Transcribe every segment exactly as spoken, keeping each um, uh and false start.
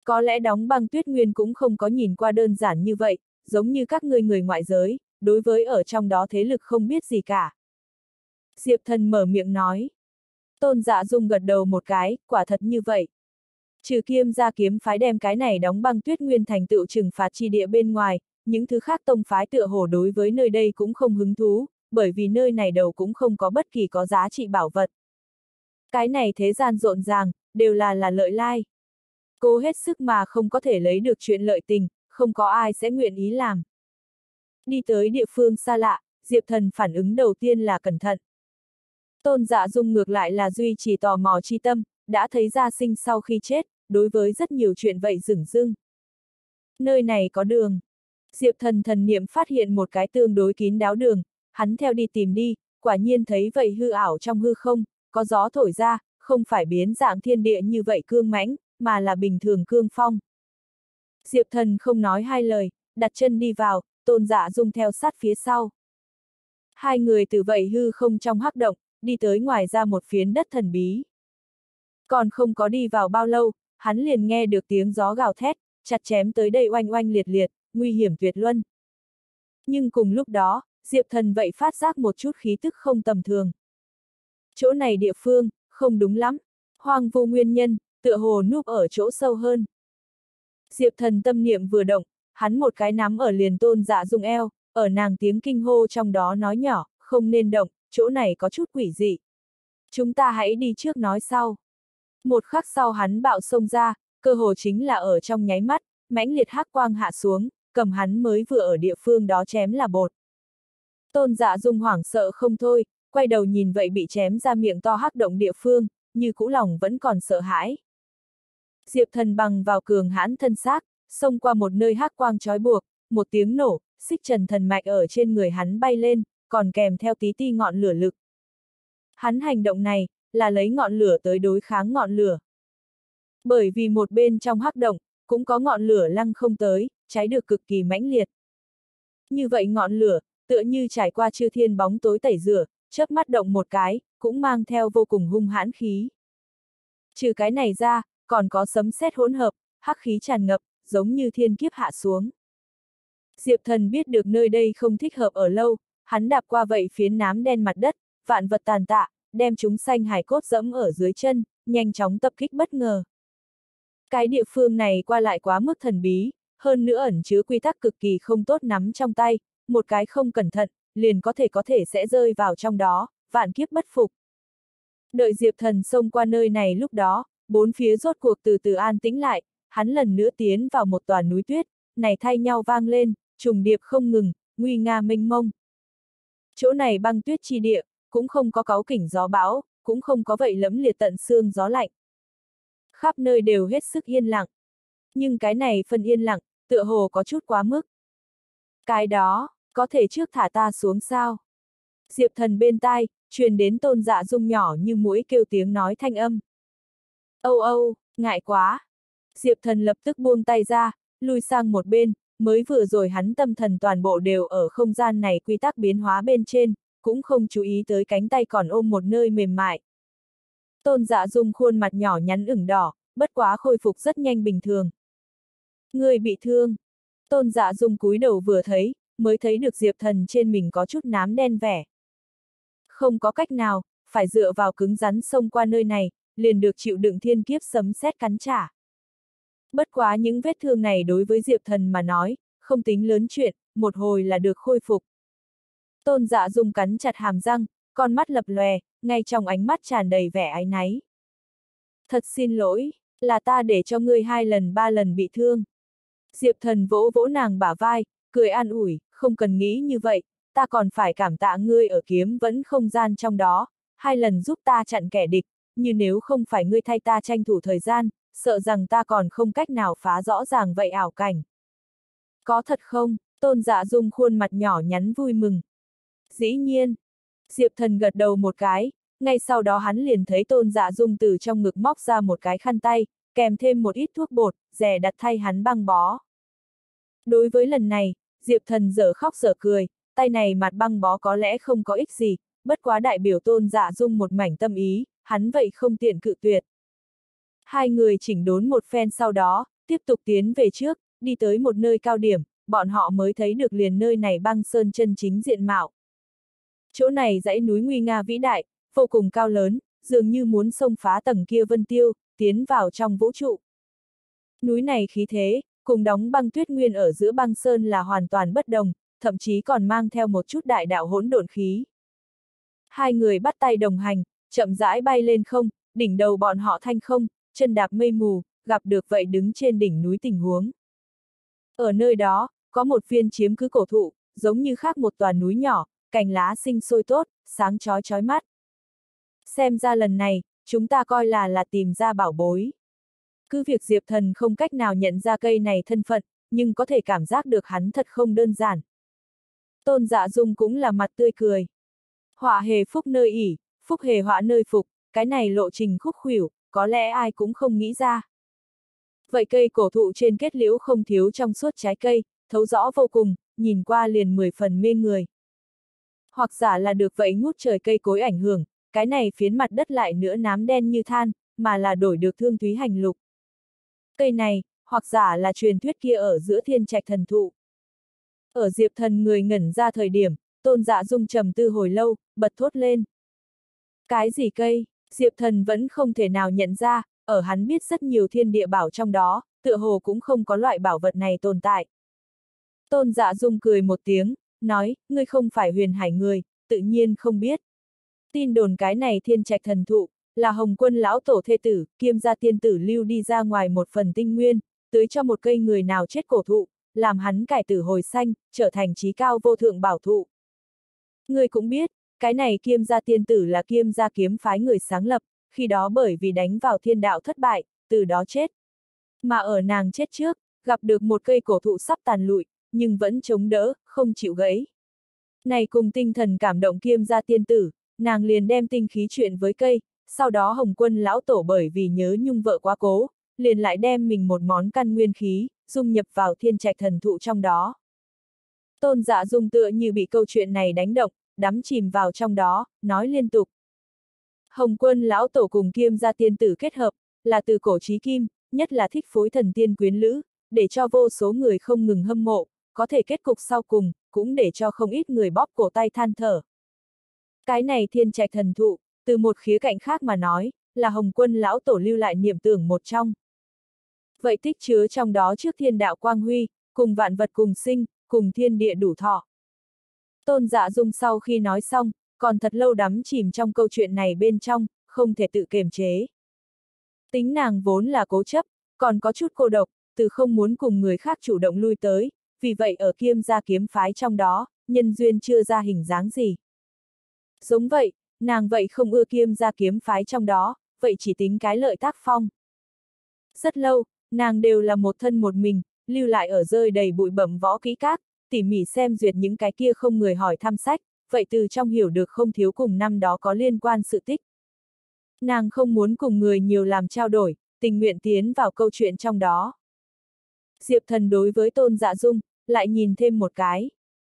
Có lẽ đóng băng tuyết nguyên cũng không có nhìn qua đơn giản như vậy, giống như các ngươi người ngoại giới, đối với ở trong đó thế lực không biết gì cả. Diệp Thần mở miệng nói. Tôn Dạ Dung gật đầu một cái, quả thật như vậy. Trừ Kiêm gia kiếm phái đem cái này đóng băng tuyết nguyên thành tựu trừng phạt chi địa bên ngoài, những thứ khác tông phái tựa hồ đối với nơi đây cũng không hứng thú, bởi vì nơi này đầu cũng không có bất kỳ có giá trị bảo vật. Cái này thế gian rộn ràng, đều là là lợi lai. Cố hết sức mà không có thể lấy được chuyện lợi tình, không có ai sẽ nguyện ý làm. Đi tới địa phương xa lạ, Diệp Thần phản ứng đầu tiên là cẩn thận. Tôn Dạ Dung ngược lại là duy trì tò mò chi tâm, đã thấy gia sinh sau khi chết, đối với rất nhiều chuyện vậy dửng dưng. Nơi này có đường. Diệp Thần thần niệm phát hiện một cái tương đối kín đáo đường, hắn theo đi tìm đi, quả nhiên thấy vậy hư ảo trong hư không, có gió thổi ra, không phải biến dạng thiên địa như vậy cương mãnh, mà là bình thường cương phong. Diệp Thần không nói hai lời, đặt chân đi vào, Tôn Dạ Dung theo sát phía sau. Hai người từ vậy hư không trong hắc động, đi tới ngoài ra một phiến đất thần bí. Còn không có đi vào bao lâu, hắn liền nghe được tiếng gió gào thét, chặt chém tới đây oanh oanh liệt liệt, nguy hiểm tuyệt luân. Nhưng cùng lúc đó, Diệp Thần vậy phát giác một chút khí tức không tầm thường. Chỗ này địa phương, không đúng lắm, hoang vô nguyên nhân, tựa hồ núp ở chỗ sâu hơn. Diệp Thần tâm niệm vừa động, hắn một cái nắm ở liền Tôn Dạ Dung eo, ở nàng tiếng kinh hô trong đó nói nhỏ, không nên động, chỗ này có chút quỷ dị. Chúng ta hãy đi trước nói sau. Một khắc sau hắn bạo xông ra, cơ hồ chính là ở trong nháy mắt, mãnh liệt hắc quang hạ xuống, cầm hắn mới vừa ở địa phương đó chém là bột. Tôn Dạ Dung hoảng sợ không thôi, quay đầu nhìn vậy bị chém ra miệng to hắc động địa phương, như cũ lòng vẫn còn sợ hãi. Diệp Thần bằng vào cường hãn thân xác, xông qua một nơi hắc quang trói buộc, một tiếng nổ, xích trần thần mạch ở trên người hắn bay lên, còn kèm theo tí ti ngọn lửa lực. Hắn hành động này, là lấy ngọn lửa tới đối kháng ngọn lửa. Bởi vì một bên trong hắc động, cũng có ngọn lửa lăng không tới, cháy được cực kỳ mãnh liệt. Như vậy ngọn lửa, tựa như trải qua chư thiên bóng tối tẩy rửa, chớp mắt động một cái, cũng mang theo vô cùng hung hãn khí. Trừ cái này ra, còn có sấm sét hỗn hợp, hắc khí tràn ngập, giống như thiên kiếp hạ xuống. Diệp Thần biết được nơi đây không thích hợp ở lâu, hắn đạp qua vậy phiến nám đen mặt đất, vạn vật tàn tạ, đem chúng sanh hải cốt dẫm ở dưới chân, nhanh chóng tập kích bất ngờ. Cái địa phương này qua lại quá mức thần bí, hơn nữa ẩn chứa quy tắc cực kỳ không tốt nắm trong tay, một cái không cẩn thận, liền có thể có thể sẽ rơi vào trong đó, vạn kiếp bất phục. Đợi Diệp Thần xông qua nơi này lúc đó, bốn phía rốt cuộc từ từ an tĩnh lại, hắn lần nữa tiến vào một tòa núi tuyết, này thay nhau vang lên, trùng điệp không ngừng, nguy nga mênh mông. Chỗ này băng tuyết chi địa, cũng không có cáu kỉnh gió bão, cũng không có vậy lẫm liệt tận xương gió lạnh. Khắp nơi đều hết sức yên lặng. Nhưng cái này phân yên lặng, tựa hồ có chút quá mức. Cái đó, có thể trước thả ta xuống sao? Diệp Thần bên tai, truyền đến Tôn Dạ Dung nhỏ như muỗi kêu tiếng nói thanh âm. Âu âu, ngại quá. Diệp Thần lập tức buông tay ra, lui sang một bên, mới vừa rồi hắn tâm thần toàn bộ đều ở không gian này quy tắc biến hóa bên trên, cũng không chú ý tới cánh tay còn ôm một nơi mềm mại. Tôn Dạ Dung khuôn mặt nhỏ nhắn ửng đỏ, bất quá khôi phục rất nhanh bình thường. Người bị thương. Tôn Dạ Dung cúi đầu vừa thấy, mới thấy được Diệp Thần trên mình có chút nám đen vẻ. Không có cách nào, phải dựa vào cứng rắn xông qua nơi này, liền được chịu đựng thiên kiếp sấm sét cắn trả. Bất quá những vết thương này đối với Diệp Thần mà nói, không tính lớn chuyện, một hồi là được khôi phục. Tôn Dạ Dung cắn chặt hàm răng, con mắt lập lòe, ngay trong ánh mắt tràn đầy vẻ áy náy. Thật xin lỗi, là ta để cho ngươi hai lần ba lần bị thương. Diệp Thần vỗ vỗ nàng bả vai, cười an ủi, không cần nghĩ như vậy, ta còn phải cảm tạ ngươi ở kiếm vẫn không gian trong đó, hai lần giúp ta chặn kẻ địch, như nếu không phải ngươi thay ta tranh thủ thời gian, sợ rằng ta còn không cách nào phá rõ ràng vậy ảo cảnh. Có thật không? Tôn Dạ Dung khuôn mặt nhỏ nhắn vui mừng. Dĩ nhiên. Diệp Thần gật đầu một cái, ngay sau đó hắn liền thấy Tôn Dạ Dung từ trong ngực móc ra một cái khăn tay, kèm thêm một ít thuốc bột, rẻ đặt thay hắn băng bó. Đối với lần này, Diệp Thần dở khóc dở cười, tay này mặt băng bó có lẽ không có ích gì, bất quá đại biểu Tôn Dạ Dung một mảnh tâm ý, hắn vậy không tiện cự tuyệt. Hai người chỉnh đốn một phen sau đó, tiếp tục tiến về trước, đi tới một nơi cao điểm, bọn họ mới thấy được liền nơi này băng sơn chân chính diện mạo. Chỗ này dãy núi nguy nga vĩ đại, vô cùng cao lớn, dường như muốn xông phá tầng kia vân tiêu, tiến vào trong vũ trụ. Núi này khí thế, cùng đóng băng tuyết nguyên ở giữa băng sơn là hoàn toàn bất đồng, thậm chí còn mang theo một chút đại đạo hỗn độn khí. Hai người bắt tay đồng hành, chậm rãi bay lên không, đỉnh đầu bọn họ thanh không, chân đạp mây mù, gặp được vậy đứng trên đỉnh núi tình huống. Ở nơi đó, có một viên chiếm cứ cổ thụ, giống như khác một tòa núi nhỏ, cành lá sinh sôi tốt, sáng chói chói mắt. Xem ra lần này, chúng ta coi là là tìm ra bảo bối. Cứ việc Diệp Thần không cách nào nhận ra cây này thân phận, nhưng có thể cảm giác được hắn thật không đơn giản. Tôn Dạ Dung cũng là mặt tươi cười. Họa hề phúc nơi ỉ, phúc hề họa nơi phục, cái này lộ trình khúc khuỷu, có lẽ ai cũng không nghĩ ra. Vậy cây cổ thụ trên kết liễu không thiếu trong suốt trái cây, thấu rõ vô cùng, nhìn qua liền mười phần mê người. Hoặc giả là được vậy ngút trời cây cối ảnh hưởng, cái này phiến mặt đất lại nữa nám đen như than, mà là đổi được thương thúy hành lục. Cây này, hoặc giả là truyền thuyết kia ở giữa thiên trạch thần thụ. Ở Diệp Thần người ngẩn ra thời điểm, Tôn Dạ Dung trầm tư hồi lâu, bật thốt lên. Cái gì cây? Diệp Thần vẫn không thể nào nhận ra, ở hắn biết rất nhiều thiên địa bảo trong đó, tựa hồ cũng không có loại bảo vật này tồn tại. Tôn Dạ Dung cười một tiếng, nói, ngươi không phải huyền hải người, tự nhiên không biết. Tin đồn cái này thiên trạch thần thụ, là Hồng Quân lão tổ thê tử, kiêm gia tiên tử lưu đi ra ngoài một phần tinh nguyên, tưới cho một cây người nào chết cổ thụ, làm hắn cải tử hồi sanh, trở thành chí cao vô thượng bảo thụ. Ngươi cũng biết, cái này kiêm gia tiên tử là kiêm gia kiếm phái người sáng lập, khi đó bởi vì đánh vào thiên đạo thất bại, từ đó chết. Mà ở nàng chết trước, gặp được một cây cổ thụ sắp tàn lụi, nhưng vẫn chống đỡ, không chịu gãy. Này cùng tinh thần cảm động kiêm gia tiên tử, nàng liền đem tinh khí chuyện với cây, sau đó Hồng Quân lão tổ bởi vì nhớ nhung vợ quá cố, liền lại đem mình một món căn nguyên khí, dung nhập vào thiên trạch thần thụ trong đó. Tôn Dạ Dung tựa như bị câu chuyện này đánh động, đắm chìm vào trong đó, nói liên tục. Hồng Quân lão tổ cùng kiêm gia tiên tử kết hợp, là từ cổ chí kim, nhất là thích phối thần tiên quyến lữ, để cho vô số người không ngừng hâm mộ, có thể kết cục sau cùng, cũng để cho không ít người bóp cổ tay than thở. Cái này thiên trạch thần thụ, từ một khía cạnh khác mà nói, là Hồng Quân lão tổ lưu lại niệm tưởng một trong. Vậy tích chứa trong đó trước thiên đạo quang huy, cùng vạn vật cùng sinh, cùng thiên địa đủ thọ. Tôn Dạ Dung sau khi nói xong, còn thật lâu đắm chìm trong câu chuyện này bên trong, không thể tự kiềm chế. Tính nàng vốn là cố chấp, còn có chút cô độc, từ không muốn cùng người khác chủ động lui tới, vì vậy ở kiêm gia kiếm phái trong đó, nhân duyên chưa ra hình dáng gì. Giống vậy, nàng vậy không ưa kiêm gia kiếm phái trong đó, vậy chỉ tính cái lợi tác phong. Rất lâu, nàng đều là một thân một mình, lưu lại ở rơi đầy bụi bặm võ kỹ các, tỉ mỉ xem duyệt những cái kia không người hỏi thăm sách, vậy từ trong hiểu được không thiếu cùng năm đó có liên quan sự tích. Nàng không muốn cùng người nhiều làm trao đổi, tình nguyện tiến vào câu chuyện trong đó. Diệp Thần đối với Tôn Dạ Dung, lại nhìn thêm một cái.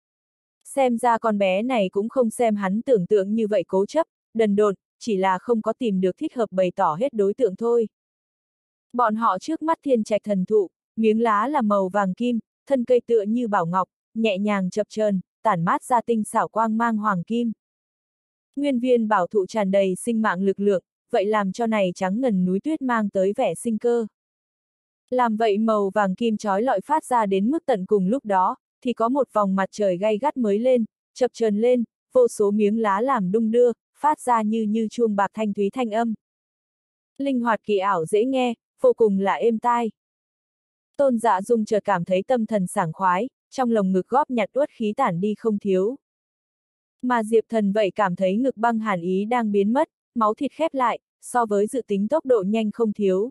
Xem ra con bé này cũng không xem hắn tưởng tượng như vậy cố chấp, đần độn, chỉ là không có tìm được thích hợp bày tỏ hết đối tượng thôi. Bọn họ trước mắt thiên trạch thần thụ, miếng lá là màu vàng kim, thân cây tựa như bảo ngọc, nhẹ nhàng chập chờn, tản mát ra tinh xảo quang mang hoàng kim. Nguyên viên bảo thụ tràn đầy sinh mạng lực lượng, vậy làm cho này trắng ngần núi tuyết mang tới vẻ sinh cơ. Làm vậy màu vàng kim chói lọi phát ra đến mức tận cùng lúc đó, thì có một vòng mặt trời gay gắt mới lên, chập chờn lên, vô số miếng lá làm đung đưa, phát ra như như chuông bạc thanh thúy thanh âm. Linh hoạt kỳ ảo dễ nghe, vô cùng là êm tai. Tôn Dạ Dung chợt cảm thấy tâm thần sảng khoái, trong lồng ngực góp nhặt uất khí tản đi không thiếu. Mà Diệp Thần vậy cảm thấy ngực băng hàn ý đang biến mất, máu thịt khép lại, so với dự tính tốc độ nhanh không thiếu.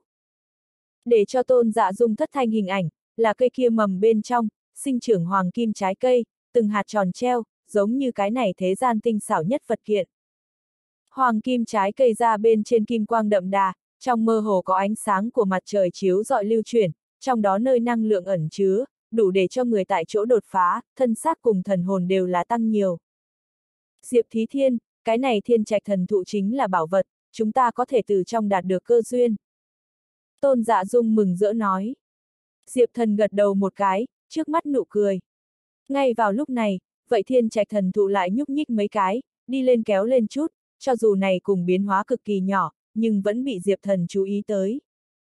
Để cho Tôn Dạ Dung thất thanh hình ảnh, là cây kia mầm bên trong, sinh trưởng hoàng kim trái cây, từng hạt tròn treo, giống như cái này thế gian tinh xảo nhất vật kiện. Hoàng kim trái cây ra bên trên kim quang đậm đà, trong mơ hồ có ánh sáng của mặt trời chiếu rọi lưu chuyển, trong đó nơi năng lượng ẩn chứa, đủ để cho người tại chỗ đột phá, thân xác cùng thần hồn đều là tăng nhiều. Diệp Thí Thiên, cái này thiên trạch thần thụ chính là bảo vật, chúng ta có thể từ trong đạt được cơ duyên. Tôn Dạ Dung mừng rỡ nói. Diệp Thần gật đầu một cái, trước mắt nụ cười. Ngay vào lúc này, vậy thiên trạch thần thụ lại nhúc nhích mấy cái, đi lên kéo lên chút, cho dù này cùng biến hóa cực kỳ nhỏ, nhưng vẫn bị Diệp Thần chú ý tới.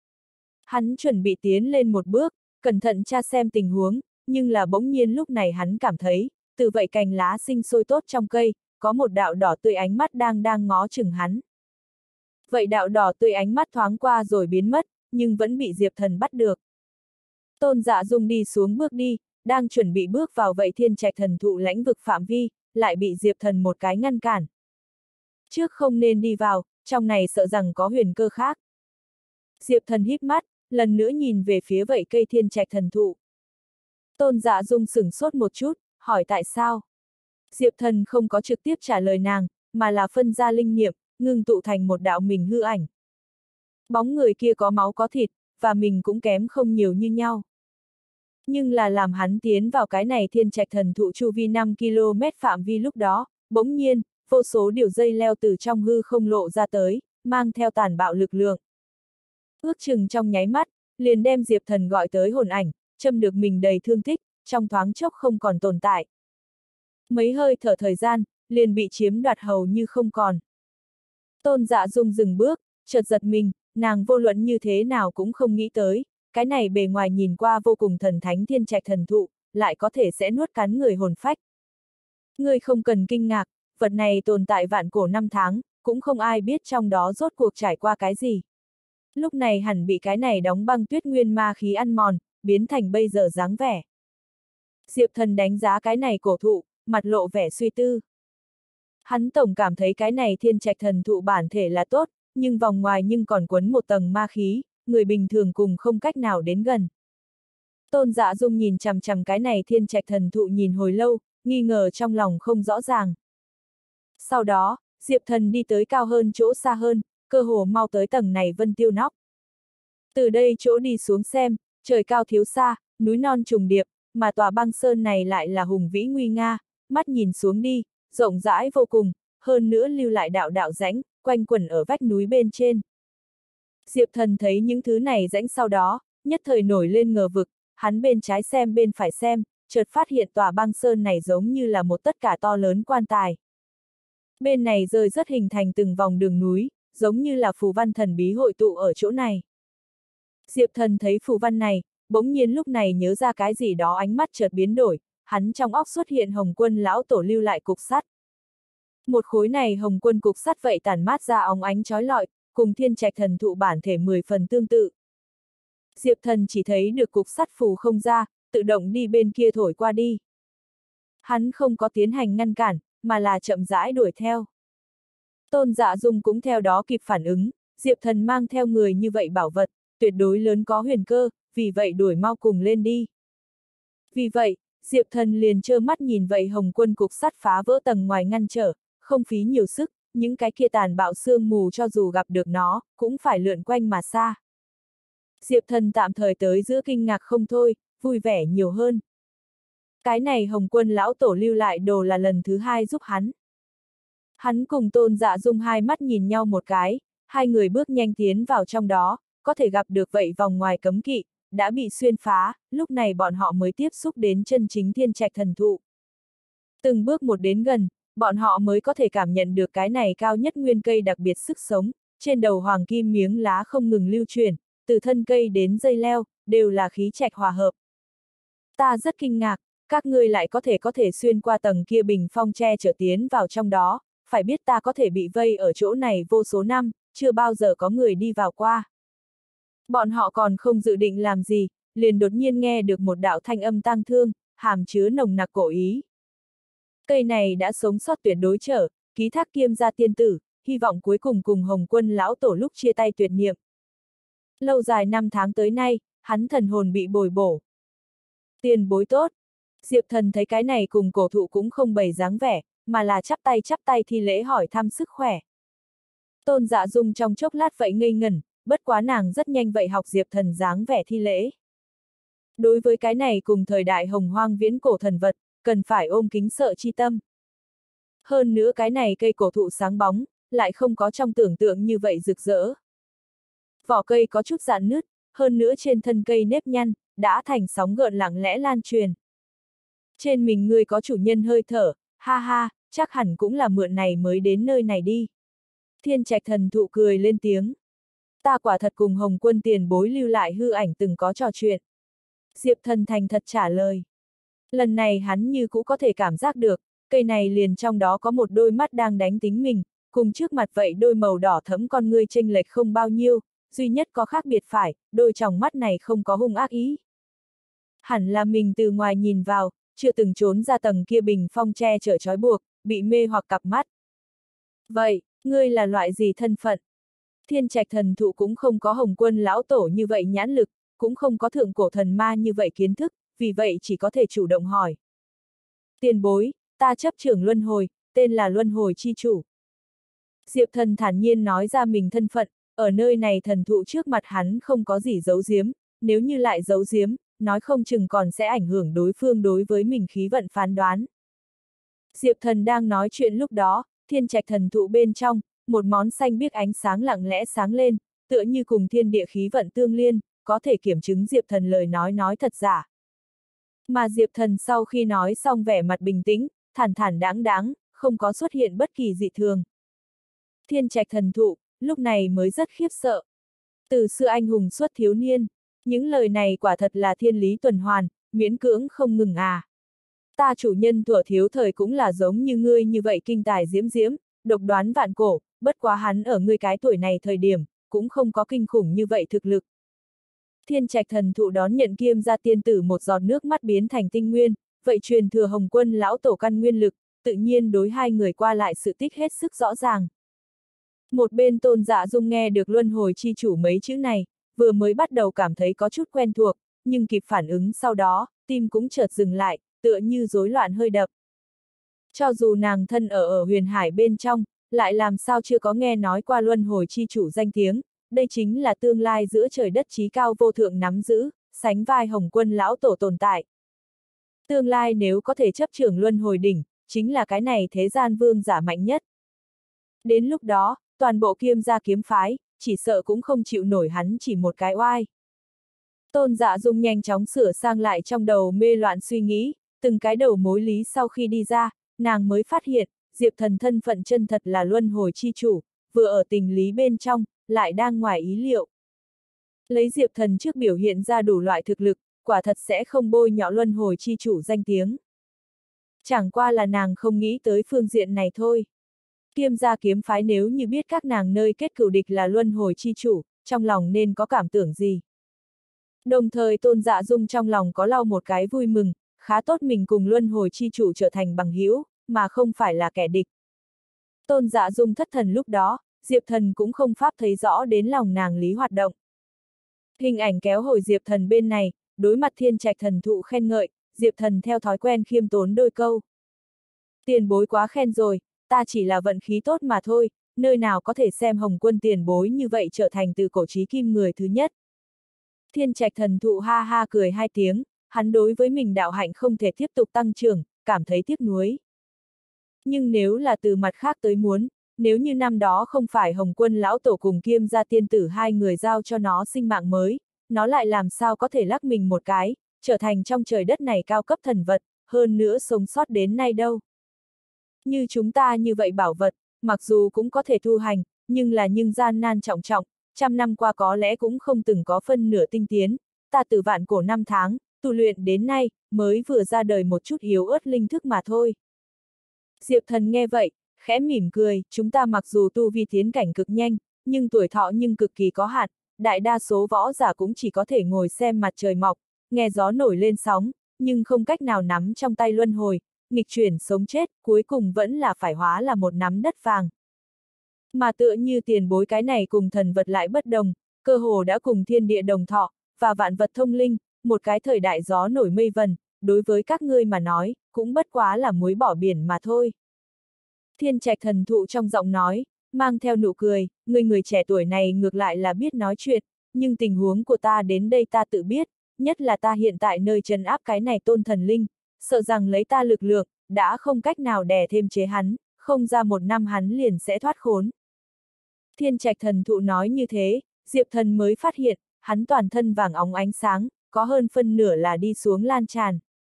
Hắn chuẩn bị tiến lên một bước, cẩn thận tra xem tình huống, nhưng là bỗng nhiên lúc này hắn cảm thấy, từ vậy cành lá sinh sôi tốt trong cây, có một đạo đỏ tươi ánh mắt đang đang ngó chừng hắn. Vậy đạo đỏ tươi ánh mắt thoáng qua rồi biến mất, nhưng vẫn bị Diệp Thần bắt được. Tôn Dạ Dung đi xuống bước đi, đang chuẩn bị bước vào vậy thiên trạch thần thụ lãnh vực phạm vi, lại bị Diệp Thần một cái ngăn cản. Trước không nên đi vào, trong này sợ rằng có huyền cơ khác. Diệp Thần híp mắt, lần nữa nhìn về phía vậy cây thiên trạch thần thụ. Tôn Dạ Dung sửng sốt một chút, hỏi tại sao? Diệp Thần không có trực tiếp trả lời nàng, mà là phân ra linh niệm, ngưng tụ thành một đạo mình hư ảnh. Bóng người kia có máu có thịt, và mình cũng kém không nhiều như nhau. Nhưng là làm hắn tiến vào cái này thiên trạch thần thụ chu vi năm ki lô mét phạm vi lúc đó, bỗng nhiên, vô số điều dây leo từ trong hư không lộ ra tới, mang theo tàn bạo lực lượng. Ước chừng trong nháy mắt, liền đem Diệp Thần gọi tới hồn ảnh, châm được mình đầy thương tích, trong thoáng chốc không còn tồn tại. Mấy hơi thở thời gian, liền bị chiếm đoạt hầu như không còn. Tôn Dạ Dung dừng bước, chợt giật mình, nàng vô luận như thế nào cũng không nghĩ tới, cái này bề ngoài nhìn qua vô cùng thần thánh thiên trạch thần thụ, lại có thể sẽ nuốt cắn người hồn phách. Ngươi không cần kinh ngạc, vật này tồn tại vạn cổ năm tháng, cũng không ai biết trong đó rốt cuộc trải qua cái gì. Lúc này hẳn bị cái này đóng băng tuyết nguyên ma khí ăn mòn, biến thành bây giờ dáng vẻ. Diệp Thần đánh giá cái này cổ thụ, mặt lộ vẻ suy tư. Hắn tổng cảm thấy cái này thiên trạch thần thụ bản thể là tốt, nhưng vòng ngoài nhưng còn quấn một tầng ma khí, người bình thường cùng không cách nào đến gần. Tôn Dạ Dung nhìn chằm chằm cái này thiên trạch thần thụ nhìn hồi lâu, nghi ngờ trong lòng không rõ ràng. Sau đó, Diệp Thần đi tới cao hơn chỗ xa hơn, cơ hồ mau tới tầng này vân tiêu nóc. Từ đây chỗ đi xuống xem, trời cao thiếu xa, núi non trùng điệp, mà tòa băng sơn này lại là hùng vĩ nguy nga, mắt nhìn xuống đi, rộng rãi vô cùng, hơn nữa lưu lại đạo đạo rãnh, quanh quẩn ở vách núi bên trên. Diệp Thần thấy những thứ này rãnh sau đó, nhất thời nổi lên ngờ vực, hắn bên trái xem bên phải xem, chợt phát hiện tòa băng sơn này giống như là một tất cả to lớn quan tài. Bên này rơi rất hình thành từng vòng đường núi, giống như là phù văn thần bí hội tụ ở chỗ này. Diệp Thần thấy phù văn này, bỗng nhiên lúc này nhớ ra cái gì đó, ánh mắt chợt biến đổi, hắn trong óc xuất hiện Hồng Quân lão tổ lưu lại cục sắt. Một khối này Hồng Quân cục sắt vậy tản mát ra óng ánh chói lọi, cùng thiên trạch thần thụ bản thể mười phần tương tự. Diệp Thần chỉ thấy được cục sắt phù không ra, tự động đi bên kia thổi qua đi. Hắn không có tiến hành ngăn cản, mà là chậm rãi đuổi theo. Tôn Dạ Dung cũng theo đó kịp phản ứng, Diệp Thần mang theo người như vậy bảo vật, tuyệt đối lớn có huyền cơ, vì vậy đuổi mau cùng lên đi. Vì vậy, Diệp Thần liền trơ mắt nhìn vậy Hồng Quân cục sắt phá vỡ tầng ngoài ngăn trở, không phí nhiều sức, những cái kia tàn bạo sương mù cho dù gặp được nó, cũng phải lượn quanh mà xa. Diệp Thần tạm thời tới giữa kinh ngạc không thôi, vui vẻ nhiều hơn. Cái này Hồng Quân lão tổ lưu lại đồ là lần thứ hai giúp hắn. Hắn cùng Tôn Dạ Dung hai mắt nhìn nhau một cái, hai người bước nhanh tiến vào trong đó, có thể gặp được vậy vòng ngoài cấm kỵ, đã bị xuyên phá, lúc này bọn họ mới tiếp xúc đến chân chính thiên trạch thần thụ. Từng bước một đến gần, bọn họ mới có thể cảm nhận được cái này cao nhất nguyên cây đặc biệt sức sống, trên đầu hoàng kim miếng lá không ngừng lưu chuyển, từ thân cây đến dây leo, đều là khí trạch hòa hợp. Ta rất kinh ngạc, các ngươi lại có thể có thể xuyên qua tầng kia bình phong che chở tiến vào trong đó, phải biết ta có thể bị vây ở chỗ này vô số năm, chưa bao giờ có người đi vào qua. Bọn họ còn không dự định làm gì, liền đột nhiên nghe được một đạo thanh âm tang thương, hàm chứa nồng nặc cổ ý. Cây này đã sống sót tuyệt đối trở, ký thác Kiêm gia tiên tử, hy vọng cuối cùng cùng Hồng Quân lão tổ lúc chia tay tuyệt niệm. Lâu dài năm tháng tới nay, hắn thần hồn bị bồi bổ. Tiền bối tốt. Diệp Thần thấy cái này cùng cổ thụ cũng không bày dáng vẻ, mà là chắp tay chắp tay thi lễ hỏi thăm sức khỏe. Tôn Dạ Dung trong chốc lát vậy ngây ngẩn, bất quá nàng rất nhanh vậy học Diệp Thần dáng vẻ thi lễ. Đối với cái này cùng thời đại hồng hoang viễn cổ thần vật, cần phải ôm kính sợ chi tâm. Hơn nữa cái này cây cổ thụ sáng bóng, lại không có trong tưởng tượng như vậy rực rỡ. Vỏ cây có chút rạn nứt, hơn nữa trên thân cây nếp nhăn, đã thành sóng gợn lặng lẽ lan truyền. Trên mình ngươi có chủ nhân hơi thở, ha ha, chắc hẳn cũng là mượn này mới đến nơi này đi. Thiên Trạch thần thụ cười lên tiếng. Ta quả thật cùng Hồng Quân tiền bối lưu lại hư ảnh từng có trò chuyện. Diệp Thần thành thật trả lời. Lần này hắn như cũ có thể cảm giác được, cây này liền trong đó có một đôi mắt đang đánh tính mình, cùng trước mặt vậy đôi màu đỏ thẫm con ngươi chênh lệch không bao nhiêu, duy nhất có khác biệt phải, đôi tròng mắt này không có hung ác ý. Hẳn là mình từ ngoài nhìn vào, chưa từng trốn ra tầng kia bình phong che chở trói buộc, bị mê hoặc cặp mắt. Vậy, ngươi là loại gì thân phận? Thiên Trạch thần thụ cũng không có Hồng Quân lão tổ như vậy nhãn lực, cũng không có thượng cổ thần ma như vậy kiến thức, vì vậy chỉ có thể chủ động hỏi. Tiền bối, ta chấp trưởng luân hồi, tên là luân hồi chi chủ. Diệp Thần thản nhiên nói ra mình thân phận, ở nơi này thần thụ trước mặt hắn không có gì giấu giếm, nếu như lại giấu giếm, nói không chừng còn sẽ ảnh hưởng đối phương đối với mình khí vận phán đoán. Diệp Thần đang nói chuyện lúc đó, Thiên Trạch thần thụ bên trong, một món xanh biếc ánh sáng lặng lẽ sáng lên, tựa như cùng thiên địa khí vận tương liên, có thể kiểm chứng Diệp Thần lời nói nói thật giả. Mà Diệp Thần sau khi nói xong vẻ mặt bình tĩnh, thản thản đáng đáng, không có xuất hiện bất kỳ dị thường. Thiên Trạch thần thụ, lúc này mới rất khiếp sợ. Từ xưa anh hùng xuất thiếu niên, những lời này quả thật là thiên lý tuần hoàn, miễn cưỡng không ngừng à. Ta chủ nhân thuở thiếu thời cũng là giống như ngươi như vậy kinh tài diễm diễm, độc đoán vạn cổ, bất quá hắn ở ngươi cái tuổi này thời điểm, cũng không có kinh khủng như vậy thực lực. Thiên Trạch thần thụ đón nhận Kiêm gia tiên tử một giọt nước mắt biến thành tinh nguyên, vậy truyền thừa Hồng Quân lão tổ căn nguyên lực, tự nhiên đối hai người qua lại sự tích hết sức rõ ràng. Một bên Tôn Dạ Dung nghe được luân hồi chi chủ mấy chữ này, vừa mới bắt đầu cảm thấy có chút quen thuộc, nhưng kịp phản ứng sau đó, tim cũng chợt dừng lại, tựa như rối loạn hơi đập. Cho dù nàng thân ở ở huyền hải bên trong, lại làm sao chưa có nghe nói qua luân hồi chi chủ danh tiếng, đây chính là tương lai giữa trời đất trí cao vô thượng nắm giữ, sánh vai Hồng Quân lão tổ tồn tại. Tương lai nếu có thể chấp trưởng luân hồi đỉnh, chính là cái này thế gian vương giả mạnh nhất. Đến lúc đó, toàn bộ Kiêm gia kiếm phái, chỉ sợ cũng không chịu nổi hắn chỉ một cái oai. Tôn Dạ Dung nhanh chóng sửa sang lại trong đầu mê loạn suy nghĩ, từng cái đầu mối lý sau khi đi ra, nàng mới phát hiện, Diệp Thần thân phận chân thật là luân hồi chi chủ, vừa ở tình lý bên trong, lại đang ngoài ý liệu. Lấy Diệp Thần trước biểu hiện ra đủ loại thực lực, quả thật sẽ không bôi nhọ luân hồi chi chủ danh tiếng. Chẳng qua là nàng không nghĩ tới phương diện này thôi. Kiêm gia kiếm phái nếu như biết các nàng nơi kết cửu địch là luân hồi chi chủ, trong lòng nên có cảm tưởng gì. Đồng thời Tôn Dạ Dung trong lòng có lau một cái vui mừng, khá tốt mình cùng luân hồi chi chủ trở thành bằng hữu, mà không phải là kẻ địch. Tôn Dạ Dung thất thần lúc đó, Diệp Thần cũng không pháp thấy rõ đến lòng nàng lý hoạt động. Hình ảnh kéo hồi Diệp Thần bên này, đối mặt Thiên Trạch thần thụ khen ngợi, Diệp Thần theo thói quen khiêm tốn đôi câu. Tiền bối quá khen rồi, ta chỉ là vận khí tốt mà thôi, nơi nào có thể xem Hồng Quân tiền bối như vậy trở thành từ cổ chí kim người thứ nhất. Thiên Trạch thần thụ ha ha cười hai tiếng, hắn đối với mình đạo hạnh không thể tiếp tục tăng trưởng, cảm thấy tiếc nuối. Nhưng nếu là từ mặt khác tới muốn, nếu như năm đó không phải Hồng Quân lão tổ cùng Kiêm gia tiên tử hai người giao cho nó sinh mạng mới, nó lại làm sao có thể lắc mình một cái, trở thành trong trời đất này cao cấp thần vật, hơn nữa sống sót đến nay đâu. Như chúng ta như vậy bảo vật, mặc dù cũng có thể thu hành, nhưng là nhưng gian nan trọng trọng, trăm năm qua có lẽ cũng không từng có phân nửa tinh tiến, ta từ vạn cổ năm tháng, tu luyện đến nay, mới vừa ra đời một chút yếu ớt linh thức mà thôi. Diệp Thần nghe vậy, khẽ mỉm cười, chúng ta mặc dù tu vi tiến cảnh cực nhanh, nhưng tuổi thọ nhưng cực kỳ có hạn, đại đa số võ giả cũng chỉ có thể ngồi xem mặt trời mọc, nghe gió nổi lên sóng, nhưng không cách nào nắm trong tay luân hồi, nghịch chuyển sống chết, cuối cùng vẫn là phải hóa là một nắm đất vàng. Mà tựa như tiền bối cái này cùng thần vật lại bất đồng, cơ hồ đã cùng thiên địa đồng thọ, và vạn vật thông linh, một cái thời đại gió nổi mây vần, đối với các ngươi mà nói, cũng bất quá là muối bỏ biển mà thôi. Thiên Trạch thần thụ trong giọng nói, mang theo nụ cười, người người trẻ tuổi này ngược lại là biết nói chuyện, nhưng tình huống của ta đến đây ta tự biết, nhất là ta hiện tại nơi trấn áp cái này tôn thần linh, sợ rằng lấy ta lực lượng, đã không cách nào đè thêm chế hắn, không ra một năm hắn liền sẽ thoát khốn. Thiên Trạch thần thụ nói như thế, Diệp Thần mới phát hiện, hắn toàn thân vàng óng ánh sáng, có hơn phân nửa là đi xuống lan tràn.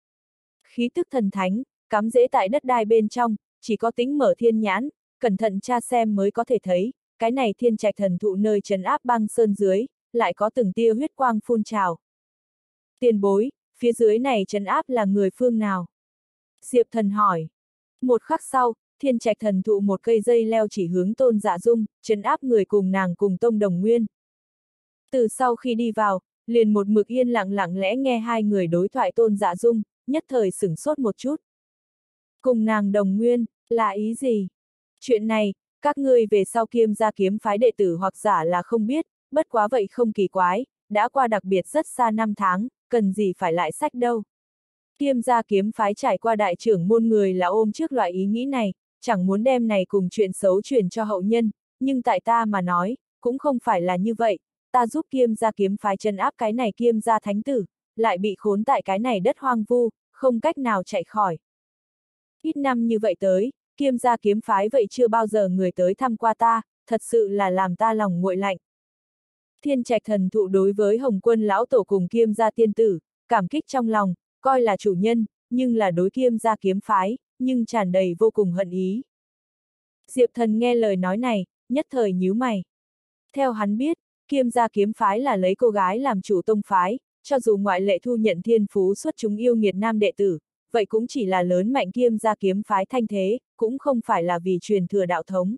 Khí tức thần thánh, cắm rễ tại đất đai bên trong, chỉ có Tĩnh mở thiên nhãn, cẩn thận tra xem mới có thể thấy, cái này thiên trạch thần thụ nơi trấn áp băng sơn dưới, lại có từng tia huyết quang phun trào. Tiền bối, phía dưới này trấn áp là người phương nào? Diệp Thần hỏi. Một khắc sau, thiên trạch thần thụ một cây dây leo chỉ hướng Tôn Dạ Dung, trấn áp người cùng nàng cùng tông đồng nguyên. Từ sau khi đi vào, liền một mực yên lặng lặng lẽ nghe hai người đối thoại Tôn Dạ Dung, nhất thời sửng sốt một chút. Cùng nàng đồng nguyên, là ý gì? Chuyện này, các ngươi về sau Kiêm gia kiếm phái đệ tử hoặc giả là không biết, bất quá vậy không kỳ quái, đã qua đặc biệt rất xa năm tháng, cần gì phải lại sách đâu. Kiêm gia kiếm phái trải qua đại trưởng môn người là ôm trước loại ý nghĩ này, chẳng muốn đem này cùng chuyện xấu truyền cho hậu nhân, nhưng tại ta mà nói, cũng không phải là như vậy, ta giúp Kiêm gia kiếm phái trấn áp cái này Kiêm gia thánh tử, lại bị khốn tại cái này đất hoang vu, không cách nào chạy khỏi. Ít năm như vậy tới, Kiêm gia kiếm phái vậy chưa bao giờ người tới thăm qua ta, thật sự là làm ta lòng nguội lạnh. Thiên trạch thần thụ đối với Hồng Quân lão tổ cùng Kiêm gia tiên tử, cảm kích trong lòng, coi là chủ nhân, nhưng là đối Kiêm gia kiếm phái, nhưng tràn đầy vô cùng hận ý. Diệp Thần nghe lời nói này, nhất thời nhíu mày. Theo hắn biết, Kiêm gia kiếm phái là lấy cô gái làm chủ tông phái, cho dù ngoại lệ thu nhận thiên phú xuất chúng yêu nghiệt nam đệ tử, vậy cũng chỉ là lớn mạnh Kiêm gia kiếm phái thanh thế, cũng không phải là vì truyền thừa đạo thống.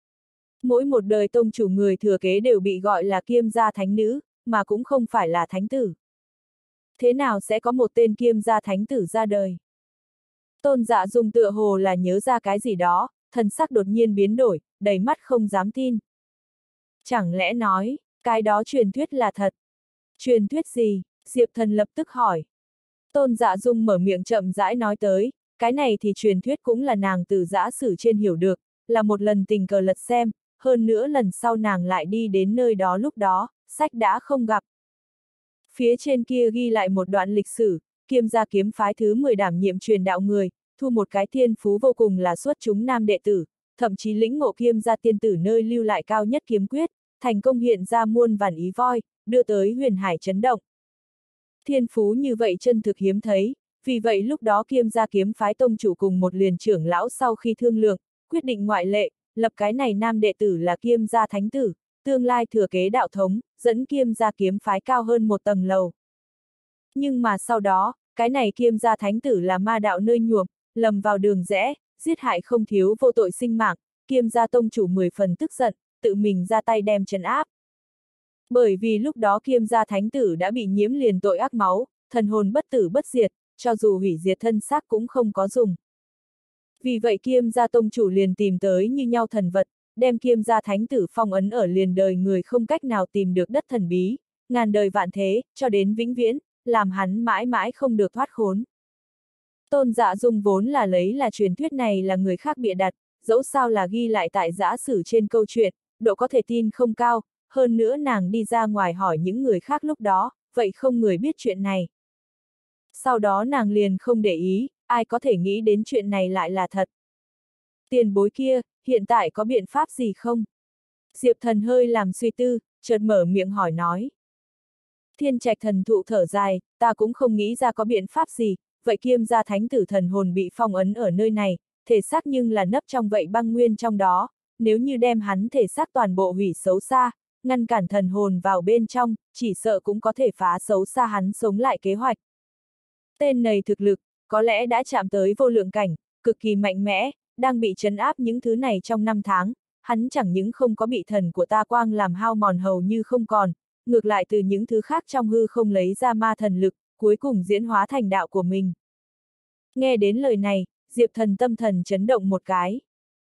Mỗi một đời tông chủ người thừa kế đều bị gọi là Kiêm gia thánh nữ, mà cũng không phải là thánh tử. Thế nào sẽ có một tên Kiêm gia thánh tử ra đời? Tôn Dạ Dung tựa hồ là nhớ ra cái gì đó, thần sắc đột nhiên biến đổi, đầy mắt không dám tin. Chẳng lẽ nói, cái đó truyền thuyết là thật? Truyền thuyết gì? Diệp Thần lập tức hỏi. Tôn Dạ Dung mở miệng chậm rãi nói tới, cái này thì truyền thuyết cũng là nàng từ giã sử trên hiểu được, là một lần tình cờ lật xem, hơn nữa lần sau nàng lại đi đến nơi đó lúc đó, sách đã không gặp. Phía trên kia ghi lại một đoạn lịch sử, Kiêm gia kiếm phái thứ mười đảm nhiệm truyền đạo người, thu một cái thiên phú vô cùng là xuất chúng nam đệ tử, thậm chí lĩnh ngộ Kiêm gia tiên tử nơi lưu lại cao nhất kiếm quyết, thành công hiện ra muôn vàn ý voi, đưa tới huyền hải chấn động. Thiên phú như vậy chân thực hiếm thấy, vì vậy lúc đó Kiêm gia kiếm phái tông chủ cùng một liền trưởng lão sau khi thương lượng, quyết định ngoại lệ, lập cái này nam đệ tử là Kiêm gia thánh tử, tương lai thừa kế đạo thống, dẫn Kiêm gia kiếm phái cao hơn một tầng lầu. Nhưng mà sau đó, cái này Kiêm gia thánh tử là ma đạo nơi nhuộm, lầm vào đường rẽ, giết hại không thiếu vô tội sinh mạng, Kiêm gia tông chủ mười phần tức giận, tự mình ra tay đem trấn áp. Bởi vì lúc đó Kiêm gia thánh tử đã bị nhiễm liền tội ác máu, thần hồn bất tử bất diệt, cho dù hủy diệt thân xác cũng không có dùng. Vì vậy Kiêm gia tông chủ liền tìm tới như nhau thần vật, đem Kiêm gia thánh tử phong ấn ở liền đời người không cách nào tìm được đất thần bí, ngàn đời vạn thế, cho đến vĩnh viễn, làm hắn mãi mãi không được thoát khốn. Tôn Dạ Dung vốn là lấy là truyền thuyết này là người khác bịa đặt, dẫu sao là ghi lại tại giã sử trên câu chuyện, độ có thể tin không cao, hơn nữa nàng đi ra ngoài hỏi những người khác lúc đó, vậy không người biết chuyện này. Sau đó nàng liền không để ý, ai có thể nghĩ đến chuyện này lại là thật. Tiền bối kia, hiện tại có biện pháp gì không? Diệp Thần hơi làm suy tư, chợt mở miệng hỏi nói. Thiên trạch thần thụ thở dài, ta cũng không nghĩ ra có biện pháp gì, vậy Kiêm gia thánh tử thần hồn bị phong ấn ở nơi này, thể xác nhưng là nấp trong vậy băng nguyên trong đó, nếu như đem hắn thể xác toàn bộ hủy xấu xa, ngăn cản thần hồn vào bên trong, chỉ sợ cũng có thể phá xấu xa hắn sống lại kế hoạch. Tên này thực lực, có lẽ đã chạm tới vô lượng cảnh, cực kỳ mạnh mẽ, đang bị trấn áp những thứ này trong năm tháng, hắn chẳng những không có bị thần của ta quang làm hao mòn hầu như không còn, ngược lại từ những thứ khác trong hư không lấy ra ma thần lực, cuối cùng diễn hóa thành đạo của mình. Nghe đến lời này, Diệp Thần tâm thần chấn động một cái.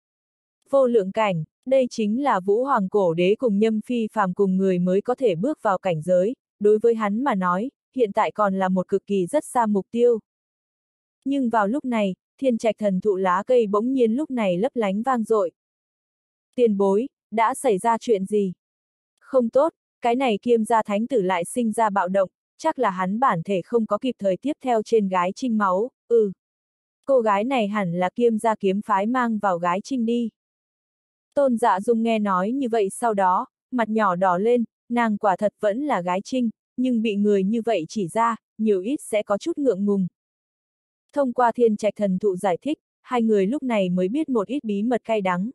Vô lượng cảnh, đây chính là Vũ Hoàng cổ đế cùng Nhâm Phi phàm cùng người mới có thể bước vào cảnh giới, đối với hắn mà nói, hiện tại còn là một cực kỳ rất xa mục tiêu. Nhưng vào lúc này, thiên trạch thần thụ lá cây bỗng nhiên lúc này lấp lánh vang dội. Tiền bối, đã xảy ra chuyện gì? Không tốt, cái này Kiêm gia thánh tử lại sinh ra bạo động, chắc là hắn bản thể không có kịp thời tiếp theo trên gái trinh máu, ừ. Cô gái này hẳn là Kiêm gia kiếm phái mang vào gái trinh đi. Tôn Dạ Dung nghe nói như vậy sau đó, mặt nhỏ đỏ lên, nàng quả thật vẫn là gái trinh, nhưng bị người như vậy chỉ ra, nhiều ít sẽ có chút ngượng ngùng. Thông qua thiên trạch thần thụ giải thích, hai người lúc này mới biết một ít bí mật cay đắng.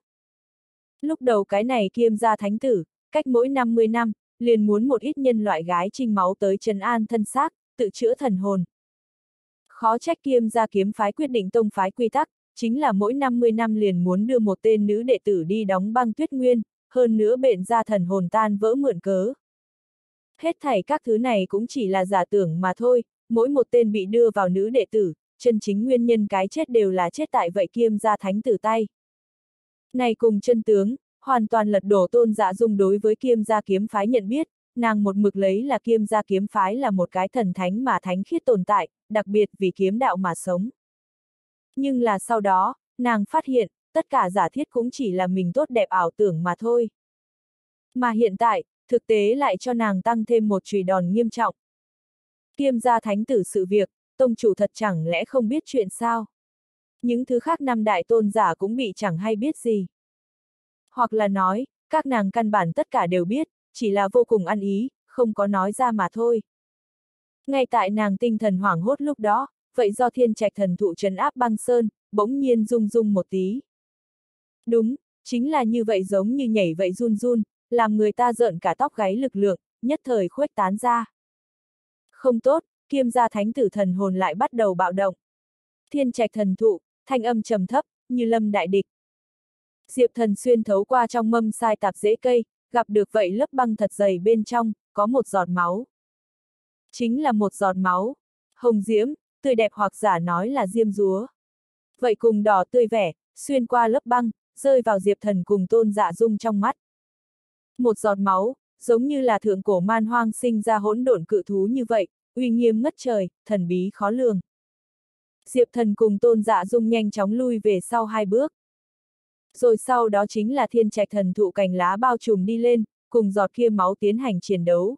Lúc đầu cái này Kiêm gia thánh tử, cách mỗi năm mươi năm, liền muốn một ít nhân loại gái trinh máu tới trấn an thân xác, tự chữa thần hồn. Khó trách Kiêm gia kiếm phái quyết định tông phái quy tắc, chính là mỗi năm mươi năm liền muốn đưa một tên nữ đệ tử đi đóng băng tuyết nguyên, hơn nữa bệnh ra thần hồn tan vỡ mượn cớ. Hết thảy các thứ này cũng chỉ là giả tưởng mà thôi, mỗi một tên bị đưa vào nữ đệ tử, chân chính nguyên nhân cái chết đều là chết tại vậy Kiêm gia thánh tử tay. Này cùng chân tướng, hoàn toàn lật đổ Tôn Dạ Dung đối với Kiêm gia kiếm phái nhận biết, nàng một mực lấy là Kiêm gia kiếm phái là một cái thần thánh mà thánh khiết tồn tại, đặc biệt vì kiếm đạo mà sống. Nhưng là sau đó, nàng phát hiện, tất cả giả thiết cũng chỉ là mình tốt đẹp ảo tưởng mà thôi. Mà hiện tại, thực tế lại cho nàng tăng thêm một chùy đòn nghiêm trọng. Kiêm gia thánh tử sự việc, tông chủ thật chẳng lẽ không biết chuyện sao? Những thứ khác năm đại tôn giả cũng bị chẳng hay biết gì. Hoặc là nói, các nàng căn bản tất cả đều biết, chỉ là vô cùng ăn ý, không có nói ra mà thôi. Ngay tại nàng tinh thần hoảng hốt lúc đó, vậy do thiên trạch thần thụ trấn áp băng sơn, bỗng nhiên rung rung một tí. Đúng, chính là như vậy giống như nhảy vậy run run, làm người ta rợn cả tóc gáy lực lượng, nhất thời khuếch tán ra. Không tốt, Kiêm gia thánh tử thần hồn lại bắt đầu bạo động. Thiên trạch thần thụ, thanh âm trầm thấp, như lâm đại địch. Diệp Thần xuyên thấu qua trong mâm sai tạp rễ cây, gặp được vậy lớp băng thật dày bên trong, có một giọt máu. Chính là một giọt máu, hồng diễm, tươi đẹp hoặc giả nói là diêm dúa. Vậy cùng đỏ tươi vẻ, xuyên qua lớp băng, rơi vào Diệp Thần cùng Tôn Dạ Dung trong mắt. Một giọt máu, giống như là thượng cổ man hoang sinh ra hỗn độn cự thú như vậy, uy nghiêm ngất trời, thần bí khó lường. Diệp Thần cùng Tôn Dạ Dung nhanh chóng lui về sau hai bước. Rồi sau đó chính là thiên trạch thần thụ cành lá bao trùm đi lên, cùng giọt kia máu tiến hành chiến đấu.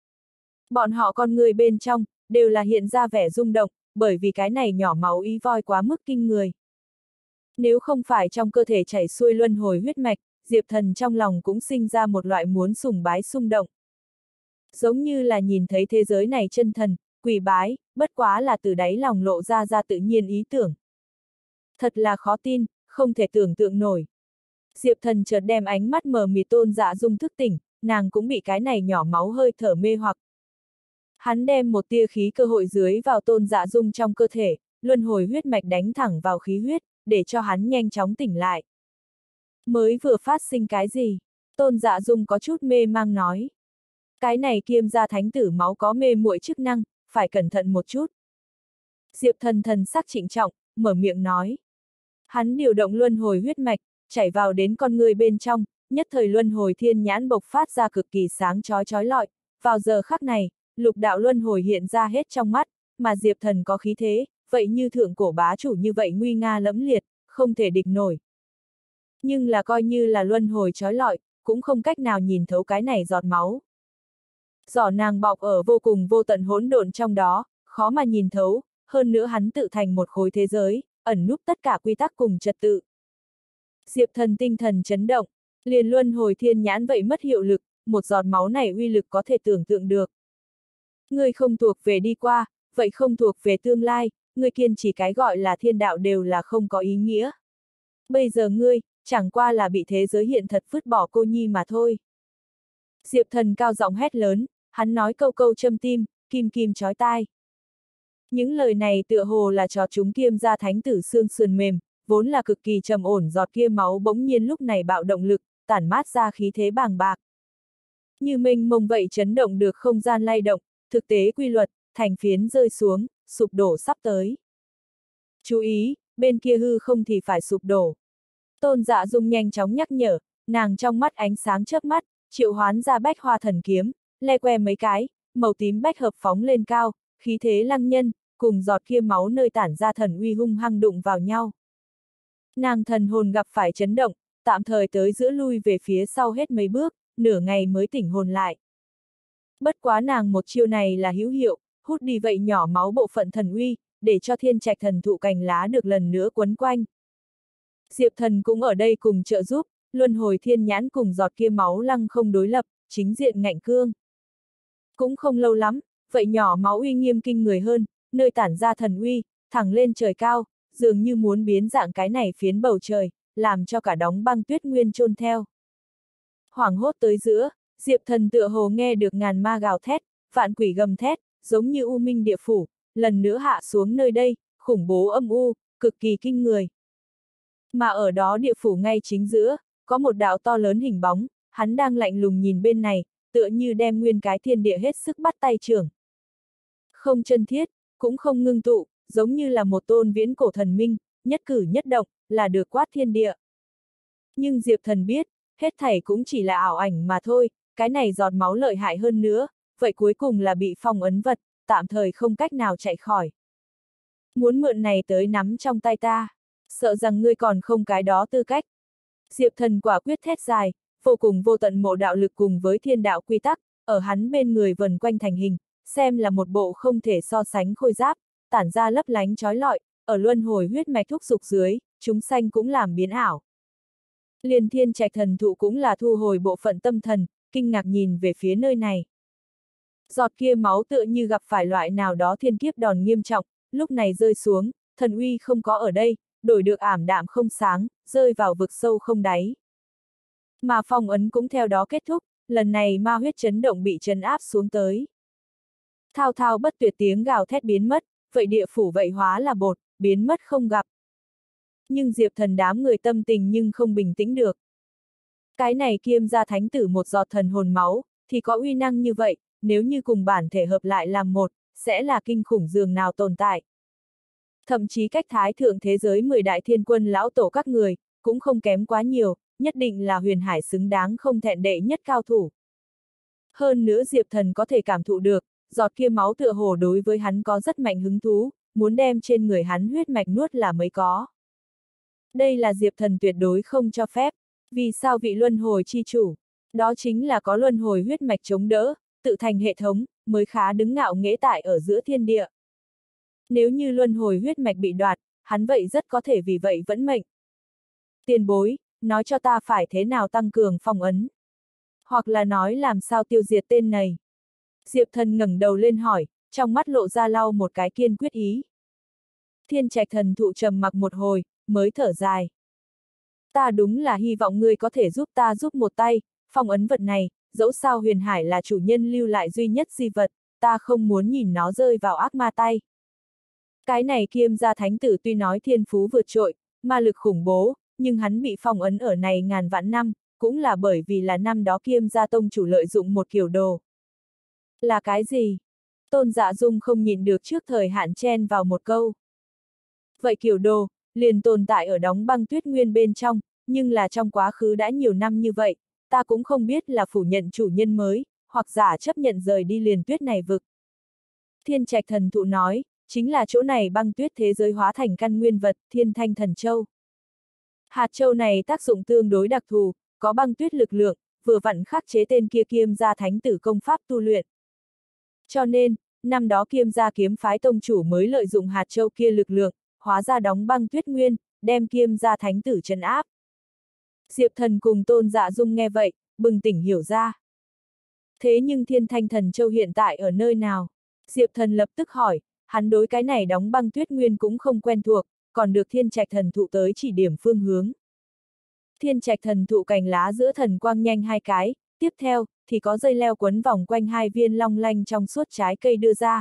Bọn họ con người bên trong, đều là hiện ra vẻ rung động, bởi vì cái này nhỏ máu ý voi quá mức kinh người. Nếu không phải trong cơ thể chảy xuôi luân hồi huyết mạch, Diệp Thần trong lòng cũng sinh ra một loại muốn sùng bái xung động. Giống như là nhìn thấy thế giới này chân thần, quỳ bái, bất quá là từ đáy lòng lộ ra ra tự nhiên ý tưởng. Thật là khó tin, không thể tưởng tượng nổi. Diệp Thần chợt đem ánh mắt mờ mịt Tôn Dạ Dung thức tỉnh, nàng cũng bị cái này nhỏ máu hơi thở mê hoặc. Hắn đem một tia khí cơ hội dưới vào Tôn Dạ Dung trong cơ thể, luân hồi huyết mạch đánh thẳng vào khí huyết, để cho hắn nhanh chóng tỉnh lại. Mới vừa phát sinh cái gì? Tôn Dạ Dung có chút mê mang nói. Cái này Kiêm gia thánh tử máu có mê muội chức năng, phải cẩn thận một chút. Diệp Thần thần sắc trịnh trọng, mở miệng nói. Hắn điều động luân hồi huyết mạch, chảy vào đến con người bên trong, nhất thời luân hồi thiên nhãn bộc phát ra cực kỳ sáng chói chói lọi. Vào giờ khắc này, lục đạo luân hồi hiện ra hết trong mắt, mà Diệp Thần có khí thế, vậy như thượng cổ bá chủ như vậy nguy nga lẫm liệt, không thể địch nổi. Nhưng là coi như là luân hồi chói lọi, cũng không cách nào nhìn thấu cái này giọt máu. Giỏ nàng bọc ở vô cùng vô tận hỗn độn trong đó, khó mà nhìn thấu, hơn nữa hắn tự thành một khối thế giới, ẩn núp tất cả quy tắc cùng trật tự. Diệp Thần tinh thần chấn động, liền luân hồi thiên nhãn vậy mất hiệu lực, một giọt máu này uy lực có thể tưởng tượng được. Người không thuộc về đi qua, vậy không thuộc về tương lai, người kiên chỉ cái gọi là thiên đạo đều là không có ý nghĩa. Bây giờ ngươi, chẳng qua là bị thế giới hiện thật vứt bỏ cô nhi mà thôi. Diệp Thần cao giọng hét lớn, hắn nói câu câu châm tim, kim kim chói tai. Những lời này tựa hồ là cho chúng Kiêm gia thánh tử xương sườn mềm, vốn là cực kỳ trầm ổn giọt kia máu bỗng nhiên lúc này bạo động lực, tản mát ra khí thế bàng bạc. Như mênh mông vậy chấn động được không gian lay động, thực tế quy luật, thành phiến rơi xuống, sụp đổ sắp tới. Chú ý, bên kia hư không thì phải sụp đổ. Tôn Dạ Dung nhanh chóng nhắc nhở, nàng trong mắt ánh sáng chớp mắt, triệu hoán ra bách hoa thần kiếm, le que mấy cái, màu tím bách hợp phóng lên cao, khí thế lăng nhân, cùng giọt kia máu nơi tản ra thần uy hung hăng đụng vào nhau. Nàng thần hồn gặp phải chấn động, tạm thời tới giữa lui về phía sau hết mấy bước, nửa ngày mới tỉnh hồn lại. Bất quá nàng một chiêu này là hữu hiệu, hút đi vậy nhỏ máu bộ phận thần uy, để cho thiên trạch thần thụ cành lá được lần nữa quấn quanh. Diệp Thần cũng ở đây cùng trợ giúp, luân hồi thiên nhãn cùng giọt kia máu lăng không đối lập, chính diện ngạnh cương. Cũng không lâu lắm, vậy nhỏ máu uy nghiêm kinh người hơn, nơi tản ra thần uy, thẳng lên trời cao, dường như muốn biến dạng cái này phiến bầu trời, làm cho cả đóng băng tuyết nguyên chôn theo. Hoảng hốt tới giữa, Diệp Thần tựa hồ nghe được ngàn ma gào thét, vạn quỷ gầm thét, giống như u minh địa phủ, lần nữa hạ xuống nơi đây, khủng bố âm u, cực kỳ kinh người. Mà ở đó địa phủ ngay chính giữa, có một đạo to lớn hình bóng, hắn đang lạnh lùng nhìn bên này, tựa như đem nguyên cái thiên địa hết sức bắt tay trưởng. Không chân thiết, cũng không ngưng tụ, giống như là một tôn viễn cổ thần minh, nhất cử nhất động, là được quát thiên địa. Nhưng Diệp Thần biết, hết thảy cũng chỉ là ảo ảnh mà thôi, cái này giọt máu lợi hại hơn nữa, vậy cuối cùng là bị phong ấn vật, tạm thời không cách nào chạy khỏi. Muốn mượn này tới nắm trong tay ta, sợ rằng ngươi còn không cái đó tư cách. Diệp Thần quả quyết thét dài, vô cùng vô tận mộ đạo lực cùng với thiên đạo quy tắc, ở hắn bên người vần quanh thành hình, xem là một bộ không thể so sánh khôi giáp, tản ra lấp lánh chói lọi, ở luân hồi huyết mạch thúc dục dưới, chúng sanh cũng làm biến ảo. Liền Thiên Trạch Thần Thụ cũng là thu hồi bộ phận tâm thần, kinh ngạc nhìn về phía nơi này. Giọt kia máu tựa như gặp phải loại nào đó thiên kiếp đòn nghiêm trọng, lúc này rơi xuống, thần uy không có ở đây, đổi được ảm đạm không sáng, rơi vào vực sâu không đáy. Mà phong ấn cũng theo đó kết thúc, lần này ma huyết chấn động bị trấn áp xuống tới. Thao thao bất tuyệt tiếng gào thét biến mất, vậy địa phủ vậy hóa là bột, biến mất không gặp. Nhưng Diệp Thần đám người tâm tình nhưng không bình tĩnh được. Cái này kiêm gia thánh tử một giọt thần hồn máu, thì có uy năng như vậy, nếu như cùng bản thể hợp lại làm một, sẽ là kinh khủng dường nào tồn tại. Thậm chí cách thái thượng thế giới mười đại thiên quân lão tổ các người, cũng không kém quá nhiều, nhất định là huyền hải xứng đáng không thẹn đệ nhất cao thủ. Hơn nữa Diệp Thần có thể cảm thụ được, giọt kia máu tựa hồ đối với hắn có rất mạnh hứng thú, muốn đem trên người hắn huyết mạch nuốt là mới có. Đây là Diệp Thần tuyệt đối không cho phép, vì sao vị luân hồi chi chủ, đó chính là có luân hồi huyết mạch chống đỡ, tự thành hệ thống, mới khá đứng ngạo nghễ tại ở giữa thiên địa. Nếu như luân hồi huyết mạch bị đoạt, hắn vậy rất có thể vì vậy vẫn mệnh. Tiền bối, nói cho ta phải thế nào tăng cường phong ấn. Hoặc là nói làm sao tiêu diệt tên này. Diệp Thần ngẩng đầu lên hỏi, trong mắt lộ ra lau một cái kiên quyết ý. Thiên Trạch Thần Thụ trầm mặc một hồi, mới thở dài. Ta đúng là hy vọng ngươi có thể giúp ta giúp một tay, phong ấn vật này, dẫu sao huyền hải là chủ nhân lưu lại duy nhất di vật, ta không muốn nhìn nó rơi vào ác ma tay. Cái này kiêm gia thánh tử tuy nói thiên phú vượt trội, ma lực khủng bố, nhưng hắn bị phong ấn ở này ngàn vạn năm, cũng là bởi vì là năm đó kiêm gia tông chủ lợi dụng một kiểu đồ. Là cái gì? Tôn Dạ Dung không nhìn được trước thời hạn chen vào một câu. Vậy kiểu đồ, liền tồn tại ở đóng băng tuyết nguyên bên trong, nhưng là trong quá khứ đã nhiều năm như vậy, ta cũng không biết là phủ nhận chủ nhân mới, hoặc giả chấp nhận rời đi liền tuyết này vực. Thiên Trạch Thần Thụ nói, chính là chỗ này băng tuyết thế giới hóa thành căn nguyên vật, Thiên Thanh Thần Châu. Hạt châu này tác dụng tương đối đặc thù, có băng tuyết lực lượng, vừa vặn khắc chế tên kia kiêm gia thánh tử công pháp tu luyện. Cho nên, năm đó kiêm gia kiếm phái tông chủ mới lợi dụng hạt châu kia lực lượng, hóa ra đóng băng tuyết nguyên, đem kiêm gia thánh tử trấn áp. Diệp Thần cùng Tôn Dạ Dung nghe vậy, bừng tỉnh hiểu ra. Thế nhưng Thiên Thanh Thần Châu hiện tại ở nơi nào? Diệp Thần lập tức hỏi, hắn đối cái này đóng băng tuyết nguyên cũng không quen thuộc, còn được Thiên Trạch Thần Thụ tới chỉ điểm phương hướng. Thiên Trạch Thần Thụ cành lá giữa thần quang nhanh hai cái, tiếp theo, thì có dây leo quấn vòng quanh hai viên long lanh trong suốt trái cây đưa ra.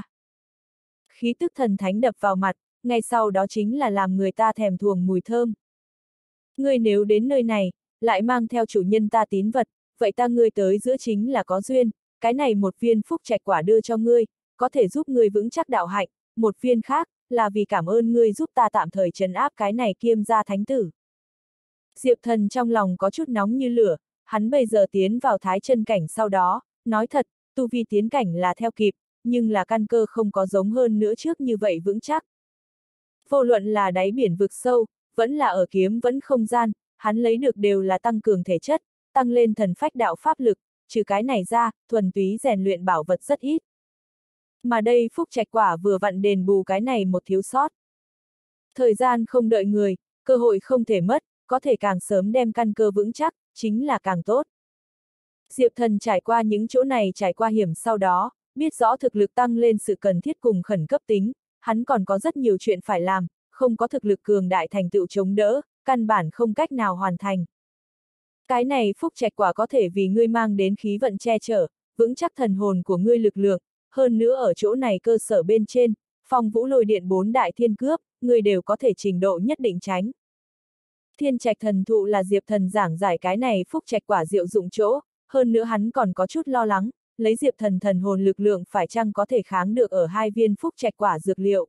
Khí tức thần thánh đập vào mặt, ngay sau đó chính là làm người ta thèm thuồng mùi thơm. Ngươi nếu đến nơi này, lại mang theo chủ nhân ta tín vật, vậy ta ngươi tới giữa chính là có duyên, cái này một viên phúc trạch quả đưa cho ngươi, có thể giúp ngươi vững chắc đạo hạnh, một viên khác, là vì cảm ơn ngươi giúp ta tạm thời trấn áp cái này kiêm gia thánh tử. Diệp Thần trong lòng có chút nóng như lửa, hắn bây giờ tiến vào thái chân cảnh sau đó, nói thật, tu vi tiến cảnh là theo kịp, nhưng là căn cơ không có giống hơn nữa trước như vậy vững chắc. Vô luận là đáy biển vực sâu, vẫn là ở kiếm vẫn không gian, hắn lấy được đều là tăng cường thể chất, tăng lên thần phách đạo pháp lực, trừ cái này ra, thuần túy rèn luyện bảo vật rất ít. Mà đây phúc trạch quả vừa vặn đền bù cái này một thiếu sót. Thời gian không đợi người, cơ hội không thể mất, có thể càng sớm đem căn cơ vững chắc, chính là càng tốt. Diệp Thần trải qua những chỗ này trải qua hiểm sau đó, biết rõ thực lực tăng lên sự cần thiết cùng khẩn cấp tính, hắn còn có rất nhiều chuyện phải làm, không có thực lực cường đại thành tựu chống đỡ, căn bản không cách nào hoàn thành. Cái này phúc trạch quả có thể vì ngươi mang đến khí vận che chở, vững chắc thần hồn của ngươi lực lượng, hơn nữa ở chỗ này cơ sở bên trên, phong vũ lôi điện bốn đại thiên cướp, ngươi đều có thể trình độ nhất định tránh. Thiên trạch thần thụ là Diệp Thần giảng giải cái này phúc trạch quả diệu dụng chỗ, hơn nữa hắn còn có chút lo lắng, lấy Diệp Thần thần hồn lực lượng phải chăng có thể kháng được ở hai viên phúc trạch quả dược liệu.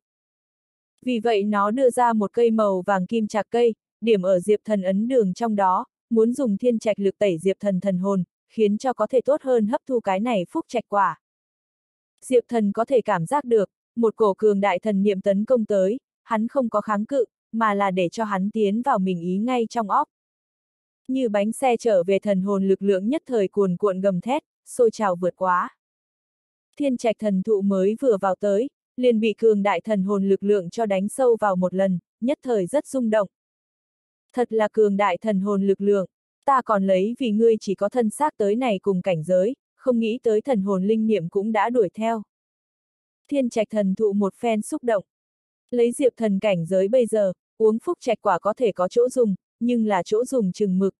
Vì vậy nó đưa ra một cây màu vàng kim trạc cây, điểm ở Diệp Thần ấn đường trong đó, muốn dùng thiên trạch lực tẩy Diệp Thần thần hồn, khiến cho có thể tốt hơn hấp thu cái này phúc trạch quả. Diệp Thần có thể cảm giác được, một cổ cường đại thần niệm tấn công tới, hắn không có kháng cự, mà là để cho hắn tiến vào mình ý ngay trong óc. Như bánh xe trở về thần hồn lực lượng nhất thời cuồn cuộn gầm thét, sôi trào vượt quá. Thiên trạch thần thụ mới vừa vào tới, liền bị cường đại thần hồn lực lượng cho đánh sâu vào một lần, nhất thời rất rung động. Thật là cường đại thần hồn lực lượng, ta còn lấy vì ngươi chỉ có thân xác tới này cùng cảnh giới, không nghĩ tới thần hồn linh niệm cũng đã đuổi theo. Thiên trạch thần thụ một phen xúc động. Lấy Diệp Thần cảnh giới bây giờ, uống phúc trạch quả có thể có chỗ dùng, nhưng là chỗ dùng chừng mực.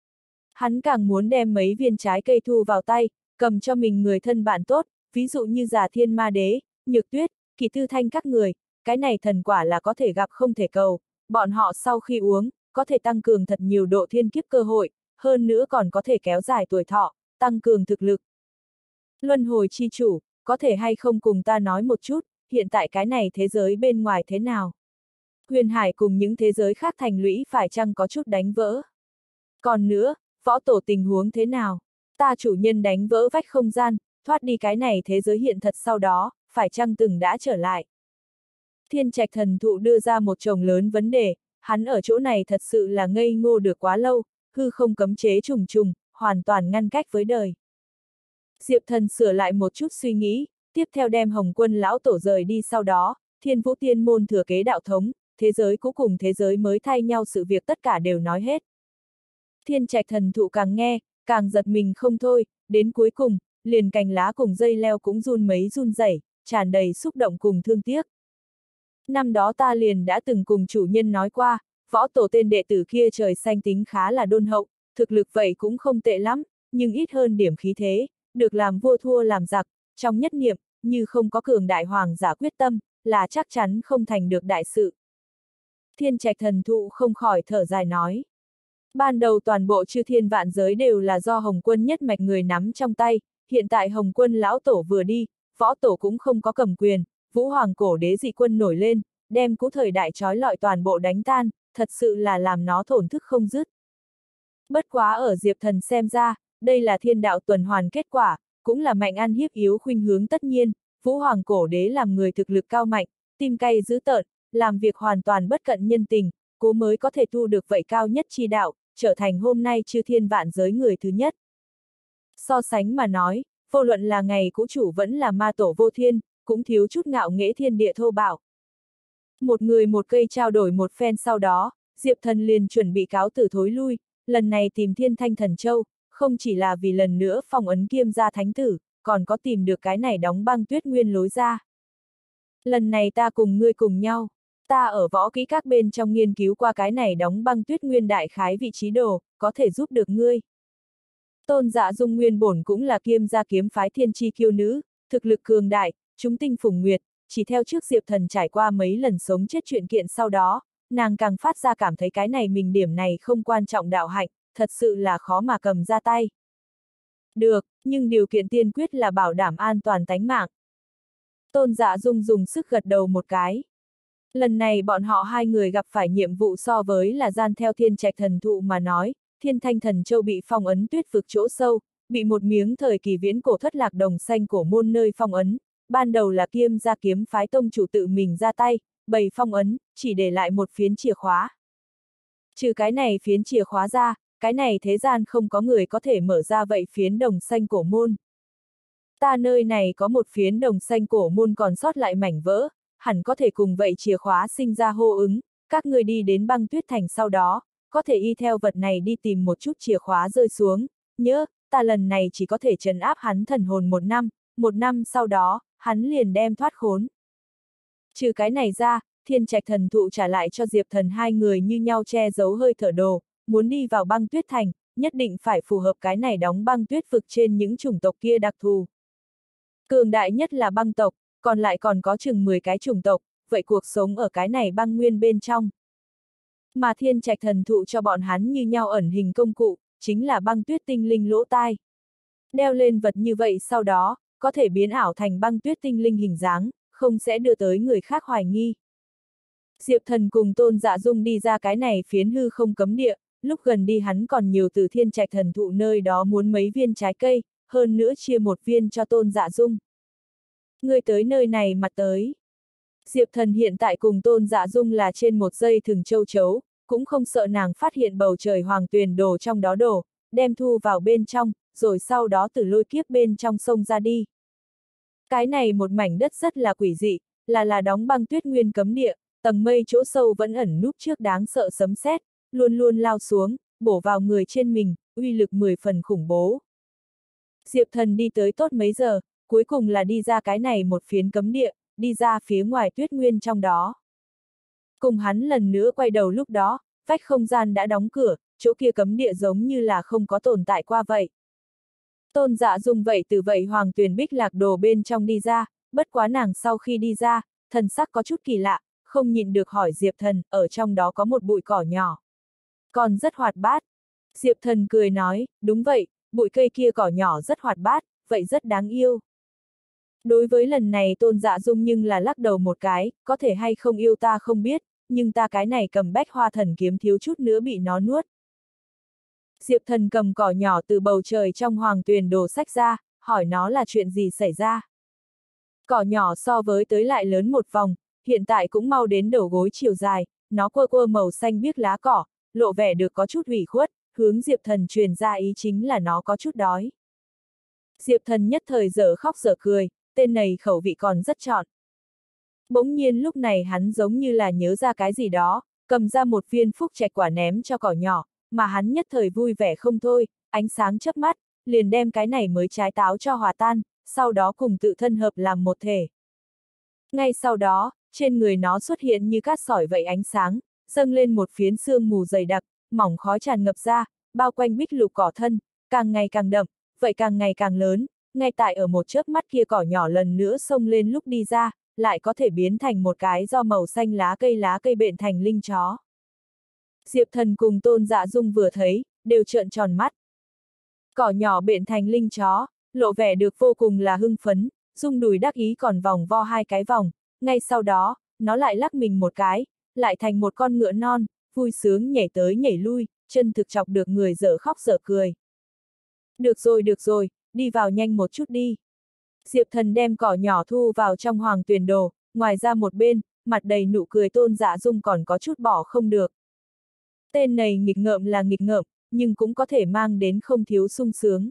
Hắn càng muốn đem mấy viên trái cây thu vào tay, cầm cho mình người thân bạn tốt, ví dụ như Già Thiên Ma Đế, Nhược Tuyết, Kỳ Tư Thanh các người, cái này thần quả là có thể gặp không thể cầu, bọn họ sau khi uống, có thể tăng cường thật nhiều độ thiên kiếp cơ hội, hơn nữa còn có thể kéo dài tuổi thọ, tăng cường thực lực. Luân hồi chi chủ, có thể hay không cùng ta nói một chút, hiện tại cái này thế giới bên ngoài thế nào? Huyền Hải cùng những thế giới khác thành lũy phải chăng có chút đánh vỡ? Còn nữa, võ tổ tình huống thế nào? Ta chủ nhân đánh vỡ vách không gian, thoát đi cái này thế giới hiện thật sau đó, phải chăng từng đã trở lại? Thiên trạch thần thụ đưa ra một chồng lớn vấn đề, hắn ở chỗ này thật sự là ngây ngô được quá lâu, hư không cấm chế trùng trùng, hoàn toàn ngăn cách với đời. Diệp Thần sửa lại một chút suy nghĩ, tiếp theo đem Hồng Quân lão tổ rời đi sau đó, Thiên Vũ Tiên môn thừa kế đạo thống, thế giới cũ cùng thế giới mới thay nhau sự việc tất cả đều nói hết. Thiên trạch thần thụ càng nghe, càng giật mình không thôi, đến cuối cùng, liền cành lá cùng dây leo cũng run mấy run rẩy, tràn đầy xúc động cùng thương tiếc. Năm đó ta liền đã từng cùng chủ nhân nói qua, võ tổ tên đệ tử kia trời xanh tính khá là đôn hậu, thực lực vậy cũng không tệ lắm, nhưng ít hơn điểm khí thế, được làm vua thua làm giặc, trong nhất niệm, như không có cường đại hoàng giả quyết tâm, là chắc chắn không thành được đại sự. Thiên trạch thần thụ không khỏi thở dài nói. Ban đầu toàn bộ chư thiên vạn giới đều là do Hồng Quân nhất mạch người nắm trong tay, hiện tại Hồng Quân lão tổ vừa đi, võ tổ cũng không có cầm quyền, Vũ Hoàng cổ đế dị quân nổi lên, đem cũ thời đại trói lọi toàn bộ đánh tan, thật sự là làm nó thổn thức không dứt. Bất quá ở Diệp Thần xem ra, đây là thiên đạo tuần hoàn kết quả, cũng là mạnh ăn hiếp yếu khuynh hướng tất nhiên, Vũ Hoàng cổ đế làm người thực lực cao mạnh, tim cay dữ tợn, làm việc hoàn toàn bất cận nhân tình, cố mới có thể thu được vậy cao nhất chi đạo, trở thành hôm nay chư thiên vạn giới người thứ nhất. So sánh mà nói, vô luận là ngày cũ chủ vẫn là ma tổ vô thiên, cũng thiếu chút ngạo nghễ thiên địa thô bạo. Một người một cây trao đổi một phen sau đó, Diệp Thần liền chuẩn bị cáo từ thối lui, lần này tìm Thiên Thanh Thần Châu, không chỉ là vì lần nữa phong ấn Kiêm gia thánh tử, còn có tìm được cái này đóng băng tuyết nguyên lối ra. Lần này ta cùng ngươi cùng nhau, ta ở võ kỹ các bên trong nghiên cứu qua cái này đóng băng tuyết nguyên đại khái vị trí đồ, có thể giúp được ngươi. Tôn Dạ Dung nguyên bổn cũng là Kiêm gia kiếm phái thiên chi kiêu nữ, thực lực cường đại, chúng tinh phùng nguyệt, chỉ theo trước Diệp Thần trải qua mấy lần sống chết chuyện kiện sau đó, nàng càng phát ra cảm thấy cái này mình điểm này không quan trọng đạo hạnh, thật sự là khó mà cầm ra tay. Được, nhưng điều kiện tiên quyết là bảo đảm an toàn tánh mạng. Tôn Dạ Dung dùng sức gật đầu một cái. Lần này bọn họ hai người gặp phải nhiệm vụ so với là gian theo thiên trạch thần thụ mà nói, Thiên Thanh Thần Châu bị phong ấn tuyết vực chỗ sâu, bị một miếng thời kỳ viễn cổ thất lạc đồng xanh cổ môn nơi phong ấn, ban đầu là Kiêm gia kiếm phái tông chủ tự mình ra tay, bày phong ấn, chỉ để lại một phiến chìa khóa. Trừ cái này phiến chìa khóa ra, cái này thế gian không có người có thể mở ra vậy phiến đồng xanh cổ môn. Ta nơi này có một phiến đồng xanh cổ môn còn sót lại mảnh vỡ, hẳn có thể cùng vậy chìa khóa sinh ra hô ứng, các người đi đến băng tuyết thành sau đó, có thể y theo vật này đi tìm một chút chìa khóa rơi xuống, nhớ, ta lần này chỉ có thể trấn áp hắn thần hồn một năm, một năm sau đó, hắn liền đem thoát khốn. Trừ cái này ra, thiên trạch thần thụ trả lại cho Diệp Thần hai người như nhau che giấu hơi thở đồ, muốn đi vào băng tuyết thành, nhất định phải phù hợp cái này đóng băng tuyết vực trên những chủng tộc kia đặc thù. Cường đại nhất là băng tộc, còn lại còn có chừng mười cái chủng tộc, vậy cuộc sống ở cái này băng nguyên bên trong. Mà thiên trạch thần thụ cho bọn hắn như nhau ẩn hình công cụ, chính là băng tuyết tinh linh lỗ tai. Đeo lên vật như vậy sau đó, có thể biến ảo thành băng tuyết tinh linh hình dáng, không sẽ đưa tới người khác hoài nghi. Diệp Thần cùng Tôn Dạ Dung đi ra cái này phiến hư không cấm địa, lúc gần đi hắn còn nhiều từ thiên trạch thần thụ nơi đó muốn mấy viên trái cây, hơn nữa chia một viên cho Tôn Dạ Dung. Người tới nơi này mà tới. Diệp Thần hiện tại cùng Tôn Dạ Dung là trên một dây thừng châu chấu, cũng không sợ nàng phát hiện bầu trời hoàng tuyền đồ trong đó đổ, đem thu vào bên trong, rồi sau đó từ lôi kiếp bên trong sông ra đi. Cái này một mảnh đất rất là quỷ dị, là là đóng băng tuyết nguyên cấm địa, tầng mây chỗ sâu vẫn ẩn núp trước đáng sợ sấm sét, luôn luôn lao xuống, bổ vào người trên mình, uy lực mười phần khủng bố. Diệp Thần đi tới tốt mấy giờ, cuối cùng là đi ra cái này một phiến cấm địa, đi ra phía ngoài tuyết nguyên trong đó. Cùng hắn lần nữa quay đầu lúc đó, vách không gian đã đóng cửa, chỗ kia cấm địa giống như là không có tồn tại qua vậy. Tôn Dạ Dung vậy từ vậy hoàng tuyền bích lạc đồ bên trong đi ra, bất quá nàng sau khi đi ra, thần sắc có chút kỳ lạ, không nhịn được hỏi Diệp Thần, ở trong đó có một bụi cỏ nhỏ. Còn rất hoạt bát. Diệp Thần cười nói, đúng vậy, bụi cây kia cỏ nhỏ rất hoạt bát, vậy rất đáng yêu. Đối với lần này Tôn Dạ Dung nhưng là lắc đầu một cái, có thể hay không yêu ta không biết, nhưng ta cái này cầm bách hoa thần kiếm thiếu chút nữa bị nó nuốt. Diệp Thần cầm cỏ nhỏ từ bầu trời trong hoàng tuyền đồ sách ra, hỏi nó là chuyện gì xảy ra. Cỏ nhỏ so với tới lại lớn một vòng, hiện tại cũng mau đến đầu gối chiều dài, nó quơ quơ màu xanh biếc lá cỏ, lộ vẻ được có chút ủy khuất, hướng Diệp Thần truyền ra ý chính là nó có chút đói. Diệp Thần nhất thời dở khóc dở cười, tên này khẩu vị còn rất trọn. Bỗng nhiên lúc này hắn giống như là nhớ ra cái gì đó, cầm ra một viên phúc trạch quả ném cho cỏ nhỏ, mà hắn nhất thời vui vẻ không thôi, ánh sáng chớp mắt, liền đem cái này mới trái táo cho hòa tan, sau đó cùng tự thân hợp làm một thể. Ngay sau đó, trên người nó xuất hiện như cát sỏi vậy ánh sáng, dâng lên một phiến sương mù dày đặc, mỏng khói tràn ngập ra, bao quanh bích lục cỏ thân, càng ngày càng đậm, vậy càng ngày càng lớn, ngay tại ở một chớp mắt kia cỏ nhỏ lần nữa xông lên lúc đi ra, lại có thể biến thành một cái do màu xanh lá cây lá cây bện thành linh chó. Diệp Thần cùng Tôn Dạ Dung vừa thấy, đều trợn tròn mắt. Cỏ nhỏ bện thành linh chó, lộ vẻ được vô cùng là hưng phấn, rung đùi đắc ý còn vòng vo hai cái vòng, ngay sau đó, nó lại lắc mình một cái, lại thành một con ngựa non, vui sướng nhảy tới nhảy lui, chân thực chọc được người dở khóc dở cười. Được rồi được rồi, đi vào nhanh một chút đi. Diệp Thần đem cỏ nhỏ thu vào trong hoàng tuyền đồ, ngoài ra một bên, mặt đầy nụ cười Tôn Dạ Dung còn có chút bỏ không được. Tên này nghịch ngợm là nghịch ngợm, nhưng cũng có thể mang đến không thiếu sung sướng.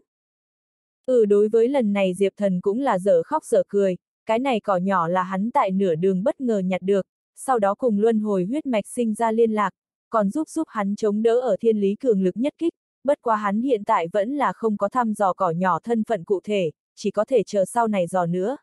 Ừ, đối với lần này Diệp Thần cũng là dở khóc dở cười, cái này cỏ nhỏ là hắn tại nửa đường bất ngờ nhặt được, sau đó cùng luân hồi huyết mạch sinh ra liên lạc, còn giúp giúp hắn chống đỡ ở thiên lý cường lực nhất kích, bất quá hắn hiện tại vẫn là không có thăm dò cỏ nhỏ thân phận cụ thể, chỉ có thể chờ sau này dò nữa.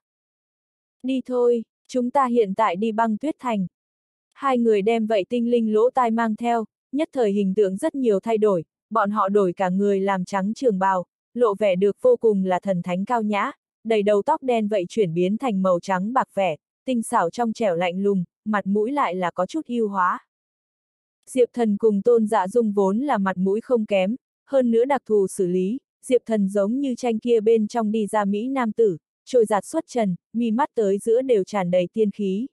Đi thôi, chúng ta hiện tại đi băng tuyết thành. Hai người đem vậy tinh linh lỗ tai mang theo, nhất thời hình tượng rất nhiều thay đổi, bọn họ đổi cả người làm trắng trường bào, lộ vẻ được vô cùng là thần thánh cao nhã, đầy đầu tóc đen vậy chuyển biến thành màu trắng bạc vẻ, tinh xảo trong trẻo lạnh lùng, mặt mũi lại là có chút ưu hóa. Diệp Thần cùng Tôn Dạ Dung vốn là mặt mũi không kém, hơn nữa đặc thù xử lý, Diệp Thần giống như tranh kia bên trong đi ra Mỹ nam tử, trôi giạt xuất trần, mi mắt tới giữa đều tràn đầy tiên khí.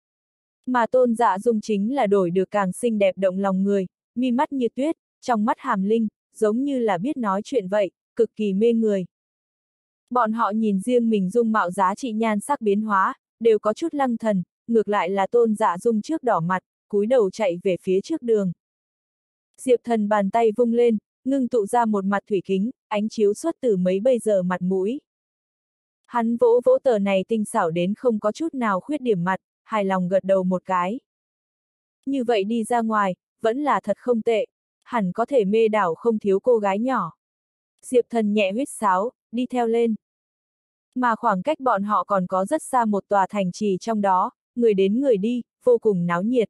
Mà Tôn Dạ Dung chính là đổi được càng xinh đẹp động lòng người, mi mắt như tuyết, trong mắt hàm linh, giống như là biết nói chuyện vậy, cực kỳ mê người. Bọn họ nhìn riêng mình dung mạo giá trị nhan sắc biến hóa, đều có chút lăng thần, ngược lại là Tôn Dạ Dung trước đỏ mặt, cúi đầu chạy về phía trước đường. Diệp Thần bàn tay vung lên, ngưng tụ ra một mặt thủy kính, ánh chiếu xuất từ mấy bây giờ mặt mũi. Hắn vỗ vỗ tờ này tinh xảo đến không có chút nào khuyết điểm mặt, hài lòng gật đầu một cái. Như vậy đi ra ngoài, vẫn là thật không tệ, hẳn có thể mê đảo không thiếu cô gái nhỏ. Diệp Thần nhẹ huýt sáo, đi theo lên. Mà khoảng cách bọn họ còn có rất xa một tòa thành trì trong đó, người đến người đi, vô cùng náo nhiệt.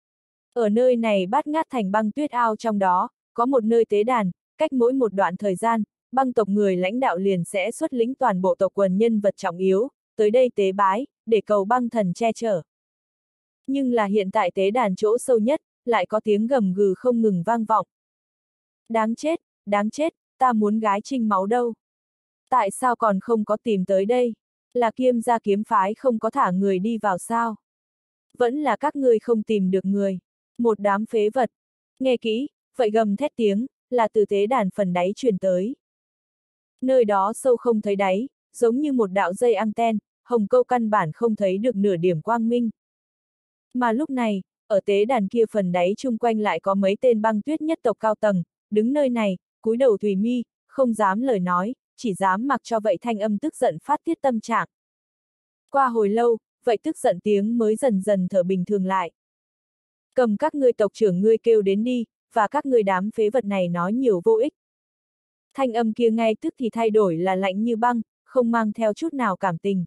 Ở nơi này bát ngát thành băng tuyết ao trong đó, có một nơi tế đàn, cách mỗi một đoạn thời gian, băng tộc người lãnh đạo liền sẽ xuất lĩnh toàn bộ tộc quần nhân vật trọng yếu, tới đây tế bái, để cầu băng thần che chở. Nhưng là hiện tại tế đàn chỗ sâu nhất, lại có tiếng gầm gừ không ngừng vang vọng. Đáng chết, đáng chết, ta muốn gái trinh máu đâu. Tại sao còn không có tìm tới đây? Là Kiêm gia kiếm phái không có thả người đi vào sao? Vẫn là các ngươi không tìm được người. Một đám phế vật. Nghe kỹ, vậy gầm thét tiếng, là từ tế đàn phần đáy truyền tới. Nơi đó sâu không thấy đáy, giống như một đạo dây anten, hồng câu căn bản không thấy được nửa điểm quang minh. Mà lúc này, ở tế đàn kia phần đáy chung quanh lại có mấy tên băng tuyết nhất tộc cao tầng, đứng nơi này, cúi đầu thùy mi, không dám lời nói, chỉ dám mặc cho vậy thanh âm tức giận phát tiết tâm trạng. Qua hồi lâu, vậy tức giận tiếng mới dần dần thở bình thường lại. Cầm các ngươi tộc trưởng ngươi kêu đến đi, và các ngươi đám phế vật này nói nhiều vô ích. Thanh âm kia ngay tức thì thay đổi là lạnh như băng, không mang theo chút nào cảm tình.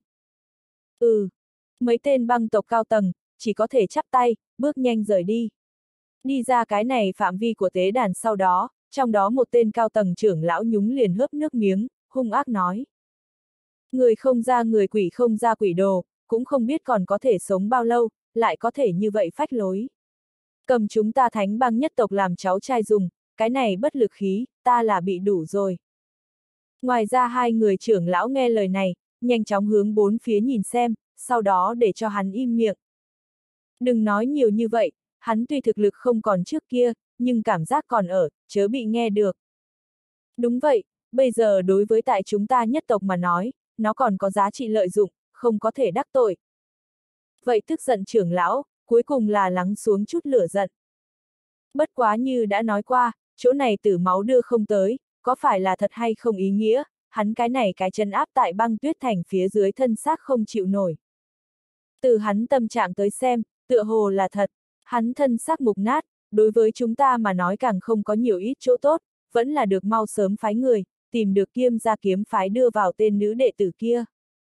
Ừ, mấy tên băng tộc cao tầng, chỉ có thể chắp tay, bước nhanh rời đi. Đi ra cái này phạm vi của tế đàn sau đó, trong đó một tên cao tầng trưởng lão nhúng liền hớp nước miếng, hung ác nói. Người không ra người quỷ không ra quỷ đồ, cũng không biết còn có thể sống bao lâu, lại có thể như vậy phách lối. Cầm chúng ta thánh băng nhất tộc làm cháu trai dùng, cái này bất lực khí, ta là bị đủ rồi. Ngoài ra hai người trưởng lão nghe lời này, nhanh chóng hướng bốn phía nhìn xem, sau đó để cho hắn im miệng. Đừng nói nhiều như vậy, hắn tuy thực lực không còn trước kia, nhưng cảm giác còn ở, chớ bị nghe được. Đúng vậy, bây giờ đối với tại chúng ta nhất tộc mà nói, nó còn có giá trị lợi dụng, không có thể đắc tội. Vậy tức giận trưởng lão, cuối cùng là lắng xuống chút lửa giận. Bất quá như đã nói qua, chỗ này tử máu đưa không tới, có phải là thật hay không ý nghĩa, hắn cái này cái chân áp tại băng tuyết thành phía dưới thân xác không chịu nổi. Từ hắn tâm trạng tới xem, tựa hồ là thật, hắn thân xác mục nát, đối với chúng ta mà nói càng không có nhiều ít chỗ tốt, vẫn là được mau sớm phái người, tìm được Kiêm gia kiếm phái đưa vào tên nữ đệ tử kia.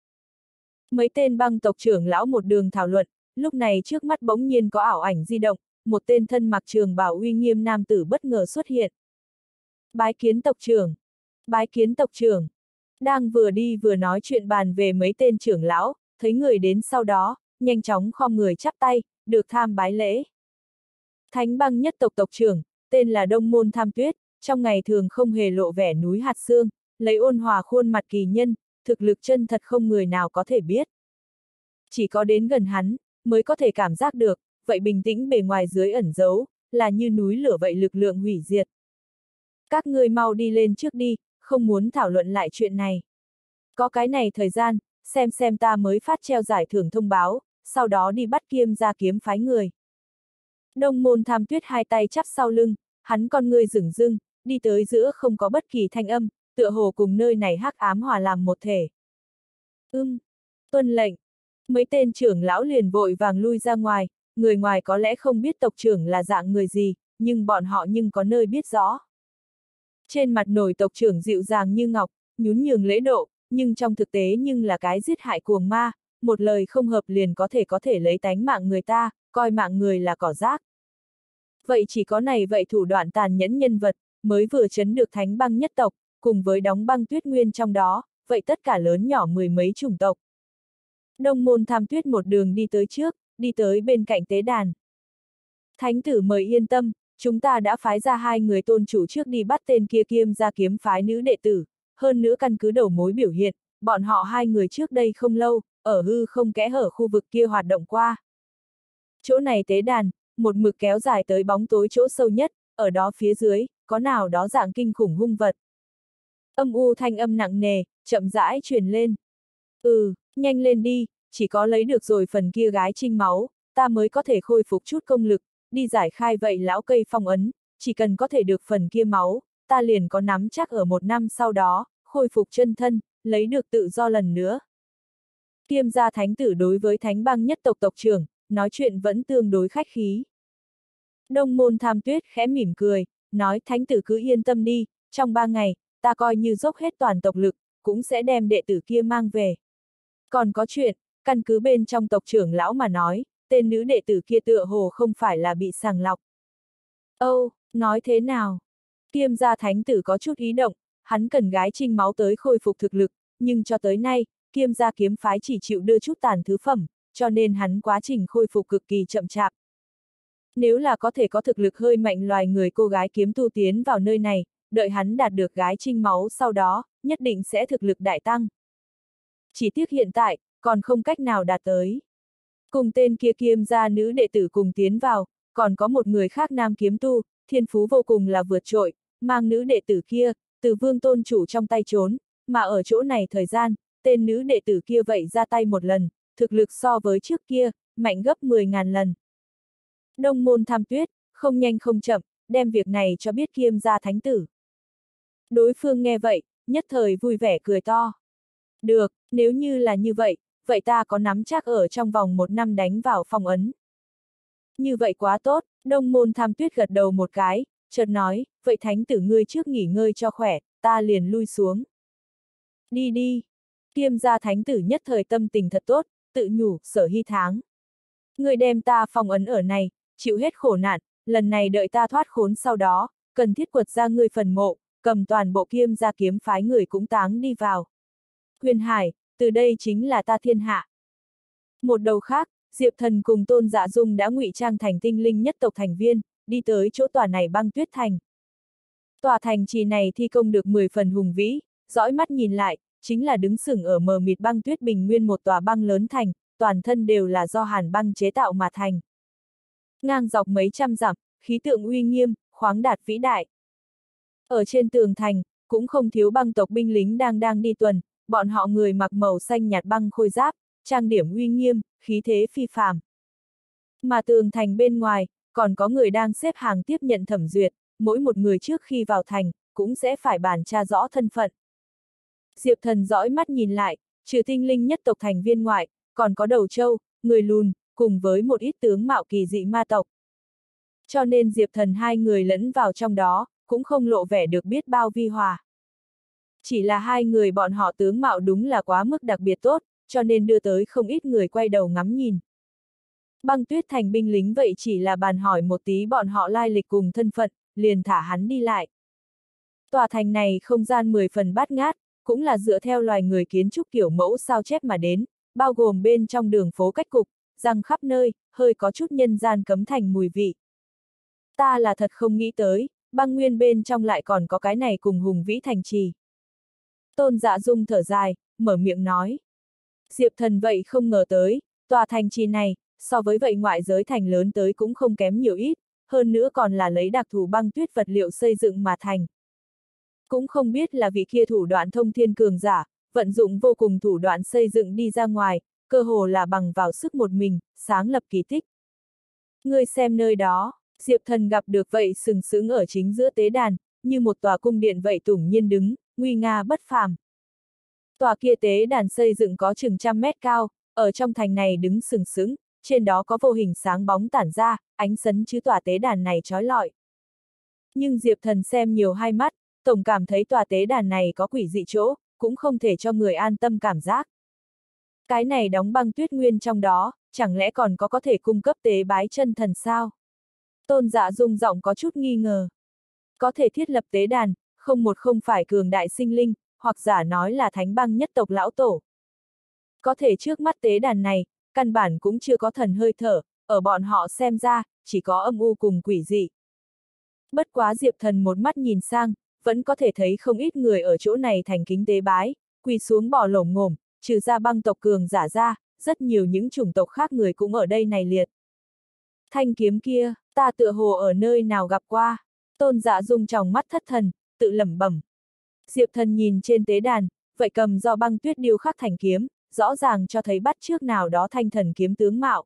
Mấy tên băng tộc trưởng lão một đường thảo luận, lúc này trước mắt bỗng nhiên có ảo ảnh di động, một tên thân mặc trường bào uy nghiêm nam tử bất ngờ xuất hiện. Bái kiến tộc trưởng, bái kiến tộc trưởng. Đang vừa đi vừa nói chuyện bàn về mấy tên trưởng lão, thấy người đến sau đó, nhanh chóng khom người chắp tay, được tham bái lễ. Thánh băng nhất tộc tộc trưởng, tên là Đông Môn Tham Tuyết, trong ngày thường không hề lộ vẻ núi hạt xương, lấy ôn hòa khuôn mặt kỳ nhân, thực lực chân thật không người nào có thể biết. Chỉ có đến gần hắn, mới có thể cảm giác được, vậy bình tĩnh bề ngoài dưới ẩn giấu, là như núi lửa vậy lực lượng hủy diệt. Các ngươi mau đi lên trước đi, không muốn thảo luận lại chuyện này. Có cái này thời gian, xem xem ta mới phát treo giải thưởng thông báo, sau đó đi bắt Kiêm gia kiếm phái người. Đông Môn Tham Tuyết hai tay chắp sau lưng, hắn con ngươi rửng rưng, đi tới giữa không có bất kỳ thanh âm, tựa hồ cùng nơi này hắc ám hòa làm một thể. Ưm, tuân lệnh. Mấy tên trưởng lão liền vội vàng lui ra ngoài, người ngoài có lẽ không biết tộc trưởng là dạng người gì, nhưng bọn họ nhưng có nơi biết rõ. Trên mặt nổi tộc trưởng dịu dàng như ngọc, nhún nhường lễ độ, nhưng trong thực tế nhưng là cái giết hại cuồng ma, một lời không hợp liền có thể có thể lấy tánh mạng người ta, coi mạng người là cỏ rác. Vậy chỉ có này vậy thủ đoạn tàn nhẫn nhân vật, mới vừa chấn được thánh băng nhất tộc, cùng với đóng băng tuyết nguyên trong đó, vậy tất cả lớn nhỏ mười mấy chủng tộc. Đông Môn Tham Tuyết một đường đi tới trước, đi tới bên cạnh tế đàn. Thánh tử mời yên tâm, chúng ta đã phái ra hai người tôn chủ trước đi bắt tên kia Kiêm gia kiếm phái nữ đệ tử, hơn nữa căn cứ đầu mối biểu hiện, bọn họ hai người trước đây không lâu, ở hư không kẽ hở khu vực kia hoạt động qua. Chỗ này tế đàn, một mực kéo dài tới bóng tối chỗ sâu nhất, ở đó phía dưới, có nào đó dạng kinh khủng hung vật. Âm u thanh âm nặng nề, chậm rãi truyền lên. Ừ, nhanh lên đi, chỉ có lấy được rồi phần kia gái trinh máu, ta mới có thể khôi phục chút công lực, đi giải khai vậy lão cây phong ấn, chỉ cần có thể được phần kia máu, ta liền có nắm chắc ở một năm sau đó, khôi phục chân thân, lấy được tự do lần nữa. Kiêm gia thánh tử đối với thánh băng nhất tộc tộc trưởng, nói chuyện vẫn tương đối khách khí. Đông Môn Tham Tuyết khẽ mỉm cười, nói thánh tử cứ yên tâm đi, trong ba ngày, ta coi như dốc hết toàn tộc lực, cũng sẽ đem đệ tử kia mang về. Còn có chuyện, căn cứ bên trong tộc trưởng lão mà nói, tên nữ đệ tử kia tựa hồ không phải là bị sàng lọc. Âu, nói thế nào? Kiêm gia thánh tử có chút ý động, hắn cần gái trinh máu tới khôi phục thực lực, nhưng cho tới nay, Kiêm gia kiếm phái chỉ chịu đưa chút tàn thứ phẩm, cho nên hắn quá trình khôi phục cực kỳ chậm chạp. Nếu là có thể có thực lực hơi mạnh loài người cô gái kiếm tu tiến vào nơi này, đợi hắn đạt được gái trinh máu sau đó, nhất định sẽ thực lực đại tăng. Chỉ tiếc hiện tại, còn không cách nào đạt tới. Cùng tên kia Kiêm gia nữ đệ tử cùng tiến vào, còn có một người khác nam kiếm tu, thiên phú vô cùng là vượt trội, mang nữ đệ tử kia, từ vương tôn chủ trong tay trốn, mà ở chỗ này thời gian, tên nữ đệ tử kia vậy ra tay một lần, thực lực so với trước kia, mạnh gấp mười ngàn lần. Đông môn Tham Tuyết, không nhanh không chậm, đem việc này cho biết Kiêm gia thánh tử. Đối phương nghe vậy, nhất thời vui vẻ cười to. Được, nếu như là như vậy, vậy ta có nắm chắc ở trong vòng một năm đánh vào phong ấn. Như vậy quá tốt, Đông môn Tham Tuyết gật đầu một cái, chợt nói, vậy thánh tử ngươi trước nghỉ ngơi cho khỏe, ta liền lui xuống. Đi đi. Kiêm gia thánh tử nhất thời tâm tình thật tốt, tự nhủ, Sở Hy Tháng. Ngươi đem ta phong ấn ở này, chịu hết khổ nạn, lần này đợi ta thoát khốn sau đó, cần thiết quật ra ngươi phần mộ, cầm toàn bộ Kiêm gia kiếm phái người cũng táng đi vào. Huyền Hải, từ đây chính là ta thiên hạ. Một đầu khác, Diệp Thần cùng Tôn Dạ Dung đã ngụy trang thành tinh linh nhất tộc thành viên, đi tới chỗ tòa này Băng Tuyết Thành. Tòa thành trì này thi công được mười phần hùng vĩ, dõi mắt nhìn lại, chính là đứng sừng ở mờ mịt băng tuyết bình nguyên một tòa băng lớn thành, toàn thân đều là do hàn băng chế tạo mà thành. Ngang dọc mấy trăm dặm, khí tượng uy nghiêm, khoáng đạt vĩ đại. Ở trên tường thành, cũng không thiếu băng tộc binh lính đang đang đi tuần, bọn họ người mặc màu xanh nhạt băng khôi giáp, trang điểm uy nghiêm, khí thế phi phàm. Mà tường thành bên ngoài, còn có người đang xếp hàng tiếp nhận thẩm duyệt, mỗi một người trước khi vào thành, cũng sẽ phải bàn tra rõ thân phận. Diệp Thần dõi mắt nhìn lại, trừ tinh linh nhất tộc thành viên ngoại, còn có đầu trâu, người lùn, cùng với một ít tướng mạo kỳ dị ma tộc. Cho nên Diệp Thần hai người lẫn vào trong đó, cũng không lộ vẻ được biết bao vi hòa. Chỉ là hai người bọn họ tướng mạo đúng là quá mức đặc biệt tốt, cho nên đưa tới không ít người quay đầu ngắm nhìn. Băng Tuyết Thành binh lính vậy chỉ là bàn hỏi một tí bọn họ lai lịch cùng thân phận, liền thả hắn đi lại. Tòa thành này không gian mười phần bát ngát, cũng là dựa theo loài người kiến trúc kiểu mẫu sao chép mà đến, bao gồm bên trong đường phố cách cục, răng khắp nơi, hơi có chút nhân gian cấm thành mùi vị. Ta là thật không nghĩ tới, băng nguyên bên trong lại còn có cái này cùng hùng vĩ thành trì. Tôn Dạ Dung thở dài, mở miệng nói. Diệp Thần vậy không ngờ tới, tòa thành trì này, so với vậy ngoại giới thành lớn tới cũng không kém nhiều ít, hơn nữa còn là lấy đặc thù băng tuyết vật liệu xây dựng mà thành. Cũng không biết là vị kia thủ đoạn thông thiên cường giả, vận dụng vô cùng thủ đoạn xây dựng đi ra ngoài, cơ hồ là bằng vào sức một mình, sáng lập kỳ tích. Ngươi xem nơi đó, Diệp Thần gặp được vậy sừng sững ở chính giữa tế đàn, như một tòa cung điện vậy tủng nhiên đứng, nguy nga bất phàm. Tòa kia tế đàn xây dựng có chừng trăm mét cao, ở trong thành này đứng sừng sững, trên đó có vô hình sáng bóng tản ra, ánh sấn chứ tòa tế đàn này trói lọi. Nhưng Diệp Thần xem nhiều hai mắt, tổng cảm thấy tòa tế đàn này có quỷ dị chỗ, cũng không thể cho người an tâm cảm giác. Cái này đóng băng tuyết nguyên trong đó, chẳng lẽ còn có có thể cung cấp tế bái chân thần sao? Tôn Dạ Dung giọng có chút nghi ngờ. Có thể thiết lập tế đàn, không một không phải cường đại sinh linh, hoặc giả nói là thánh băng nhất tộc lão tổ. Có thể trước mắt tế đàn này, căn bản cũng chưa có thần hơi thở, ở bọn họ xem ra, chỉ có âm u cùng quỷ dị. Bất quá Diệp Thần một mắt nhìn sang, vẫn có thể thấy không ít người ở chỗ này thành kính tế bái, quỳ xuống bỏ lổm ngổm, trừ ra băng tộc cường giả ra, rất nhiều những chủng tộc khác người cũng ở đây này liệt. Thanh kiếm kia, ta tựa hồ ở nơi nào gặp qua, Tôn Dạ Dung trong mắt thất thần, tự lẩm bẩm. Diệp Thần nhìn trên tế đàn, vậy cầm do băng tuyết điêu khắc thành kiếm, rõ ràng cho thấy bắt chước nào đó thanh thần kiếm tướng mạo.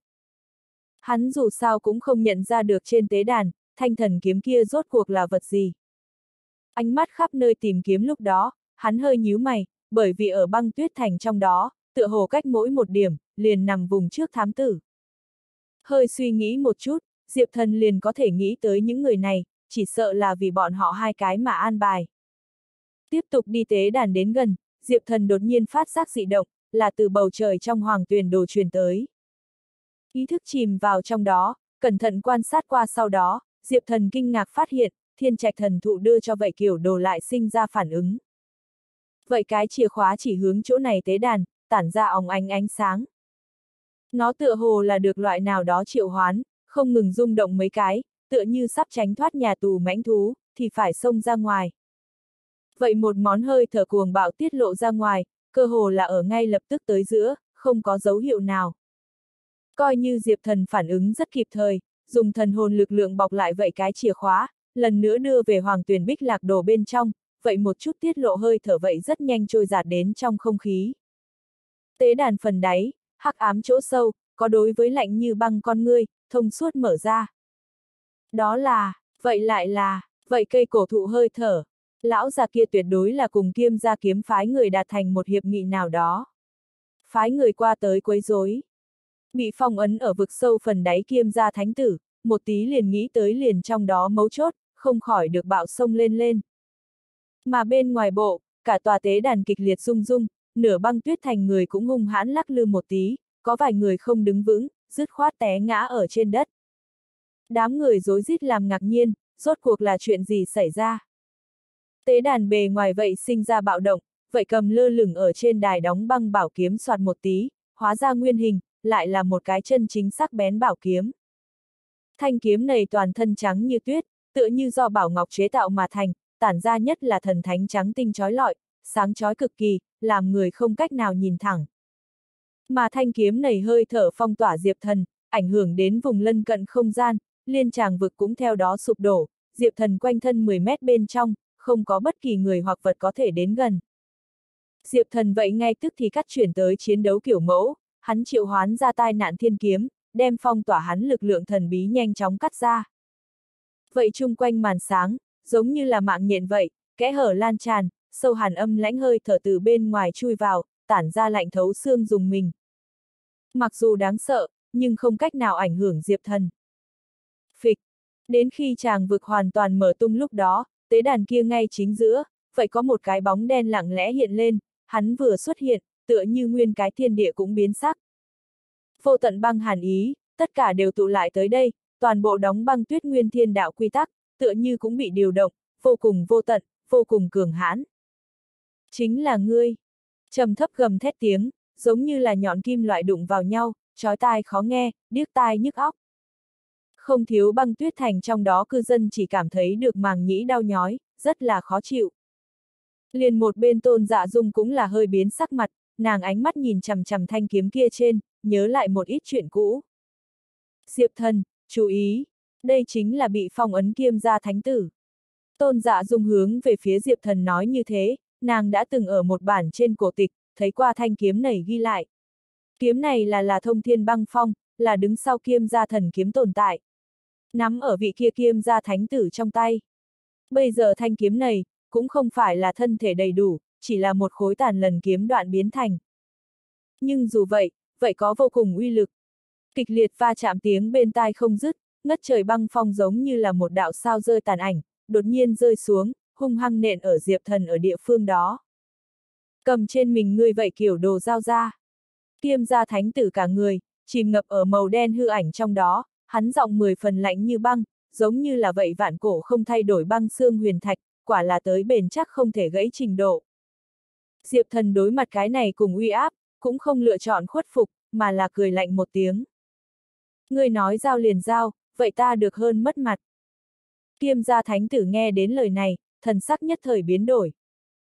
Hắn dù sao cũng không nhận ra được trên tế đàn, thanh thần kiếm kia rốt cuộc là vật gì. Ánh mắt khắp nơi tìm kiếm lúc đó, hắn hơi nhíu mày, bởi vì ở băng tuyết thành trong đó, tựa hồ cách mỗi một điểm, liền nằm vùng trước thám tử. Hơi suy nghĩ một chút, Diệp Thần liền có thể nghĩ tới những người này, chỉ sợ là vì bọn họ hai cái mà an bài. Tiếp tục đi tế đàn đến gần, Diệp Thần đột nhiên phát giác dị động, là từ bầu trời trong hoàng tuyền đồ truyền tới. Ý thức chìm vào trong đó, cẩn thận quan sát qua sau đó, Diệp Thần kinh ngạc phát hiện, thiên trạch thần thụ đưa cho vậy kiểu đồ lại sinh ra phản ứng. Vậy cái chìa khóa chỉ hướng chỗ này tế đàn, tản ra óng ánh ánh sáng. Nó tựa hồ là được loại nào đó triệu hoán, không ngừng rung động mấy cái, tựa như sắp tránh thoát nhà tù mãnh thú, thì phải xông ra ngoài. Vậy một món hơi thở cuồng bạo tiết lộ ra ngoài, cơ hồ là ở ngay lập tức tới giữa, không có dấu hiệu nào. Coi như Diệp Thần phản ứng rất kịp thời, dùng thần hồn lực lượng bọc lại vậy cái chìa khóa, lần nữa đưa về hoàng tuyền bích lạc đồ bên trong, vậy một chút tiết lộ hơi thở vậy rất nhanh trôi giạt đến trong không khí. Tế đàn phần đáy, hắc ám chỗ sâu, có đối với lạnh như băng con ngươi, thông suốt mở ra. Đó là, vậy lại là, vậy cây cổ thụ hơi thở. Lão già kia tuyệt đối là cùng Kiêm gia kiếm phái người đạt thành một hiệp nghị nào đó. Phái người qua tới quấy rối. Bị phong ấn ở vực sâu phần đáy Kiêm gia thánh tử, một tí liền nghĩ tới liền trong đó mấu chốt, không khỏi được bạo sông lên lên. Mà bên ngoài bộ, cả tòa tế đàn kịch liệt rung rung, nửa băng tuyết thành người cũng hung hãn lắc lư một tí, có vài người không đứng vững, dứt khoát té ngã ở trên đất. Đám người rối rít làm ngạc nhiên, rốt cuộc là chuyện gì xảy ra? Tế đàn bề ngoài vậy sinh ra bạo động, vậy cầm lơ lửng ở trên đài đóng băng bảo kiếm soạt một tí, hóa ra nguyên hình, lại là một cái chân chính sắc bén bảo kiếm. Thanh kiếm này toàn thân trắng như tuyết, tựa như do bảo ngọc chế tạo mà thành, tản ra nhất là thần thánh trắng tinh chói lọi, sáng chói cực kỳ, làm người không cách nào nhìn thẳng. Mà thanh kiếm này hơi thở phong tỏa Diệp Thần, ảnh hưởng đến vùng lân cận không gian, liên tràng vực cũng theo đó sụp đổ, Diệp Thần quanh thân mười mét bên trong, không có bất kỳ người hoặc vật có thể đến gần. Diệp Thần vậy ngay tức thì cắt chuyển tới chiến đấu kiểu mẫu, hắn triệu hoán ra tai nạn thiên kiếm, đem phong tỏa hắn lực lượng thần bí nhanh chóng cắt ra. Vậy chung quanh màn sáng, giống như là mạng nhện vậy, kẽ hở lan tràn, sâu hàn âm lãnh hơi thở từ bên ngoài chui vào, tản ra lạnh thấu xương dùng mình. Mặc dù đáng sợ, nhưng không cách nào ảnh hưởng Diệp Thần. Phịch! Đến khi tràng vực hoàn toàn mở tung lúc đó, tế đàn kia ngay chính giữa, vậy có một cái bóng đen lặng lẽ hiện lên, hắn vừa xuất hiện, tựa như nguyên cái thiên địa cũng biến sắc. Vô tận băng hàn ý, tất cả đều tụ lại tới đây, toàn bộ đóng băng tuyết nguyên thiên đạo quy tắc, tựa như cũng bị điều động, vô cùng vô tận, vô cùng cường hãn. Chính là ngươi. Trầm thấp gầm thét tiếng, giống như là nhọn kim loại đụng vào nhau, chói tai khó nghe, điếc tai nhức óc. Không thiếu băng tuyết thành trong đó cư dân chỉ cảm thấy được màng nhĩ đau nhói, rất là khó chịu. Liền một bên Tôn Dạ Dung cũng là hơi biến sắc mặt, nàng ánh mắt nhìn chằm chằm thanh kiếm kia trên, nhớ lại một ít chuyện cũ. Diệp Thần, chú ý, đây chính là bị phong ấn Kiêm gia thánh tử. Tôn Dạ Dung hướng về phía Diệp Thần nói như thế, nàng đã từng ở một bản trên cổ tịch, thấy qua thanh kiếm này ghi lại. Kiếm này là là thông thiên băng phong, là đứng sau Kiêm gia thần kiếm tồn tại. Nắm ở vị kia Kiêm gia thánh tử trong tay. Bây giờ thanh kiếm này, cũng không phải là thân thể đầy đủ, chỉ là một khối tàn lần kiếm đoạn biến thành. Nhưng dù vậy, vậy có vô cùng uy lực. Kịch liệt va chạm tiếng bên tai không dứt, ngất trời băng phong giống như là một đạo sao rơi tàn ảnh, đột nhiên rơi xuống, hung hăng nện ở Diệp Thần ở địa phương đó. Cầm trên mình ngươi vậy kiểu đồ dao ra. Kiêm gia thánh tử cả người, chìm ngập ở màu đen hư ảnh trong đó, hắn giọng mười phần lạnh như băng, giống như là vậy vạn cổ không thay đổi băng xương huyền thạch, quả là tới bền chắc không thể gãy trình độ. Diệp Thần đối mặt cái này cùng uy áp, cũng không lựa chọn khuất phục, mà là cười lạnh một tiếng. Ngươi nói giao liền giao, vậy ta được hơn mất mặt. Kiêm gia thánh tử nghe đến lời này, thần sắc nhất thời biến đổi.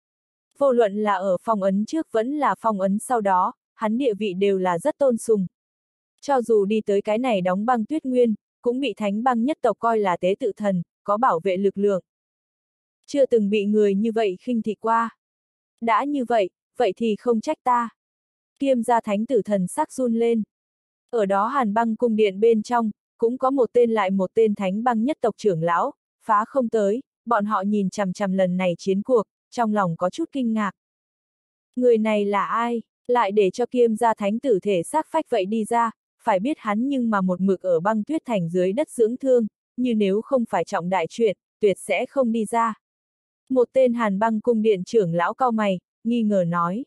Vô luận là ở phong ấn trước vẫn là phong ấn sau đó, hắn địa vị đều là rất tôn sùng. Cho dù đi tới cái này đóng băng tuyết nguyên, cũng bị thánh băng nhất tộc coi là tế tự thần, có bảo vệ lực lượng. Chưa từng bị người như vậy khinh thị qua. Đã như vậy, vậy thì không trách ta. Kiêm gia thánh tử thần sắc run lên. Ở đó Hàn Băng cung điện bên trong, cũng có một tên lại một tên thánh băng nhất tộc trưởng lão, phá không tới, bọn họ nhìn chằm chằm lần này chiến cuộc, trong lòng có chút kinh ngạc. Người này là ai, lại để cho Kiêm gia thánh tử thể xác phách vậy đi ra, phải biết hắn nhưng mà một mực ở băng tuyết thành dưới đất dưỡng thương, như nếu không phải trọng đại chuyện, tuyệt sẽ không đi ra. Một tên Hàn Băng cung điện trưởng lão cau mày, nghi ngờ nói.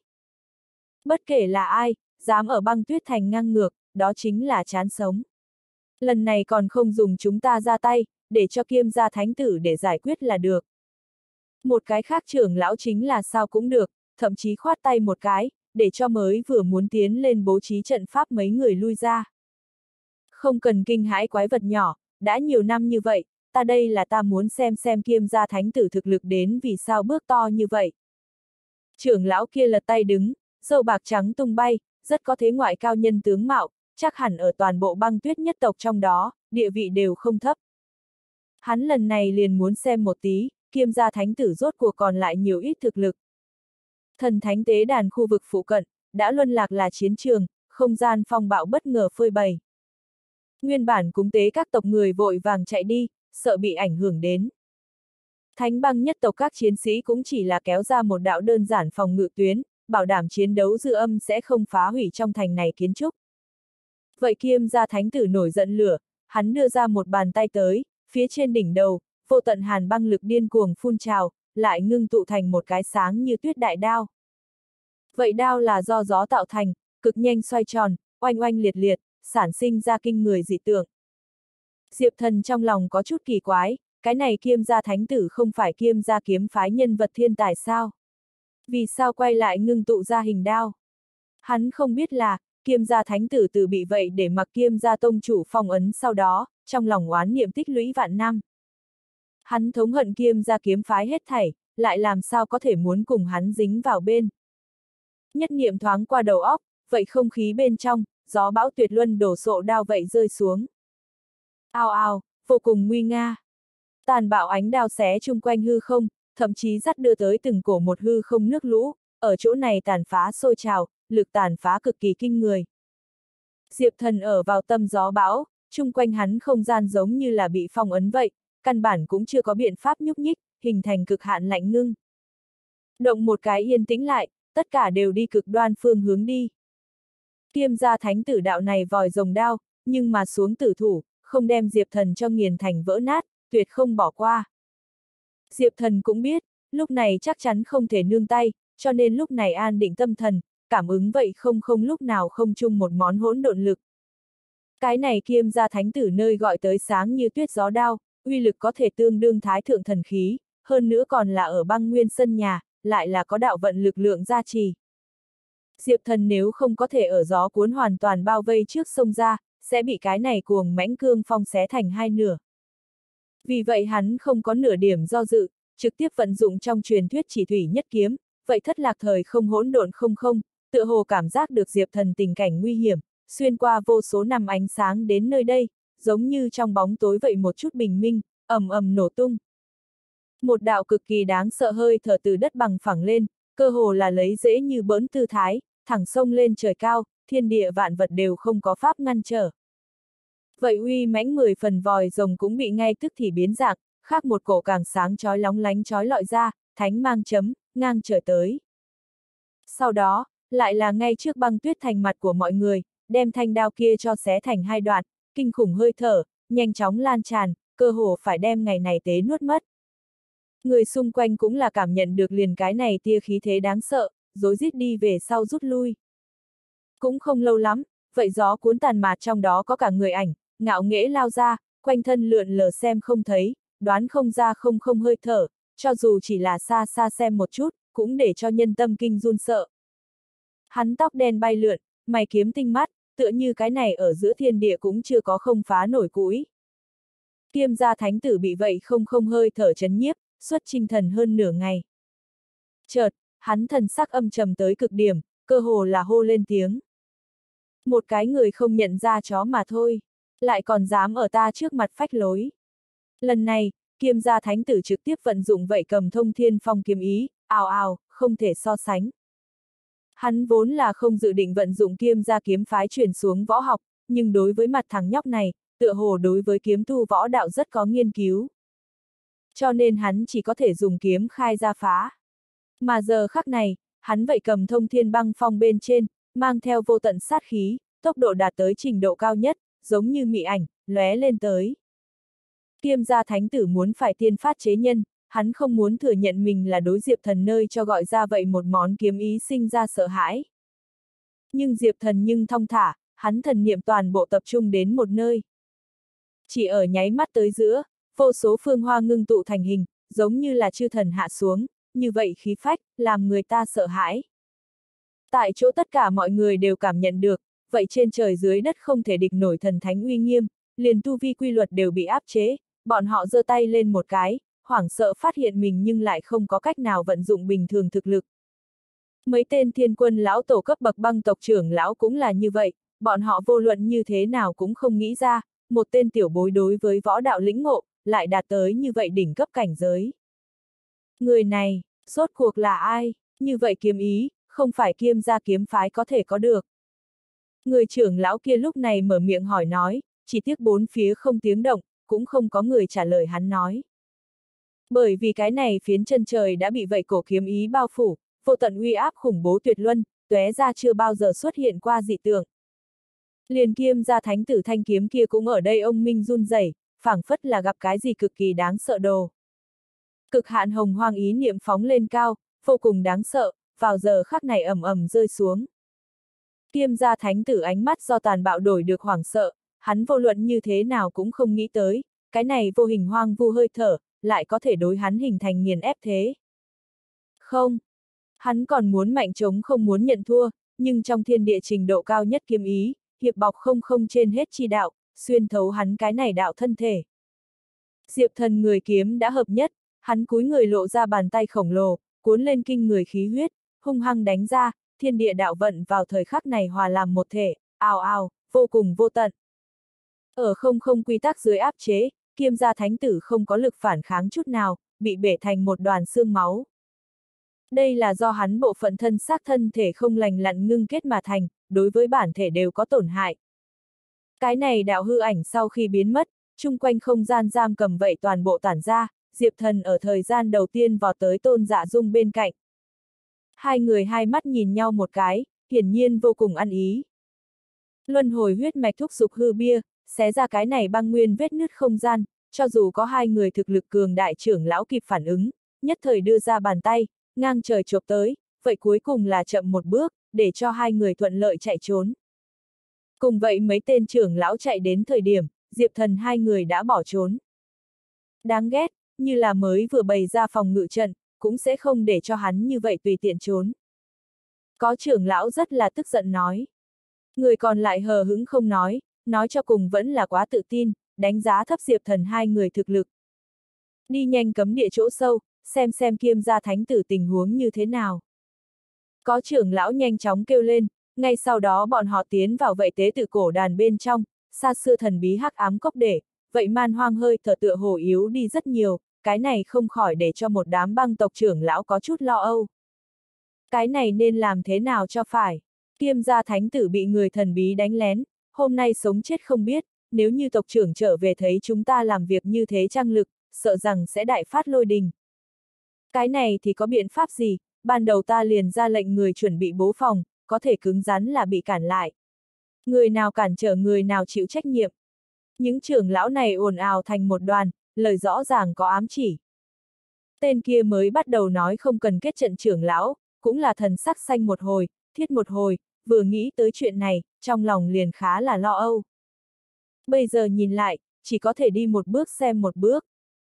Bất kể là ai, dám ở Băng Tuyết Thành ngang ngược, đó chính là chán sống. Lần này còn không dùng chúng ta ra tay, để cho Kiêm gia thánh tử để giải quyết là được. Một cái khác trưởng lão chính là sao cũng được, thậm chí khoát tay một cái, để cho mới vừa muốn tiến lên bố trí trận pháp mấy người lui ra. Không cần kinh hãi quái vật nhỏ, đã nhiều năm như vậy, ta đây là ta muốn xem xem Kiêm gia thánh tử thực lực đến vì sao bước to như vậy. Trưởng lão kia lật tay đứng, râu bạc trắng tung bay, rất có thế ngoại cao nhân tướng mạo, chắc hẳn ở toàn bộ Băng Tuyết nhất tộc trong đó, địa vị đều không thấp. Hắn lần này liền muốn xem một tí, Kiêm gia thánh tử rốt cuộc còn lại nhiều ít thực lực. Thần thánh tế đàn khu vực phụ cận, đã luân lạc là chiến trường, không gian phong bạo bất ngờ phơi bày. Nguyên bản cúng tế các tộc người vội vàng chạy đi, sợ bị ảnh hưởng đến. Thánh băng nhất tộc các chiến sĩ cũng chỉ là kéo ra một đạo đơn giản phòng ngự tuyến, bảo đảm chiến đấu dư âm sẽ không phá hủy trong thành này kiến trúc. Vậy Kiêm gia thánh tử nổi giận lửa, hắn đưa ra một bàn tay tới, phía trên đỉnh đầu, vô tận hàn băng lực điên cuồng phun trào, lại ngưng tụ thành một cái sáng như tuyết đại đao. Vậy đao là do gió tạo thành, cực nhanh xoay tròn, oanh oanh liệt liệt, sản sinh ra kinh người dị tượng. Diệp Thần trong lòng có chút kỳ quái, cái này Kiêm gia thánh tử không phải Kiêm gia kiếm phái nhân vật thiên tài sao? Vì sao quay lại ngưng tụ ra hình đao? Hắn không biết là, Kiêm gia thánh tử từ bị vậy để mặc Kiêm gia tông chủ phong ấn sau đó, trong lòng oán niệm tích lũy vạn năm. Hắn thống hận Kiêm gia kiếm phái hết thảy, lại làm sao có thể muốn cùng hắn dính vào bên. Nhất niệm thoáng qua đầu óc, vậy không khí bên trong, gió bão tuyệt luân đổ sộ đao vậy rơi xuống. Ao ao, vô cùng nguy nga. Tàn bạo ánh đao xé chung quanh hư không, thậm chí dắt đưa tới từng cổ một hư không nước lũ, ở chỗ này tàn phá sôi trào, lực tàn phá cực kỳ kinh người. Diệp Thần ở vào tâm gió bão, chung quanh hắn không gian giống như là bị phong ấn vậy, căn bản cũng chưa có biện pháp nhúc nhích, hình thành cực hạn lạnh ngưng. Động một cái yên tĩnh lại, tất cả đều đi cực đoan phương hướng đi. Kiêm gia thánh tử đạo này vòi rồng đao, nhưng mà xuống tử thủ, không đem Diệp Thần cho nghiền thành vỡ nát, tuyệt không bỏ qua. Diệp Thần cũng biết, lúc này chắc chắn không thể nương tay, cho nên lúc này an định tâm thần, cảm ứng vậy không không lúc nào không chung một món hỗn độn lực. Cái này Kiêm gia thánh tử nơi gọi tới sáng như tuyết gió đao, uy lực có thể tương đương thái thượng thần khí, hơn nữa còn là ở băng nguyên sân nhà, lại là có đạo vận lực lượng gia trì. Diệp Thần nếu không có thể ở gió cuốn hoàn toàn bao vây trước sông ra, sẽ bị cái này cuồng mãnh cương phong xé thành hai nửa. Vì vậy hắn không có nửa điểm do dự, trực tiếp vận dụng trong truyền thuyết chỉ thủy nhất kiếm, vậy thất lạc thời không hỗn độn không không, tựa hồ cảm giác được Diệp Thần tình cảnh nguy hiểm, xuyên qua vô số năm ánh sáng đến nơi đây, giống như trong bóng tối vậy một chút bình minh, ầm ầm nổ tung. Một đạo cực kỳ đáng sợ hơi thở từ đất bằng phẳng lên, cơ hồ là lấy dễ như bỡn tư thái, thẳng sông lên trời cao, thiên địa vạn vật đều không có pháp ngăn trở. Vậy uy mãnh mười phần vòi rồng cũng bị ngay tức thì biến dạng, khác một cổ càng sáng chói lóng lánh chói lọi ra, thánh mang chấm, ngang trời tới. Sau đó, lại là ngay trước Băng Tuyết Thành mặt của mọi người, đem thanh đao kia cho xé thành hai đoạn, kinh khủng hơi thở, nhanh chóng lan tràn, cơ hồ phải đem ngày này tế nuốt mất. Người xung quanh cũng là cảm nhận được liền cái này tia khí thế đáng sợ, rối rít đi về sau rút lui. Cũng không lâu lắm, vậy gió cuốn tàn mạt trong đó có cả người ảnh, ngạo nghễ lao ra, quanh thân lượn lờ xem không thấy, đoán không ra không không hơi thở, cho dù chỉ là xa xa xem một chút, cũng để cho nhân tâm kinh run sợ. Hắn tóc đen bay lượn, mày kiếm tinh mắt, tựa như cái này ở giữa thiên địa cũng chưa có không phá nổi cũi. Kiêm gia thánh tử bị vậy không không hơi thở chấn nhiếp, xuất chinh thần hơn nửa ngày. Chợt, hắn thần sắc âm trầm tới cực điểm, cơ hồ là hô lên tiếng. Một cái người không nhận ra chó mà thôi, lại còn dám ở ta trước mặt phách lối. Lần này, Kiêm gia thánh tử trực tiếp vận dụng vậy cầm thông thiên phong kiếm ý, ào ào, không thể so sánh. Hắn vốn là không dự định vận dụng Kiêm gia kiếm phái truyền xuống võ học, nhưng đối với mặt thằng nhóc này, tựa hồ đối với kiếm tu võ đạo rất có nghiên cứu. Cho nên hắn chỉ có thể dùng kiếm khai ra phá. Mà giờ khắc này, hắn vậy cầm thông thiên băng phong bên trên, mang theo vô tận sát khí, tốc độ đạt tới trình độ cao nhất, giống như mị ảnh, lóe lên tới. Kiêm gia thánh tử muốn phải tiên phát chế nhân, hắn không muốn thừa nhận mình là đối Diệp Thần nơi cho gọi ra vậy một món kiếm ý sinh ra sợ hãi. Nhưng Diệp Thần nhưng thong thả, hắn thần niệm toàn bộ tập trung đến một nơi. Chỉ ở nháy mắt tới giữa, vô số phương hoa ngưng tụ thành hình, giống như là chư thần hạ xuống, như vậy khí phách, làm người ta sợ hãi. Tại chỗ tất cả mọi người đều cảm nhận được, vậy trên trời dưới đất không thể địch nổi thần thánh uy nghiêm, liền tu vi quy luật đều bị áp chế, bọn họ giơ tay lên một cái, hoảng sợ phát hiện mình nhưng lại không có cách nào vận dụng bình thường thực lực. Mấy tên thiên quân lão tổ cấp bậc băng tộc trưởng lão cũng là như vậy, bọn họ vô luận như thế nào cũng không nghĩ ra, một tên tiểu bối đối với võ đạo lĩnh ngộ, lại đạt tới như vậy đỉnh cấp cảnh giới. Người này, rốt cuộc là ai? Như vậy kiếm ý, không phải Kiêm gia kiếm phái có thể có được. Người trưởng lão kia lúc này mở miệng hỏi nói, chỉ tiếc bốn phía không tiếng động, cũng không có người trả lời hắn nói. Bởi vì cái này phiến chân trời đã bị vậy cổ kiếm ý bao phủ, vô tận uy áp khủng bố tuyệt luân, tóe ra chưa bao giờ xuất hiện qua dị tượng. Liền Kiêm gia thánh tử thanh kiếm kia cũng ở đây ông minh run rẩy, phảng phất là gặp cái gì cực kỳ đáng sợ đồ. Cực hạn hồng hoang ý niệm phóng lên cao, vô cùng đáng sợ, vào giờ khắc này ầm ầm rơi xuống. Kiêm gia thánh tử ánh mắt do tàn bạo đổi được hoảng sợ, hắn vô luận như thế nào cũng không nghĩ tới, cái này vô hình hoang vu hơi thở, lại có thể đối hắn hình thành nghiền ép thế. Không, hắn còn muốn mạnh chống không muốn nhận thua, nhưng trong thiên địa trình độ cao nhất kiếm ý, hiệp bọc không không trên hết chi đạo, xuyên thấu hắn cái này đạo thân thể. Diệp Thần người kiếm đã hợp nhất, hắn cúi người lộ ra bàn tay khổng lồ, cuốn lên kinh người khí huyết, hung hăng đánh ra, thiên địa đạo vận vào thời khắc này hòa làm một thể, ào ào, vô cùng vô tận. Ở không không quy tắc dưới áp chế, Kiêm gia thánh tử không có lực phản kháng chút nào, bị bể thành một đoàn xương máu. Đây là do hắn bộ phận thân xác thân thể không lành lặn ngưng kết mà thành, đối với bản thể đều có tổn hại. Cái này đạo hư ảnh sau khi biến mất, chung quanh không gian giam cầm vậy toàn bộ tản ra, Diệp Thần ở thời gian đầu tiên vọt tới Tôn Dạ Dung bên cạnh. Hai người hai mắt nhìn nhau một cái, hiển nhiên vô cùng ăn ý. Luân hồi huyết mạch thúc giục hư bia, xé ra cái này băng nguyên vết nứt không gian, cho dù có hai người thực lực cường đại trưởng lão kịp phản ứng, nhất thời đưa ra bàn tay, ngang trời chộp tới, vậy cuối cùng là chậm một bước, để cho hai người thuận lợi chạy trốn. Cùng vậy mấy tên trưởng lão chạy đến thời điểm, Diệp Thần hai người đã bỏ trốn. Đáng ghét, như là mới vừa bày ra phòng ngự trận, cũng sẽ không để cho hắn như vậy tùy tiện trốn. Có trưởng lão rất là tức giận nói. Người còn lại hờ hững không nói, nói cho cùng vẫn là quá tự tin, đánh giá thấp Diệp Thần hai người thực lực. Đi nhanh cấm địa chỗ sâu, xem xem Kiêm gia thánh tử tình huống như thế nào. Có trưởng lão nhanh chóng kêu lên, ngay sau đó bọn họ tiến vào vậy tế tự cổ đàn bên trong, xa xưa thần bí hắc ám cốc để, vậy man hoang hơi thở tựa hồ yếu đi rất nhiều, cái này không khỏi để cho một đám băng tộc trưởng lão có chút lo âu. Cái này nên làm thế nào cho phải? Kiêm gia thánh tử bị người thần bí đánh lén, hôm nay sống chết không biết, nếu như tộc trưởng trở về thấy chúng ta làm việc như thế trăng lực, sợ rằng sẽ đại phát lôi đình. Cái này thì có biện pháp gì, ban đầu ta liền ra lệnh người chuẩn bị bố phòng, có thể cứng rắn là bị cản lại. Người nào cản trở người nào chịu trách nhiệm. Những trưởng lão này ồn ào thành một đoàn, lời rõ ràng có ám chỉ. Tên kia mới bắt đầu nói không cần kết trận trưởng lão, cũng là thần sắc xanh một hồi, thiết một hồi, vừa nghĩ tới chuyện này, trong lòng liền khá là lo âu. Bây giờ nhìn lại, chỉ có thể đi một bước xem một bước.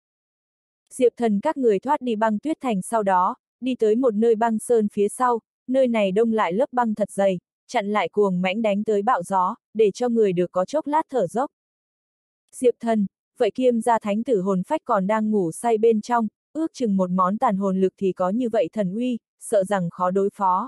Diệp Thần các người thoát đi băng tuyết thành sau đó, đi tới một nơi băng sơn phía sau, nơi này đông lại lớp băng thật dày, chặn lại cuồng mãnh đánh tới bão gió, để cho người được có chốc lát thở dốc. Diệp Thần, vậy Kiêm gia thánh tử hồn phách còn đang ngủ say bên trong, ước chừng một món tàn hồn lực thì có như vậy thần uy, sợ rằng khó đối phó.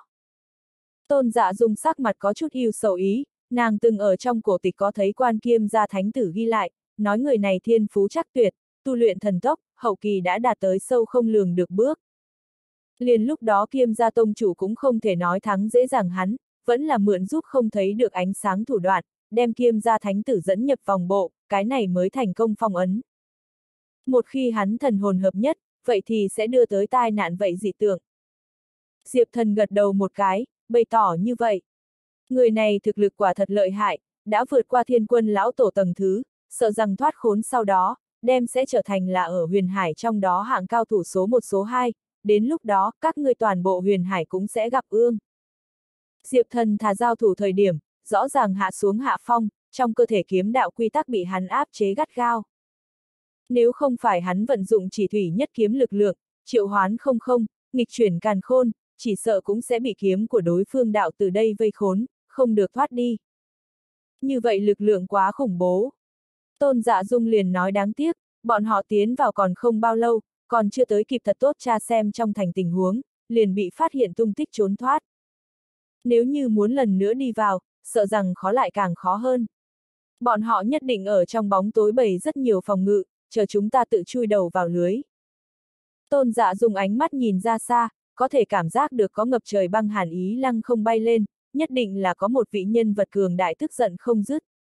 Tôn Dạ Dung sắc mặt có chút yêu sầu ý, nàng từng ở trong cổ tịch có thấy quan Kiêm gia thánh tử ghi lại, nói người này thiên phú chắc tuyệt, tu luyện thần tốc, hậu kỳ đã đạt tới sâu không lường được bước. Liền lúc đó Kiêm gia tông chủ cũng không thể nói thắng dễ dàng hắn, vẫn là mượn giúp không thấy được ánh sáng thủ đoạn, đem Kiêm gia thánh tử dẫn nhập vòng bộ, cái này mới thành công phong ấn. Một khi hắn thần hồn hợp nhất, vậy thì sẽ đưa tới tai nạn vậy dị tượng. Diệp Thần gật đầu một cái, bày tỏ như vậy. Người này thực lực quả thật lợi hại, đã vượt qua thiên quân lão tổ tầng thứ, sợ rằng thoát khốn sau đó, đem sẽ trở thành là ở huyền hải trong đó hạng cao thủ số một số hai, đến lúc đó, các ngươi toàn bộ huyền hải cũng sẽ gặp ương. Diệp Thần thà giao thủ thời điểm, rõ ràng hạ xuống hạ phong, trong cơ thể kiếm đạo quy tắc bị hắn áp chế gắt gao. Nếu không phải hắn vận dụng chỉ thủy nhất kiếm lực lượng, triệu hoán không không, nghịch chuyển càn khôn, chỉ sợ cũng sẽ bị kiếm của đối phương đạo từ đây vây khốn, không được thoát đi. Như vậy lực lượng quá khủng bố. Tôn Dạ Dung liền nói đáng tiếc, bọn họ tiến vào còn không bao lâu, còn chưa tới kịp thật tốt tra xem trong thành tình huống, liền bị phát hiện tung tích trốn thoát. Nếu như muốn lần nữa đi vào, sợ rằng khó lại càng khó hơn. Bọn họ nhất định ở trong bóng tối bày rất nhiều phòng ngự, chờ chúng ta tự chui đầu vào lưới. Tôn Dạ dùng ánh mắt nhìn ra xa, có thể cảm giác được có ngập trời băng hàn ý lăng không bay lên, nhất định là có một vị nhân vật cường đại tức giận không dứt.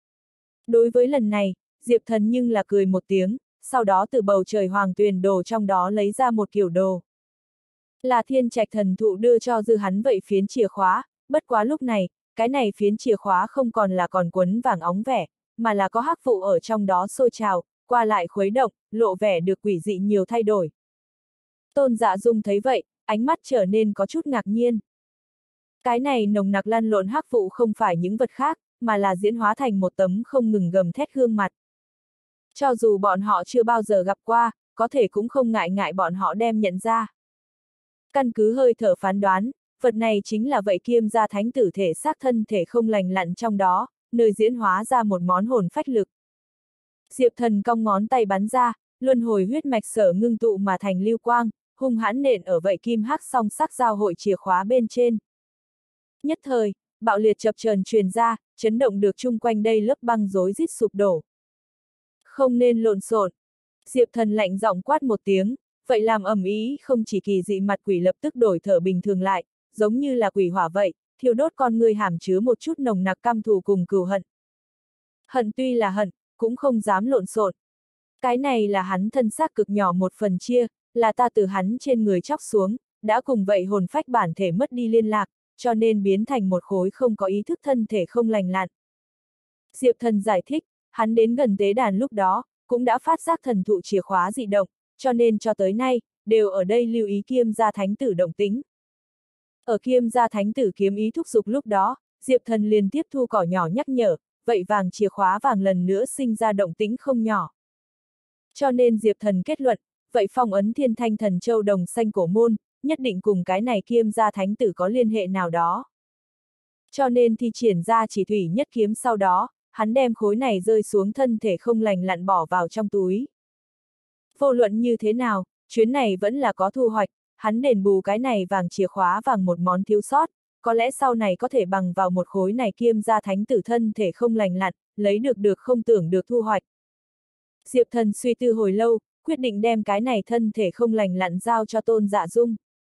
Đối với lần này, Diệp Thần nhưng là cười một tiếng, sau đó từ bầu trời hoàng tuyền đồ trong đó lấy ra một kiểu đồ. Là thiên trạch thần thụ đưa cho dư hắn vậy phiến chìa khóa, bất quá lúc này, cái này phiến chìa khóa không còn là còn quấn vàng óng vẻ, mà là có hắc vụ ở trong đó sôi trào, qua lại khuấy động, lộ vẻ được quỷ dị nhiều thay đổi. Tôn Dạ Dung thấy vậy, ánh mắt trở nên có chút ngạc nhiên. Cái này nồng nặc lăn lộn hắc vụ không phải những vật khác, mà là diễn hóa thành một tấm không ngừng gầm thét gương mặt. Cho dù bọn họ chưa bao giờ gặp qua, có thể cũng không ngại ngại bọn họ đem nhận ra. Căn cứ hơi thở phán đoán, vật này chính là vậy kiêm gia thánh tử thể xác thân thể không lành lặn trong đó, nơi diễn hóa ra một món hồn phách lực. Diệp Thần cong ngón tay bắn ra, luân hồi huyết mạch sở ngưng tụ mà thành lưu quang, hung hãn nện ở vậy kim hắc song sắc giao hội chìa khóa bên trên. Nhất thời, bạo liệt chập chờn truyền ra, chấn động được chung quanh đây lớp băng rối rít sụp đổ. Không nên lộn xộn. Diệp Thần lạnh giọng quát một tiếng, vậy làm ầm ĩ không chỉ kỳ dị mặt quỷ lập tức đổi thở bình thường lại, giống như là quỷ hỏa vậy, thiêu đốt con người hàm chứa một chút nồng nặc căm thù cùng cừu hận. Hận tuy là hận, cũng không dám lộn xộn. Cái này là hắn thân xác cực nhỏ một phần chia, là ta từ hắn trên người chóc xuống, đã cùng vậy hồn phách bản thể mất đi liên lạc, cho nên biến thành một khối không có ý thức thân thể không lành lặn. Diệp Thần giải thích, hắn đến gần tế đàn lúc đó, cũng đã phát giác thần thụ chìa khóa dị động, cho nên cho tới nay, đều ở đây lưu ý kiêm gia thánh tử động tính. Ở kiêm gia thánh tử kiếm ý thúc giục lúc đó, Diệp Thần liền tiếp thu cỏ nhỏ nhắc nhở, vậy vàng chìa khóa vàng lần nữa sinh ra động tĩnh không nhỏ. Cho nên Diệp Thần kết luận, vậy phong ấn thiên thanh thần châu đồng xanh cổ môn, nhất định cùng cái này kiêm gia thánh tử có liên hệ nào đó. Cho nên thi triển ra chỉ thủy nhất kiếm sau đó, hắn đem khối này rơi xuống thân thể không lành lặn bỏ vào trong túi. Vô luận như thế nào, chuyến này vẫn là có thu hoạch, hắn đền bù cái này vàng chìa khóa vàng một món thiếu sót, có lẽ sau này có thể bằng vào một khối này kiêm gia thánh tử thân thể không lành lặn, lấy được được không tưởng được thu hoạch. Diệp Thần suy tư hồi lâu, quyết định đem cái này thân thể không lành lặn giao cho Tôn Dạ Dung.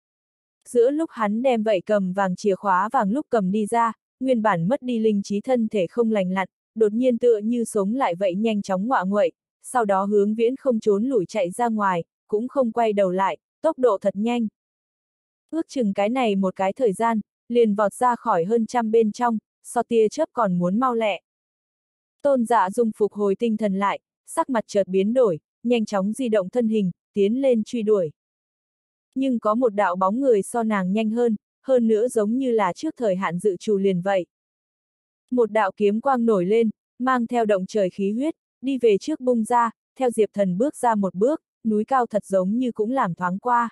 Giữa lúc hắn đem vậy cầm vàng chìa khóa vàng lúc cầm đi ra, nguyên bản mất đi linh trí thân thể không lành lặn, đột nhiên tựa như sống lại vậy nhanh chóng ngọa nguậy, sau đó hướng viễn không trốn lủi chạy ra ngoài, cũng không quay đầu lại, tốc độ thật nhanh. Ước chừng cái này một cái thời gian, liền vọt ra khỏi hơn trăm bên trong, so tia chớp còn muốn mau lẹ. Tôn Dạ Dung phục hồi tinh thần lại, sắc mặt chợt biến đổi, nhanh chóng di động thân hình, tiến lên truy đuổi. Nhưng có một đạo bóng người so nàng nhanh hơn, hơn nữa giống như là trước thời hạn dự trù liền vậy. Một đạo kiếm quang nổi lên, mang theo động trời khí huyết, đi về trước bung ra, theo Diệp Thần bước ra một bước, núi cao thật giống như cũng làm thoáng qua.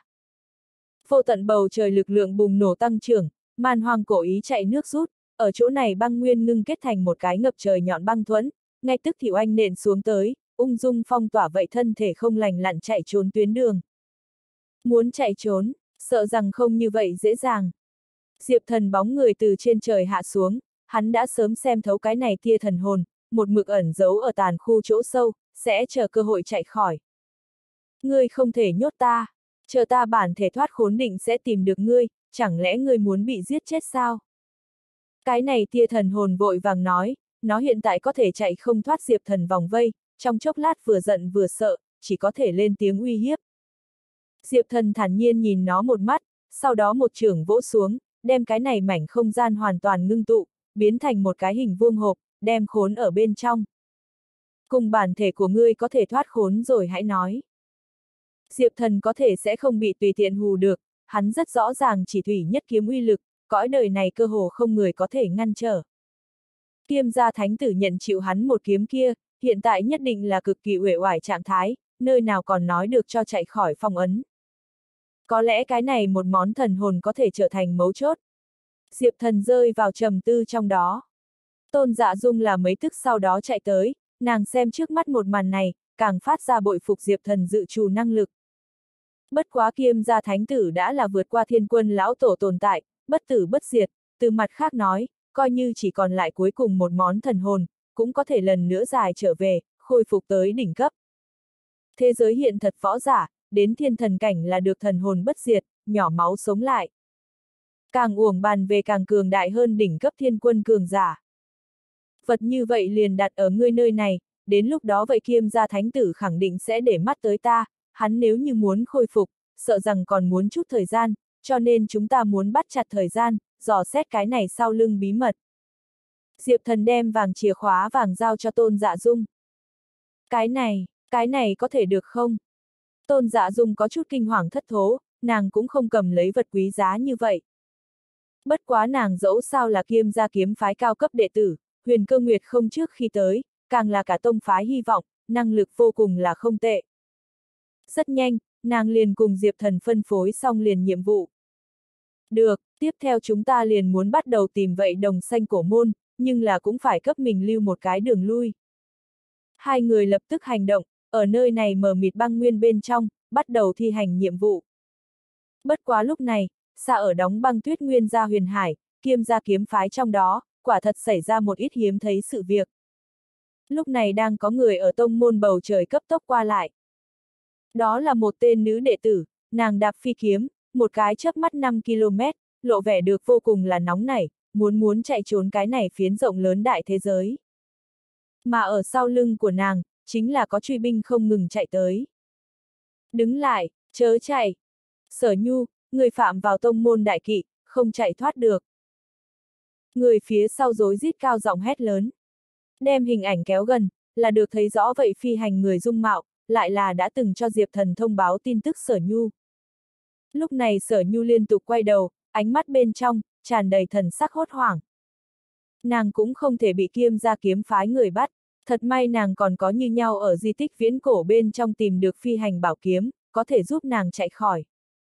Vô tận bầu trời lực lượng bùng nổ tăng trưởng, man hoang cổ ý chạy nước rút, ở chỗ này băng nguyên ngưng kết thành một cái ngập trời nhọn băng thuẫn, ngay tức thì oanh nện xuống tới, ung dung phong tỏa vậy thân thể không lành lặn chạy trốn tuyến đường. Muốn chạy trốn, sợ rằng không như vậy dễ dàng. Diệp Thần bóng người từ trên trời hạ xuống, hắn đã sớm xem thấu cái này tia thần hồn, một mực ẩn giấu ở tàn khu chỗ sâu, sẽ chờ cơ hội chạy khỏi. Ngươi không thể nhốt ta, chờ ta bản thể thoát khốn định sẽ tìm được ngươi, chẳng lẽ ngươi muốn bị giết chết sao? Cái này tia thần hồn vội vàng nói, nó hiện tại có thể chạy không thoát Diệp Thần vòng vây, trong chốc lát vừa giận vừa sợ, chỉ có thể lên tiếng uy hiếp. Diệp Thần thản nhiên nhìn nó một mắt, sau đó một chưởng vỗ xuống, đem cái này mảnh không gian hoàn toàn ngưng tụ, biến thành một cái hình vuông hộp, đem khốn ở bên trong. Cùng bản thể của ngươi có thể thoát khốn rồi hãy nói. Diệp Thần có thể sẽ không bị tùy tiện hù được, hắn rất rõ ràng chỉ thủy nhất kiếm uy lực, cõi đời này cơ hồ không người có thể ngăn trở. Kiêm gia thánh tử nhận chịu hắn một kiếm kia, hiện tại nhất định là cực kỳ uể oải trạng thái, nơi nào còn nói được cho chạy khỏi phong ấn. Có lẽ cái này một món thần hồn có thể trở thành mấu chốt. Diệp Thần rơi vào trầm tư trong đó. Tôn Dạ Dung là mấy tức sau đó chạy tới, nàng xem trước mắt một màn này, càng phát ra bội phục Diệp Thần dự trù năng lực. Bất quá Kiêm gia thánh tử đã là vượt qua thiên quân lão tổ tồn tại, bất tử bất diệt, từ mặt khác nói, coi như chỉ còn lại cuối cùng một món thần hồn, cũng có thể lần nữa dài trở về, khôi phục tới đỉnh cấp. Thế giới hiện thật võ giả, đến thiên thần cảnh là được thần hồn bất diệt, nhỏ máu sống lại. Càng uổng bàn về càng cường đại hơn đỉnh cấp thiên quân cường giả. Vật như vậy liền đặt ở ngươi nơi này, đến lúc đó vậy Kiêm gia thánh tử khẳng định sẽ để mắt tới ta, hắn nếu như muốn khôi phục, sợ rằng còn muốn chút thời gian, cho nên chúng ta muốn bắt chặt thời gian, dò xét cái này sau lưng bí mật. Diệp Thần đem vàng chìa khóa vàng giao cho Tôn Dạ Dung. Cái này, cái này có thể được không? Tôn Dạ Dung có chút kinh hoàng thất thố, nàng cũng không cầm lấy vật quý giá như vậy. Bất quá nàng dẫu sao là Kiêm gia kiếm phái cao cấp đệ tử, Huyền Cơ Nguyệt không trước khi tới, càng là cả tông phái hy vọng, năng lực vô cùng là không tệ. Rất nhanh, nàng liền cùng Diệp Thần phân phối xong liền nhiệm vụ. Được, tiếp theo chúng ta liền muốn bắt đầu tìm vậy đồng xanh cổ môn, nhưng là cũng phải cấp mình lưu một cái đường lui. Hai người lập tức hành động, ở nơi này mờ mịt băng nguyên bên trong, bắt đầu thi hành nhiệm vụ. Bất quá lúc này, xa ở đóng băng tuyết nguyên gia huyền hải, Kiêm gia kiếm phái trong đó, quả thật xảy ra một ít hiếm thấy sự việc. Lúc này đang có người ở tông môn bầu trời cấp tốc qua lại. Đó là một tên nữ đệ tử, nàng đạp phi kiếm, một cái chớp mắt năm ki lô mét, lộ vẻ được vô cùng là nóng nảy, muốn muốn chạy trốn cái này phiến rộng lớn đại thế giới. Mà ở sau lưng của nàng, chính là có truy binh không ngừng chạy tới. Đứng lại, chớ chạy. Sở Nhu, người phạm vào tông môn đại kỵ, không chạy thoát được. Người phía sau rối rít cao giọng hét lớn. Đem hình ảnh kéo gần, là được thấy rõ vậy phi hành người dung mạo, lại là đã từng cho Diệp Thần thông báo tin tức Sở Nhu. Lúc này Sở Nhu liên tục quay đầu, ánh mắt bên trong, tràn đầy thần sắc hốt hoảng. Nàng cũng không thể bị Kiêm gia kiếm phái người bắt, thật may nàng còn có như nhau ở di tích viễn cổ bên trong tìm được phi hành bảo kiếm, có thể giúp nàng chạy khỏi.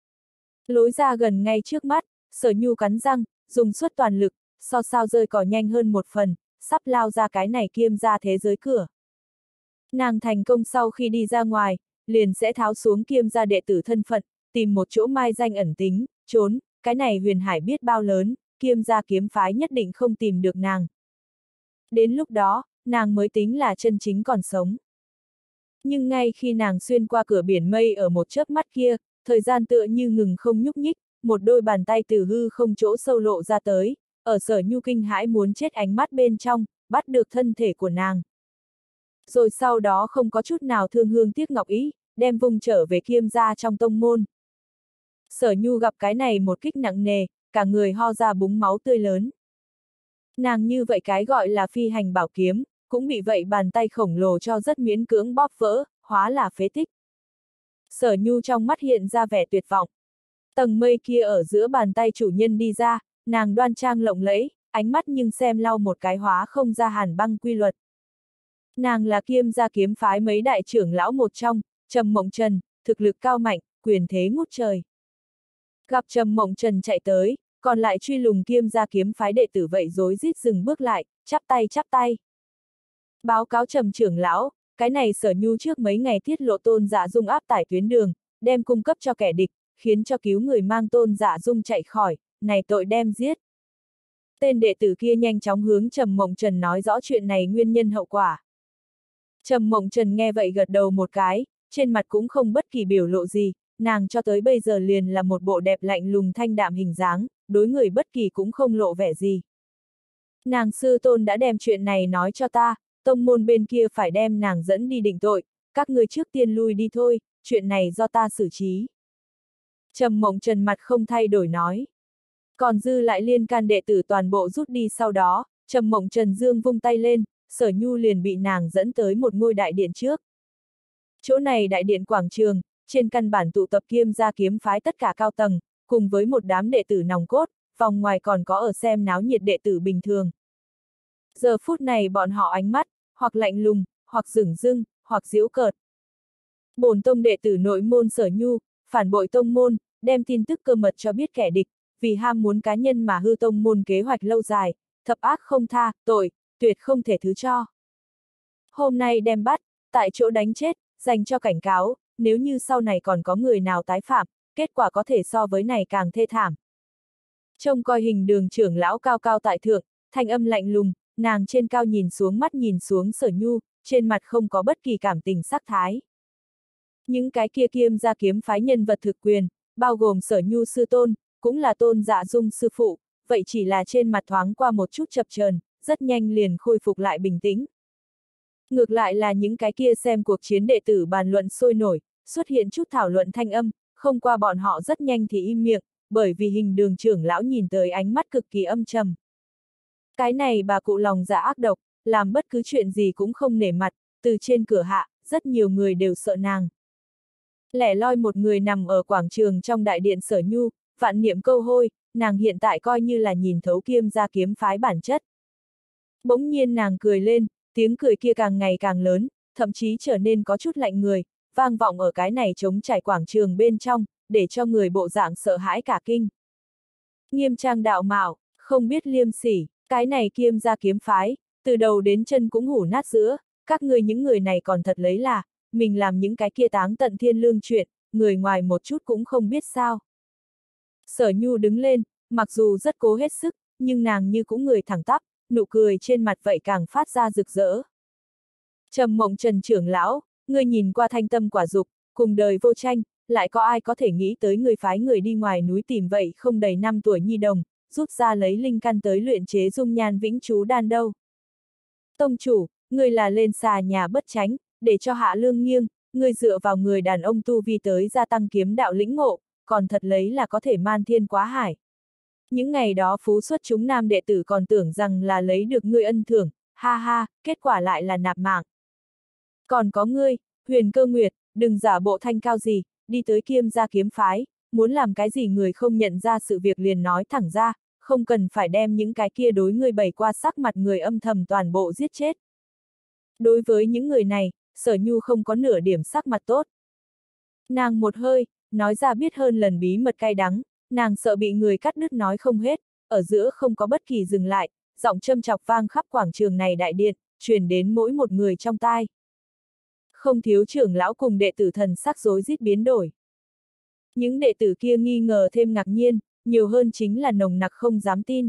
Lối ra gần ngay trước mắt, Sở Nhu cắn răng, dùng suốt toàn lực, so sao rơi cỏ nhanh hơn một phần, sắp lao ra cái này Kiêm gia thế giới cửa. Nàng thành công sau khi đi ra ngoài, liền sẽ tháo xuống Kiêm gia đệ tử thân phận, tìm một chỗ mai danh ẩn tính, trốn, cái này huyền hải biết bao lớn, Kiêm gia kiếm phái nhất định không tìm được nàng. Đến lúc đó, nàng mới tính là chân chính còn sống. Nhưng ngay khi nàng xuyên qua cửa biển mây ở một chớp mắt kia, thời gian tựa như ngừng không nhúc nhích, một đôi bàn tay từ hư không chỗ sâu lộ ra tới, ở Sở Nhu kinh hãi muốn chết ánh mắt bên trong, bắt được thân thể của nàng. Rồi sau đó không có chút nào thương hương tiếc ngọc ý, đem vùng trở về Kiêm gia trong tông môn. Sở Nhu gặp cái này một kích nặng nề, cả người ho ra búng máu tươi lớn. Nàng như vậy cái gọi là phi hành bảo kiếm, cũng bị vậy bàn tay khổng lồ cho rất miễn cưỡng bóp vỡ, hóa là phế tích. Sở Nhu trong mắt hiện ra vẻ tuyệt vọng. Tầng mây kia ở giữa bàn tay chủ nhân đi ra, nàng đoan trang lộng lẫy, ánh mắt nhưng xem lau một cái hóa không ra hàn băng quy luật. Nàng là Kiêm gia kiếm phái mấy đại trưởng lão một trong, Trầm Mộng Trần, thực lực cao mạnh, quyền thế ngút trời. Gặp Trầm Mộng Trần chạy tới, còn lại truy lùng Kiêm gia kiếm phái đệ tử vậy rối rít dừng bước lại, chắp tay chắp tay. Báo cáo Trầm trưởng lão, cái này Sở Nhu trước mấy ngày tiết lộ Tôn Dạ Dung áp tải tuyến đường, đem cung cấp cho kẻ địch, khiến cho cứu người mang Tôn Dạ Dung chạy khỏi, này tội đem giết. Tên đệ tử kia nhanh chóng hướng Trầm Mộng Trần nói rõ chuyện này nguyên nhân hậu quả. Trầm Mộng Trần nghe vậy gật đầu một cái, trên mặt cũng không bất kỳ biểu lộ gì, nàng cho tới bây giờ liền là một bộ đẹp lạnh lùng thanh đạm hình dáng, đối người bất kỳ cũng không lộ vẻ gì. Nàng sư tôn đã đem chuyện này nói cho ta, tông môn bên kia phải đem nàng dẫn đi định tội, các người trước tiên lui đi thôi, chuyện này do ta xử trí. Trầm Mộng Trần mặt không thay đổi nói. Còn dư lại liên can đệ tử toàn bộ rút đi sau đó, Trầm Mộng Trần dương vung tay lên, Sở Nhu liền bị nàng dẫn tới một ngôi đại điện trước. Chỗ này đại điện quảng trường, trên căn bản tụ tập Kiêm gia kiếm phái tất cả cao tầng, cùng với một đám đệ tử nòng cốt, vòng ngoài còn có ở xem náo nhiệt đệ tử bình thường. Giờ phút này bọn họ ánh mắt, hoặc lạnh lùng, hoặc dửng dưng, hoặc giễu cợt. Bổn tông đệ tử nội môn Sở Nhu, phản bội tông môn, đem tin tức cơ mật cho biết kẻ địch, vì ham muốn cá nhân mà hư tông môn kế hoạch lâu dài, thập ác không tha, tội, tuyệt không thể thứ cho. Hôm nay đem bắt, tại chỗ đánh chết, dành cho cảnh cáo, nếu như sau này còn có người nào tái phạm, kết quả có thể so với này càng thê thảm. Trông coi hình đường trưởng lão cao cao tại thượng, thanh âm lạnh lùng, nàng trên cao nhìn xuống mắt nhìn xuống Sở Nhu, trên mặt không có bất kỳ cảm tình sắc thái. Những cái kia Kiêm gia kiếm phái nhân vật thực quyền, bao gồm Sở Nhu sư tôn, cũng là Tôn Dạ Dung sư phụ, vậy chỉ là trên mặt thoáng qua một chút chập chờn, rất nhanh liền khôi phục lại bình tĩnh. Ngược lại là những cái kia xem cuộc chiến đệ tử bàn luận sôi nổi, xuất hiện chút thảo luận thanh âm, không qua bọn họ rất nhanh thì im miệng, bởi vì hình đường trưởng lão nhìn tới ánh mắt cực kỳ âm trầm. Cái này bà cụ lòng dạ ác độc, làm bất cứ chuyện gì cũng không nể mặt, từ trên cửa hạ, rất nhiều người đều sợ nàng. Lẻ loi một người nằm ở quảng trường trong đại điện Sở Nhu, vạn niệm câu hôi, nàng hiện tại coi như là nhìn thấu Kiêm gia kiếm phái bản chất. Bỗng nhiên nàng cười lên, tiếng cười kia càng ngày càng lớn, thậm chí trở nên có chút lạnh người, vang vọng ở cái này trống trải quảng trường bên trong, để cho người bộ dạng sợ hãi cả kinh. Nghiêm trang đạo mạo, không biết liêm sỉ, cái này Kiêm gia kiếm phái, từ đầu đến chân cũng hủ nát giữa, các người những người này còn thật lấy là, mình làm những cái kia táng tận thiên lương chuyện, người ngoài một chút cũng không biết sao. Sở Nhu đứng lên, mặc dù rất cố hết sức, nhưng nàng như cũng người thẳng tắp, nụ cười trên mặt vậy càng phát ra rực rỡ. Trầm Mộng Trần trưởng lão, ngươi nhìn qua thanh tâm quả dục, cùng đời vô tranh, lại có ai có thể nghĩ tới người phái người đi ngoài núi tìm vậy không đầy năm tuổi nhi đồng, rút ra lấy linh căn tới luyện chế dung nhan vĩnh trú đan đâu. Tông chủ, ngươi là lên xà nhà bất tránh, để cho hạ lương nghiêng, ngươi dựa vào người đàn ông tu vi tới gia tăng kiếm đạo lĩnh ngộ, còn thật lấy là có thể man thiên quá hải. Những ngày đó phú xuất chúng nam đệ tử còn tưởng rằng là lấy được ngươi ân thưởng, ha ha, kết quả lại là nạp mạng. Còn có ngươi, Huyền Cơ Nguyệt, đừng giả bộ thanh cao gì, đi tới Kiêm gia kiếm phái, muốn làm cái gì người không nhận ra sự việc liền nói thẳng ra, không cần phải đem những cái kia đối ngươi bày qua sắc mặt người âm thầm toàn bộ giết chết. Đối với những người này, Sở Nhu không có nửa điểm sắc mặt tốt. Nàng một hơi, nói ra biết hơn lần bí mật cay đắng, nàng sợ bị người cắt đứt nói không hết, ở giữa không có bất kỳ dừng lại, giọng châm chọc vang khắp quảng trường này đại điện, truyền đến mỗi một người trong tai. Không thiếu trưởng lão cùng đệ tử thần sắc rối rít biến đổi. Những đệ tử kia nghi ngờ thêm ngạc nhiên, nhiều hơn chính là nồng nặc không dám tin.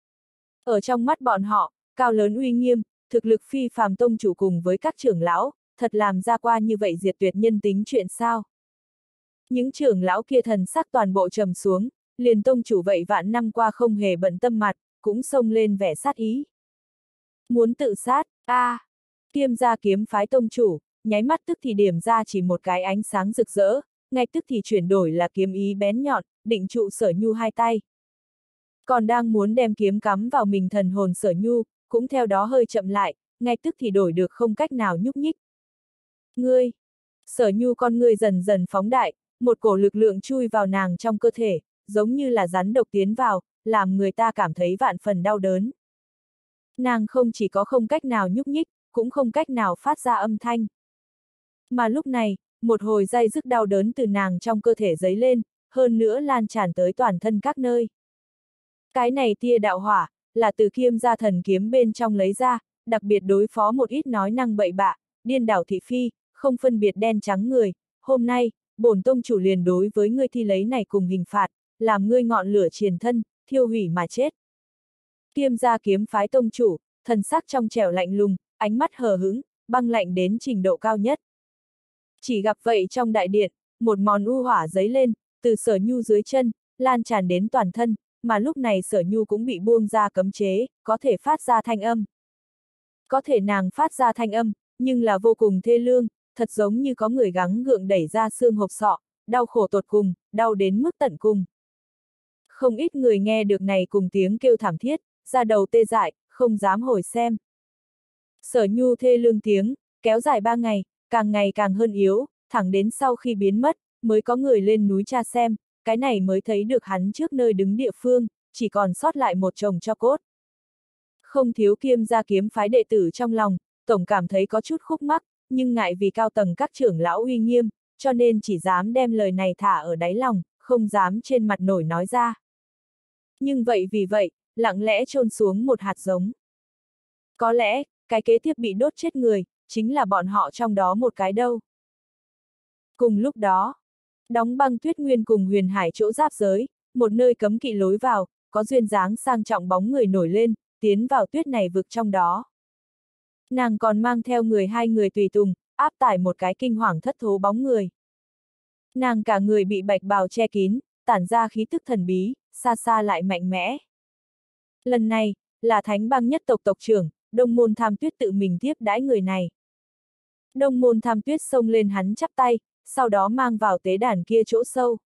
Ở trong mắt bọn họ, cao lớn uy nghiêm, thực lực phi phàm tông chủ cùng với các trưởng lão, thật làm ra qua như vậy diệt tuyệt nhân tính chuyện sao? Những trưởng lão kia thần sắc toàn bộ trầm xuống, liền tông chủ vậy vạn năm qua không hề bận tâm mặt, cũng xông lên vẻ sát ý. Muốn tự sát, a à, Kiêm gia kiếm phái tông chủ, nháy mắt tức thì điểm ra chỉ một cái ánh sáng rực rỡ, ngay tức thì chuyển đổi là kiếm ý bén nhọn, định trụ Sở Nhu hai tay. Còn đang muốn đem kiếm cắm vào mình thần hồn Sở Nhu, cũng theo đó hơi chậm lại, ngay tức thì đổi được không cách nào nhúc nhích. Ngươi! Sở Nhu con ngươi dần dần phóng đại, một cổ lực lượng chui vào nàng trong cơ thể, giống như là rắn độc tiến vào, làm người ta cảm thấy vạn phần đau đớn. Nàng không chỉ có không cách nào nhúc nhích, cũng không cách nào phát ra âm thanh. Mà lúc này, một hồi day dứt đau đớn từ nàng trong cơ thể dấy lên, hơn nữa lan tràn tới toàn thân các nơi. Cái này tia đạo hỏa, là từ Kiêm gia thần kiếm bên trong lấy ra, đặc biệt đối phó một ít nói năng bậy bạ, điên đảo thị phi, không phân biệt đen trắng người. Hôm nay, bổn tông chủ liền đối với ngươi thi lấy này cùng hình phạt, làm ngươi ngọn lửa triền thân, thiêu hủy mà chết. Kiêm gia kiếm phái tông chủ, thần sắc trong trẻo lạnh lùng, ánh mắt hờ hững, băng lạnh đến trình độ cao nhất. Chỉ gặp vậy trong đại điện, một món u hỏa giấy lên, từ Sở Nhu dưới chân, lan tràn đến toàn thân, mà lúc này Sở Nhu cũng bị buông ra cấm chế, có thể phát ra thanh âm. Có thể nàng phát ra thanh âm, nhưng là vô cùng thê lương, thật giống như có người gắng gượng đẩy ra xương hộp sọ, đau khổ tột cùng, đau đến mức tận cùng. Không ít người nghe được này cùng tiếng kêu thảm thiết, ra đầu tê dại, không dám hồi xem. Sở Nhu thê lương tiếng, kéo dài ba ngày, càng ngày càng hơn yếu, thẳng đến sau khi biến mất, mới có người lên núi tra xem, cái này mới thấy được hắn trước nơi đứng địa phương, chỉ còn sót lại một chồng tro cốt. Không thiếu Kiêm gia kiếm phái đệ tử trong lòng, tổng cảm thấy có chút khúc mắc, nhưng ngại vì cao tầng các trưởng lão uy nghiêm, cho nên chỉ dám đem lời này thả ở đáy lòng, không dám trên mặt nổi nói ra. Nhưng vậy vì vậy, lặng lẽ chôn xuống một hạt giống. Có lẽ, cái kế tiếp bị đốt chết người, chính là bọn họ trong đó một cái đâu. Cùng lúc đó, đóng băng tuyết nguyên cùng huyền hải chỗ giáp giới, một nơi cấm kỵ lối vào, có duyên dáng sang trọng bóng người nổi lên, tiến vào tuyết này vực trong đó. Nàng còn mang theo người hai người tùy tùng, áp tải một cái kinh hoàng thất thố bóng người. Nàng cả người bị bạch bào che kín, tản ra khí tức thần bí, xa xa lại mạnh mẽ. Lần này, là Thánh Băng nhất tộc tộc trưởng, Đông Môn Tham Tuyết tự mình tiếp đãi người này. Đông Môn Tham Tuyết xông lên hắn chắp tay, sau đó mang vào tế đàn kia chỗ sâu.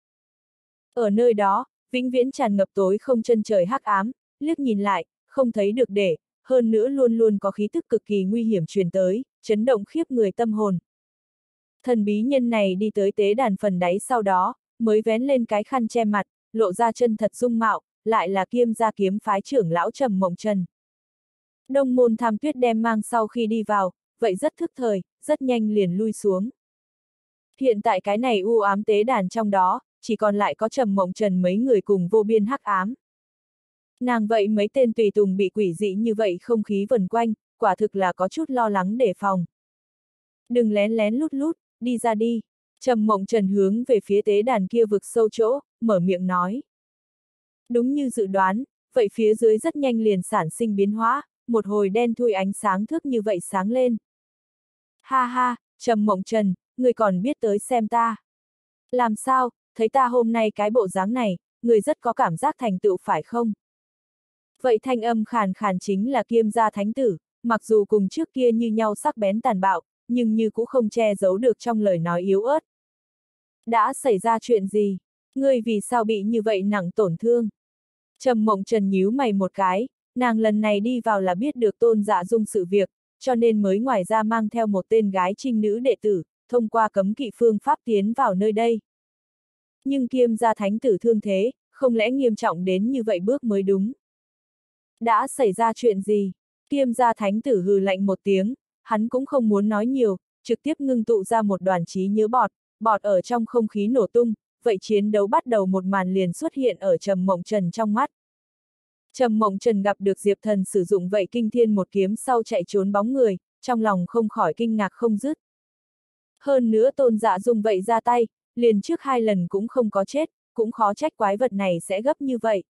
Ở nơi đó, vĩnh viễn tràn ngập tối không chân trời hắc ám, liếc nhìn lại, không thấy được để, hơn nữa luôn luôn có khí tức cực kỳ nguy hiểm truyền tới, chấn động khiếp người tâm hồn. Thần bí nhân này đi tới tế đàn phần đáy sau đó, mới vén lên cái khăn che mặt, lộ ra chân thật dung mạo, lại là Kiêm gia kiếm phái trưởng lão Trầm Mộng Trần. Đông Môn Tham Tuyết đem mang sau khi đi vào, vậy rất thức thời, rất nhanh liền lui xuống. Hiện tại cái này u ám tế đàn trong đó, chỉ còn lại có Trầm Mộng Trần mấy người cùng vô biên hắc ám. Nàng vậy mấy tên tùy tùng bị quỷ dị như vậy không khí vần quanh, quả thực là có chút lo lắng đề phòng. Đừng lén lén lút lút, đi ra đi. Trầm Mộng Trần hướng về phía tế đàn kia vực sâu chỗ, mở miệng nói. Đúng như dự đoán, vậy phía dưới rất nhanh liền sản sinh biến hóa, một hồi đen thui ánh sáng thước như vậy sáng lên. Ha ha, Trầm Mộng Trần, người còn biết tới xem ta. Làm sao, thấy ta hôm nay cái bộ dáng này, người rất có cảm giác thành tựu phải không? Vậy thanh âm khàn khàn chính là Kiêm gia thánh tử, mặc dù cùng trước kia như nhau sắc bén tàn bạo, nhưng như cũng không che giấu được trong lời nói yếu ớt. Đã xảy ra chuyện gì? Ngươi vì sao bị như vậy nặng tổn thương? Trầm Mộng Trần nhíu mày một cái, nàng lần này đi vào là biết được Tôn Dạ Dung sự việc, cho nên mới ngoài ra mang theo một tên gái trinh nữ đệ tử, thông qua cấm kỵ phương pháp tiến vào nơi đây. Nhưng Kiêm gia thánh tử thương thế, không lẽ nghiêm trọng đến như vậy bước mới đúng. Đã xảy ra chuyện gì? Kiêm gia thánh tử hừ lạnh một tiếng, hắn cũng không muốn nói nhiều, trực tiếp ngưng tụ ra một đoàn trí nhớ bọt, bọt ở trong không khí nổ tung, vậy chiến đấu bắt đầu một màn liền xuất hiện ở Trầm Mộng Trần trong mắt. Trầm Mộng Trần gặp được Diệp Thần sử dụng vậy kinh thiên một kiếm sau chạy trốn bóng người, trong lòng không khỏi kinh ngạc không dứt. Hơn nữa Tôn Dạ Dung vậy ra tay, liền trước hai lần cũng không có chết, cũng khó trách quái vật này sẽ gấp như vậy.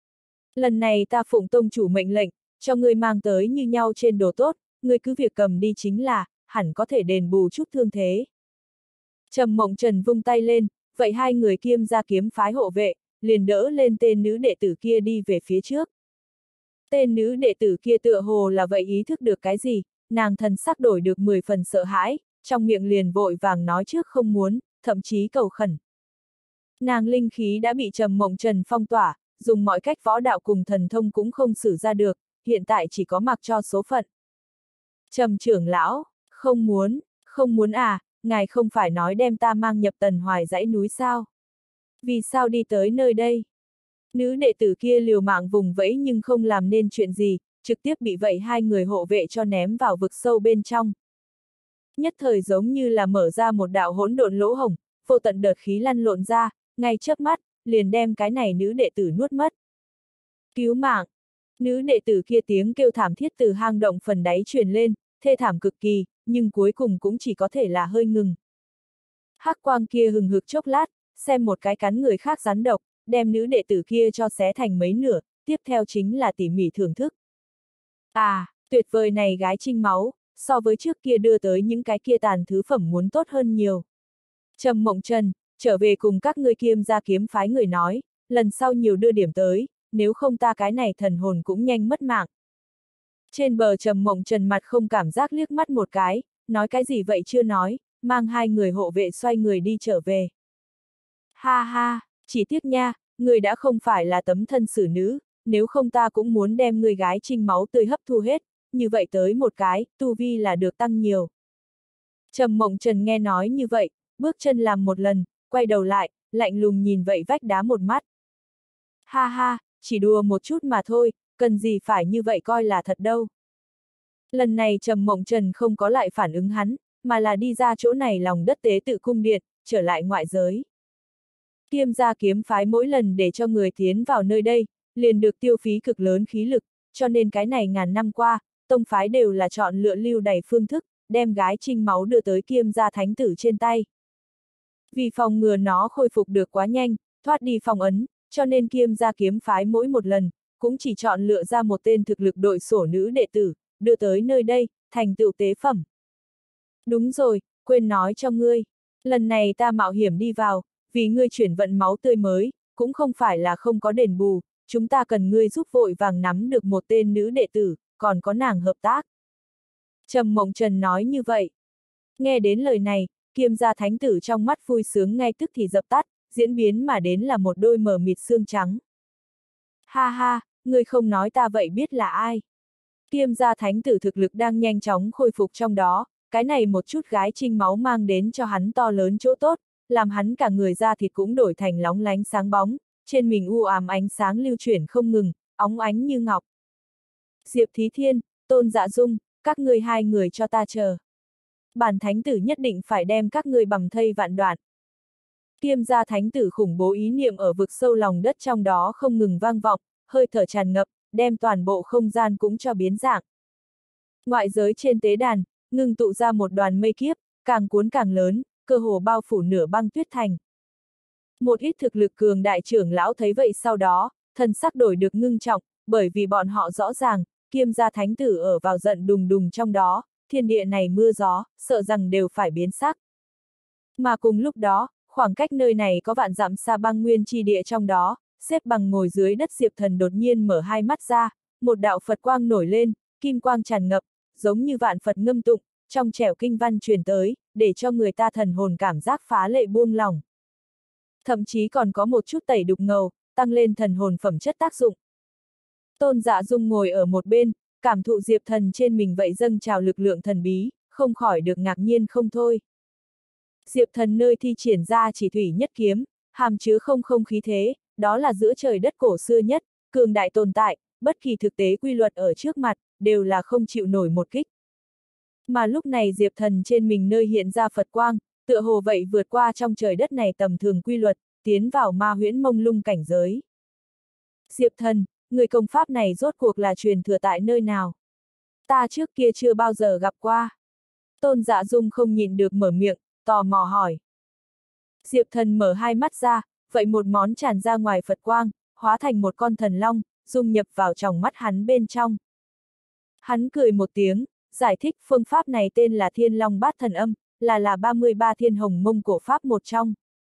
Lần này ta phụng tông chủ mệnh lệnh, cho ngươi mang tới như nhau trên đồ tốt, ngươi cứ việc cầm đi chính là, hẳn có thể đền bù chút thương thế. Trầm Mộng Trần vung tay lên, vậy hai người Kiêm gia kiếm phái hộ vệ, liền đỡ lên tên nữ đệ tử kia đi về phía trước. Tên nữ đệ tử kia tựa hồ là vậy ý thức được cái gì, nàng thần sắc đổi được mười phần sợ hãi, trong miệng liền vội vàng nói trước không muốn, thậm chí cầu khẩn. Nàng linh khí đã bị Trầm Mộng Trần phong tỏa, dùng mọi cách võ đạo cùng thần thông cũng không sử ra được, hiện tại chỉ có mặc cho số phận. Trầm trưởng lão, không muốn, không muốn à, ngài không phải nói đem ta mang nhập Tần Hoài dãy núi sao? Vì sao đi tới nơi đây? Nữ đệ tử kia liều mạng vùng vẫy nhưng không làm nên chuyện gì, trực tiếp bị vậy hai người hộ vệ cho ném vào vực sâu bên trong. Nhất thời giống như là mở ra một đạo hỗn độn lỗ hổng, vô tận đợt khí lăn lộn ra, ngay chớp mắt, liền đem cái này nữ đệ tử nuốt mất. Cứu mạng! Nữ đệ tử kia tiếng kêu thảm thiết từ hang động phần đáy truyền lên, thê thảm cực kỳ, nhưng cuối cùng cũng chỉ có thể là hơi ngừng. Hắc quang kia hừng hực chốc lát, xem một cái cắn người khác rắn độc, đem nữ đệ tử kia cho xé thành mấy nửa, tiếp theo chính là tỉ mỉ thưởng thức. À, tuyệt vời này gái trinh máu, so với trước kia đưa tới những cái kia tàn thứ phẩm muốn tốt hơn nhiều. Trầm Mộng Trần, trở về cùng các ngươi Kiêm gia kiếm phái người nói, lần sau nhiều đưa điểm tới, nếu không ta cái này thần hồn cũng nhanh mất mạng. Trên bờ Trầm Mộng Trần mặt không cảm giác liếc mắt một cái, nói cái gì vậy chưa nói, mang hai người hộ vệ xoay người đi trở về. Ha ha, chỉ tiếc nha, người đã không phải là tấm thân xử nữ, nếu không ta cũng muốn đem người gái trinh máu tươi hấp thu hết, như vậy tới một cái, tu vi là được tăng nhiều. Trầm Mộng Trần nghe nói như vậy, bước chân làm một lần, quay đầu lại, lạnh lùng nhìn vậy vách đá một mắt. Ha ha, chỉ đùa một chút mà thôi, cần gì phải như vậy coi là thật đâu. Lần này Trầm Mộng Trần không có lại phản ứng hắn, mà là đi ra chỗ này lòng đất tế tự cung điện, trở lại ngoại giới. Kiêm gia kiếm phái mỗi lần để cho người tiến vào nơi đây, liền được tiêu phí cực lớn khí lực, cho nên cái này ngàn năm qua, tông phái đều là chọn lựa lưu đày phương thức, đem gái trinh máu đưa tới Kiêm gia thánh tử trên tay. Vì phòng ngừa nó khôi phục được quá nhanh, thoát đi phong ấn, cho nên Kiêm gia kiếm phái mỗi một lần, cũng chỉ chọn lựa ra một tên thực lực đội sổ nữ đệ tử, đưa tới nơi đây, thành tựu tế phẩm. Đúng rồi, quên nói cho ngươi, lần này ta mạo hiểm đi vào, vì ngươi chuyển vận máu tươi mới, cũng không phải là không có đền bù, chúng ta cần ngươi giúp vội vàng nắm được một tên nữ đệ tử, còn có nàng hợp tác. Trầm Mộng Trần nói như vậy. Nghe đến lời này, Kiêm gia thánh tử trong mắt vui sướng ngay tức thì dập tắt, diễn biến mà đến là một đôi mờ mịt xương trắng. Ha ha, ngươi không nói ta vậy biết là ai. Kiêm gia thánh tử thực lực đang nhanh chóng khôi phục trong đó, cái này một chút gái trinh máu mang đến cho hắn to lớn chỗ tốt, làm hắn cả người da thịt cũng đổi thành lóng lánh sáng bóng, trên mình u ám ánh sáng lưu chuyển không ngừng, óng ánh như ngọc. Diệp Thí Thiên, Tôn Dạ Dung, các ngươi hai người cho ta chờ. Bản thánh tử nhất định phải đem các ngươi bầm thây vạn đoạn. Kiêm gia thánh tử khủng bố ý niệm ở vực sâu lòng đất trong đó không ngừng vang vọng, hơi thở tràn ngập, đem toàn bộ không gian cũng cho biến dạng. Ngoại giới trên tế đàn, ngưng tụ ra một đoàn mây kiếp, càng cuốn càng lớn, cơ hồ bao phủ nửa băng tuyết thành. Một ít thực lực cường đại trưởng lão thấy vậy sau đó, thần sắc đổi được ngưng trọng, bởi vì bọn họ rõ ràng, Kiêm gia thánh tử ở vào giận đùng đùng trong đó, thiên địa này mưa gió, sợ rằng đều phải biến sắc. Mà cùng lúc đó, khoảng cách nơi này có vạn dặm xa băng nguyên chi địa trong đó, xếp bằng ngồi dưới đất Diệp Thần đột nhiên mở hai mắt ra, một đạo Phật quang nổi lên, kim quang tràn ngập, giống như vạn Phật ngâm tụng, trong trẻo kinh văn truyền tới, để cho người ta thần hồn cảm giác phá lệ buông lòng. Thậm chí còn có một chút tẩy đục ngầu, tăng lên thần hồn phẩm chất tác dụng. Tôn Dạ Dung ngồi ở một bên, cảm thụ Diệp Thần trên mình vậy dâng trào lực lượng thần bí, không khỏi được ngạc nhiên không thôi. Diệp Thần nơi thi triển ra chỉ thủy nhất kiếm, hàm chứa không không khí thế, đó là giữa trời đất cổ xưa nhất, cường đại tồn tại, bất kỳ thực tế quy luật ở trước mặt, đều là không chịu nổi một kích. Mà lúc này Diệp Thần trên mình nơi hiện ra Phật quang, tựa hồ vậy vượt qua trong trời đất này tầm thường quy luật, tiến vào ma huyễn mông lung cảnh giới. Diệp Thần, người công pháp này rốt cuộc là truyền thừa tại nơi nào? Ta trước kia chưa bao giờ gặp qua. Tôn Dạ Dung không nhìn được mở miệng, tò mò hỏi. Diệp Thần mở hai mắt ra, vậy một món tràn ra ngoài Phật quang, hóa thành một con thần long, dung nhập vào tròng mắt hắn bên trong. Hắn cười một tiếng, giải thích phương pháp này tên là Thiên Long Bát Thần Âm, là là ba mươi ba thiên hồng mông cổ pháp một trong.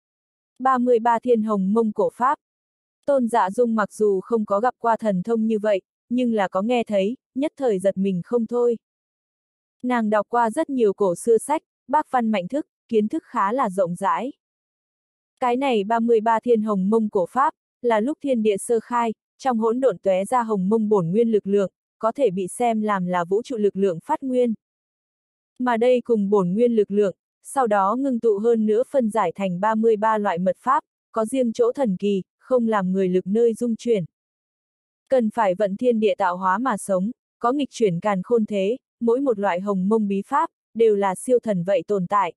ba mươi ba thiên hồng mông cổ pháp. Tôn Dạ Dung mặc dù không có gặp qua thần thông như vậy, nhưng là có nghe thấy, nhất thời giật mình không thôi. Nàng đọc qua rất nhiều cổ xưa sách, bác văn mạnh thức, kiến thức khá là rộng rãi. Cái này ba mươi ba thiên hồng mông cổ pháp, là lúc thiên địa sơ khai, trong hỗn độn tóe ra hồng mông bổn nguyên lực lượng, có thể bị xem làm là vũ trụ lực lượng phát nguyên. Mà đây cùng bổn nguyên lực lượng, sau đó ngưng tụ hơn nữa phân giải thành ba mươi ba loại mật pháp, có riêng chỗ thần kỳ, không làm người lực nơi dung chuyển. Cần phải vận thiên địa tạo hóa mà sống, có nghịch chuyển càn khôn thế, mỗi một loại hồng mông bí pháp, đều là siêu thần vậy tồn tại.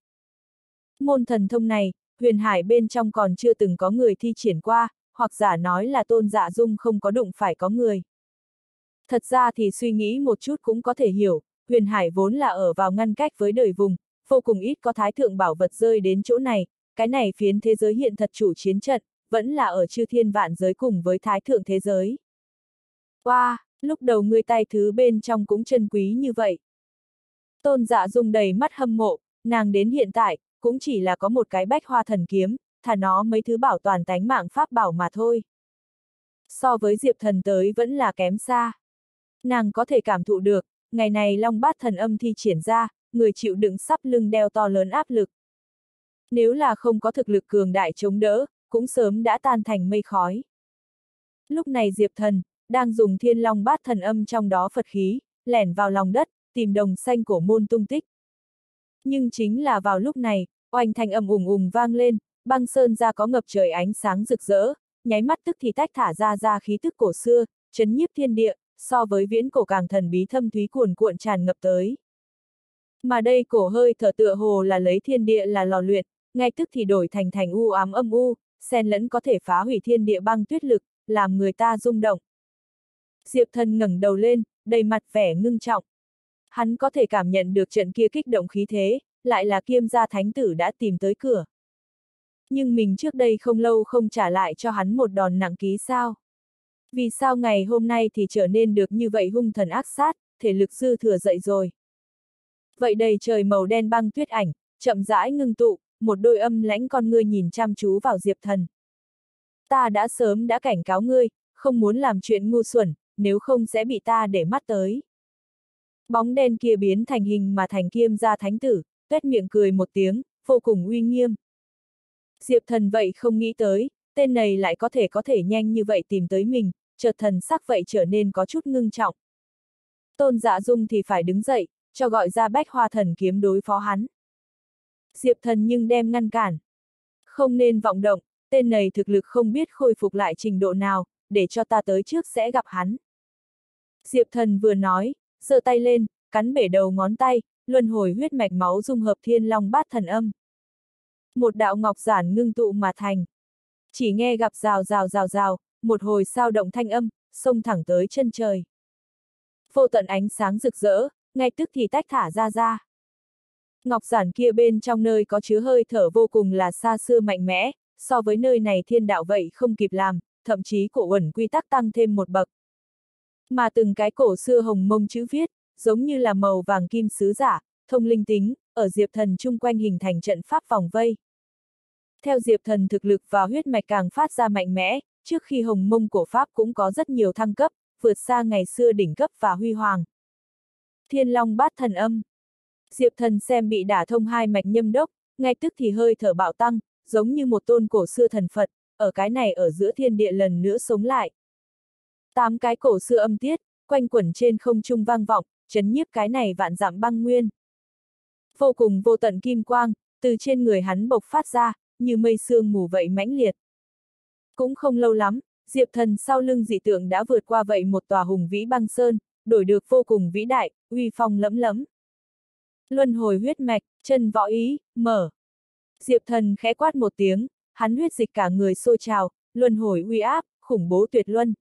Môn thần thông này, huyền hải bên trong còn chưa từng có người thi triển qua, hoặc giả nói là Tôn Dạ Dung không có đụng phải có người. Thật ra thì suy nghĩ một chút cũng có thể hiểu, huyền hải vốn là ở vào ngăn cách với đời vùng, vô cùng ít có thái thượng bảo vật rơi đến chỗ này, cái này phiến thế giới hiện thật chủ chiến trận, vẫn là ở chư thiên vạn giới cùng với thái thượng thế giới. Wow, lúc đầu ngươi tay thứ bên trong cũng chân quý như vậy. Tôn Dạ Dung đầy mắt hâm mộ, nàng đến hiện tại, cũng chỉ là có một cái bách hoa thần kiếm, thà nó mấy thứ bảo toàn tánh mạng pháp bảo mà thôi. So với Diệp Thần tới vẫn là kém xa. Nàng có thể cảm thụ được, ngày này Long Bát Thần Âm thi triển ra, người chịu đựng sắp lưng đeo to lớn áp lực. Nếu là không có thực lực cường đại chống đỡ, cũng sớm đã tan thành mây khói. Lúc này Diệp Thần, đang dùng Thiên Long Bát Thần Âm trong đó Phật khí, lẻn vào lòng đất, tìm đồng xanh cổ môn tung tích. Nhưng chính là vào lúc này, oanh thanh âm ùng ùng vang lên, băng sơn ra có ngập trời ánh sáng rực rỡ, nháy mắt tức thì tách thả ra ra khí tức cổ xưa, chấn nhiếp thiên địa, so với viễn cổ càng thần bí thâm thúy cuồn cuộn tràn ngập tới. Mà đây cổ hơi thở tựa hồ là lấy thiên địa là lò luyện, ngay tức thì đổi thành thành u ám âm u, xen lẫn có thể phá hủy thiên địa băng tuyết lực, làm người ta rung động. Diệp Thần ngẩng đầu lên, đầy mặt vẻ ngưng trọng. Hắn có thể cảm nhận được trận kia kích động khí thế, lại là Kiêm gia thánh tử đã tìm tới cửa. Nhưng mình trước đây không lâu không trả lại cho hắn một đòn nặng ký sao? Vì sao ngày hôm nay thì trở nên được như vậy hung thần ác sát, thể lực dư thừa dậy rồi? Vậy đầy trời màu đen băng tuyết ảnh, chậm rãi ngưng tụ, một đôi âm lãnh con ngươi nhìn chăm chú vào Diệp Thần. Ta đã sớm đã cảnh cáo ngươi, không muốn làm chuyện ngu xuẩn, nếu không sẽ bị ta để mắt tới. Bóng đen kia biến thành hình mà thành Kiêm gia thánh tử, tuét miệng cười một tiếng, vô cùng uy nghiêm. Diệp Thần vậy không nghĩ tới, tên này lại có thể có thể nhanh như vậy tìm tới mình, chợt thần sắc vậy trở nên có chút ngưng trọng. Tôn Dạ Dung thì phải đứng dậy, cho gọi ra Bách Hoa Thần kiếm đối phó hắn. Diệp Thần nhưng đem ngăn cản. Không nên vọng động, tên này thực lực không biết khôi phục lại trình độ nào, để cho ta tới trước sẽ gặp hắn. Diệp Thần vừa nói, giơ tay lên, cắn bể đầu ngón tay, luân hồi huyết mạch máu dung hợp thiên long bát thần âm. Một đạo ngọc giản ngưng tụ mà thành. Chỉ nghe gặp rào rào rào rào, một hồi sao động thanh âm, xông thẳng tới chân trời. Vô tận ánh sáng rực rỡ, ngay tức thì tách thả ra ra. Ngọc giản kia bên trong nơi có chứa hơi thở vô cùng là xa xưa mạnh mẽ, so với nơi này thiên đạo vậy không kịp làm, thậm chí cổ uẩn quy tắc tăng thêm một bậc. Mà từng cái cổ xưa hồng mông chữ viết, giống như là màu vàng kim sứ giả, thông linh tính, ở Diệp Thần chung quanh hình thành trận pháp vòng vây. Theo Diệp Thần thực lực và huyết mạch càng phát ra mạnh mẽ, trước khi hồng mông cổ pháp cũng có rất nhiều thăng cấp, vượt xa ngày xưa đỉnh cấp và huy hoàng. Thiên Long bát thần âm. Diệp Thần xem bị đả thông hai mạch nhâm đốc, ngay tức thì hơi thở bạo tăng, giống như một tôn cổ xưa thần Phật, ở cái này ở giữa thiên địa lần nữa sống lại. Tám cái cổ xưa âm tiết, quanh quẩn trên không trung vang vọng, chấn nhiếp cái này vạn dặm băng nguyên. Vô cùng vô tận kim quang, từ trên người hắn bộc phát ra, như mây sương mù vậy mãnh liệt. Cũng không lâu lắm, Diệp Thần sau lưng dị tượng đã vượt qua vậy một tòa hùng vĩ băng sơn, đổi được vô cùng vĩ đại, uy phong lẫm lẫm. Luân hồi huyết mạch, chân võ ý, mở. Diệp Thần khẽ quát một tiếng, hắn huyết dịch cả người sôi trào, luân hồi uy áp, khủng bố tuyệt luân.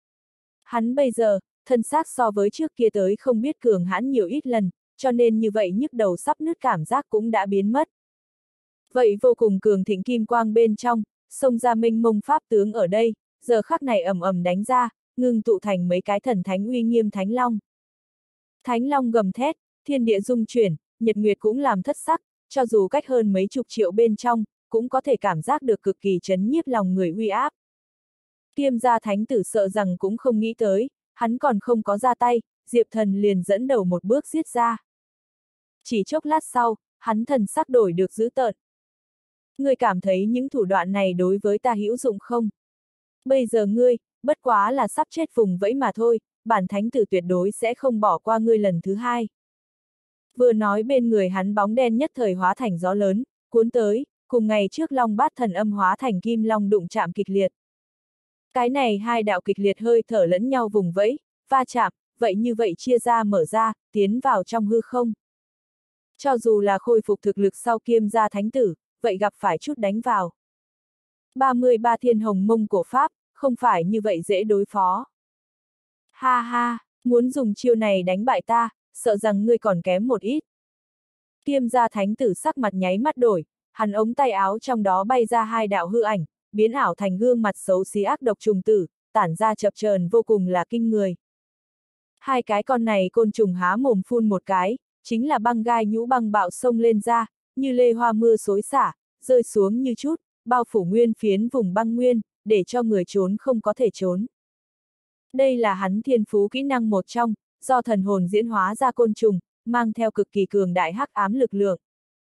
Hắn bây giờ, thân xác so với trước kia tới không biết cường hãn nhiều ít lần, cho nên như vậy nhức đầu sắp nứt cảm giác cũng đã biến mất. Vậy vô cùng cường thịnh kim quang bên trong, xông ra minh mông pháp tướng ở đây, giờ khắc này ầm ầm đánh ra, ngưng tụ thành mấy cái thần thánh uy nghiêm thánh long. Thánh long gầm thét, thiên địa rung chuyển, nhật nguyệt cũng làm thất sắc, cho dù cách hơn mấy chục triệu bên trong, cũng có thể cảm giác được cực kỳ chấn nhiếp lòng người uy áp. Kiêm gia thánh tử sợ rằng cũng không nghĩ tới, hắn còn không có ra tay, Diệp Thần liền dẫn đầu một bước giết ra. Chỉ chốc lát sau, hắn thần sắc đổi được dữ tợn. Ngươi cảm thấy những thủ đoạn này đối với ta hữu dụng không? Bây giờ ngươi, bất quá là sắp chết vùng vẫy mà thôi, bản thánh tử tuyệt đối sẽ không bỏ qua ngươi lần thứ hai. Vừa nói bên người hắn bóng đen nhất thời hóa thành gió lớn, cuốn tới, cùng ngày trước long bát thần âm hóa thành kim long đụng chạm kịch liệt. Cái này hai đạo kịch liệt hơi thở lẫn nhau vùng vẫy, va chạm, vậy như vậy chia ra mở ra, tiến vào trong hư không. Cho dù là khôi phục thực lực sau Kiêm gia thánh tử, vậy gặp phải chút đánh vào. ba mươi ba thiên hồng mông cổ pháp, không phải như vậy dễ đối phó. Ha ha, muốn dùng chiêu này đánh bại ta, sợ rằng ngươi còn kém một ít. Kiêm gia thánh tử sắc mặt nháy mắt đổi, hắn ống tay áo trong đó bay ra hai đạo hư ảnh, biến ảo thành gương mặt xấu xí ác độc trùng tử, tản ra chập chờn vô cùng là kinh người. Hai cái con này côn trùng há mồm phun một cái, chính là băng gai nhũ băng bạo sông lên ra, như lê hoa mưa xối xả, rơi xuống như chút, bao phủ nguyên phiến vùng băng nguyên, để cho người trốn không có thể trốn. Đây là hắn thiên phú kỹ năng một trong, do thần hồn diễn hóa ra côn trùng, mang theo cực kỳ cường đại hắc ám lực lượng.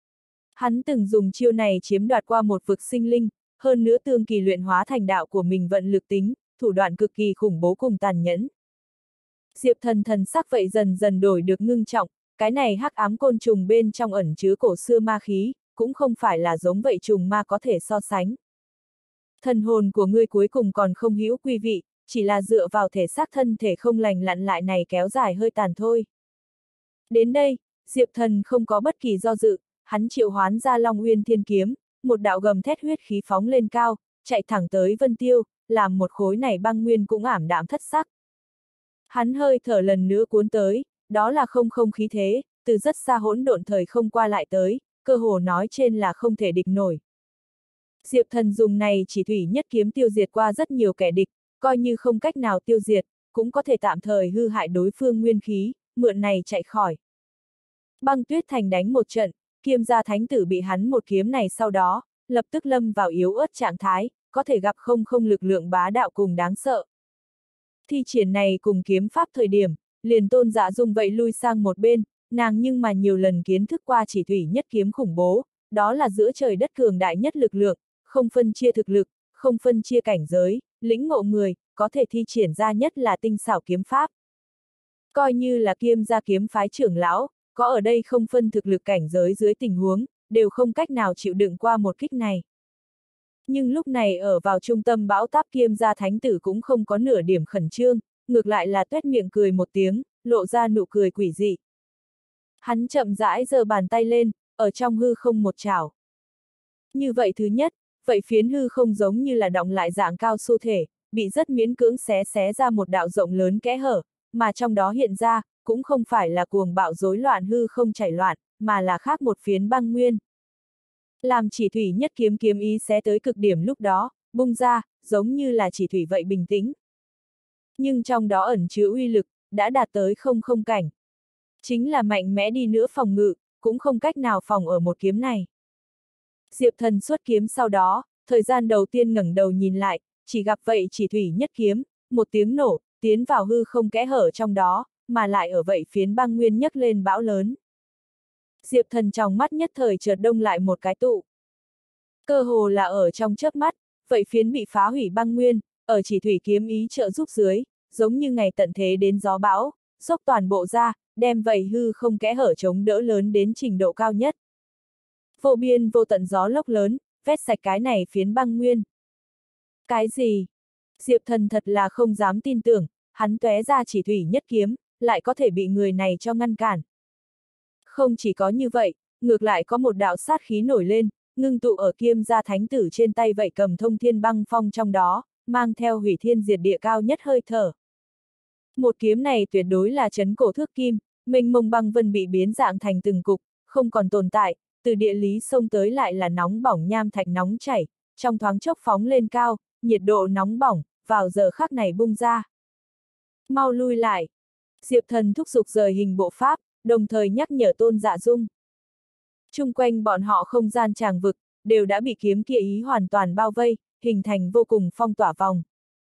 Hắn từng dùng chiêu này chiếm đoạt qua một vực sinh linh, hơn nữa tương kỳ luyện hóa thành đạo của mình vận lực tính, thủ đoạn cực kỳ khủng bố cùng tàn nhẫn. Diệp Thần thần sắc vậy dần dần đổi được ngưng trọng, cái này hắc ám côn trùng bên trong ẩn chứa cổ xưa ma khí, cũng không phải là giống vậy trùng ma có thể so sánh. Thần hồn của ngươi cuối cùng còn không hữu quý vị, chỉ là dựa vào thể xác thân thể không lành lặn lại này kéo dài hơi tàn thôi. Đến đây, Diệp Thần không có bất kỳ do dự, hắn triệu hoán ra Long Uyên Thiên Kiếm, một đạo gầm thét huyết khí phóng lên cao, chạy thẳng tới Vân Tiêu, làm một khối này băng nguyên cũng ảm đạm thất sắc. Hắn hơi thở lần nữa cuốn tới, đó là không không khí thế, từ rất xa hỗn độn thời không qua lại tới, cơ hồ nói trên là không thể địch nổi. Diệp Thần dùng này chỉ thủy nhất kiếm tiêu diệt qua rất nhiều kẻ địch, coi như không cách nào tiêu diệt, cũng có thể tạm thời hư hại đối phương nguyên khí, mượn này chạy khỏi. Băng Tuyết Thành đánh một trận, Kiêm gia thánh tử bị hắn một kiếm này sau đó, lập tức lâm vào yếu ớt trạng thái, có thể gặp không không lực lượng bá đạo cùng đáng sợ. Thi triển này cùng kiếm pháp thời điểm, liền Tôn Dạ Dung vậy lui sang một bên, nàng nhưng mà nhiều lần kiến thức qua chỉ thủy nhất kiếm khủng bố, đó là giữa trời đất cường đại nhất lực lượng, không phân chia thực lực, không phân chia cảnh giới, lĩnh ngộ người, có thể thi triển ra nhất là tinh xảo kiếm pháp. Coi như là Kiêm gia kiếm phái trưởng lão, có ở đây không phân thực lực cảnh giới dưới tình huống, đều không cách nào chịu đựng qua một kích này. Nhưng lúc này ở vào trung tâm bão táp Kiêm gia thánh tử cũng không có nửa điểm khẩn trương, ngược lại là tuét miệng cười một tiếng, lộ ra nụ cười quỷ dị. Hắn chậm rãi giơ bàn tay lên, ở trong hư không một chảo. Như vậy thứ nhất, vậy phiến hư không giống như là đọng lại dạng cao su thể, bị rất miễn cưỡng xé xé ra một đạo rộng lớn kẽ hở, mà trong đó hiện ra, cũng không phải là cuồng bạo rối loạn hư không chảy loạn, mà là khác một phiến băng nguyên. Làm chỉ thủy nhất kiếm kiếm ý xé tới cực điểm lúc đó, bung ra, giống như là chỉ thủy vậy bình tĩnh. Nhưng trong đó ẩn chứa uy lực, đã đạt tới không không cảnh. Chính là mạnh mẽ đi nữa phòng ngự, cũng không cách nào phòng ở một kiếm này. Diệp Thần xuất kiếm sau đó, thời gian đầu tiên ngẩng đầu nhìn lại, chỉ gặp vậy chỉ thủy nhất kiếm, một tiếng nổ, tiến vào hư không kẽ hở trong đó, mà lại ở vậy phiến băng nguyên nhấc lên bão lớn. Diệp Thần trong mắt nhất thời chợt đông lại một cái tụ. Cơ hồ là ở trong chớp mắt, vậy phiến bị phá hủy băng nguyên, ở chỉ thủy kiếm ý trợ giúp dưới, giống như ngày tận thế đến gió bão, dốc toàn bộ ra, đem vậy hư không kẽ hở chống đỡ lớn đến trình độ cao nhất. Vô biên vô tận gió lốc lớn, vét sạch cái này phiến băng nguyên. Cái gì? Diệp Thần thật là không dám tin tưởng, hắn tóe ra chỉ thủy nhất kiếm, lại có thể bị người này cho ngăn cản. Không chỉ có như vậy, ngược lại có một đạo sát khí nổi lên, ngưng tụ ở Kiêm gia thánh tử trên tay vậy cầm thông thiên băng phong trong đó, mang theo hủy thiên diệt địa cao nhất hơi thở. Một kiếm này tuyệt đối là chấn cổ thước kim, mênh mông băng vân bị biến dạng thành từng cục, không còn tồn tại, từ địa lý sông tới lại là nóng bỏng nham thạch nóng chảy, trong thoáng chốc phóng lên cao, nhiệt độ nóng bỏng, vào giờ khắc này bung ra. Mau lui lại. Diệp Thần thúc giục rời hình bộ pháp, đồng thời nhắc nhở Tôn Dạ Dung. Chung quanh bọn họ không gian tràng vực, đều đã bị kiếm kia ý hoàn toàn bao vây, hình thành vô cùng phong tỏa vòng.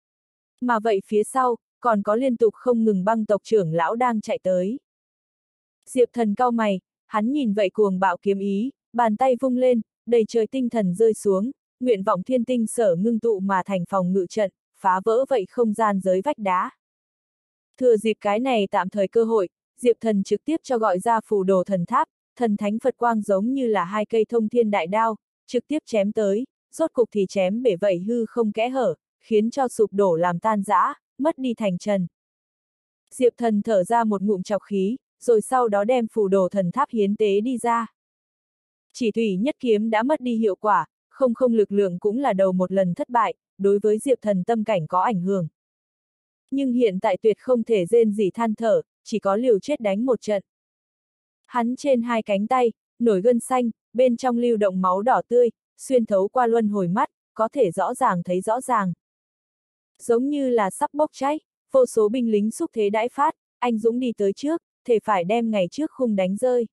Mà vậy phía sau, còn có liên tục không ngừng băng tộc trưởng lão đang chạy tới. Diệp Thần cau mày, hắn nhìn vậy cuồng bạo kiếm ý, bàn tay vung lên, đầy trời tinh thần rơi xuống, nguyện vọng thiên tinh sở ngưng tụ mà thành phòng ngự trận, phá vỡ vậy không gian giới vách đá. Thừa dịp cái này tạm thời cơ hội, Diệp Thần trực tiếp cho gọi ra phù đồ thần tháp, thần thánh Phật quang giống như là hai cây thông thiên đại đao, trực tiếp chém tới, rốt cục thì chém bể vậy hư không kẽ hở, khiến cho sụp đổ làm tan rã, mất đi thành trần. Diệp Thần thở ra một ngụm trọc khí, rồi sau đó đem phù đồ thần tháp hiến tế đi ra. Chỉ thủy nhất kiếm đã mất đi hiệu quả, không không lực lượng cũng là đầu một lần thất bại, đối với Diệp Thần tâm cảnh có ảnh hưởng. Nhưng hiện tại tuyệt không thể rên rỉ than thở, chỉ có liều chết đánh một trận. Hắn trên hai cánh tay, nổi gân xanh, bên trong lưu động máu đỏ tươi, xuyên thấu qua luân hồi mắt, có thể rõ ràng thấy rõ ràng. Giống như là sắp bốc cháy, vô số binh lính xúc thế đãi phát, anh dũng đi tới trước, thể phải đem ngày trước khung đánh rơi.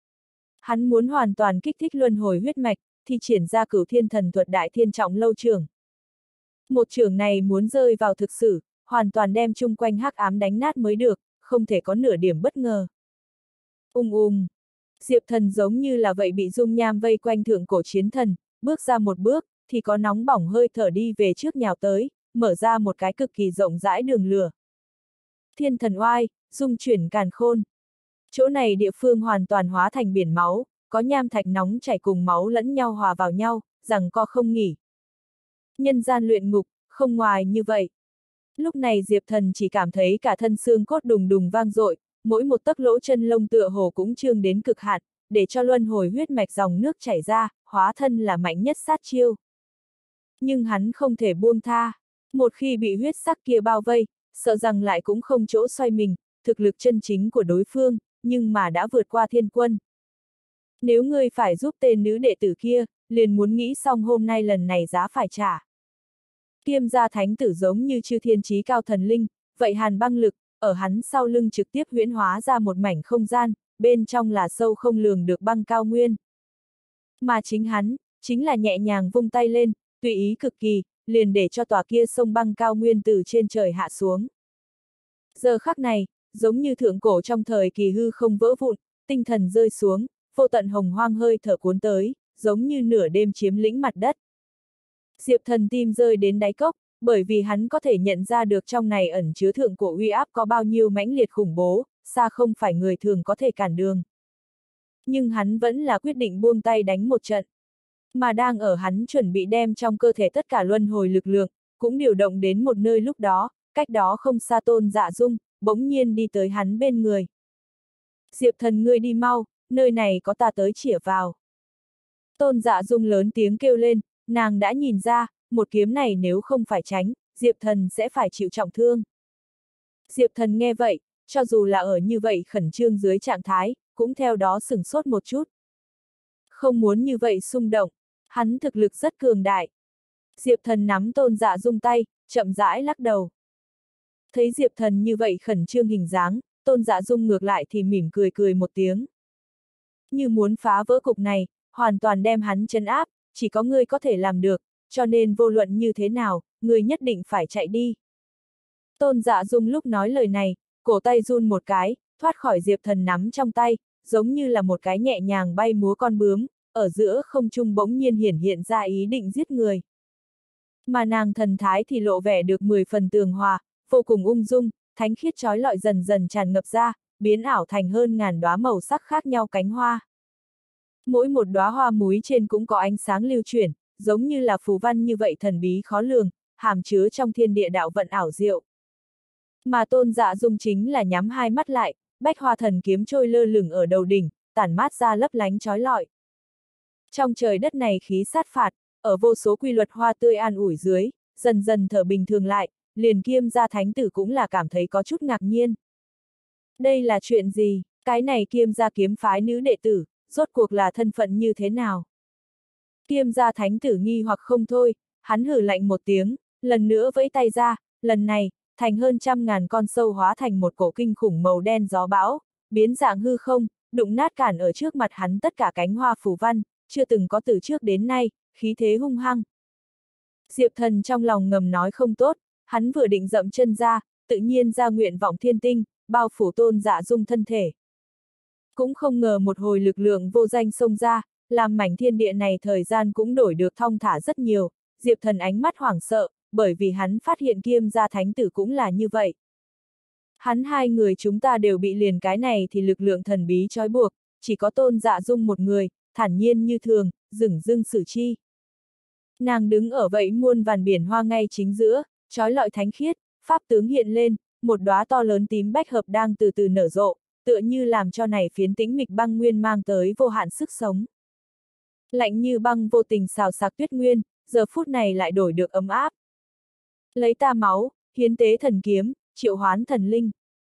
Hắn muốn hoàn toàn kích thích luân hồi huyết mạch, thì triển ra cửu thiên thần thuật đại thiên trọng lâu trường. Một trường này muốn rơi vào thực sự, hoàn toàn đem chung quanh hắc ám đánh nát mới được, không thể có nửa điểm bất ngờ. Ung ung. Diệp Thần giống như là vậy bị dung nham vây quanh thượng cổ chiến thần, bước ra một bước, thì có nóng bỏng hơi thở đi về trước nhào tới, mở ra một cái cực kỳ rộng rãi đường lửa. Thiên thần oai, dung chuyển càn khôn. Chỗ này địa phương hoàn toàn hóa thành biển máu, có nham thạch nóng chảy cùng máu lẫn nhau hòa vào nhau, rằng co không nghỉ. Nhân gian luyện ngục, không ngoài như vậy. Lúc này Diệp Thần chỉ cảm thấy cả thân xương cốt đùng đùng vang dội, mỗi một tấc lỗ chân lông tựa hồ cũng trương đến cực hạn, để cho luân hồi huyết mạch dòng nước chảy ra, hóa thân là mạnh nhất sát chiêu. Nhưng hắn không thể buông tha. Một khi bị huyết sắc kia bao vây, sợ rằng lại cũng không chỗ xoay mình, thực lực chân chính của đối phương, nhưng mà đã vượt qua thiên quân. Nếu ngươi phải giúp tên nữ đệ tử kia, liền muốn nghĩ xong hôm nay lần này giá phải trả. Kiêm gia thánh tử giống như chư thiên chí cao thần linh, vậy hàn băng lực, ở hắn sau lưng trực tiếp huyễn hóa ra một mảnh không gian, bên trong là sâu không lường được băng cao nguyên. Mà chính hắn, chính là nhẹ nhàng vung tay lên, tùy ý cực kỳ, liền để cho tòa kia sông băng cao nguyên từ trên trời hạ xuống. Giờ khắc này, giống như thượng cổ trong thời kỳ hư không vỡ vụn, tinh thần rơi xuống, vô tận hồng hoang hơi thở cuốn tới, giống như nửa đêm chiếm lĩnh mặt đất. Diệp Thần tim rơi đến đáy cốc, bởi vì hắn có thể nhận ra được trong này ẩn chứa thượng cổ uy áp có bao nhiêu mãnh liệt khủng bố, xa không phải người thường có thể cản đường. Nhưng hắn vẫn là quyết định buông tay đánh một trận. Mà đang ở hắn chuẩn bị đem trong cơ thể tất cả luân hồi lực lượng, cũng điều động đến một nơi lúc đó, cách đó không xa Tôn Dạ Dung, bỗng nhiên đi tới hắn bên người. Diệp Thần ngươi đi mau, nơi này có ta tới chĩa vào. Tôn Dạ Dung lớn tiếng kêu lên, nàng đã nhìn ra, một kiếm này nếu không phải tránh, Diệp Thần sẽ phải chịu trọng thương. Diệp Thần nghe vậy, cho dù là ở như vậy khẩn trương dưới trạng thái, cũng theo đó sửng sốt một chút. Không muốn như vậy xung động, hắn thực lực rất cường đại. Diệp Thần nắm Tôn Dạ Dung tay, chậm rãi lắc đầu. Thấy Diệp Thần như vậy khẩn trương hình dáng, Tôn Dạ Dung ngược lại thì mỉm cười cười một tiếng. Như muốn phá vỡ cục này, hoàn toàn đem hắn trấn áp, chỉ có ngươi có thể làm được, cho nên vô luận như thế nào, ngươi nhất định phải chạy đi. Tôn Dạ Dung lúc nói lời này, cổ tay run một cái, thoát khỏi Diệp Thần nắm trong tay, giống như là một cái nhẹ nhàng bay múa con bướm, ở giữa không trung bỗng nhiên hiển hiện ra ý định giết người. Mà nàng thần thái thì lộ vẻ được mười phần tường hòa, vô cùng ung dung, thánh khiết trói lọi dần dần tràn ngập ra, biến ảo thành hơn ngàn đóa màu sắc khác nhau cánh hoa. Mỗi một đóa hoa múi trên cũng có ánh sáng lưu chuyển, giống như là phù văn như vậy thần bí khó lường, hàm chứa trong thiên địa đạo vận ảo diệu. Mà Tôn Dạ Dung chính là nhắm hai mắt lại, bách hoa thần kiếm trôi lơ lửng ở đầu đỉnh, tản mát ra lấp lánh chói lọi. Trong trời đất này khí sát phạt, ở vô số quy luật hoa tươi an ủi dưới, dần dần thở bình thường lại, liền Kiêm gia thánh tử cũng là cảm thấy có chút ngạc nhiên. Đây là chuyện gì? Cái này Kiêm gia kiếm phái nữ đệ tử, rốt cuộc là thân phận như thế nào? Kiêm gia thánh tử nghi hoặc không thôi, hắn hử lạnh một tiếng, lần nữa vẫy tay ra, lần này, thành hơn trăm ngàn con sâu hóa thành một cổ kinh khủng màu đen gió bão, biến dạng hư không, đụng nát cản ở trước mặt hắn tất cả cánh hoa phù văn, chưa từng có từ trước đến nay, khí thế hung hăng. Diệp Thần trong lòng ngầm nói không tốt, hắn vừa định dậm chân ra, tự nhiên ra nguyện vọng thiên tinh, bao phủ Tôn Dạ Dung thân thể. Cũng không ngờ một hồi lực lượng vô danh xông ra, làm mảnh thiên địa này thời gian cũng đổi được thong thả rất nhiều, Diệp Thần ánh mắt hoảng sợ, bởi vì hắn phát hiện Kiêm gia thánh tử cũng là như vậy. Hắn hai người chúng ta đều bị liền cái này thì lực lượng thần bí trói buộc, chỉ có Tôn Dạ Dung một người, thản nhiên như thường, dửng dưng xử chi. Nàng đứng ở vậy muôn vàn biển hoa ngay chính giữa, trói lọi thánh khiết, pháp tướng hiện lên, một đóa to lớn tím bách hợp đang từ từ nở rộ, tựa như làm cho này phiến tĩnh mịch băng nguyên mang tới vô hạn sức sống. Lạnh như băng vô tình xào xạc tuyết nguyên, giờ phút này lại đổi được ấm áp. Lấy ta máu, hiến tế thần kiếm, triệu hoán thần linh.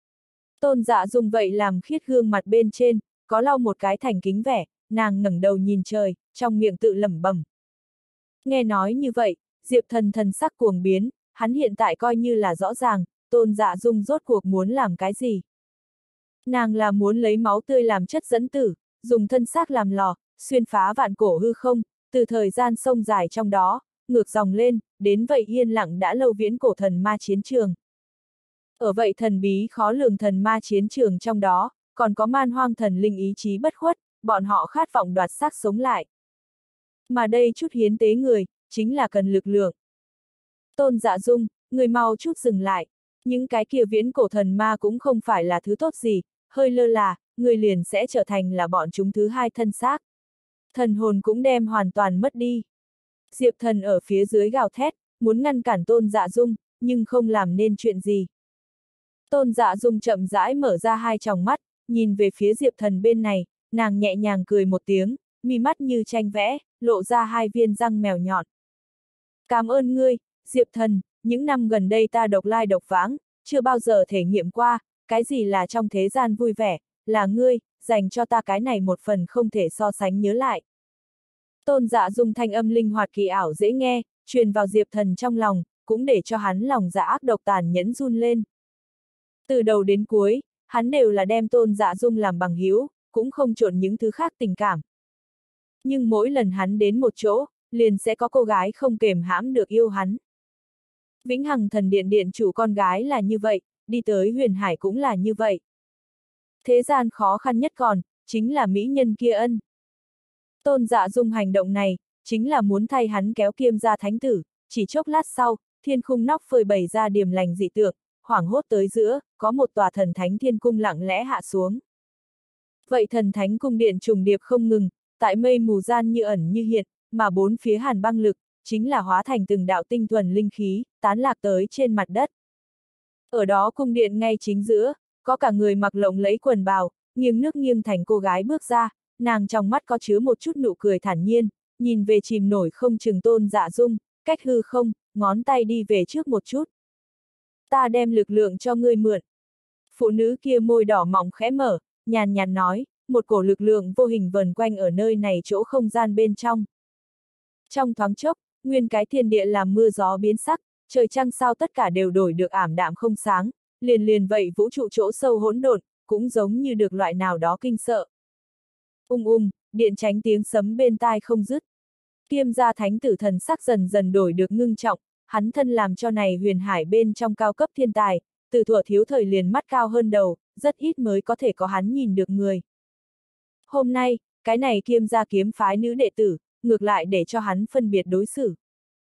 Tôn Dạ Dung vậy làm khiết gương mặt bên trên, có lau một cái thành kính vẻ, nàng ngẩng đầu nhìn trời, trong miệng tự lẩm bẩm. Nghe nói như vậy, Diệp Thần thần sắc cuồng biến, hắn hiện tại coi như là rõ ràng, Tôn Dạ Dung rốt cuộc muốn làm cái gì. Nàng là muốn lấy máu tươi làm chất dẫn tử, dùng thân xác làm lò, xuyên phá vạn cổ hư không, từ thời gian sông dài trong đó, ngược dòng lên, đến vậy yên lặng đã lâu viễn cổ thần ma chiến trường. Ở vậy thần bí khó lường thần ma chiến trường trong đó, còn có man hoang thần linh ý chí bất khuất, bọn họ khát vọng đoạt xác sống lại. Mà đây chút hiến tế người, chính là cần lực lượng. Tôn Dạ Dung, người mau chút dừng lại. Những cái kia viễn cổ thần ma cũng không phải là thứ tốt gì, hơi lơ là, người liền sẽ trở thành là bọn chúng thứ hai thân xác. Thần hồn cũng đem hoàn toàn mất đi. Diệp Thần ở phía dưới gào thét, muốn ngăn cản Tôn Dạ Dung, nhưng không làm nên chuyện gì. Tôn Dạ Dung chậm rãi mở ra hai tròng mắt, nhìn về phía Diệp Thần bên này, nàng nhẹ nhàng cười một tiếng, mi mắt như tranh vẽ, lộ ra hai viên răng mèo nhọn. Cảm ơn ngươi, Diệp Thần, những năm gần đây ta độc lai độc vãng, chưa bao giờ thể nghiệm qua, cái gì là trong thế gian vui vẻ, là ngươi, dành cho ta cái này một phần không thể so sánh nhớ lại. Tôn Dạ Dung thanh âm linh hoạt kỳ ảo dễ nghe, truyền vào Diệp Thần trong lòng, cũng để cho hắn lòng dạ ác độc tàn nhẫn run lên. Từ đầu đến cuối, hắn đều là đem Tôn Dạ Dung làm bằng hữu, cũng không trộn những thứ khác tình cảm. Nhưng mỗi lần hắn đến một chỗ, liền sẽ có cô gái không kềm hãm được yêu hắn. Vĩnh Hằng Thần Điện điện chủ con gái là như vậy, đi tới Huyền Hải cũng là như vậy. Thế gian khó khăn nhất còn, chính là mỹ nhân kia ân. Tôn Dạ Dung hành động này, chính là muốn thay hắn kéo Kiêm gia thánh tử, chỉ chốc lát sau, thiên khung nóc phơi bày ra điềm lành dị tượng, hoảng hốt tới giữa, có một tòa thần thánh thiên cung lặng lẽ hạ xuống. Vậy thần thánh cung điện trùng điệp không ngừng, tại mây mù gian như ẩn như hiện, mà bốn phía hàn băng lực, chính là hóa thành từng đạo tinh thuần linh khí, tán lạc tới trên mặt đất. Ở đó cung điện ngay chính giữa, có cả người mặc lộng lẫy quần bào, nghiêng nước nghiêng thành cô gái bước ra, nàng trong mắt có chứa một chút nụ cười thản nhiên, nhìn về chìm nổi không chừng Tôn Dạ Dung, cách hư không, ngón tay đi về trước một chút. Ta đem lực lượng cho ngươi mượn. Phụ nữ kia môi đỏ mọng khẽ mở, nhàn nhạt nói, một cổ lực lượng vô hình vần quanh ở nơi này chỗ không gian bên trong. Trong thoáng chốc, nguyên cái thiên địa làm mưa gió biến sắc, trời trăng sao tất cả đều đổi được ảm đạm không sáng, liền liền vậy vũ trụ chỗ sâu hỗn độn, cũng giống như được loại nào đó kinh sợ. Ung ung, điện tránh tiếng sấm bên tai không dứt. Kiêm gia thánh tử thần sắc dần dần đổi được ngưng trọng, hắn thân làm cho này Huyền Hải bên trong cao cấp thiên tài, từ thuở thiếu thời liền mắt cao hơn đầu, rất ít mới có thể có hắn nhìn được người. Hôm nay, cái này Kiêm gia kiếm phái nữ đệ tử, ngược lại để cho hắn phân biệt đối xử.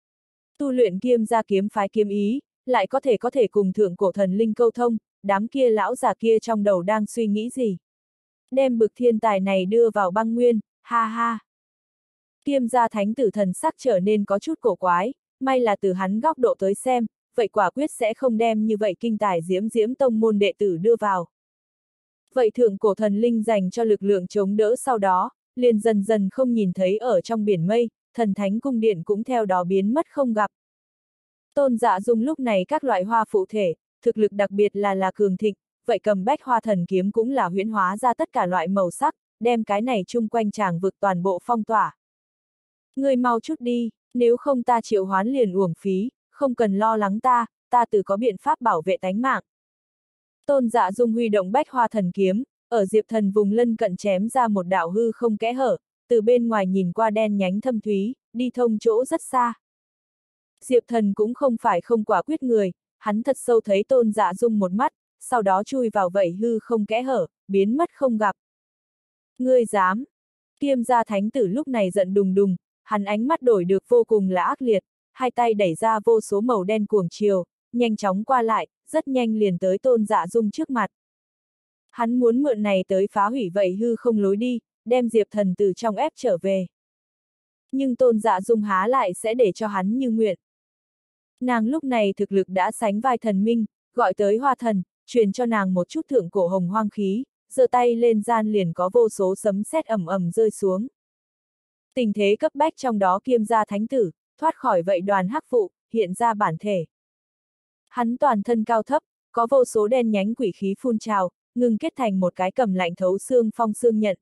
Tu luyện Kiêm gia kiếm phái kiếm ý, lại có thể có thể cùng thượng cổ thần linh câu thông, đám kia lão già kia trong đầu đang suy nghĩ gì. Đem bực thiên tài này đưa vào băng nguyên, ha ha. Kiêm gia thánh tử thần sắc trở nên có chút cổ quái, may là từ hắn góc độ tới xem, vậy quả quyết sẽ không đem như vậy kinh tài diễm diễm tông môn đệ tử đưa vào. Vậy thượng cổ thần linh dành cho lực lượng chống đỡ sau đó, liền dần dần không nhìn thấy ở trong biển mây, thần thánh cung điện cũng theo đó biến mất không gặp. Tôn Dạ Dung lúc này các loại hoa phụ thể, thực lực đặc biệt là là cường thịnh, vậy cầm bách hoa thần kiếm cũng là huyễn hóa ra tất cả loại màu sắc, đem cái này chung quanh tràng vực toàn bộ phong tỏa. Ngươi mau chút đi, nếu không ta triệu hoán liền uổng phí, không cần lo lắng ta, ta tự có biện pháp bảo vệ tánh mạng. Tôn Dạ Dung huy động bách hoa thần kiếm, ở Diệp Thần vùng lân cận chém ra một đạo hư không kẽ hở, từ bên ngoài nhìn qua đen nhánh thâm thúy, đi thông chỗ rất xa. Diệp Thần cũng không phải không quả quyết người, hắn thật sâu thấy Tôn Dạ Dung một mắt, sau đó chui vào vậy hư không kẽ hở, biến mất không gặp. Ngươi dám! Kiêm gia thánh tử lúc này giận đùng đùng, hắn ánh mắt đổi được vô cùng là ác liệt, hai tay đẩy ra vô số màu đen cuồng chiều, nhanh chóng qua lại, rất nhanh liền tới Tôn Dạ Dung trước mặt. Hắn muốn mượn này tới phá hủy vậy hư không lối đi, đem Diệp Thần từ trong ép trở về. Nhưng Tôn Dạ Dung há lại sẽ để cho hắn như nguyện. Nàng lúc này thực lực đã sánh vai thần minh, gọi tới hoa thần, truyền cho nàng một chút thượng cổ hồng hoang khí, giơ tay lên gian liền có vô số sấm sét ầm ầm rơi xuống. Tình thế cấp bách trong đó Kiêm gia thánh tử, thoát khỏi vậy đoàn hắc vụ, hiện ra bản thể. Hắn toàn thân cao thấp, có vô số đen nhánh quỷ khí phun trào, ngừng kết thành một cái cầm lạnh thấu xương phong xương nhận.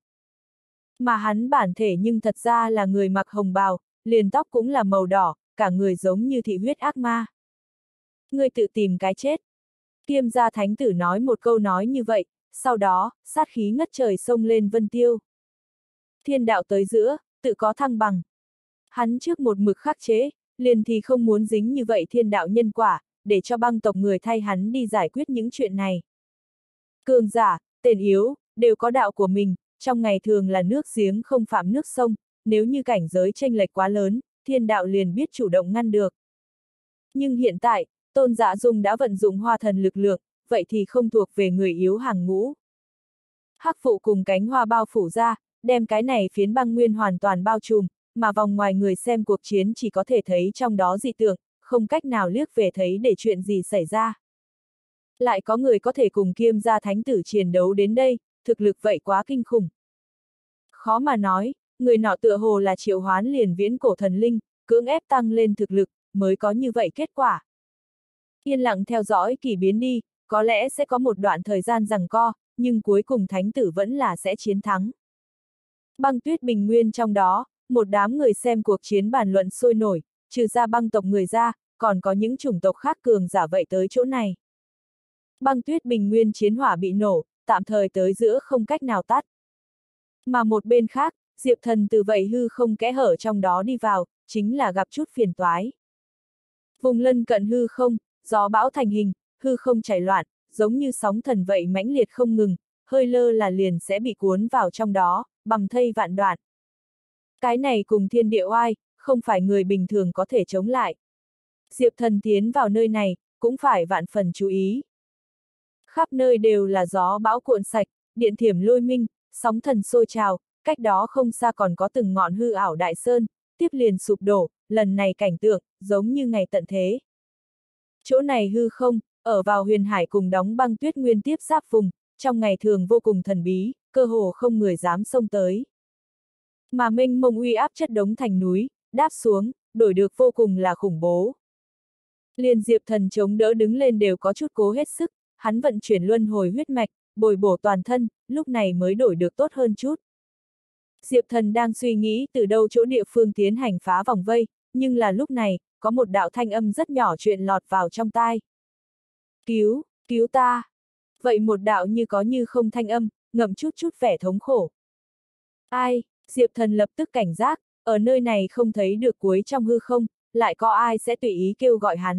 Mà hắn bản thể nhưng thật ra là người mặc hồng bào, liền tóc cũng là màu đỏ, cả người giống như thị huyết ác ma. Ngươi tự tìm cái chết. Kiêm gia thánh tử nói một câu nói như vậy, sau đó, sát khí ngất trời xông lên vân tiêu. Thiên đạo tới giữa, tự có thăng bằng. Hắn trước một mực khắc chế, liền thì không muốn dính như vậy thiên đạo nhân quả, để cho băng tộc người thay hắn đi giải quyết những chuyện này. Cường giả, tên yếu, đều có đạo của mình, trong ngày thường là nước giếng không phạm nước sông, nếu như cảnh giới chênh lệch quá lớn, thiên đạo liền biết chủ động ngăn được. Nhưng hiện tại, Tôn Dạ Dung đã vận dụng hoa thần lực lượng, vậy thì không thuộc về người yếu hàng ngũ. Hắc vụ cùng cánh hoa bao phủ ra, đem cái này phiến băng nguyên hoàn toàn bao trùm, mà vòng ngoài người xem cuộc chiến chỉ có thể thấy trong đó dị tượng, không cách nào liếc về thấy để chuyện gì xảy ra. Lại có người có thể cùng Kiêm gia thánh tử chiến đấu đến đây, thực lực vậy quá kinh khủng. Khó mà nói, người nọ tựa hồ là triệu hoán liền viễn cổ thần linh, cưỡng ép tăng lên thực lực, mới có như vậy kết quả. Yên lặng theo dõi kỳ biến đi, có lẽ sẽ có một đoạn thời gian giằng co, nhưng cuối cùng thánh tử vẫn là sẽ chiến thắng. Băng tuyết bình nguyên trong đó, một đám người xem cuộc chiến bàn luận sôi nổi, trừ ra băng tộc người ra, còn có những chủng tộc khác cường giả vậy tới chỗ này. Băng tuyết bình nguyên chiến hỏa bị nổ, tạm thời tới giữa không cách nào tắt. Mà một bên khác, Diệp Thần từ vậy hư không kẽ hở trong đó đi vào, chính là gặp chút phiền toái. Vùng lân cận hư không, gió bão thành hình, hư không chảy loạn, giống như sóng thần vậy mãnh liệt không ngừng, hơi lơ là liền sẽ bị cuốn vào trong đó, bầm thây vạn đoạn. Cái này cùng thiên địa oai, không phải người bình thường có thể chống lại. Diệp Thần tiến vào nơi này, cũng phải vạn phần chú ý. Khắp nơi đều là gió bão cuộn sạch, điện thiểm lôi minh, sóng thần sôi trào, cách đó không xa còn có từng ngọn hư ảo đại sơn, tiếp liền sụp đổ, lần này cảnh tượng, giống như ngày tận thế. Chỗ này hư không, ở vào huyền hải cùng đóng băng tuyết nguyên tiếp giáp vùng, trong ngày thường vô cùng thần bí, cơ hồ không người dám xông tới. Mà mênh mông uy áp chất đống thành núi, đáp xuống, đổi được vô cùng là khủng bố. Liền Diệp Thần chống đỡ đứng lên đều có chút cố hết sức, hắn vận chuyển luân hồi huyết mạch, bồi bổ toàn thân, lúc này mới đổi được tốt hơn chút. Diệp Thần đang suy nghĩ từ đâu chỗ địa phương tiến hành phá vòng vây, nhưng là lúc này, có một đạo thanh âm rất nhỏ chuyện lọt vào trong tai. Cứu, cứu ta! Vậy một đạo như có như không thanh âm, ngậm chút chút vẻ thống khổ. Ai? Diệp Thần lập tức cảnh giác, ở nơi này không thấy được cuối trong hư không, lại có ai sẽ tùy ý kêu gọi hắn.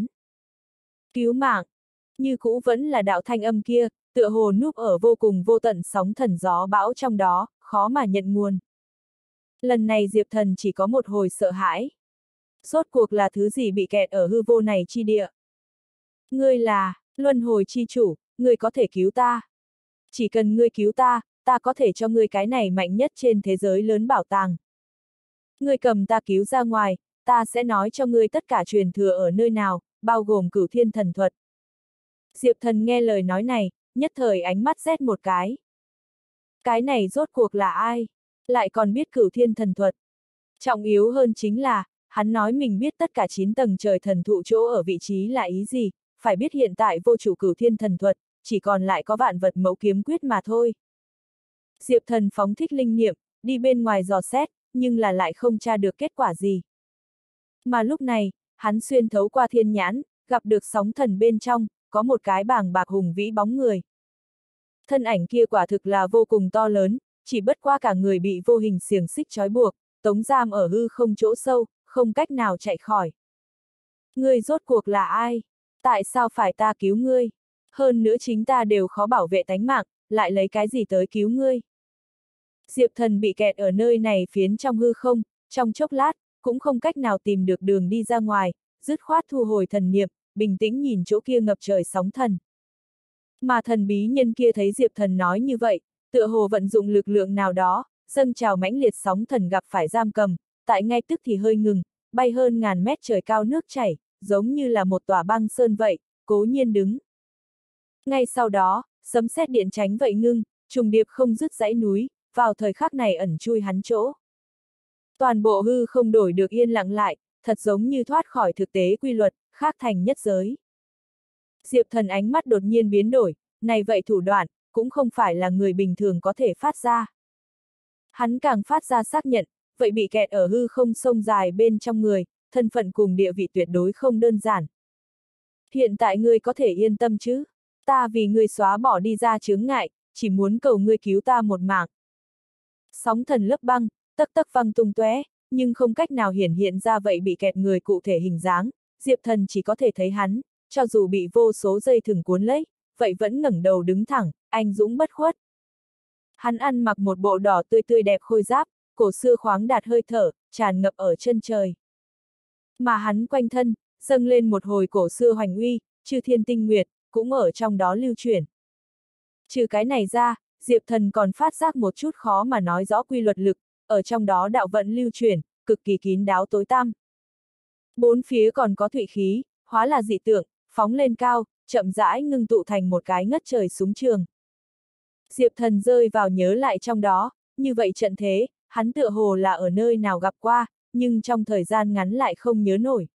Cứu mạng! Như cũ vẫn là đạo thanh âm kia, tựa hồ núp ở vô cùng vô tận sóng thần gió bão trong đó, khó mà nhận nguồn. Lần này Diệp Thần chỉ có một hồi sợ hãi. Rốt cuộc là thứ gì bị kẹt ở hư vô này chi địa? Ngươi là, luân hồi chi chủ, ngươi có thể cứu ta. Chỉ cần ngươi cứu ta, ta có thể cho ngươi cái này mạnh nhất trên thế giới lớn bảo tàng. Ngươi cầm ta cứu ra ngoài, ta sẽ nói cho ngươi tất cả truyền thừa ở nơi nào, bao gồm cửu thiên thần thuật. Diệp Thần nghe lời nói này, nhất thời ánh mắt rét một cái. Cái này rốt cuộc là ai? Lại còn biết cửu thiên thần thuật. Trọng yếu hơn chính là, hắn nói mình biết tất cả chín tầng trời thần thụ chỗ ở vị trí là ý gì, phải biết hiện tại vô chủ cửu thiên thần thuật, chỉ còn lại có vạn vật mẫu kiếm quyết mà thôi. Diệp Thần phóng thích linh niệm, đi bên ngoài dò xét, nhưng là lại không tra được kết quả gì. Mà lúc này, hắn xuyên thấu qua thiên nhãn, gặp được sóng thần bên trong, có một cái bàng bạc hùng vĩ bóng người. Thân ảnh kia quả thực là vô cùng to lớn, chỉ bất qua cả người bị vô hình xiềng xích trói buộc, tống giam ở hư không chỗ sâu, không cách nào chạy khỏi. Ngươi rốt cuộc là ai? Tại sao phải ta cứu ngươi? Hơn nữa chính ta đều khó bảo vệ tánh mạng, lại lấy cái gì tới cứu ngươi? Diệp Thần bị kẹt ở nơi này phiến trong hư không, trong chốc lát, cũng không cách nào tìm được đường đi ra ngoài, dứt khoát thu hồi thần niệm, bình tĩnh nhìn chỗ kia ngập trời sóng thần. Mà thần bí nhân kia thấy Diệp Thần nói như vậy, tựa hồ vận dụng lực lượng nào đó, dâng trào mãnh liệt sóng thần gặp phải giam cầm, tại ngay tức thì hơi ngừng, bay hơn ngàn mét trời cao nước chảy, giống như là một tòa băng sơn vậy, cố nhiên đứng. Ngay sau đó, sấm sét điện tránh vậy ngưng, trùng điệp không dứt dãy núi, vào thời khắc này ẩn chui hắn chỗ. Toàn bộ hư không đổi được yên lặng lại, thật giống như thoát khỏi thực tế quy luật, khác thành nhất giới. Diệp Thần ánh mắt đột nhiên biến đổi, này vậy thủ đoạn, cũng không phải là người bình thường có thể phát ra. Hắn càng phát ra xác nhận, vậy bị kẹt ở hư không sông dài bên trong người, thân phận cùng địa vị tuyệt đối không đơn giản. Hiện tại ngươi có thể yên tâm chứ? Ta vì ngươi xóa bỏ đi ra chướng ngại, chỉ muốn cầu ngươi cứu ta một mạng. Sóng thần lớp băng, tấc tấc văng tung tóe, nhưng không cách nào hiển hiện ra vậy bị kẹt người cụ thể hình dáng, Diệp Thần chỉ có thể thấy hắn, cho dù bị vô số dây thừng cuốn lấy, vậy vẫn ngẩng đầu đứng thẳng, anh dũng bất khuất. Hắn ăn mặc một bộ đỏ tươi tươi đẹp khôi giáp, cổ xưa khoáng đạt hơi thở, tràn ngập ở chân trời. Mà hắn quanh thân, dâng lên một hồi cổ xưa hoành uy, chư thiên tinh nguyệt, cũng ở trong đó lưu chuyển. Trừ cái này ra, Diệp Thần còn phát giác một chút khó mà nói rõ quy luật lực, ở trong đó đạo vận lưu chuyển, cực kỳ kín đáo tối tăm. Bốn phía còn có thụy khí, hóa là dị tượng, phóng lên cao, chậm rãi ngưng tụ thành một cái ngất trời súng trường. Diệp Thần rơi vào nhớ lại trong đó, như vậy trận thế, hắn tựa hồ là ở nơi nào gặp qua, nhưng trong thời gian ngắn lại không nhớ nổi.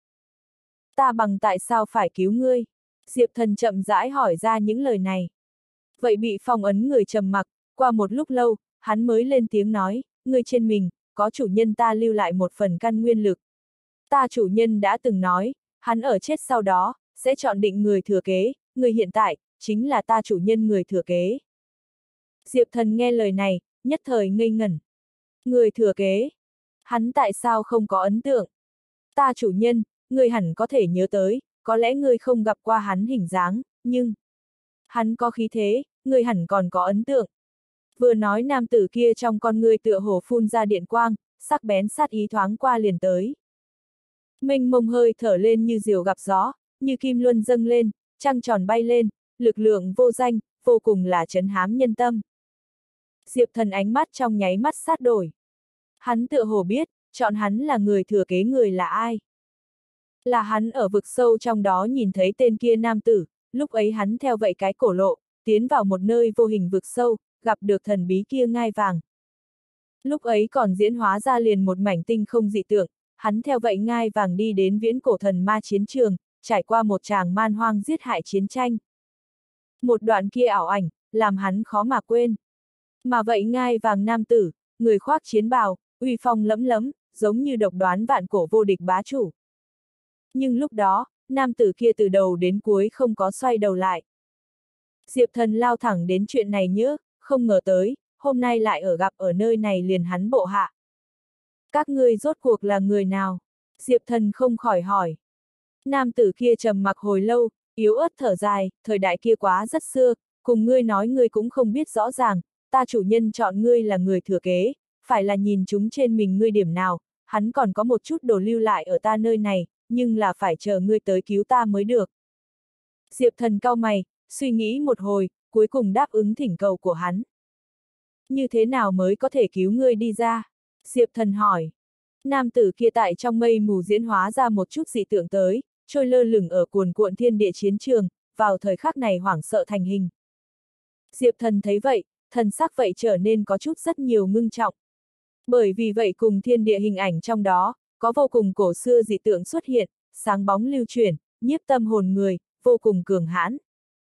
Ta bằng tại sao phải cứu ngươi? Diệp Thần chậm rãi hỏi ra những lời này. Vậy bị phong ấn người trầm mặc, qua một lúc lâu, hắn mới lên tiếng nói, ngươi trên mình, có chủ nhân ta lưu lại một phần căn nguyên lực. Ta chủ nhân đã từng nói, hắn ở chết sau đó, sẽ chọn định người thừa kế, người hiện tại, chính là ta chủ nhân người thừa kế. Diệp Thần nghe lời này, nhất thời ngây ngẩn. Người thừa kế? Hắn tại sao không có ấn tượng? Ta chủ nhân, ngươi hẳn có thể nhớ tới, có lẽ ngươi không gặp qua hắn hình dáng, nhưng... Hắn có khí thế, ngươi hẳn còn có ấn tượng. Vừa nói nam tử kia trong con ngươi tựa hồ phun ra điện quang, sắc bén sát ý thoáng qua liền tới. Mênh mông hơi thở lên như diều gặp gió, như kim luân dâng lên, trăng tròn bay lên, lực lượng vô danh, vô cùng là trấn hám nhân tâm. Diệp Thần ánh mắt trong nháy mắt sát đổi. Hắn tựa hồ biết, chọn hắn là người thừa kế người là ai. Là hắn ở vực sâu trong đó nhìn thấy tên kia nam tử, lúc ấy hắn theo vậy cái cổ lộ, tiến vào một nơi vô hình vực sâu, gặp được thần bí kia ngai vàng. Lúc ấy còn diễn hóa ra liền một mảnh tinh không dị tượng, hắn theo vậy ngai vàng đi đến viễn cổ thần ma chiến trường, trải qua một tràng man hoang giết hại chiến tranh. Một đoạn kia ảo ảnh, làm hắn khó mà quên. Mà vậy ngai vàng nam tử, người khoác chiến bào, uy phong lẫm lẫm, giống như độc đoán vạn cổ vô địch bá chủ. Nhưng lúc đó, nam tử kia từ đầu đến cuối không có xoay đầu lại. Diệp Thần lao thẳng đến chuyện này nhớ, không ngờ tới, hôm nay lại ở gặp ở nơi này liền hắn bộ hạ. Các ngươi rốt cuộc là người nào? Diệp Thần không khỏi hỏi. Nam tử kia trầm mặc hồi lâu, yếu ớt thở dài, thời đại kia quá rất xưa, cùng ngươi nói ngươi cũng không biết rõ ràng, ta chủ nhân chọn ngươi là người thừa kế, phải là nhìn chúng trên mình ngươi điểm nào, hắn còn có một chút đồ lưu lại ở ta nơi này, nhưng là phải chờ ngươi tới cứu ta mới được. Diệp Thần cau mày, suy nghĩ một hồi, cuối cùng đáp ứng thỉnh cầu của hắn. Như thế nào mới có thể cứu ngươi đi ra? Diệp Thần hỏi. Nam tử kia tại trong mây mù diễn hóa ra một chút dị tượng tới, trôi lơ lửng ở cuồn cuộn thiên địa chiến trường, vào thời khắc này hoảng sợ thành hình. Diệp Thần thấy vậy, thần sắc vậy trở nên có chút rất nhiều ngưng trọng. Bởi vì vậy cùng thiên địa hình ảnh trong đó, có vô cùng cổ xưa dị tượng xuất hiện, sáng bóng lưu chuyển, nhiếp tâm hồn người, vô cùng cường hãn.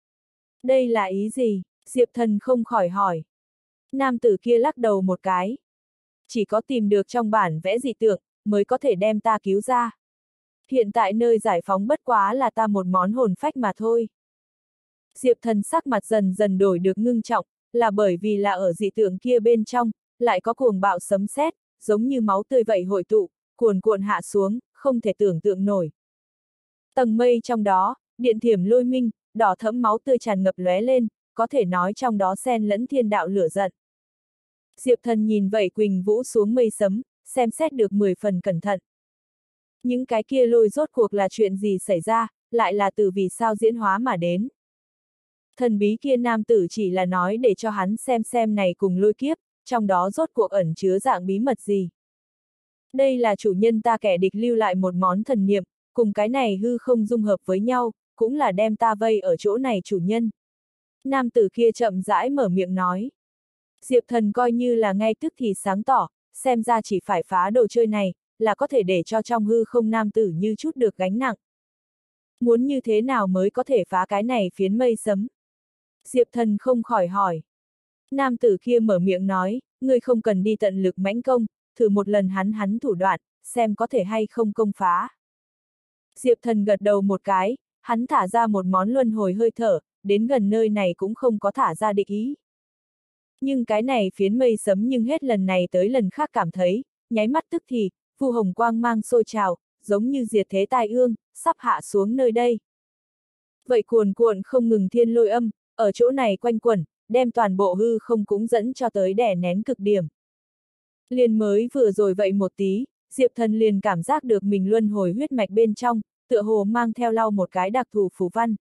Đây là ý gì? Diệp Thần không khỏi hỏi. Nam tử kia lắc đầu một cái. Chỉ có tìm được trong bản vẽ dị tượng, mới có thể đem ta cứu ra. Hiện tại nơi giải phóng bất quá là ta một món hồn phách mà thôi. Diệp Thần sắc mặt dần dần đổi được ngưng trọng, là bởi vì là ở dị tượng kia bên trong, lại có cuồng bạo sấm sét, giống như máu tươi vậy hội tụ, cuồn cuộn hạ xuống, không thể tưởng tượng nổi. Tầng mây trong đó, điện thiểm lôi minh, đỏ thẫm máu tươi tràn ngập lóe lên, có thể nói trong đó xen lẫn thiên đạo lửa giận. Diệp Thần nhìn vậy quỳnh vũ xuống mây sấm, xem xét được mười phần cẩn thận. Những cái kia lôi rốt cuộc là chuyện gì xảy ra, lại là từ vì sao diễn hóa mà đến. Thần bí kia nam tử chỉ là nói để cho hắn xem xem này cùng lôi kiếp, trong đó rốt cuộc ẩn chứa dạng bí mật gì. Đây là chủ nhân ta kẻ địch lưu lại một món thần niệm, cùng cái này hư không dung hợp với nhau, cũng là đem ta vây ở chỗ này chủ nhân. Nam tử kia chậm rãi mở miệng nói. Diệp Thần coi như là ngay tức thì sáng tỏ, xem ra chỉ phải phá đồ chơi này, là có thể để cho trong hư không nam tử như chút được gánh nặng. Muốn như thế nào mới có thể phá cái này phiến mây sấm? Diệp Thần không khỏi hỏi. Nam tử kia mở miệng nói, ngươi không cần đi tận lực mãnh công, thử một lần hắn hắn thủ đoạn, xem có thể hay không công phá. Diệp Thần gật đầu một cái, hắn thả ra một món luân hồi hơi thở, đến gần nơi này cũng không có thả ra địch ý. Nhưng cái này phiến mây sấm nhưng hết lần này tới lần khác cảm thấy, nháy mắt tức thì, vu hồng quang mang sôi trào, giống như diệt thế tai ương, sắp hạ xuống nơi đây. Vậy cuồn cuộn không ngừng thiên lôi âm, ở chỗ này quanh quẩn, đem toàn bộ hư không cũng dẫn cho tới đè nén cực điểm. Liền mới vừa rồi vậy một tí, Diệp Thần liền cảm giác được mình luân hồi huyết mạch bên trong, tựa hồ mang theo lau một cái đặc thù phù văn.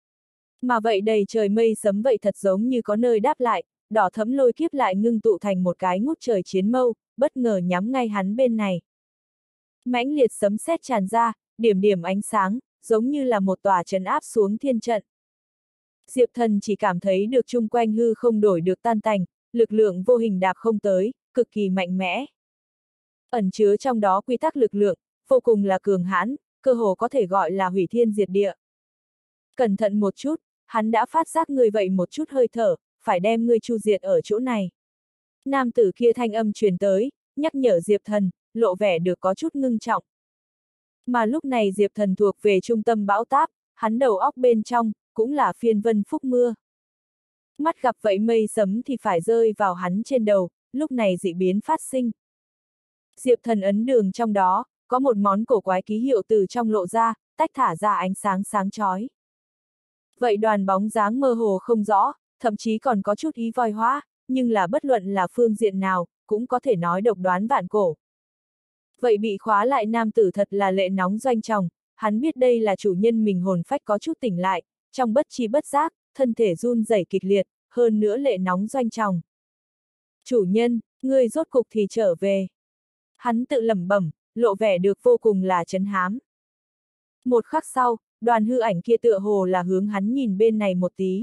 Mà vậy đầy trời mây sấm vậy thật giống như có nơi đáp lại, đỏ thẫm lôi kiếp lại ngưng tụ thành một cái ngút trời chiến mâu, bất ngờ nhắm ngay hắn bên này. Mãnh liệt sấm sét tràn ra, điểm điểm ánh sáng, giống như là một tòa trấn áp xuống thiên trận. Diệp Thần chỉ cảm thấy được chung quanh hư không đổi được tan tành, lực lượng vô hình đạp không tới, cực kỳ mạnh mẽ. Ẩn chứa trong đó quy tắc lực lượng, vô cùng là cường hãn, cơ hồ có thể gọi là hủy thiên diệt địa. Cẩn thận một chút, hắn đã phát giác người vậy một chút hơi thở, phải đem ngươi chu diệt ở chỗ này. Nam tử kia thanh âm truyền tới, nhắc nhở Diệp Thần, lộ vẻ được có chút ngưng trọng. Mà lúc này Diệp Thần thuộc về trung tâm bão táp, hắn đầu óc bên trong, cũng là phiên vân phúc mưa. Mắt gặp vậy mây sấm thì phải rơi vào hắn trên đầu, lúc này dị biến phát sinh. Diệp Thần ấn đường trong đó, có một món cổ quái ký hiệu từ trong lộ ra, tách thả ra ánh sáng sáng chói. Vậy đoàn bóng dáng mơ hồ không rõ, thậm chí còn có chút ý voi hóa, nhưng là bất luận là phương diện nào, cũng có thể nói độc đoán vạn cổ. Vậy bị khóa lại nam tử thật là lệ nóng doanh trọng, hắn biết đây là chủ nhân mình hồn phách có chút tỉnh lại, trong bất chi bất giác, thân thể run rẩy kịch liệt, hơn nữa lệ nóng doanh trọng. Chủ nhân, ngươi rốt cục thì trở về. Hắn tự lẩm bẩm, lộ vẻ được vô cùng là trấn hám. Một khắc sau, đoàn hư ảnh kia tựa hồ là hướng hắn nhìn bên này một tí.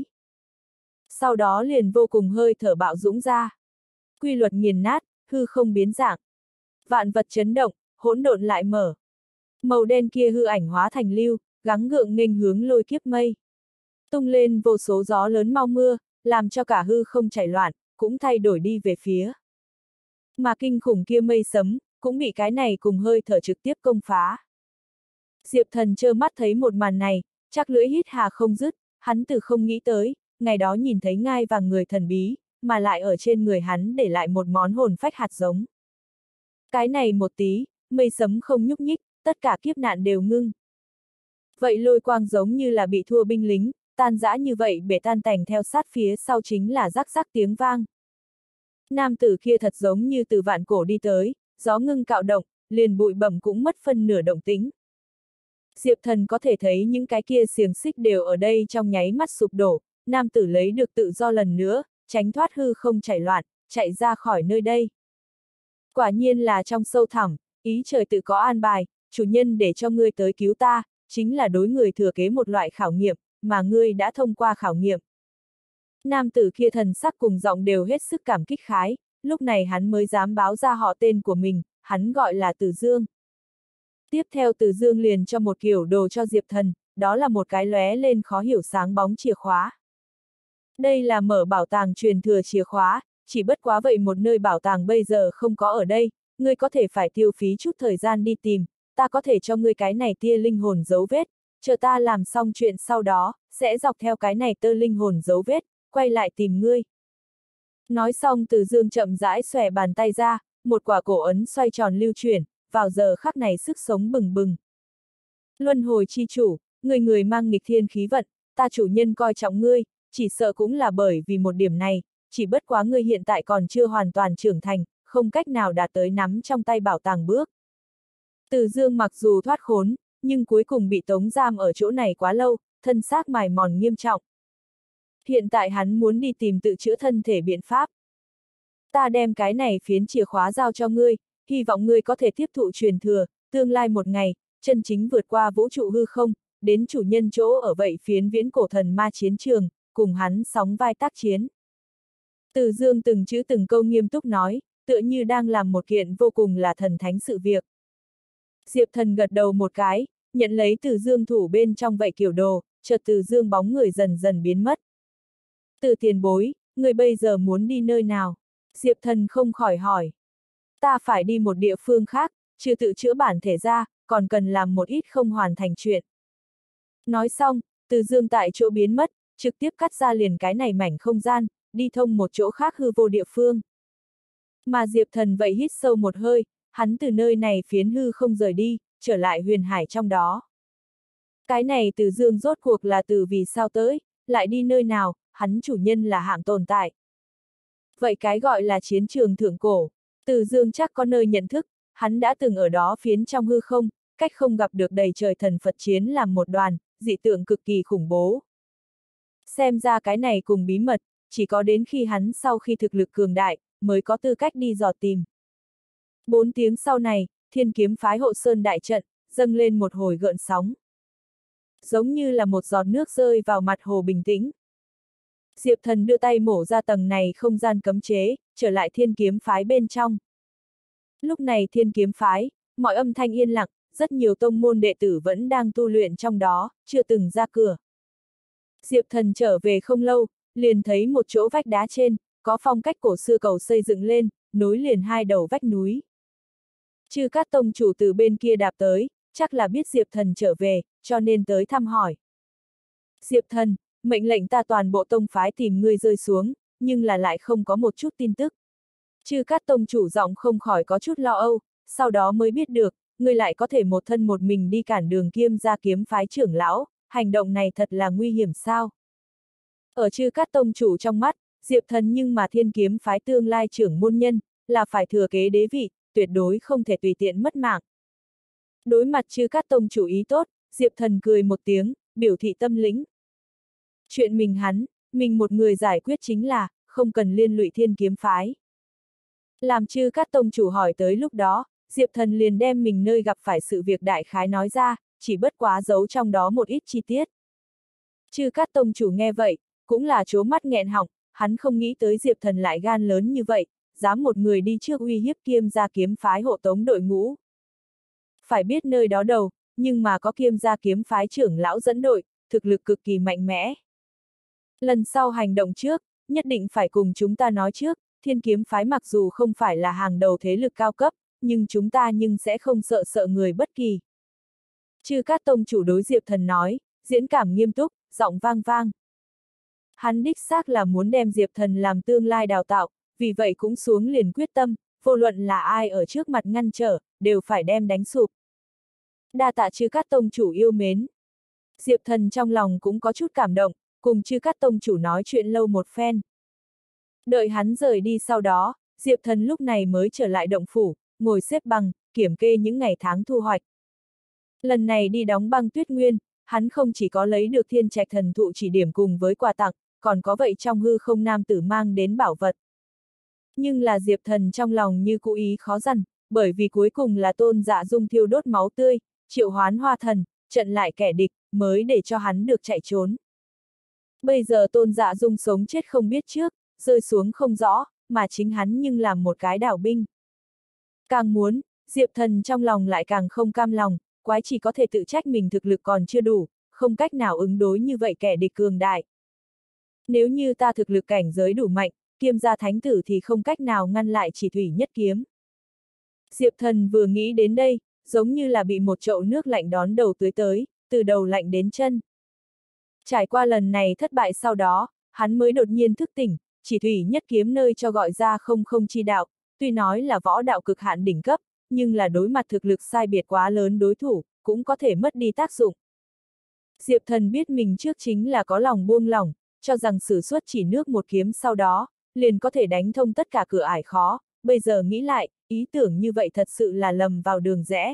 Sau đó liền vô cùng hơi thở bạo dũng ra. Quy luật nghiền nát, hư không biến dạng. Vạn vật chấn động, hỗn độn lại mở. Màu đen kia hư ảnh hóa thành lưu, gắng gượng nghênh hướng lôi kiếp mây. Tung lên vô số gió lớn mau mưa, làm cho cả hư không chảy loạn, cũng thay đổi đi về phía. Mà kinh khủng kia mây sấm, cũng bị cái này cùng hơi thở trực tiếp công phá. Diệp Thần trơ mắt thấy một màn này, chắc lưỡi hít hà không dứt, hắn từ không nghĩ tới, ngày đó nhìn thấy ngai vàng người thần bí, mà lại ở trên người hắn để lại một món hồn phách hạt giống. Cái này một tí, mây sấm không nhúc nhích, tất cả kiếp nạn đều ngưng. Vậy lôi quang giống như là bị thua binh lính, tan rã như vậy bể tan tành theo sát phía sau chính là rắc rắc tiếng vang. Nam tử kia thật giống như từ vạn cổ đi tới, gió ngưng cạo động, liền bụi bẩm cũng mất phân nửa động tĩnh. Diệp Thần có thể thấy những cái kia xiềng xích đều ở đây trong nháy mắt sụp đổ, nam tử lấy được tự do lần nữa, tránh thoát hư không chảy loạn, chạy ra khỏi nơi đây. Quả nhiên là trong sâu thẳm, ý trời tự có an bài, chủ nhân để cho ngươi tới cứu ta, chính là đối người thừa kế một loại khảo nghiệm, mà ngươi đã thông qua khảo nghiệm. Nam tử kia thần sắc cùng giọng đều hết sức cảm kích khái, lúc này hắn mới dám báo ra họ tên của mình, hắn gọi là Từ Dương. Tiếp theo Từ Dương liền cho một kiểu đồ cho Diệp Thần, đó là một cái lóe lên khó hiểu sáng bóng chìa khóa. Đây là mở bảo tàng truyền thừa chìa khóa, chỉ bất quá vậy một nơi bảo tàng bây giờ không có ở đây, ngươi có thể phải tiêu phí chút thời gian đi tìm, ta có thể cho ngươi cái này tia linh hồn dấu vết, chờ ta làm xong chuyện sau đó, sẽ dọc theo cái này tơ linh hồn dấu vết, quay lại tìm ngươi. Nói xong Từ Dương chậm rãi xòe bàn tay ra, một quả cổ ấn xoay tròn lưu chuyển, vào giờ khắc này sức sống bừng bừng. Luân hồi chi chủ, người người mang nghịch thiên khí vận, ta chủ nhân coi trọng ngươi, chỉ sợ cũng là bởi vì một điểm này, chỉ bất quá ngươi hiện tại còn chưa hoàn toàn trưởng thành, không cách nào đạt tới nắm trong tay bảo tàng bước. Từ Dương mặc dù thoát khốn, nhưng cuối cùng bị tống giam ở chỗ này quá lâu, thân xác mài mòn nghiêm trọng. Hiện tại hắn muốn đi tìm tự chữa thân thể biện pháp. Ta đem cái này phiến chìa khóa giao cho ngươi, hy vọng ngươi có thể tiếp thụ truyền thừa, tương lai một ngày, chân chính vượt qua vũ trụ hư không, đến chủ nhân chỗ ở vậy phiến viễn cổ thần ma chiến trường, cùng hắn sóng vai tác chiến. Từ Dương từng chữ từng câu nghiêm túc nói, tựa như đang làm một kiện vô cùng là thần thánh sự việc. Diệp Thần gật đầu một cái, nhận lấy Từ Dương thủ bên trong vậy kiểu đồ, chợt Từ Dương bóng người dần dần biến mất. Từ tiền bối, người bây giờ muốn đi nơi nào? Diệp Thần không khỏi hỏi. Ta phải đi một địa phương khác, trừ tự chữa bản thể ra, còn cần làm một ít không hoàn thành chuyện. Nói xong, Từ Dương tại chỗ biến mất, trực tiếp cắt ra liền cái này mảnh không gian, đi thông một chỗ khác hư vô địa phương. Mà Diệp Thần vậy hít sâu một hơi, hắn từ nơi này phiến hư không rời đi, trở lại huyền hải trong đó. Cái này Từ Dương rốt cuộc là từ vì sao tới, lại đi nơi nào, hắn chủ nhân là hạng tồn tại. Vậy cái gọi là chiến trường thượng cổ, Từ Dương chắc có nơi nhận thức, hắn đã từng ở đó phiến trong hư không, cách không gặp được đầy trời thần Phật chiến làm một đoàn, dị tượng cực kỳ khủng bố. Xem ra cái này cùng bí mật, chỉ có đến khi hắn sau khi thực lực cường đại, mới có tư cách đi dò tìm. Bốn tiếng sau này, Thiên Kiếm phái Hộ Sơn đại trận, dâng lên một hồi gợn sóng. Giống như là một giọt nước rơi vào mặt hồ bình tĩnh. Diệp Thần đưa tay mổ ra tầng này không gian cấm chế, trở lại Thiên Kiếm phái bên trong. Lúc này Thiên Kiếm phái, mọi âm thanh yên lặng, rất nhiều tông môn đệ tử vẫn đang tu luyện trong đó, chưa từng ra cửa. Diệp Thần trở về không lâu, liền thấy một chỗ vách đá trên, có phong cách cổ xưa cầu xây dựng lên, nối liền hai đầu vách núi. Chư Cát tông chủ từ bên kia đạp tới, chắc là biết Diệp Thần trở về, cho nên tới thăm hỏi. Diệp Thần, mệnh lệnh ta toàn bộ tông phái tìm ngươi rơi xuống, nhưng là lại không có một chút tin tức. Chư Cát tông chủ giọng không khỏi có chút lo âu, sau đó mới biết được, ngươi lại có thể một thân một mình đi cản đường Kiêm gia kiếm phái trưởng lão, hành động này thật là nguy hiểm sao? Ở Chư Cát tông chủ trong mắt, Diệp Thần nhưng mà Thiên Kiếm phái tương lai trưởng môn nhân, là phải thừa kế đế vị, tuyệt đối không thể tùy tiện mất mạng. Đối mặt Chư Cát tông chủ ý tốt, Diệp Thần cười một tiếng, biểu thị tâm lĩnh. Chuyện mình hắn, mình một người giải quyết chính là, không cần liên lụy Thiên Kiếm phái. Làm Chư Cát tông chủ hỏi tới lúc đó, Diệp Thần liền đem mình nơi gặp phải sự việc đại khái nói ra, chỉ bất quá giấu trong đó một ít chi tiết. Chư Cát tông chủ nghe vậy, cũng là trố mắt nghẹn họng, hắn không nghĩ tới Diệp Thần lại gan lớn như vậy, dám một người đi trước uy hiếp Kiêm gia kiếm phái hộ tống đội ngũ. Phải biết nơi đó đầu, nhưng mà có Kiêm gia kiếm phái trưởng lão dẫn đội, thực lực cực kỳ mạnh mẽ. Lần sau hành động trước, nhất định phải cùng chúng ta nói trước, Thiên Kiếm phái mặc dù không phải là hàng đầu thế lực cao cấp, nhưng chúng ta nhưng sẽ không sợ sợ người bất kỳ. Chư Cát tông chủ đối Diệp Thần nói, diễn cảm nghiêm túc, giọng vang vang. Hắn đích xác là muốn đem Diệp Thần làm tương lai đào tạo, vì vậy cũng xuống liền quyết tâm, vô luận là ai ở trước mặt ngăn trở, đều phải đem đánh sụp. Đa tạ Chư Cát tông chủ yêu mến. Diệp Thần trong lòng cũng có chút cảm động, cùng Chư Cát tông chủ nói chuyện lâu một phen. Đợi hắn rời đi sau đó, Diệp Thần lúc này mới trở lại động phủ, ngồi xếp bằng, kiểm kê những ngày tháng thu hoạch. Lần này đi đóng băng tuyết nguyên, hắn không chỉ có lấy được thiên trạch thần thụ chỉ điểm cùng với quà tặng, còn có vậy trong hư không nam tử mang đến bảo vật. Nhưng là Diệp Thần trong lòng như cố ý khó dằn, bởi vì cuối cùng là Tôn Dạ Dung thiêu đốt máu tươi, triệu hoán hoa thần, trận lại kẻ địch, mới để cho hắn được chạy trốn. Bây giờ Tôn Dạ Dung sống chết không biết trước, rơi xuống không rõ, mà chính hắn nhưng làm một cái đảo binh. Càng muốn, Diệp Thần trong lòng lại càng không cam lòng, quái chỉ có thể tự trách mình thực lực còn chưa đủ, không cách nào ứng đối như vậy kẻ địch cường đại. Nếu như ta thực lực cảnh giới đủ mạnh, Kiêm gia thánh tử thì không cách nào ngăn lại chỉ thủy nhất kiếm. Diệp Thần vừa nghĩ đến đây, giống như là bị một chậu nước lạnh đón đầu tưới tới, từ đầu lạnh đến chân. Trải qua lần này thất bại sau đó, hắn mới đột nhiên thức tỉnh, chỉ thủy nhất kiếm nơi cho gọi ra không không chi đạo, tuy nói là võ đạo cực hạn đỉnh cấp, nhưng là đối mặt thực lực sai biệt quá lớn đối thủ, cũng có thể mất đi tác dụng. Diệp Thần biết mình trước chính là có lòng buông lỏng, cho rằng sử xuất chỉ nước một kiếm sau đó, liền có thể đánh thông tất cả cửa ải khó, bây giờ nghĩ lại, ý tưởng như vậy thật sự là lầm vào đường rẽ.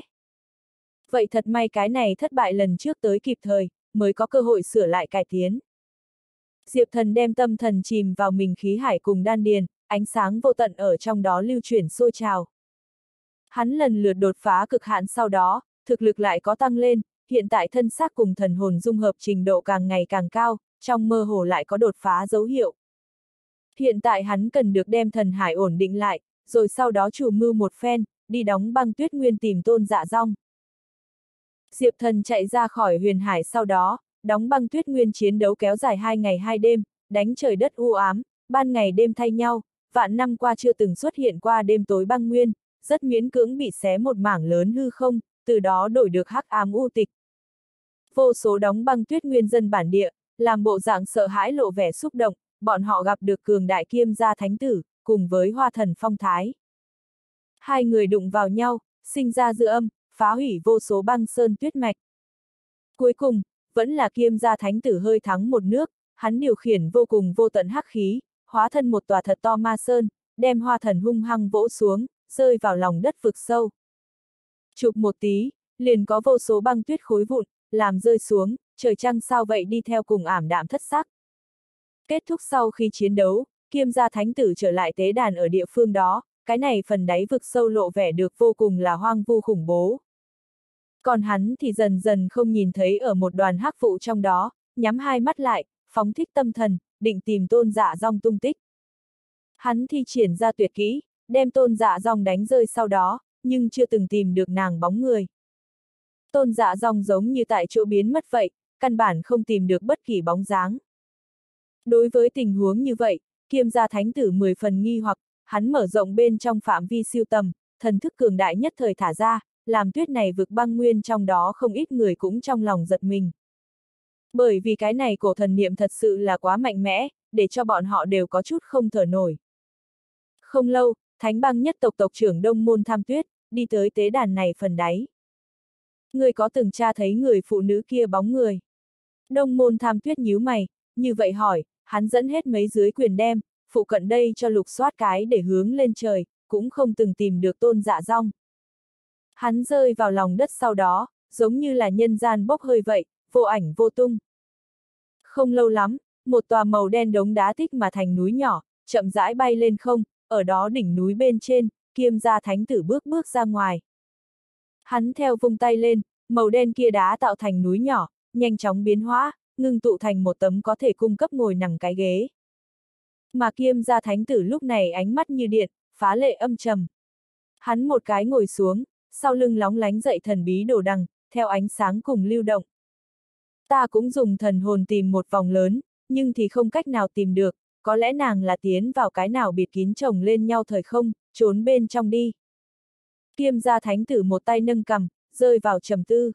Vậy thật may cái này thất bại lần trước tới kịp thời, mới có cơ hội sửa lại cải tiến. Diệp Thần đem tâm thần chìm vào mình khí hải cùng đan điền, ánh sáng vô tận ở trong đó lưu chuyển sôi trào. Hắn lần lượt đột phá cực hạn sau đó, thực lực lại có tăng lên, hiện tại thân xác cùng thần hồn dung hợp trình độ càng ngày càng cao, trong mơ hồ lại có đột phá dấu hiệu. Hiện tại hắn cần được đem thần hải ổn định lại, rồi sau đó chủ mưu một phen, đi đóng băng tuyết nguyên tìm Tôn Dạ Dong. Diệp Thần chạy ra khỏi huyền hải sau đó, đóng băng tuyết nguyên chiến đấu kéo dài hai ngày hai đêm, đánh trời đất u ám, ban ngày đêm thay nhau, vạn năm qua chưa từng xuất hiện qua đêm tối băng nguyên, rất miễn cưỡng bị xé một mảng lớn hư không, từ đó đổi được hắc ám u tịch. Vô số đóng băng tuyết nguyên dân bản địa, làm bộ dạng sợ hãi lộ vẻ xúc động, bọn họ gặp được cường đại Kiêm gia thánh tử, cùng với hoa thần phong thái. Hai người đụng vào nhau, sinh ra dư âm, phá hủy vô số băng sơn tuyết mạch. Cuối cùng, vẫn là Kiêm gia thánh tử hơi thắng một nước, hắn điều khiển vô cùng vô tận hắc khí, hóa thân một tòa thật to ma sơn, đem hoa thần hung hăng vỗ xuống, rơi vào lòng đất vực sâu. Chụp một tí, liền có vô số băng tuyết khối vụn, làm rơi xuống, trời trăng sao vậy đi theo cùng ảm đạm thất sắc. Kết thúc sau khi chiến đấu, Kiêm gia thánh tử trở lại tế đàn ở địa phương đó, cái này phần đáy vực sâu lộ vẻ được vô cùng là hoang vu khủng bố. Còn hắn thì dần dần không nhìn thấy ở một đoàn hắc vụ trong đó, nhắm hai mắt lại, phóng thích tâm thần, định tìm Tôn Dạ Dong tung tích. Hắn thi triển ra tuyệt kỹ, đem Tôn Dạ Dong đánh rơi sau đó, nhưng chưa từng tìm được nàng bóng người. Tôn Dạ Dong giống như tại chỗ biến mất vậy, căn bản không tìm được bất kỳ bóng dáng. Đối với tình huống như vậy, Kiêm gia thánh tử mười phần nghi hoặc, hắn mở rộng bên trong phạm vi siêu tầm, thần thức cường đại nhất thời thả ra, làm tuyết này vực băng nguyên trong đó không ít người cũng trong lòng giật mình. Bởi vì cái này cổ thần niệm thật sự là quá mạnh mẽ, để cho bọn họ đều có chút không thở nổi. Không lâu, Thánh băng nhất tộc tộc trưởng Đông Môn Tham Tuyết, đi tới tế đàn này phần đáy. Người có từng tra thấy người phụ nữ kia bóng người? Đông Môn Tham Tuyết nhíu mày, như vậy hỏi, hắn dẫn hết mấy dưới quyền đem, phụ cận đây cho lục soát cái để hướng lên trời, cũng không từng tìm được Tôn Dạ Dong. Hắn rơi vào lòng đất sau đó, giống như là nhân gian bốc hơi vậy, vô ảnh vô tung. Không lâu lắm, một tòa màu đen đống đá tích mà thành núi nhỏ, chậm rãi bay lên không, ở đó đỉnh núi bên trên, Kiêm gia thánh tử bước bước ra ngoài. Hắn theo vung tay lên, màu đen kia đá tạo thành núi nhỏ, nhanh chóng biến hóa, ngưng tụ thành một tấm có thể cung cấp ngồi nằm cái ghế. Mà Kiêm gia thánh tử lúc này ánh mắt như điện, phá lệ âm trầm. Hắn một cái ngồi xuống, sau lưng lóng lánh dậy thần bí đồ đằng, theo ánh sáng cùng lưu động. Ta cũng dùng thần hồn tìm một vòng lớn, nhưng thì không cách nào tìm được, có lẽ nàng là tiến vào cái nào biệt kín chồng lên nhau thời không, trốn bên trong đi. Kiêm gia thánh tử một tay nâng cằm, rơi vào trầm tư.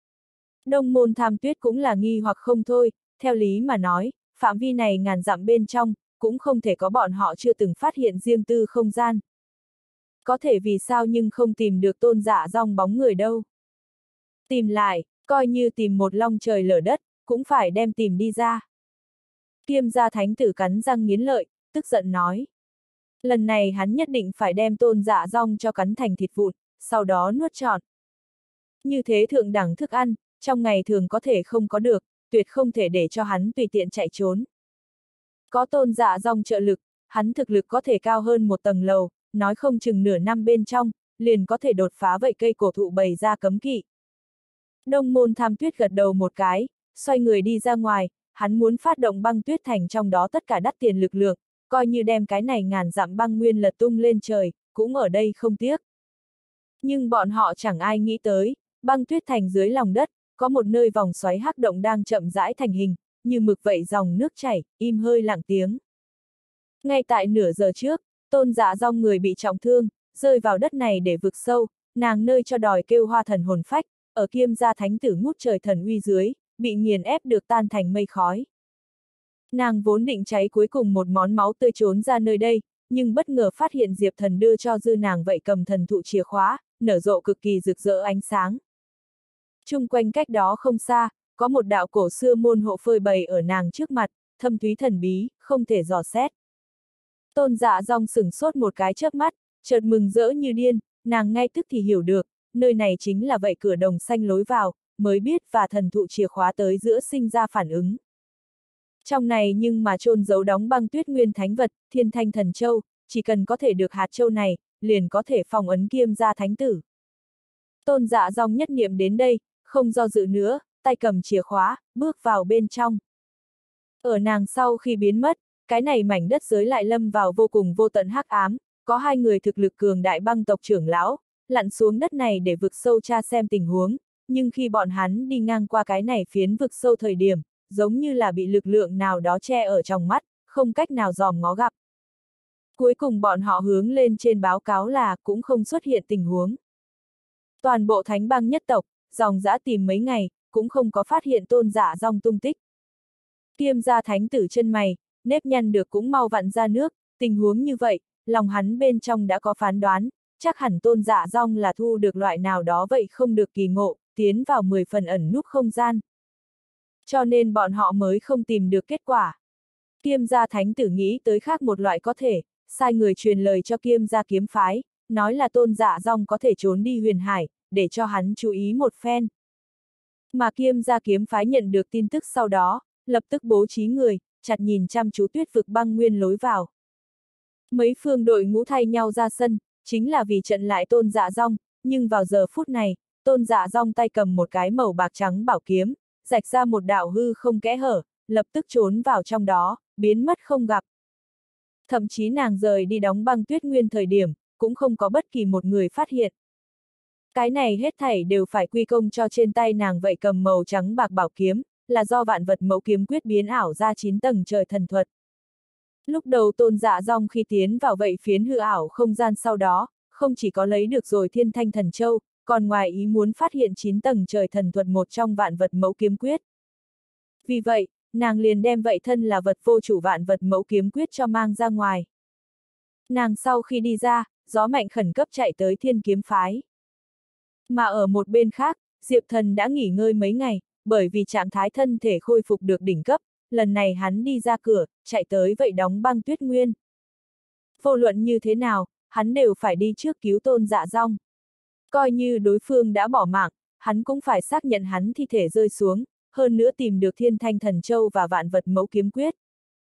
Đông Môn Tham Tuyết cũng là nghi hoặc không thôi, theo lý mà nói, phạm vi này ngàn dặm bên trong, cũng không thể có bọn họ chưa từng phát hiện riêng tư không gian. Có thể vì sao nhưng không tìm được Tôn Dạ Dong bóng người đâu. Tìm lại, coi như tìm một long trời lở đất, cũng phải đem tìm đi ra. Kiêm gia thánh tử cắn răng nghiến lợi, tức giận nói. Lần này hắn nhất định phải đem Tôn Dạ Dong cho cắn thành thịt vụn, sau đó nuốt trọn. Như thế thượng đẳng thức ăn, trong ngày thường có thể không có được, tuyệt không thể để cho hắn tùy tiện chạy trốn. Có Tôn Dạ Dong trợ lực, hắn thực lực có thể cao hơn một tầng lầu, nói không chừng nửa năm bên trong, liền có thể đột phá vậy cây cổ thụ bày ra cấm kỵ. Đông Môn Tham Tuyết gật đầu một cái, xoay người đi ra ngoài, hắn muốn phát động băng tuyết thành trong đó tất cả đắt tiền lực lượng, coi như đem cái này ngàn dặm băng nguyên lật tung lên trời, cũng ở đây không tiếc. Nhưng bọn họ chẳng ai nghĩ tới, băng tuyết thành dưới lòng đất, có một nơi vòng xoáy hắc động đang chậm rãi thành hình, như mực vậy dòng nước chảy, im hơi lặng tiếng. Ngay tại nửa giờ trước, Tôn Dạ Dong người bị trọng thương, rơi vào đất này để vực sâu, nàng nơi cho đòi kêu hoa thần hồn phách, ở Kiêm gia thánh tử ngút trời thần uy dưới, bị nghiền ép được tan thành mây khói. Nàng vốn định cháy cuối cùng một món máu tươi trốn ra nơi đây, nhưng bất ngờ phát hiện Diệp Thần đưa cho dư nàng vậy cầm thần thụ chìa khóa, nở rộ cực kỳ rực rỡ ánh sáng. Chung quanh cách đó không xa, có một đạo cổ xưa môn hộ phơi bày ở nàng trước mặt, thâm thúy thần bí, không thể dò xét. Tôn Dạ Dong sửng sốt một cái chớp mắt, chợt mừng rỡ như điên, nàng ngay tức thì hiểu được, nơi này chính là vậy cửa đồng xanh lối vào, mới biết và thần thụ chìa khóa tới giữa sinh ra phản ứng. Trong này nhưng mà chôn giấu đóng băng tuyết nguyên thánh vật, Thiên Thanh Thần Châu, chỉ cần có thể được hạt châu này, liền có thể phong ấn Kiêm gia thánh tử. Tôn Dạ Dong nhất niệm đến đây, không do dự nữa, tay cầm chìa khóa, bước vào bên trong. Ở nàng sau khi biến mất, cái này mảnh đất giới lại lâm vào vô cùng vô tận hắc ám, có hai người thực lực cường đại băng tộc trưởng lão, lặn xuống đất này để vực sâu tra xem tình huống, nhưng khi bọn hắn đi ngang qua cái này phiến vực sâu thời điểm, giống như là bị lực lượng nào đó che ở trong mắt, không cách nào dòm ngó gặp. Cuối cùng bọn họ hướng lên trên báo cáo là cũng không xuất hiện tình huống. Toàn bộ thánh băng nhất tộc, dòng dã tìm mấy ngày, cũng không có phát hiện Tôn Dạ Dong tung tích. Kiêm gia thánh tử chân mày, nếp nhăn được cũng mau vặn ra nước, tình huống như vậy, lòng hắn bên trong đã có phán đoán, chắc hẳn Tôn Dạ Dong là thu được loại nào đó vậy không được kỳ ngộ, tiến vào mười phần ẩn núp không gian. Cho nên bọn họ mới không tìm được kết quả. Kiêm gia thánh tử nghĩ tới khác một loại có thể, sai người truyền lời cho Kiêm gia kiếm phái, nói là Tôn Dạ Dong có thể trốn đi huyền hải, để cho hắn chú ý một phen. Mà Kiêm gia kiếm phái nhận được tin tức sau đó, lập tức bố trí người, chặt nhìn chăm chú tuyết vực băng nguyên lối vào. Mấy phương đội ngũ thay nhau ra sân, chính là vì trận lại Tôn Dạ Dong, nhưng vào giờ phút này, Tôn Dạ Dong tay cầm một cái màu bạc trắng bảo kiếm, rạch ra một đạo hư không kẽ hở, lập tức trốn vào trong đó, biến mất không gặp. Thậm chí nàng rời đi đóng băng tuyết nguyên thời điểm, cũng không có bất kỳ một người phát hiện. Cái này hết thảy đều phải quy công cho trên tay nàng vậy cầm màu trắng bạc bảo kiếm, là do vạn vật mẫu kiếm quyết biến ảo ra chín tầng trời thần thuật. Lúc đầu Tôn Dạ Dong khi tiến vào vậy phiến hư ảo không gian sau đó, không chỉ có lấy được rồi thiên thanh thần châu, còn ngoài ý muốn phát hiện chín tầng trời thần thuật một trong vạn vật mẫu kiếm quyết. Vì vậy, nàng liền đem vậy thân là vật vô chủ vạn vật mẫu kiếm quyết cho mang ra ngoài. Nàng sau khi đi ra, gió mạnh khẩn cấp chạy tới thiên kiếm phái. Mà ở một bên khác, Diệp Thần đã nghỉ ngơi mấy ngày, bởi vì trạng thái thân thể khôi phục được đỉnh cấp, lần này hắn đi ra cửa, chạy tới vậy đóng băng tuyết nguyên. Vô luận như thế nào, hắn đều phải đi trước cứu Tôn Dạ Dong. Coi như đối phương đã bỏ mạng, hắn cũng phải xác nhận hắn thi thể rơi xuống, hơn nữa tìm được thiên thanh thần châu và vạn vật mẫu kiếm quyết.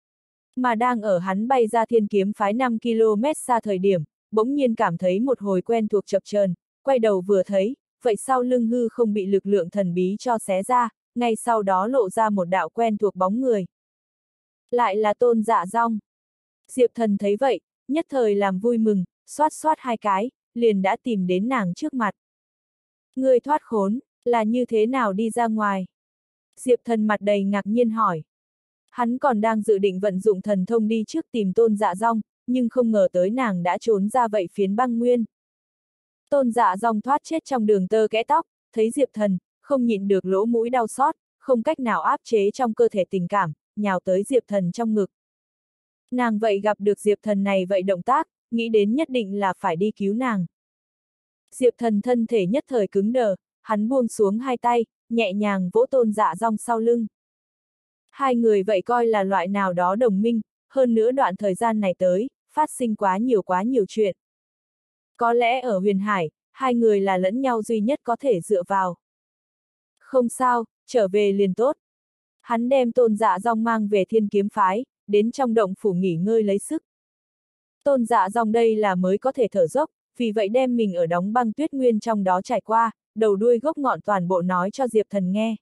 Mà đang ở hắn bay ra thiên kiếm phái năm ki lô mét xa thời điểm, bỗng nhiên cảm thấy một hồi quen thuộc chập chờn, quay đầu vừa thấy, vậy sau lưng hư không bị lực lượng thần bí cho xé ra, ngay sau đó lộ ra một đạo quen thuộc bóng người. Lại là Tôn Dạ Dong. Diệp Thần thấy vậy, nhất thời làm vui mừng, xoát xoát hai cái, liền đã tìm đến nàng trước mặt. Người thoát khốn, là như thế nào đi ra ngoài? Diệp Thần mặt đầy ngạc nhiên hỏi. Hắn còn đang dự định vận dụng thần thông đi trước tìm Tôn Dạ Dong, nhưng không ngờ tới nàng đã trốn ra vậy phiến băng nguyên. Tôn Dạ Dong thoát chết trong đường tơ kẽ tóc, thấy Diệp Thần, không nhịn được lỗ mũi đau xót, không cách nào áp chế trong cơ thể tình cảm, nhào tới Diệp Thần trong ngực. Nàng vậy gặp được Diệp Thần này vậy động tác, nghĩ đến nhất định là phải đi cứu nàng. Diệp Thần thân thể nhất thời cứng đờ, hắn buông xuống hai tay, nhẹ nhàng vỗ Tôn Dạ Dong sau lưng. Hai người vậy coi là loại nào đó đồng minh, hơn nữa đoạn thời gian này tới, phát sinh quá nhiều quá nhiều chuyện. Có lẽ ở huyền hải, hai người là lẫn nhau duy nhất có thể dựa vào. Không sao, trở về liền tốt. Hắn đem Tôn Dạ Dong mang về thiên kiếm phái, đến trong động phủ nghỉ ngơi lấy sức. Tôn Dạ Dong đây là mới có thể thở dốc, vì vậy đem mình ở đóng băng tuyết nguyên trong đó trải qua, đầu đuôi gốc ngọn toàn bộ nói cho Diệp Thần nghe.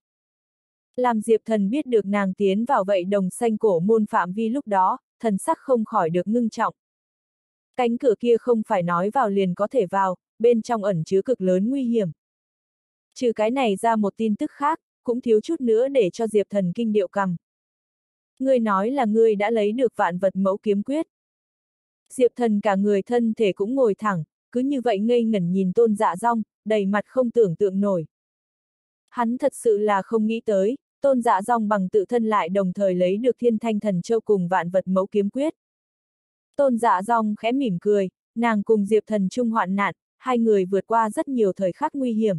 Làm Diệp Thần biết được nàng tiến vào vậy đồng xanh cổ môn phạm vi lúc đó, thần sắc không khỏi được ngưng trọng. Cánh cửa kia không phải nói vào liền có thể vào, bên trong ẩn chứa cực lớn nguy hiểm. Trừ cái này ra một tin tức khác, cũng thiếu chút nữa để cho Diệp Thần kinh điệu cằm. Ngươi nói là ngươi đã lấy được vạn vật mẫu kiếm quyết. Diệp Thần cả người thân thể cũng ngồi thẳng, cứ như vậy ngây ngẩn nhìn Tôn Dạ Dong, đầy mặt không tưởng tượng nổi. Hắn thật sự là không nghĩ tới, Tôn Dạ Dong bằng tự thân lại đồng thời lấy được thiên thanh thần châu cùng vạn vật mẫu kiếm quyết. Tôn Dạ Dong khẽ mỉm cười, nàng cùng Diệp Thần chung hoạn nạn, hai người vượt qua rất nhiều thời khắc nguy hiểm.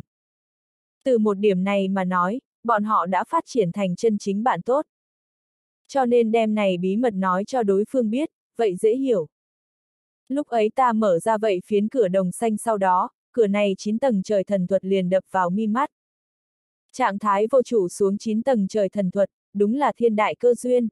Từ một điểm này mà nói, bọn họ đã phát triển thành chân chính bạn tốt. Cho nên đem này bí mật nói cho đối phương biết, vậy dễ hiểu. Lúc ấy ta mở ra vậy phiến cửa đồng xanh sau đó, cửa này chín tầng trời thần thuật liền đập vào mi mắt. Trạng thái vô chủ xuống chín tầng trời thần thuật, đúng là thiên đại cơ duyên.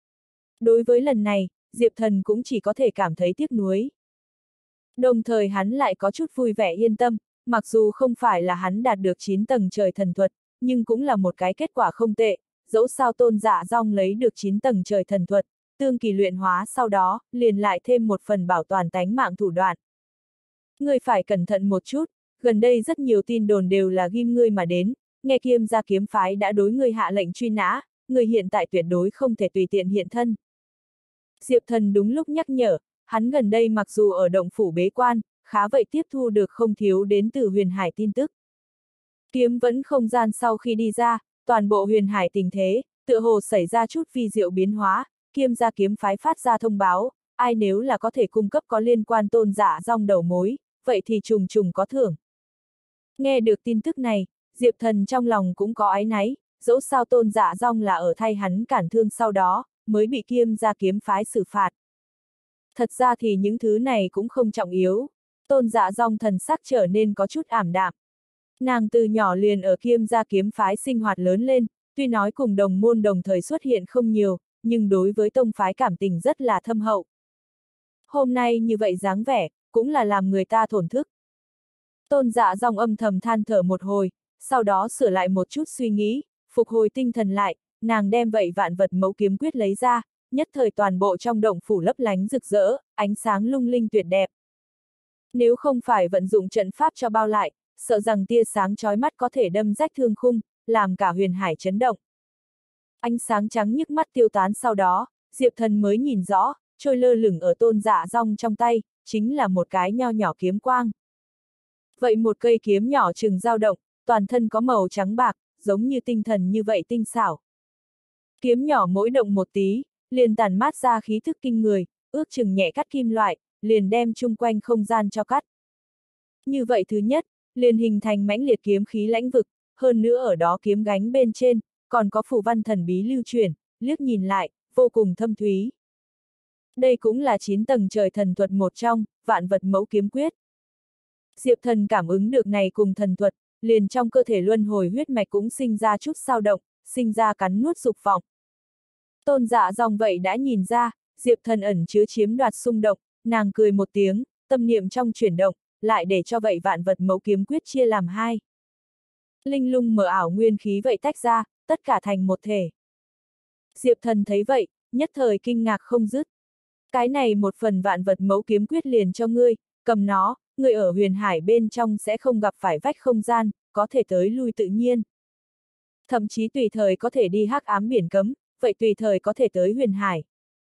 Đối với lần này, Diệp Thần cũng chỉ có thể cảm thấy tiếc nuối. Đồng thời hắn lại có chút vui vẻ yên tâm, mặc dù không phải là hắn đạt được chín tầng trời thần thuật, nhưng cũng là một cái kết quả không tệ, dẫu sao Tôn Dạ Dong lấy được chín tầng trời thần thuật, tương kỳ luyện hóa sau đó, liền lại thêm một phần bảo toàn tánh mạng thủ đoạn. Ngươi phải cẩn thận một chút, gần đây rất nhiều tin đồn đều là ghim ngươi mà đến, nghe Kiêm gia kiếm phái đã đối ngươi hạ lệnh truy nã, ngươi hiện tại tuyệt đối không thể tùy tiện hiện thân. Diệp Thần đúng lúc nhắc nhở, hắn gần đây mặc dù ở động phủ bế quan, khá vậy tiếp thu được không thiếu đến từ huyền hải tin tức. Kiếm vẫn không gian sau khi đi ra, toàn bộ huyền hải tình thế, tựa hồ xảy ra chút vi diệu biến hóa, Kiêm gia kiếm phái phát ra thông báo, ai nếu là có thể cung cấp có liên quan Tôn Dạ Dong đầu mối, vậy thì trùng trùng có thưởng. Nghe được tin tức này, Diệp Thần trong lòng cũng có áy náy, dẫu sao Tôn Dạ Dong là ở thay hắn cản thương sau đó, mới bị Kiêm gia kiếm phái xử phạt. Thật ra thì những thứ này cũng không trọng yếu, Tôn Dạ Dong thần sắc trở nên có chút ảm đạm. Nàng từ nhỏ liền ở Kiêm gia kiếm phái sinh hoạt lớn lên, tuy nói cùng đồng môn đồng thời xuất hiện không nhiều, nhưng đối với tông phái cảm tình rất là thâm hậu. Hôm nay như vậy dáng vẻ, cũng là làm người ta thổn thức. Tôn Dạ Dòng âm thầm than thở một hồi, sau đó sửa lại một chút suy nghĩ, phục hồi tinh thần lại, nàng đem vậy vạn vật mẫu kiếm quyết lấy ra, nhất thời toàn bộ trong động phủ lấp lánh rực rỡ, ánh sáng lung linh tuyệt đẹp. Nếu không phải vận dụng trận pháp cho bao lại, sợ rằng tia sáng chói mắt có thể đâm rách thương khung, làm cả huyền hải chấn động. Ánh sáng trắng nhức mắt tiêu tán sau đó, Diệp Thần mới nhìn rõ, trôi lơ lửng ở Tôn Dạ Dòng trong tay, chính là một cái nho nhỏ kiếm quang. Vậy một cây kiếm nhỏ chừng dao động, toàn thân có màu trắng bạc, giống như tinh thần như vậy tinh xảo. Kiếm nhỏ mỗi động một tí, liền tản mát ra khí thức kinh người, ước chừng nhẹ cắt kim loại, liền đem chung quanh không gian cho cắt. Như vậy thứ nhất, liền hình thành mãnh liệt kiếm khí lãnh vực, hơn nữa ở đó kiếm gánh bên trên, còn có phù văn thần bí lưu truyền, liếc nhìn lại, vô cùng thâm thúy. Đây cũng là chín tầng trời thần thuật một trong, vạn vật mẫu kiếm quyết. Diệp Thần cảm ứng được này cùng thần thuật, liền trong cơ thể luân hồi huyết mạch cũng sinh ra chút dao động, sinh ra cắn nuốt dục vọng. Tôn Dạ Dòng vậy đã nhìn ra, Diệp Thần ẩn chứa chiếm đoạt xung động, nàng cười một tiếng, tâm niệm trong chuyển động, lại để cho vậy vạn vật mẫu kiếm quyết chia làm hai. Linh lung mở ảo nguyên khí vậy tách ra, tất cả thành một thể. Diệp Thần thấy vậy, nhất thời kinh ngạc không dứt. Cái này một phần vạn vật mẫu kiếm quyết liền cho ngươi, cầm nó, ngươi ở huyền hải bên trong sẽ không gặp phải vách không gian, có thể tới lui tự nhiên. Thậm chí tùy thời có thể đi hắc ám biển cấm, vậy tùy thời có thể tới huyền hải.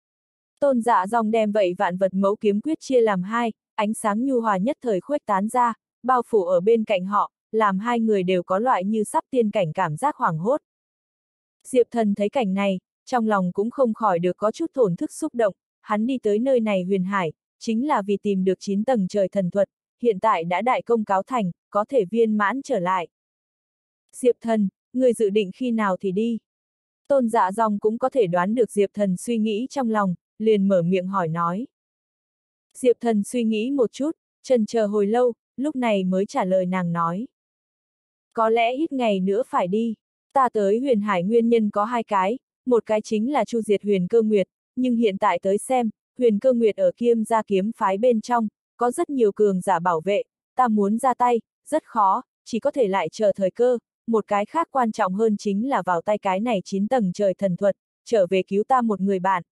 Tôn Dạ Dòng đem vậy vạn vật mẫu kiếm quyết chia làm hai, ánh sáng nhu hòa nhất thời khuếch tán ra, bao phủ ở bên cạnh họ, làm hai người đều có loại như sắp tiên cảnh cảm giác hoảng hốt. Diệp Thần thấy cảnh này, trong lòng cũng không khỏi được có chút thổn thức xúc động, hắn đi tới nơi này huyền hải, chính là vì tìm được chín tầng trời thần thuật, hiện tại đã đại công cáo thành, có thể viên mãn trở lại. Diệp Thần, người dự định khi nào thì đi? Tôn Dạ Dòng cũng có thể đoán được Diệp Thần suy nghĩ trong lòng, liền mở miệng hỏi nói. Diệp Thần suy nghĩ một chút, chần chờ hồi lâu, lúc này mới trả lời nàng nói. Có lẽ ít ngày nữa phải đi, ta tới huyền hải nguyên nhân có hai cái, một cái chính là chu diệt huyền cơ nguyệt, nhưng hiện tại tới xem, huyền cơ nguyệt ở Kiêm gia kiếm phái bên trong, có rất nhiều cường giả bảo vệ, ta muốn ra tay, rất khó, chỉ có thể lại chờ thời cơ, một cái khác quan trọng hơn chính là vào tay cái này chín tầng trời thần thuật, trở về cứu ta một người bạn.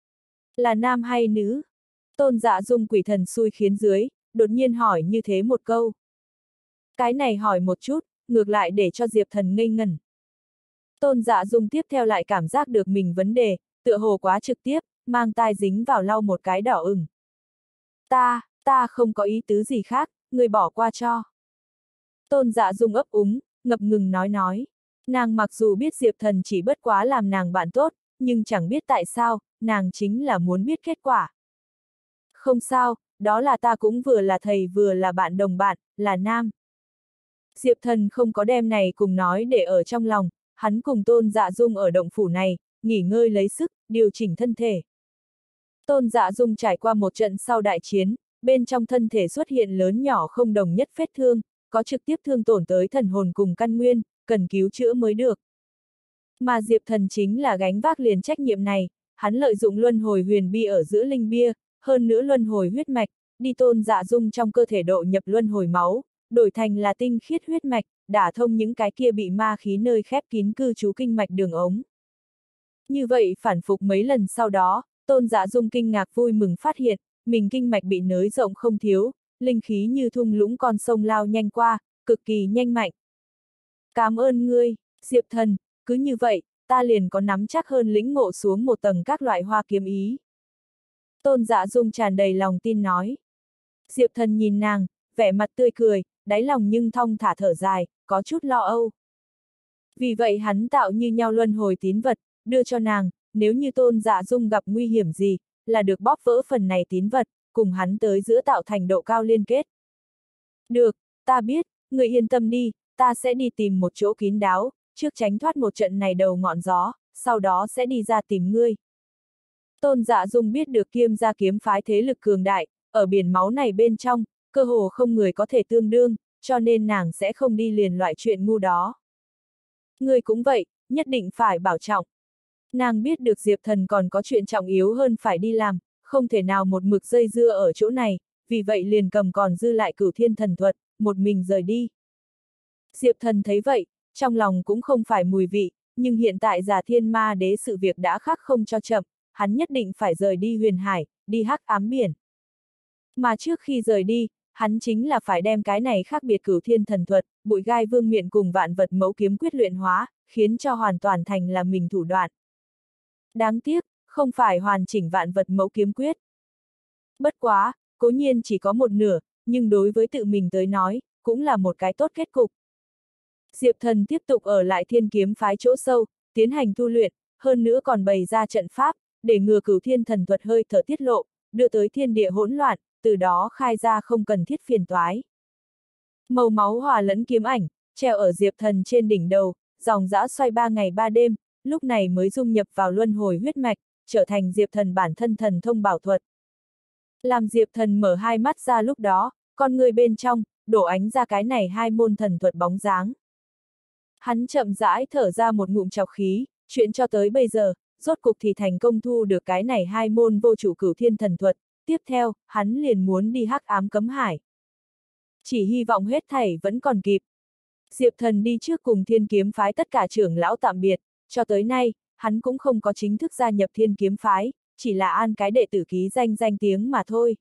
Là nam hay nữ? Tôn Dạ Dung quỷ thần xui khiến dưới, đột nhiên hỏi như thế một câu. Cái này hỏi một chút, ngược lại để cho Diệp Thần ngây ngẩn. Tôn Dạ Dung tiếp theo lại cảm giác được mình vấn đề, tựa hồ quá trực tiếp, mang tai dính vào lau một cái đỏ ửng. Ta, ta không có ý tứ gì khác, người bỏ qua cho. Tôn Dạ Dung ấp úng, ngập ngừng nói nói. Nàng mặc dù biết Diệp Thần chỉ bất quá làm nàng bạn tốt, nhưng chẳng biết tại sao, nàng chính là muốn biết kết quả. Không sao, đó là ta cũng vừa là thầy vừa là bạn đồng bạn, là nam. Diệp Thần không có đem này cùng nói để ở trong lòng, hắn cùng Tôn Dạ Dung ở động phủ này, nghỉ ngơi lấy sức, điều chỉnh thân thể. Tôn Dạ Dung trải qua một trận sau đại chiến, bên trong thân thể xuất hiện lớn nhỏ không đồng nhất vết thương, có trực tiếp thương tổn tới thần hồn cùng căn nguyên, cần cứu chữa mới được. Mà Diệp Thần chính là gánh vác liền trách nhiệm này, hắn lợi dụng luân hồi huyền bi ở giữa linh bia, hơn nữa luân hồi huyết mạch, đi Tôn Dạ Dung trong cơ thể độ nhập luân hồi máu, đổi thành là tinh khiết huyết mạch, đả thông những cái kia bị ma khí nơi khép kín cư trú kinh mạch đường ống. Như vậy phản phục mấy lần sau đó, Tôn Dạ Dung kinh ngạc vui mừng phát hiện, mình kinh mạch bị nới rộng không thiếu, linh khí như thung lũng con sông lao nhanh qua, cực kỳ nhanh mạnh. Cảm ơn ngươi, Diệp Thần, cứ như vậy, ta liền có nắm chắc hơn lĩnh ngộ xuống một tầng các loại hoa kiếm ý. Tôn Dạ Dung tràn đầy lòng tin nói. Diệp Thần nhìn nàng, vẻ mặt tươi cười, đáy lòng nhưng thong thả thở dài, có chút lo âu. Vì vậy hắn tạo như nhau luân hồi tín vật, đưa cho nàng, nếu như Tôn Dạ Dung gặp nguy hiểm gì, là được bóp vỡ phần này tín vật, cùng hắn tới giữa tạo thành độ cao liên kết. Được, ta biết, người yên tâm đi, ta sẽ đi tìm một chỗ kín đáo, trước tránh thoát một trận này đầu ngọn gió, sau đó sẽ đi ra tìm ngươi. Tôn Dạ Dung biết được Kiêm gia kiếm phái thế lực cường đại, ở biển máu này bên trong, cơ hồ không người có thể tương đương, cho nên nàng sẽ không đi liền loại chuyện ngu đó. Ngươi cũng vậy, nhất định phải bảo trọng. Nàng biết được Diệp Thần còn có chuyện trọng yếu hơn phải đi làm, không thể nào một mực dây dưa ở chỗ này, vì vậy liền cầm còn dư lại Cửu Thiên Thần Thuật, một mình rời đi. Diệp Thần thấy vậy, trong lòng cũng không phải mùi vị, nhưng hiện tại Già Thiên Ma Đế sự việc đã khác không cho chậm, hắn nhất định phải rời đi huyền hải, đi hắc ám biển. Mà trước khi rời đi, hắn chính là phải đem cái này khác biệt Cửu Thiên Thần Thuật, Bụi Gai Vương Miện cùng Vạn Vật Mẫu Kiếm quyết luyện hóa, khiến cho hoàn toàn thành là mình thủ đoạn. Đáng tiếc, không phải hoàn chỉnh Vạn Vật Mẫu Kiếm quyết. Bất quá, cố nhiên chỉ có một nửa, nhưng đối với tự mình tới nói, cũng là một cái tốt kết cục. Diệp Thần tiếp tục ở lại Thiên Kiếm phái chỗ sâu, tiến hành tu luyện, hơn nữa còn bày ra trận pháp, để ngừa Cửu Thiên Thần Thuật hơi thở tiết lộ, đưa tới thiên địa hỗn loạn, từ đó khai ra không cần thiết phiền toái. Màu máu hòa lẫn kiếm ảnh, treo ở Diệp Thần trên đỉnh đầu, dòng dã xoay ba ngày ba đêm, lúc này mới dung nhập vào luân hồi huyết mạch, trở thành Diệp Thần bản thân thần thông bảo thuật. Làm Diệp Thần mở hai mắt ra lúc đó, con người bên trong, đổ ánh ra cái này hai môn thần thuật bóng dáng. Hắn chậm rãi thở ra một ngụm trọc khí, chuyện cho tới bây giờ, rốt cục thì thành công thu được cái này hai môn vô chủ Cửu Thiên Thần Thuật, tiếp theo, hắn liền muốn đi hắc ám cấm hải. Chỉ hy vọng hết thảy vẫn còn kịp. Diệp Thần đi trước cùng Thiên Kiếm phái tất cả trưởng lão tạm biệt, cho tới nay, hắn cũng không có chính thức gia nhập Thiên Kiếm phái, chỉ là an cái đệ tử ký danh danh tiếng mà thôi.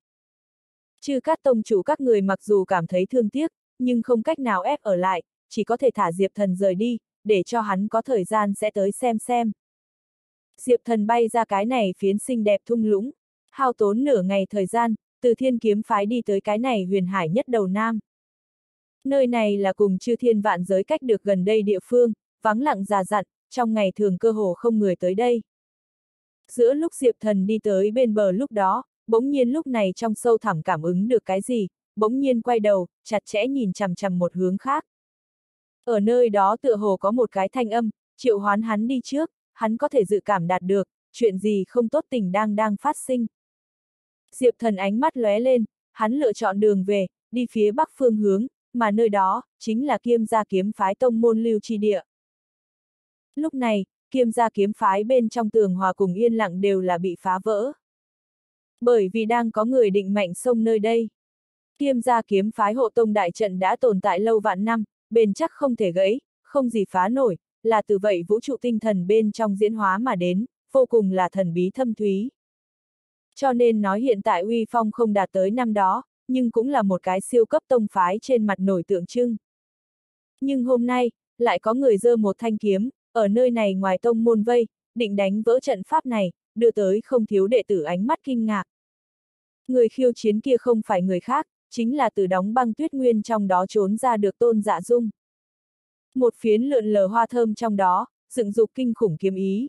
Chư Cát tông chủ các người mặc dù cảm thấy thương tiếc, nhưng không cách nào ép ở lại, chỉ có thể thả Diệp Thần rời đi, để cho hắn có thời gian sẽ tới xem xem. Diệp Thần bay ra cái này phiến xinh đẹp thung lũng, hao tốn nửa ngày thời gian, từ Thiên Kiếm phái đi tới cái này huyền hải nhất đầu nam. Nơi này là cùng chư thiên vạn giới cách được gần đây địa phương, vắng lặng già dặn, trong ngày thường cơ hồ không người tới đây. Giữa lúc Diệp Thần đi tới bên bờ lúc đó, bỗng nhiên lúc này trong sâu thẳm cảm ứng được cái gì, bỗng nhiên quay đầu, chặt chẽ nhìn chằm chằm một hướng khác. Ở nơi đó tựa hồ có một cái thanh âm, triệu hoán hắn đi trước, hắn có thể dự cảm đạt được, chuyện gì không tốt tình đang đang phát sinh. Diệp Thần ánh mắt lóe lên, hắn lựa chọn đường về, đi phía bắc phương hướng, mà nơi đó, chính là Kiêm Gia Kiếm phái tông môn lưu chi địa. Lúc này, Kiêm Gia Kiếm phái bên trong tường hòa cùng yên lặng đều là bị phá vỡ. Bởi vì đang có người định mạnh xông nơi đây. Kiêm Gia Kiếm phái hộ tông đại trận đã tồn tại lâu vạn năm, bền chắc không thể gãy, không gì phá nổi, là từ vậy vũ trụ tinh thần bên trong diễn hóa mà đến, vô cùng là thần bí thâm thúy. Cho nên nói hiện tại uy phong không đạt tới năm đó, nhưng cũng là một cái siêu cấp tông phái trên mặt nổi tượng trưng. Nhưng hôm nay, lại có người giơ một thanh kiếm, ở nơi này ngoài tông môn vây, định đánh vỡ trận pháp này, đưa tới không thiếu đệ tử ánh mắt kinh ngạc. Người khiêu chiến kia không phải người khác, chính là từ đóng băng tuyết nguyên trong đó trốn ra được Tôn Dạ Dung. Một phiến lượn lờ hoa thơm trong đó, dựng dục kinh khủng kiếm ý.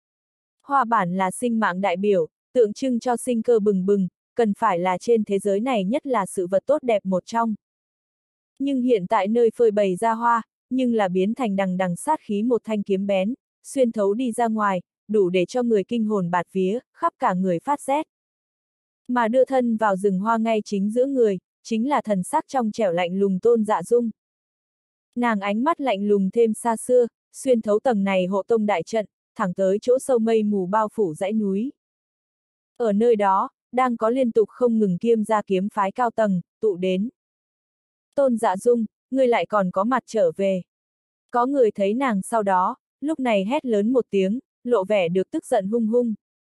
Hoa bản là sinh mạng đại biểu, tượng trưng cho sinh cơ bừng bừng, cần phải là trên thế giới này nhất là sự vật tốt đẹp một trong. Nhưng hiện tại nơi phơi bày ra hoa, nhưng là biến thành đằng đằng sát khí một thanh kiếm bén, xuyên thấu đi ra ngoài, đủ để cho người kinh hồn bạt vía, khắp cả người phát rét. Mà đưa thân vào rừng hoa ngay chính giữa người, chính là thần sắc trong trẻo lạnh lùng Tôn Dạ Dung. Nàng ánh mắt lạnh lùng thêm xa xưa, xuyên thấu tầng này hộ tông đại trận, thẳng tới chỗ sâu mây mù bao phủ dãy núi. Ở nơi đó, đang có liên tục không ngừng Kiêm Gia Kiếm phái cao tầng, tụ đến. Tôn Dạ Dung, ngươi lại còn có mặt trở về. Có người thấy nàng sau đó, lúc này hét lớn một tiếng, lộ vẻ được tức giận hung hung.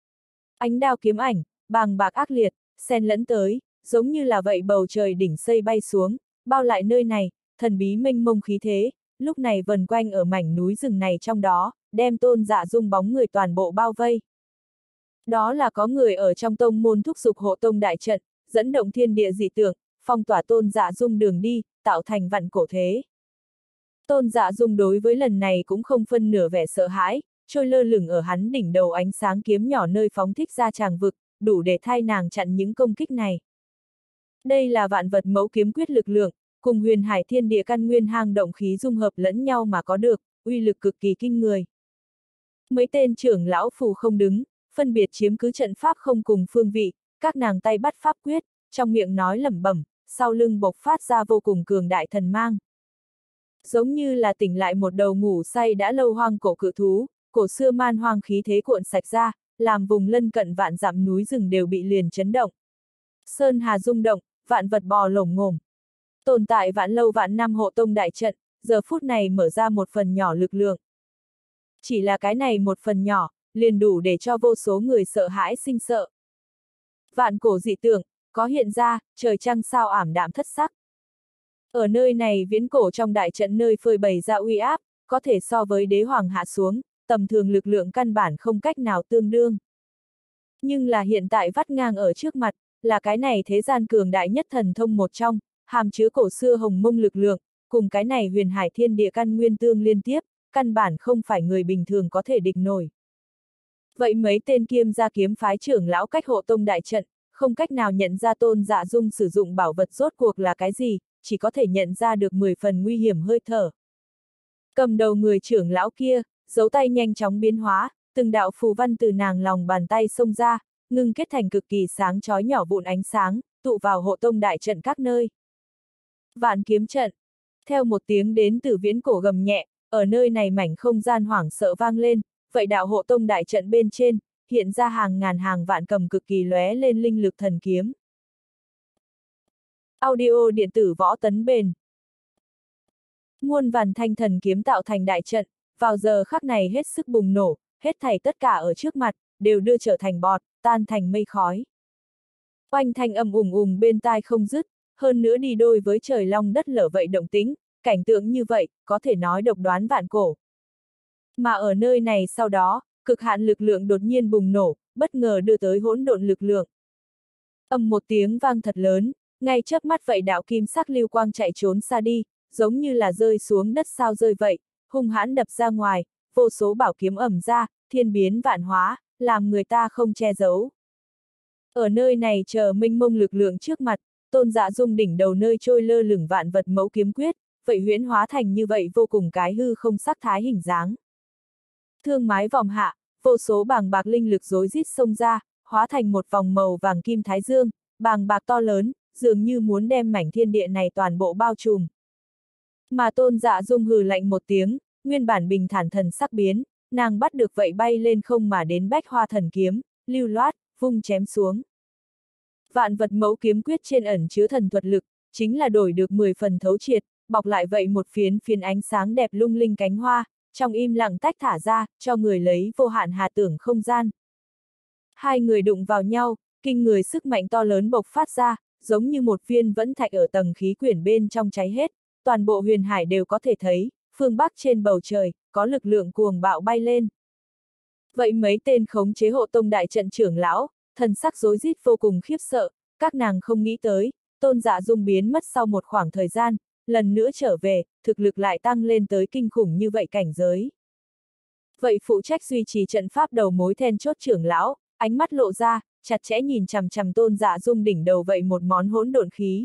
Ánh đao kiếm ảnh, bàng bạc ác liệt, xen lẫn tới, giống như là vậy bầu trời đỉnh xây bay xuống, bao lại nơi này, thần bí mênh mông khí thế, lúc này vần quanh ở mảnh núi rừng này trong đó, đem Tôn Dạ Dung bóng người toàn bộ bao vây. Đó là có người ở trong tông môn thúc giục hộ tông đại trận, dẫn động thiên địa dị tượng, phong tỏa Tôn Dạ Dung đường đi, tạo thành vạn cổ thế. Tôn Dạ Dung đối với lần này cũng không phân nửa vẻ sợ hãi, trôi lơ lửng ở hắn đỉnh đầu ánh sáng kiếm nhỏ nơi phóng thích ra tràng vực, đủ để thay nàng chặn những công kích này. Đây là vạn vật mẫu kiếm quyết lực lượng, cùng huyền hải thiên địa căn nguyên hang động khí dung hợp lẫn nhau mà có được, uy lực cực kỳ kinh người. Mấy tên trưởng lão phù không đứng, phân biệt chiếm cứ trận pháp không cùng phương vị, các nàng tay bắt pháp quyết, trong miệng nói lẩm bẩm, sau lưng bộc phát ra vô cùng cường đại thần mang. Giống như là tỉnh lại một đầu ngủ say đã lâu hoang cổ cự thú, cổ xưa man hoang khí thế cuộn sạch ra, làm vùng lân cận vạn dặm núi rừng đều bị liền chấn động. Sơn hà rung động, vạn vật bò lổm ngổm. Tồn tại vạn lâu vạn năm hộ tông đại trận, giờ phút này mở ra một phần nhỏ lực lượng. Chỉ là cái này một phần nhỏ, liền đủ để cho vô số người sợ hãi sinh sợ. Vạn cổ dị tượng, có hiện ra, trời trăng sao ảm đạm thất sắc. Ở nơi này viễn cổ trong đại trận nơi phơi bày ra uy áp, có thể so với đế hoàng hạ xuống, tầm thường lực lượng căn bản không cách nào tương đương. Nhưng là hiện tại vắt ngang ở trước mặt, là cái này thế gian cường đại nhất thần thông một trong, hàm chứa cổ xưa hồng mông lực lượng, cùng cái này huyền hải thiên địa căn nguyên tương liên tiếp, căn bản không phải người bình thường có thể địch nổi. Vậy mấy tên Kiêm gia kiếm phái trưởng lão cách hộ tông đại trận, không cách nào nhận ra Tôn Dạ Dung sử dụng bảo vật rốt cuộc là cái gì, chỉ có thể nhận ra được mười phần nguy hiểm hơi thở. Cầm đầu người trưởng lão kia, dấu tay nhanh chóng biến hóa, từng đạo phù văn từ nàng lòng bàn tay xông ra, ngưng kết thành cực kỳ sáng chói nhỏ vụn ánh sáng, tụ vào hộ tông đại trận các nơi. Vạn kiếm trận. Theo một tiếng đến từ viễn cổ gầm nhẹ, ở nơi này mảnh không gian hoảng sợ vang lên, vậy đạo hộ tông đại trận bên trên, hiện ra hàng ngàn hàng vạn cầm cực kỳ lóe lên linh lực thần kiếm. Audio điện tử võ tấn bền. Muôn vàn thanh thần kiếm tạo thành đại trận, vào giờ khắc này hết sức bùng nổ, hết thảy tất cả ở trước mặt, đều đưa trở thành bọt, tan thành mây khói. Oanh thanh âm ùng ùng bên tai không dứt, hơn nữa đi đôi với trời long đất lở vậy động tĩnh, cảnh tượng như vậy, có thể nói độc đoán vạn cổ. Mà ở nơi này sau đó, cực hạn lực lượng đột nhiên bùng nổ, bất ngờ đưa tới hỗn độn lực lượng. Ầm một tiếng vang thật lớn, ngay chớp mắt vậy đạo kim sắc lưu quang chạy trốn xa đi, giống như là rơi xuống đất sao rơi vậy, hung hãn đập ra ngoài, vô số bảo kiếm ẩm ra, thiên biến vạn hóa, làm người ta không che giấu. Ở nơi này chờ mênh mông lực lượng trước mặt, Tôn Dạ Dung đỉnh đầu nơi trôi lơ lửng vạn vật mẫu kiếm quyết, vậy huyễn hóa thành như vậy vô cùng cái hư không sắc thái hình dáng. Thương mái vòng hạ, vô số bàng bạc linh lực rối rít xông ra, hóa thành một vòng màu vàng kim thái dương, bàng bạc to lớn, dường như muốn đem mảnh thiên địa này toàn bộ bao trùm. Mà Tôn Dạ Dung hừ lạnh một tiếng, nguyên bản bình thản thần sắc biến, nàng bắt được vậy bay lên không mà đến bách hoa thần kiếm, lưu loát, vung chém xuống. Vạn vật mẫu kiếm quyết trên ẩn chứa thần thuật lực, chính là đổi được mười phần thấu triệt, bọc lại vậy một phiến phiến ánh sáng đẹp lung linh cánh hoa, trong im lặng tách thả ra, cho người lấy vô hạn hà tưởng không gian. Hai người đụng vào nhau, kinh người sức mạnh to lớn bộc phát ra, giống như một viên vẫn thạch ở tầng khí quyển bên trong cháy hết, toàn bộ huyền hải đều có thể thấy, phương Bắc trên bầu trời, có lực lượng cuồng bạo bay lên. Vậy mấy tên khống chế hộ tông đại trận trưởng lão, thần sắc rối rít vô cùng khiếp sợ, các nàng không nghĩ tới, Tôn Dạ Dung biến mất sau một khoảng thời gian, lần nữa trở về, thực lực lại tăng lên tới kinh khủng như vậy cảnh giới. Vậy phụ trách duy trì trận pháp đầu mối then chốt trưởng lão, ánh mắt lộ ra, chặt chẽ nhìn chằm chằm Tôn Dạ Dung đỉnh đầu vậy một món hỗn độn khí.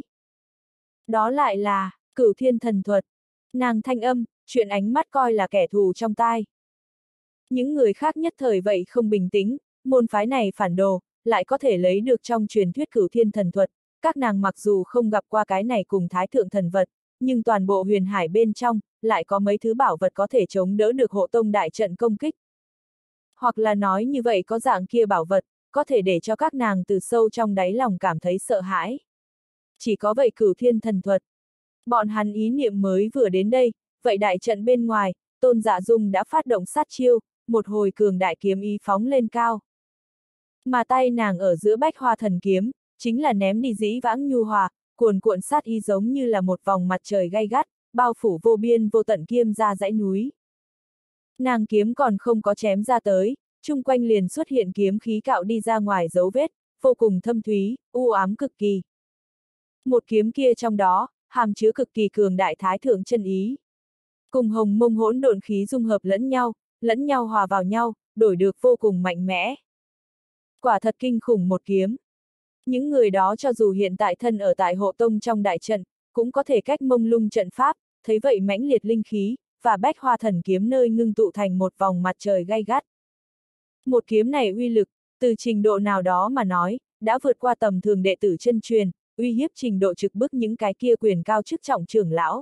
Đó lại là, Cửu Thiên Thần Thuật. Nàng thanh âm, chuyện ánh mắt coi là kẻ thù trong tai. Những người khác nhất thời vậy không bình tĩnh, môn phái này phản đồ, lại có thể lấy được trong truyền thuyết Cửu Thiên Thần Thuật, các nàng mặc dù không gặp qua cái này cùng thái thượng thần vật, nhưng toàn bộ huyền hải bên trong, lại có mấy thứ bảo vật có thể chống đỡ được hộ tông đại trận công kích. Hoặc là nói như vậy có dạng kia bảo vật, có thể để cho các nàng từ sâu trong đáy lòng cảm thấy sợ hãi. Chỉ có vậy Cửu Thiên Thần Thuật. Bọn hắn ý niệm mới vừa đến đây, vậy đại trận bên ngoài, Tôn Dạ Dung đã phát động sát chiêu, một hồi cường đại kiếm ý phóng lên cao. Mà tay nàng ở giữa bách hoa thần kiếm, chính là ném đi dĩ vãng nhu hòa, cuồn cuộn sát ý giống như là một vòng mặt trời gay gắt, bao phủ vô biên vô tận Kiêm gia dãy núi. Nàng kiếm còn không có chém ra tới, chung quanh liền xuất hiện kiếm khí cạo đi ra ngoài dấu vết, vô cùng thâm thúy, u ám cực kỳ. Một kiếm kia trong đó, hàm chứa cực kỳ cường đại thái thượng chân ý. Cùng hồng mông hỗn độn khí dung hợp lẫn nhau, lẫn nhau hòa vào nhau, đổi được vô cùng mạnh mẽ. Quả thật kinh khủng một kiếm. Những người đó cho dù hiện tại thân ở tại hộ tông trong đại trận, cũng có thể cách mông lung trận pháp, thấy vậy mãnh liệt linh khí, và bách hoa thần kiếm nơi ngưng tụ thành một vòng mặt trời gay gắt. Một kiếm này uy lực, từ trình độ nào đó mà nói, đã vượt qua tầm thường đệ tử chân truyền, uy hiếp trình độ trực bức những cái kia quyền cao chức trọng trưởng lão.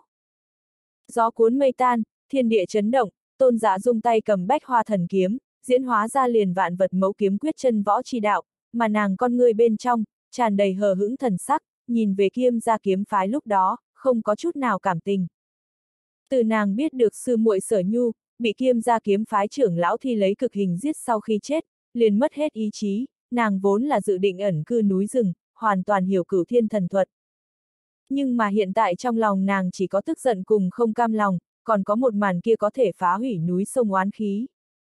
Gió cuốn mây tan, thiên địa chấn động, Tôn Dạ Dung tay cầm bách hoa thần kiếm, diễn hóa ra liền vạn vật mẫu kiếm quyết chân võ chi đạo, mà nàng con người bên trong, tràn đầy hờ hững thần sắc, nhìn về Kiêm gia kiếm phái lúc đó, không có chút nào cảm tình. Từ nàng biết được sư muội Sở Nhu, bị Kiêm gia kiếm phái trưởng lão thi lấy cực hình giết sau khi chết, liền mất hết ý chí, nàng vốn là dự định ẩn cư núi rừng, hoàn toàn hiểu cửu thiên thần thuật. Nhưng mà hiện tại trong lòng nàng chỉ có tức giận cùng không cam lòng, còn có một màn kia có thể phá hủy núi sông oán khí.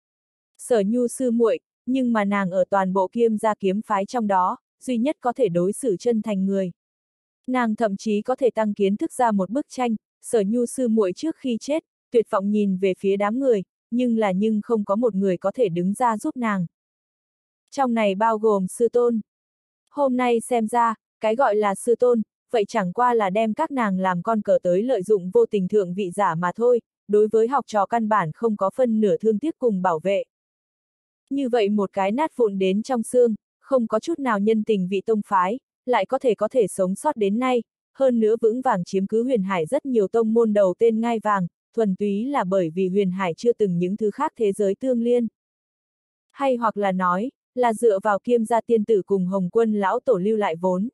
Sở Nhu sư muội, nhưng mà nàng ở toàn bộ Kiêm gia kiếm phái trong đó, duy nhất có thể đối xử chân thành người. Nàng thậm chí có thể tăng kiến thức ra một bức tranh, Sở Nhu sư muội trước khi chết, tuyệt vọng nhìn về phía đám người, nhưng là nhưng không có một người có thể đứng ra giúp nàng. Trong này bao gồm sư tôn. Hôm nay xem ra, cái gọi là sư tôn, vậy chẳng qua là đem các nàng làm con cờ tới lợi dụng vô tình thượng vị giả mà thôi, đối với học trò căn bản không có phân nửa thương tiếc cùng bảo vệ. Như vậy một cái nát vụn đến trong xương, không có chút nào nhân tình vị tông phái, lại có thể có thể sống sót đến nay, hơn nữa vững vàng chiếm cứ Huyền Hải rất nhiều tông môn đầu tên ngai vàng, thuần túy là bởi vì Huyền Hải chưa từng những thứ khác thế giới tương liên. Hay hoặc là nói, là dựa vào Kiêm gia tiên tử cùng Hồng Quân lão tổ lưu lại vốn.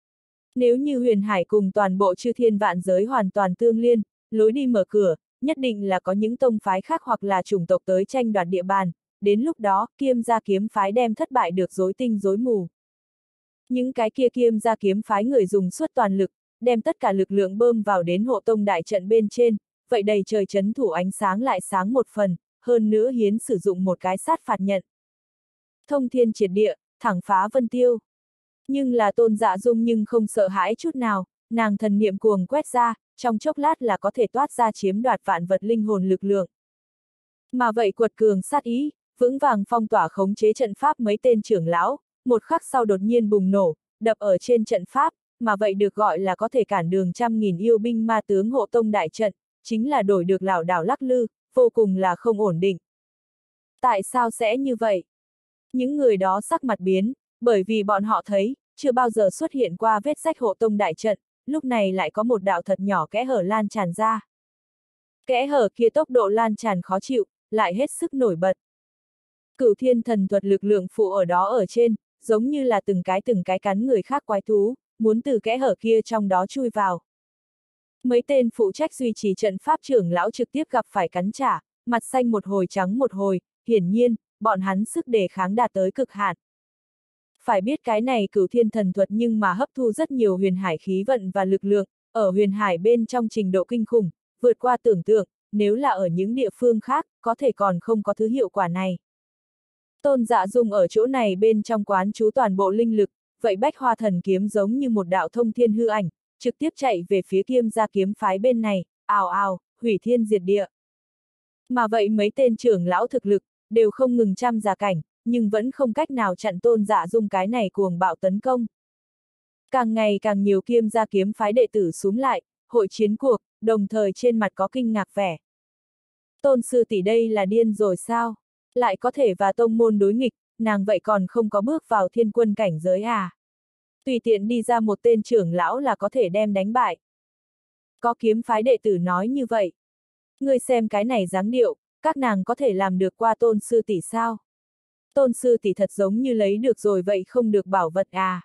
Nếu như Huyền Hải cùng toàn bộ chư thiên vạn giới hoàn toàn tương liên, lối đi mở cửa, nhất định là có những tông phái khác hoặc là chủng tộc tới tranh đoạt địa bàn, đến lúc đó, Kiêm gia kiếm phái đem thất bại được rối tinh rối mù. Những cái kia Kiêm gia kiếm phái người dùng suốt toàn lực, đem tất cả lực lượng bơm vào đến hộ tông đại trận bên trên, vậy đầy trời chấn thủ ánh sáng lại sáng một phần, hơn nữa hiến sử dụng một cái sát phạt nhận. Thông thiên triệt địa, thẳng phá vân tiêu. Nhưng là Tôn Dạ Dung nhưng không sợ hãi chút nào, nàng thần niệm cuồng quét ra, trong chốc lát là có thể toát ra chiếm đoạt vạn vật linh hồn lực lượng. Mà vậy quật cường sát ý, vững vàng phong tỏa khống chế trận pháp mấy tên trưởng lão, một khắc sau đột nhiên bùng nổ, đập ở trên trận pháp, mà vậy được gọi là có thể cản đường trăm nghìn yêu binh ma tướng hộ tông đại trận, chính là đổi được lảo đảo lắc lư, vô cùng là không ổn định. Tại sao sẽ như vậy? Những người đó sắc mặt biến, bởi vì bọn họ thấy, chưa bao giờ xuất hiện qua vết rách hộ tông đại trận, lúc này lại có một đạo thật nhỏ kẽ hở lan tràn ra. Kẽ hở kia tốc độ lan tràn khó chịu, lại hết sức nổi bật. Cửu thiên thần thuật lực lượng phụ ở đó ở trên, giống như là từng cái từng cái cắn người khác quái thú, muốn từ kẽ hở kia trong đó chui vào. Mấy tên phụ trách duy trì trận pháp trưởng lão trực tiếp gặp phải cắn trả, mặt xanh một hồi trắng một hồi, hiển nhiên, bọn hắn sức đề kháng đạt tới cực hạn. Phải biết cái này cửu thiên thần thuật nhưng mà hấp thu rất nhiều huyền hải khí vận và lực lượng, ở huyền hải bên trong trình độ kinh khủng, vượt qua tưởng tượng, nếu là ở những địa phương khác, có thể còn không có thứ hiệu quả này. Tôn Dạ Dung ở chỗ này bên trong quán trú toàn bộ linh lực, vậy bách hoa thần kiếm giống như một đạo thông thiên hư ảnh, trực tiếp chạy về phía Kiêm gia kiếm phái bên này, ào ào, hủy thiên diệt địa. Mà vậy mấy tên trưởng lão thực lực, đều không ngừng trăm giả cảnh, nhưng vẫn không cách nào chặn Tôn Dạ Dung cái này cuồng bạo tấn công. Càng ngày càng nhiều Kiêm gia kiếm phái đệ tử xúm lại, hội chiến cuộc, đồng thời trên mặt có kinh ngạc vẻ. Tôn sư tỷ đây là điên rồi sao? Lại có thể và tông môn đối nghịch, nàng vậy còn không có bước vào thiên quân cảnh giới à? Tùy tiện đi ra một tên trưởng lão là có thể đem đánh bại. Có kiếm phái đệ tử nói như vậy. Ngươi xem cái này dáng điệu, các nàng có thể làm được qua Tôn sư tỷ sao? Tôn sư tỷ thật giống như lấy được rồi vậy không được bảo vật à?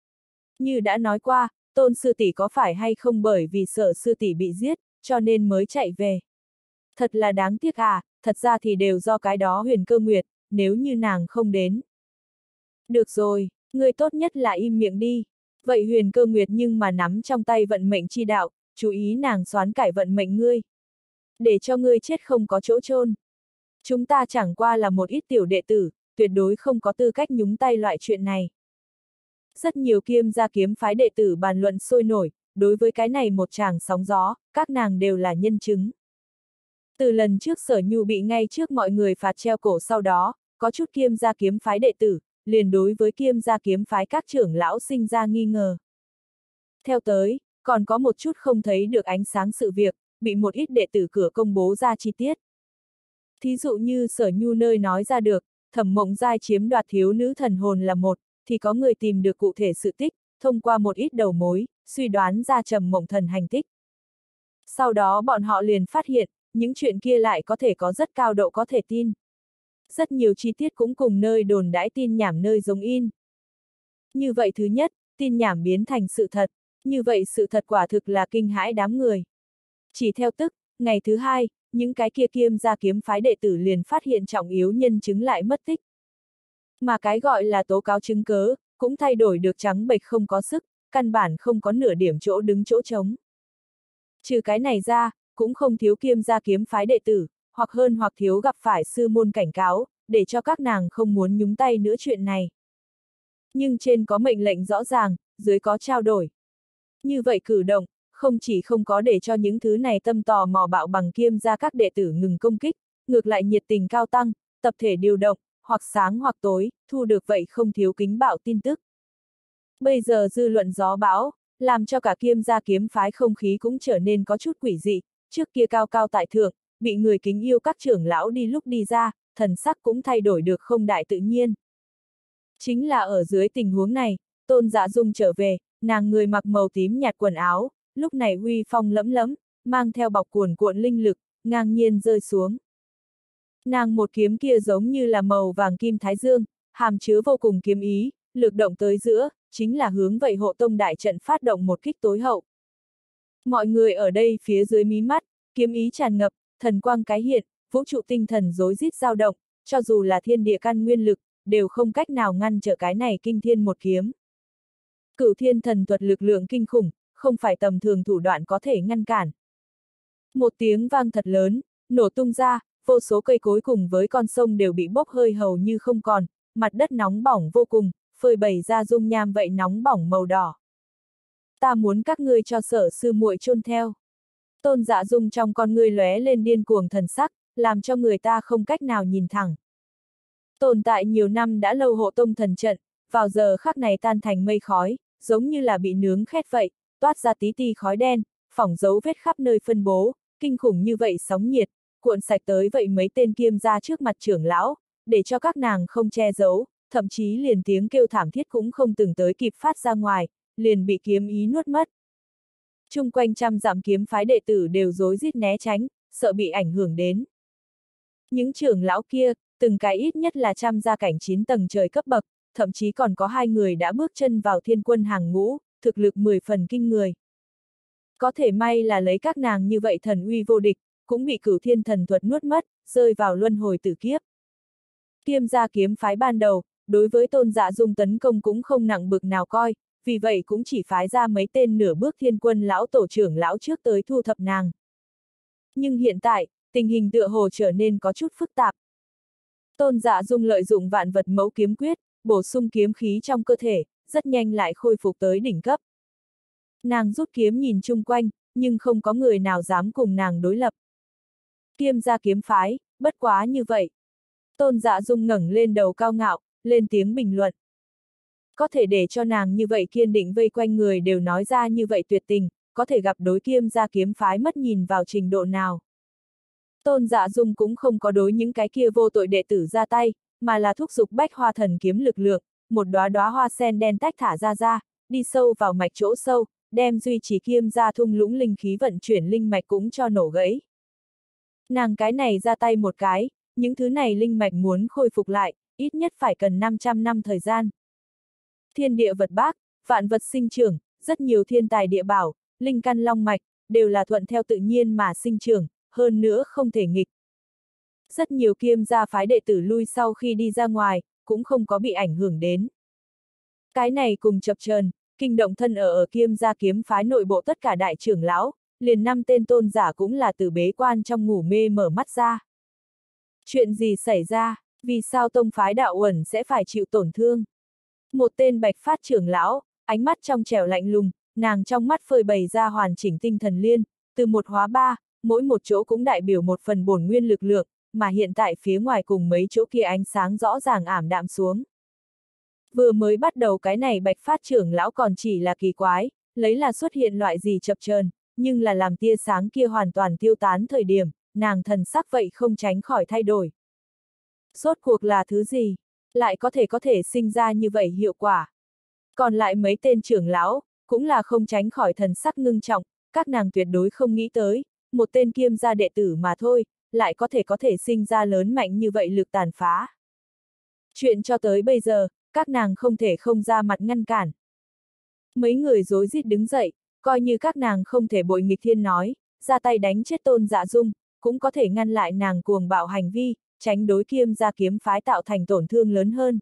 Như đã nói qua, Tôn sư tỷ có phải hay không bởi vì sợ sư tỷ bị giết, cho nên mới chạy về. Thật là đáng tiếc à, thật ra thì đều do cái đó Huyền Cơ Nguyệt, nếu như nàng không đến. Được rồi, ngươi tốt nhất là im miệng đi. Vậy Huyền Cơ Nguyệt nhưng mà nắm trong tay vận mệnh chi đạo, chú ý nàng xoán cải vận mệnh ngươi. Để cho ngươi chết không có chỗ chôn. Chúng ta chẳng qua là một ít tiểu đệ tử, tuyệt đối không có tư cách nhúng tay loại chuyện này. Rất nhiều Kiêm gia kiếm phái đệ tử bàn luận sôi nổi, đối với cái này một tràng sóng gió, các nàng đều là nhân chứng. Từ lần trước Sở Nhu bị ngay trước mọi người phạt treo cổ sau đó, có chút Kiêm gia kiếm phái đệ tử, liền đối với Kiêm gia kiếm phái các trưởng lão sinh ra nghi ngờ. Theo tới, còn có một chút không thấy được ánh sáng sự việc, bị một ít đệ tử cửa công bố ra chi tiết. Thí dụ như Sở Nhu nơi nói ra được, Thẩm Mộng Giai chiếm đoạt thiếu nữ thần hồn là một, thì có người tìm được cụ thể sự tích, thông qua một ít đầu mối, suy đoán ra Trầm Mộng Thần hành tích. Sau đó bọn họ liền phát hiện, những chuyện kia lại có thể có rất cao độ có thể tin. Rất nhiều chi tiết cũng cùng nơi đồn đãi tin nhảm nơi giống in. Như vậy thứ nhất, tin nhảm biến thành sự thật, như vậy sự thật quả thực là kinh hãi đám người. Chỉ theo tức, ngày thứ hai, những cái kia Kiêm gia kiếm phái đệ tử liền phát hiện trọng yếu nhân chứng lại mất tích. Mà cái gọi là tố cáo chứng cớ, cũng thay đổi được trắng bệch không có sức, căn bản không có nửa điểm chỗ đứng chỗ trống. Trừ cái này ra, cũng không thiếu Kiêm gia kiếm phái đệ tử, hoặc hơn hoặc thiếu gặp phải sư môn cảnh cáo, để cho các nàng không muốn nhúng tay nữa chuyện này. Nhưng trên có mệnh lệnh rõ ràng, dưới có trao đổi. Như vậy cử động, không chỉ không có để cho những thứ này tâm tò mò bạo bằng Kiêm gia các đệ tử ngừng công kích, ngược lại nhiệt tình cao tăng, tập thể điều động, hoặc sáng hoặc tối, thu được vậy không thiếu kính bạo tin tức. Bây giờ dư luận gió bão, làm cho cả Kiêm gia kiếm phái không khí cũng trở nên có chút quỷ dị, trước kia cao cao tại thượng, bị người kính yêu các trưởng lão đi lúc đi ra, thần sắc cũng thay đổi được không đại tự nhiên. Chính là ở dưới tình huống này, Tôn Dạ Dung trở về, nàng người mặc màu tím nhạt quần áo, lúc này uy phong lẫm lẫm, mang theo bọc cuồn cuộn linh lực, ngang nhiên rơi xuống. Nàng một kiếm kia giống như là màu vàng kim thái dương, hàm chứa vô cùng kiếm ý, lực động tới giữa, chính là hướng vậy hộ tông đại trận phát động một kích tối hậu. Mọi người ở đây phía dưới mí mắt, kiếm ý tràn ngập, thần quang cái hiện, vũ trụ tinh thần rối rít dao động, cho dù là thiên địa căn nguyên lực, đều không cách nào ngăn trở cái này kinh thiên một kiếm. Cửu thiên thần thuật lực lượng kinh khủng, không phải tầm thường thủ đoạn có thể ngăn cản. Một tiếng vang thật lớn, nổ tung ra, vô số cây cối cùng với con sông đều bị bốc hơi hầu như không còn, mặt đất nóng bỏng vô cùng, phơi bày ra dung nham vậy nóng bỏng màu đỏ. Ta muốn các ngươi cho Sở sư muội chôn theo. Tôn Dạ Dung trong con ngươi lóe lên điên cuồng thần sắc, làm cho người ta không cách nào nhìn thẳng. Tồn tại nhiều năm đã lâu hộ tông thần trận, vào giờ khắc này tan thành mây khói, giống như là bị nướng khét vậy, toát ra tí ti khói đen, phỏng dấu vết khắp nơi phân bố, kinh khủng như vậy sóng nhiệt, cuộn sạch tới vậy mấy tên Kiêm gia trước mặt trưởng lão, để cho các nàng không che giấu, thậm chí liền tiếng kêu thảm thiết cũng không từng tới kịp phát ra ngoài, liền bị kiếm ý nuốt mất. Chung quanh trăm dặm kiếm phái đệ tử đều rối rít né tránh, sợ bị ảnh hưởng đến. Những trưởng lão kia, từng cái ít nhất là trăm gia cảnh chín tầng trời cấp bậc, thậm chí còn có hai người đã bước chân vào thiên quân hàng ngũ, thực lực mười phần kinh người. Có thể may là lấy các nàng như vậy thần uy vô địch, cũng bị cửu thiên thần thuật nuốt mất, rơi vào luân hồi tử kiếp. Kiêm gia kiếm phái ban đầu, đối với Tôn Dạ Dung tấn công cũng không nặng bực nào coi, vì vậy cũng chỉ phái ra mấy tên nửa bước thiên quân lão tổ trưởng lão trước tới thu thập nàng. Nhưng hiện tại, tình hình tựa hồ trở nên có chút phức tạp. Tôn Dạ Dung lợi dụng vạn vật mẫu kiếm quyết, bổ sung kiếm khí trong cơ thể, rất nhanh lại khôi phục tới đỉnh cấp. Nàng rút kiếm nhìn chung quanh, nhưng không có người nào dám cùng nàng đối lập. Kiêm gia kiếm phái, bất quá như vậy. Tôn Dạ Dung ngẩng lên đầu cao ngạo, lên tiếng bình luận. Có thể để cho nàng như vậy kiên định vây quanh người đều nói ra như vậy tuyệt tình, có thể gặp đối Kiêm gia kiếm phái mất nhìn vào trình độ nào. Tôn Dạ Dung cũng không có đối những cái kia vô tội đệ tử ra tay, mà là thúc giục bách hoa thần kiếm lực lượng, một đóa đóa hoa sen đen tách thả ra ra, đi sâu vào mạch chỗ sâu, đem duy trì Kiêm gia thung lũng linh khí vận chuyển linh mạch cũng cho nổ gãy. Nàng cái này ra tay một cái, những thứ này linh mạch muốn khôi phục lại, ít nhất phải cần năm trăm năm thời gian. Thiên địa vật bác, vạn vật sinh trưởng, rất nhiều thiên tài địa bảo, linh căn long mạch, đều là thuận theo tự nhiên mà sinh trưởng, hơn nữa không thể nghịch. Rất nhiều Kiêm gia phái đệ tử lui sau khi đi ra ngoài, cũng không có bị ảnh hưởng đến. Cái này cùng chập chờn, kinh động thân ở ở Kiêm gia kiếm phái nội bộ tất cả đại trưởng lão, liền năm tên tôn giả cũng là từ bế quan trong ngủ mê mở mắt ra. Chuyện gì xảy ra, vì sao tông phái đạo uẩn sẽ phải chịu tổn thương? Một tên bạch phát trưởng lão, ánh mắt trong trẻo lạnh lùng, nàng trong mắt phơi bày ra hoàn chỉnh tinh thần liên, từ một hóa ba, mỗi một chỗ cũng đại biểu một phần bổn nguyên lực lượng, mà hiện tại phía ngoài cùng mấy chỗ kia ánh sáng rõ ràng ảm đạm xuống. Vừa mới bắt đầu cái này bạch phát trưởng lão còn chỉ là kỳ quái, lấy là xuất hiện loại gì chập chờn, nhưng là làm tia sáng kia hoàn toàn tiêu tán thời điểm, nàng thần sắc vậy không tránh khỏi thay đổi. Rốt cuộc là thứ gì? Lại có thể có thể sinh ra như vậy hiệu quả. Còn lại mấy tên trưởng lão, cũng là không tránh khỏi thần sắc ngưng trọng, các nàng tuyệt đối không nghĩ tới, một tên kiêm gia đệ tử mà thôi, lại có thể có thể sinh ra lớn mạnh như vậy lực tàn phá. Chuyện cho tới bây giờ, các nàng không thể không ra mặt ngăn cản. Mấy người rối rít đứng dậy, coi như các nàng không thể bội nghịch thiên nói, ra tay đánh chết Tôn Dạ Dung, cũng có thể ngăn lại nàng cuồng bạo hành vi, tránh đối kiêm gia kiếm phái tạo thành tổn thương lớn hơn.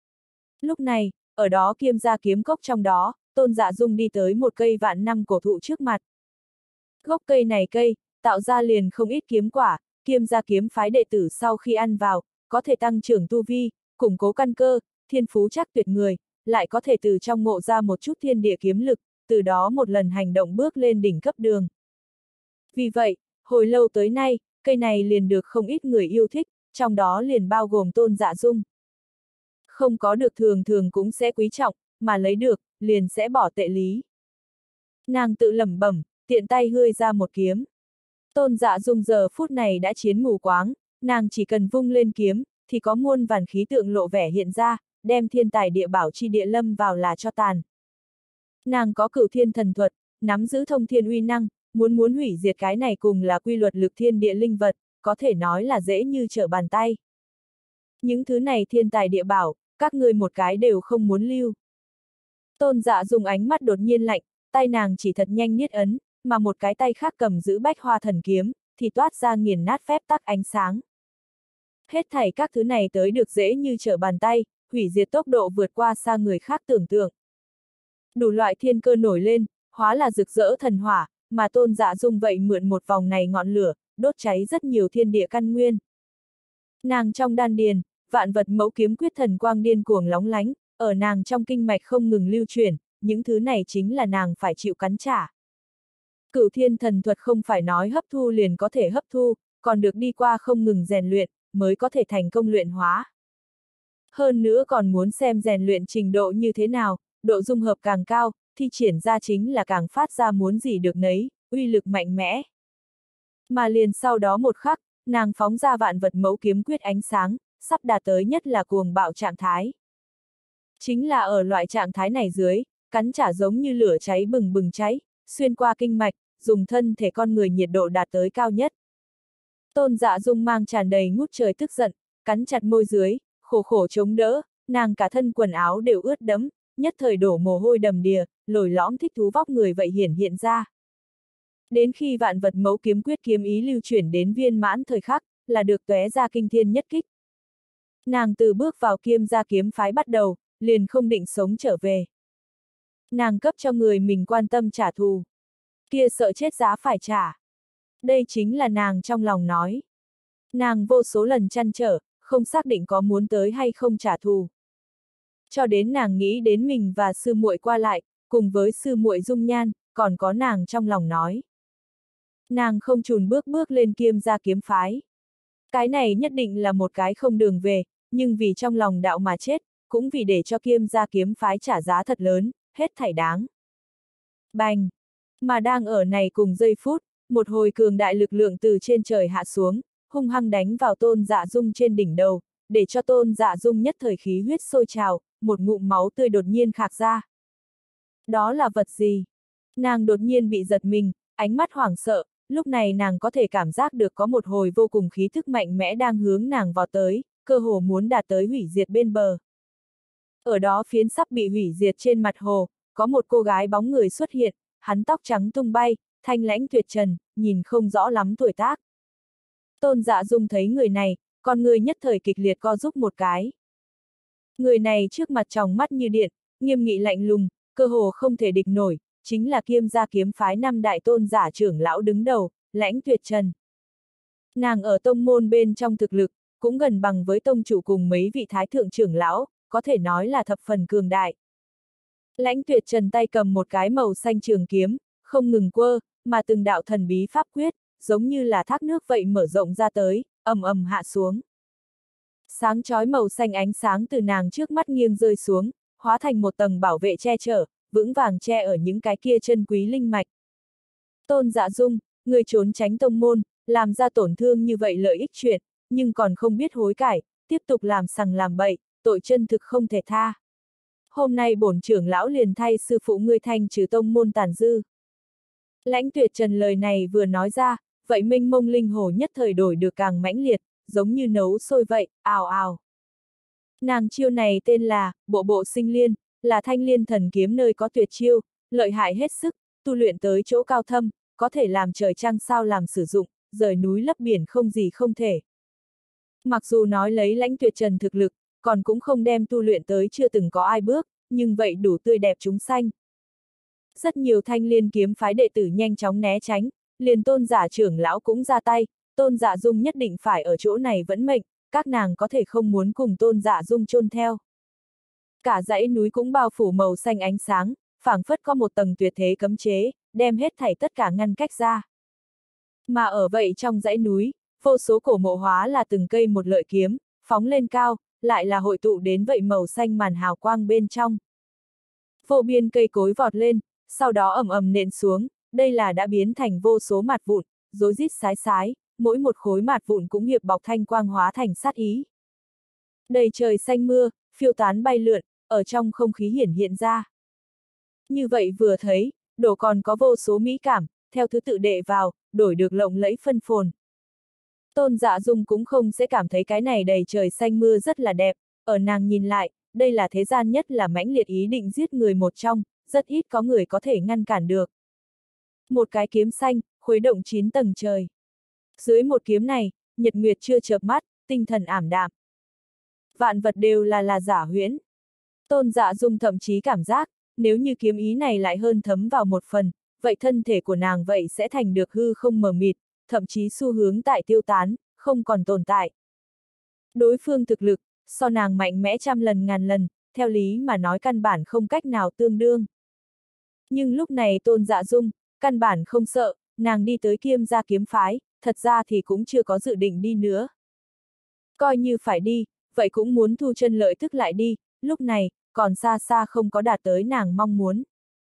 Lúc này, ở đó kiêm gia kiếm cốc trong đó, Tôn Dạ Dung đi tới một cây vạn năm cổ thụ trước mặt. Gốc cây này cây, tạo ra liền không ít kiếm quả, kiêm gia kiếm phái đệ tử sau khi ăn vào, có thể tăng trưởng tu vi, củng cố căn cơ, thiên phú chắc tuyệt người, lại có thể từ trong ngộ ra một chút thiên địa kiếm lực, từ đó một lần hành động bước lên đỉnh cấp đường. Vì vậy, hồi lâu tới nay, cây này liền được không ít người yêu thích, trong đó liền bao gồm Tôn Dạ Dung. Không có được thường thường cũng sẽ quý trọng, mà lấy được, liền sẽ bỏ tệ lý. Nàng tự lẩm bẩm, tiện tay hươi ra một kiếm. Tôn Dạ Dung giờ phút này đã chiến mù quáng, nàng chỉ cần vung lên kiếm, thì có muôn vàn khí tượng lộ vẻ hiện ra, đem thiên tài địa bảo chi địa lâm vào là cho tàn. Nàng có cửu thiên thần thuật, nắm giữ thông thiên uy năng, muốn muốn hủy diệt cái này cùng là quy luật lực thiên địa linh vật, có thể nói là dễ như trở bàn tay. Những thứ này thiên tài địa bảo, các ngươi một cái đều không muốn lưu. Tôn Dạ Dung ánh mắt đột nhiên lạnh, tay nàng chỉ thật nhanh niết ấn, mà một cái tay khác cầm giữ bách hoa thần kiếm, thì toát ra nghiền nát phép tắc ánh sáng. Hết thảy các thứ này tới được dễ như trở bàn tay, hủy diệt tốc độ vượt qua xa người khác tưởng tượng. Đủ loại thiên cơ nổi lên, hóa là rực rỡ thần hỏa, mà Tôn Dạ Dung vậy mượn một vòng này ngọn lửa, đốt cháy rất nhiều thiên địa căn nguyên. Nàng trong đan điền, vạn vật mẫu kiếm quyết thần quang điên cuồng lóng lánh, ở nàng trong kinh mạch không ngừng lưu chuyển, những thứ này chính là nàng phải chịu cắn trả. Cửu thiên thần thuật không phải nói hấp thu liền có thể hấp thu, còn được đi qua không ngừng rèn luyện, mới có thể thành công luyện hóa. Hơn nữa còn muốn xem rèn luyện trình độ như thế nào, độ dung hợp càng cao, thi triển ra chính là càng phát ra muốn gì được nấy, uy lực mạnh mẽ. Mà liền sau đó một khắc, nàng phóng ra vạn vật mẫu kiếm quyết ánh sáng, sắp đạt tới nhất là cuồng bạo trạng thái. Chính là ở loại trạng thái này dưới, cắn trả giống như lửa cháy bừng bừng cháy, xuyên qua kinh mạch, dùng thân thể con người nhiệt độ đạt tới cao nhất. Tôn Dạ Dung mang tràn đầy ngút trời tức giận, cắn chặt môi dưới, khổ khổ chống đỡ, nàng cả thân quần áo đều ướt đẫm, nhất thời đổ mồ hôi đầm đìa, lồi lõm thích thú vóc người vậy hiển hiện ra. Đến khi vạn vật mẫu kiếm quyết kiếm ý lưu chuyển đến viên mãn thời khắc, là được tóe ra kinh thiên nhất kích. Nàng từ bước vào kiêm gia kiếm phái bắt đầu, liền không định sống trở về. Nàng cấp cho người mình quan tâm trả thù. Kia sợ chết giá phải trả. Đây chính là nàng trong lòng nói. Nàng vô số lần trăn trở, không xác định có muốn tới hay không trả thù. Cho đến nàng nghĩ đến mình và sư muội qua lại, cùng với sư muội dung nhan, còn có nàng trong lòng nói. Nàng không chùn bước bước lên kiêm gia kiếm phái. Cái này nhất định là một cái không đường về, nhưng vì trong lòng đạo mà chết, cũng vì để cho kiêm gia kiếm phái trả giá thật lớn, hết thảy đáng. Bành! Mà đang ở này cùng giây phút, một hồi cường đại lực lượng từ trên trời hạ xuống, hung hăng đánh vào Tôn Dạ Dung trên đỉnh đầu, để cho Tôn Dạ Dung nhất thời khí huyết sôi trào, một ngụm máu tươi đột nhiên khạc ra. Đó là vật gì? Nàng đột nhiên bị giật mình, ánh mắt hoảng sợ, lúc này nàng có thể cảm giác được có một hồi vô cùng khí thức mạnh mẽ đang hướng nàng vào tới, cơ hồ muốn đạt tới hủy diệt bên bờ. Ở đó phiến sắp bị hủy diệt trên mặt hồ, có một cô gái bóng người xuất hiện, hắn tóc trắng tung bay, thanh lãnh tuyệt trần, nhìn không rõ lắm tuổi tác. Tôn Dạ Dung thấy người này, con người nhất thời kịch liệt co rúm một cái. Người này trước mặt tròng mắt như điện, nghiêm nghị lạnh lùng, cơ hồ không thể địch nổi, chính là kiêm gia kiếm phái năm đại tôn giả trưởng lão đứng đầu, Lãnh Tuyệt Trần. Nàng ở tông môn bên trong thực lực, cũng gần bằng với tông chủ cùng mấy vị thái thượng trưởng lão, có thể nói là thập phần cường đại. Lãnh Tuyệt Trần tay cầm một cái màu xanh trường kiếm, không ngừng quơ, mà từng đạo thần bí pháp quyết, giống như là thác nước vậy mở rộng ra tới, ầm ầm hạ xuống. Sáng chói màu xanh ánh sáng từ nàng trước mắt nghiêng rơi xuống, hóa thành một tầng bảo vệ che chở, vững vàng che ở những cái kia chân quý linh mạch. Tôn Dạ Dung, người trốn tránh tông môn, làm ra tổn thương như vậy lợi ích chuyện, nhưng còn không biết hối cải, tiếp tục làm sằng làm bậy, tội chân thực không thể tha. Hôm nay bổn trưởng lão liền thay sư phụ ngươi thanh trừ tông môn tàn dư. Lãnh Tuyệt Trần lời này vừa nói ra, vậy minh mông linh hồ nhất thời đổi được càng mãnh liệt, giống như nấu sôi vậy, ào ào. Nàng chiêu này tên là Bộ Bộ Sinh Liên, là thanh liên thần kiếm nơi có tuyệt chiêu, lợi hại hết sức, tu luyện tới chỗ cao thâm, có thể làm trời trăng sao làm sử dụng, rời núi lấp biển không gì không thể. Mặc dù nói lấy Lãnh Tuyệt Trần thực lực, còn cũng không đem tu luyện tới chưa từng có ai bước, nhưng vậy đủ tươi đẹp chúng sanh. Rất nhiều thanh liên kiếm phái đệ tử nhanh chóng né tránh, liền Tôn Giả trưởng lão cũng ra tay, Tôn Dạ Dung nhất định phải ở chỗ này vẫn mệnh, các nàng có thể không muốn cùng Tôn Dạ Dung chôn theo. Cả dãy núi cũng bao phủ màu xanh ánh sáng, phảng phất có một tầng tuyệt thế cấm chế, đem hết thảy tất cả ngăn cách ra. Mà ở vậy trong dãy núi, vô số cổ mộ hóa là từng cây một lợi kiếm, phóng lên cao, lại là hội tụ đến vậy màu xanh màn hào quang bên trong. Vô biên cây cối vọt lên, sau đó ầm ầm nện xuống, đây là đã biến thành vô số mạt vụn, rối rít sái sái, mỗi một khối mạt vụn cũng hiệp bọc thanh quang hóa thành sát ý. Đầy trời xanh mưa, phiêu tán bay lượn, ở trong không khí hiển hiện ra. Như vậy vừa thấy, đổ còn có vô số mỹ cảm, theo thứ tự đệ vào, đổi được lộng lẫy phân phồn. Tôn Dạ Dung cũng không sẽ cảm thấy cái này đầy trời xanh mưa rất là đẹp, ở nàng nhìn lại, đây là thế gian nhất là mãnh liệt ý định giết người một trong, rất ít có người có thể ngăn cản được. Một cái kiếm xanh, khuấy động chín tầng trời. Dưới một kiếm này, nhật nguyệt chưa chợp mắt, tinh thần ảm đạm. Vạn vật đều là là giả huyễn. Tôn Dạ Dung thậm chí cảm giác, nếu như kiếm ý này lại hơn thấm vào một phần, vậy thân thể của nàng vậy sẽ thành được hư không mờ mịt, thậm chí xu hướng tại tiêu tán, không còn tồn tại. Đối phương thực lực, so nàng mạnh mẽ trăm lần ngàn lần, theo lý mà nói căn bản không cách nào tương đương. Nhưng lúc này Tôn Dạ Dung, căn bản không sợ, nàng đi tới Kiêm gia kiếm phái, thật ra thì cũng chưa có dự định đi nữa. Coi như phải đi, vậy cũng muốn thu chân lợi tức lại đi, lúc này, còn xa xa không có đạt tới nàng mong muốn.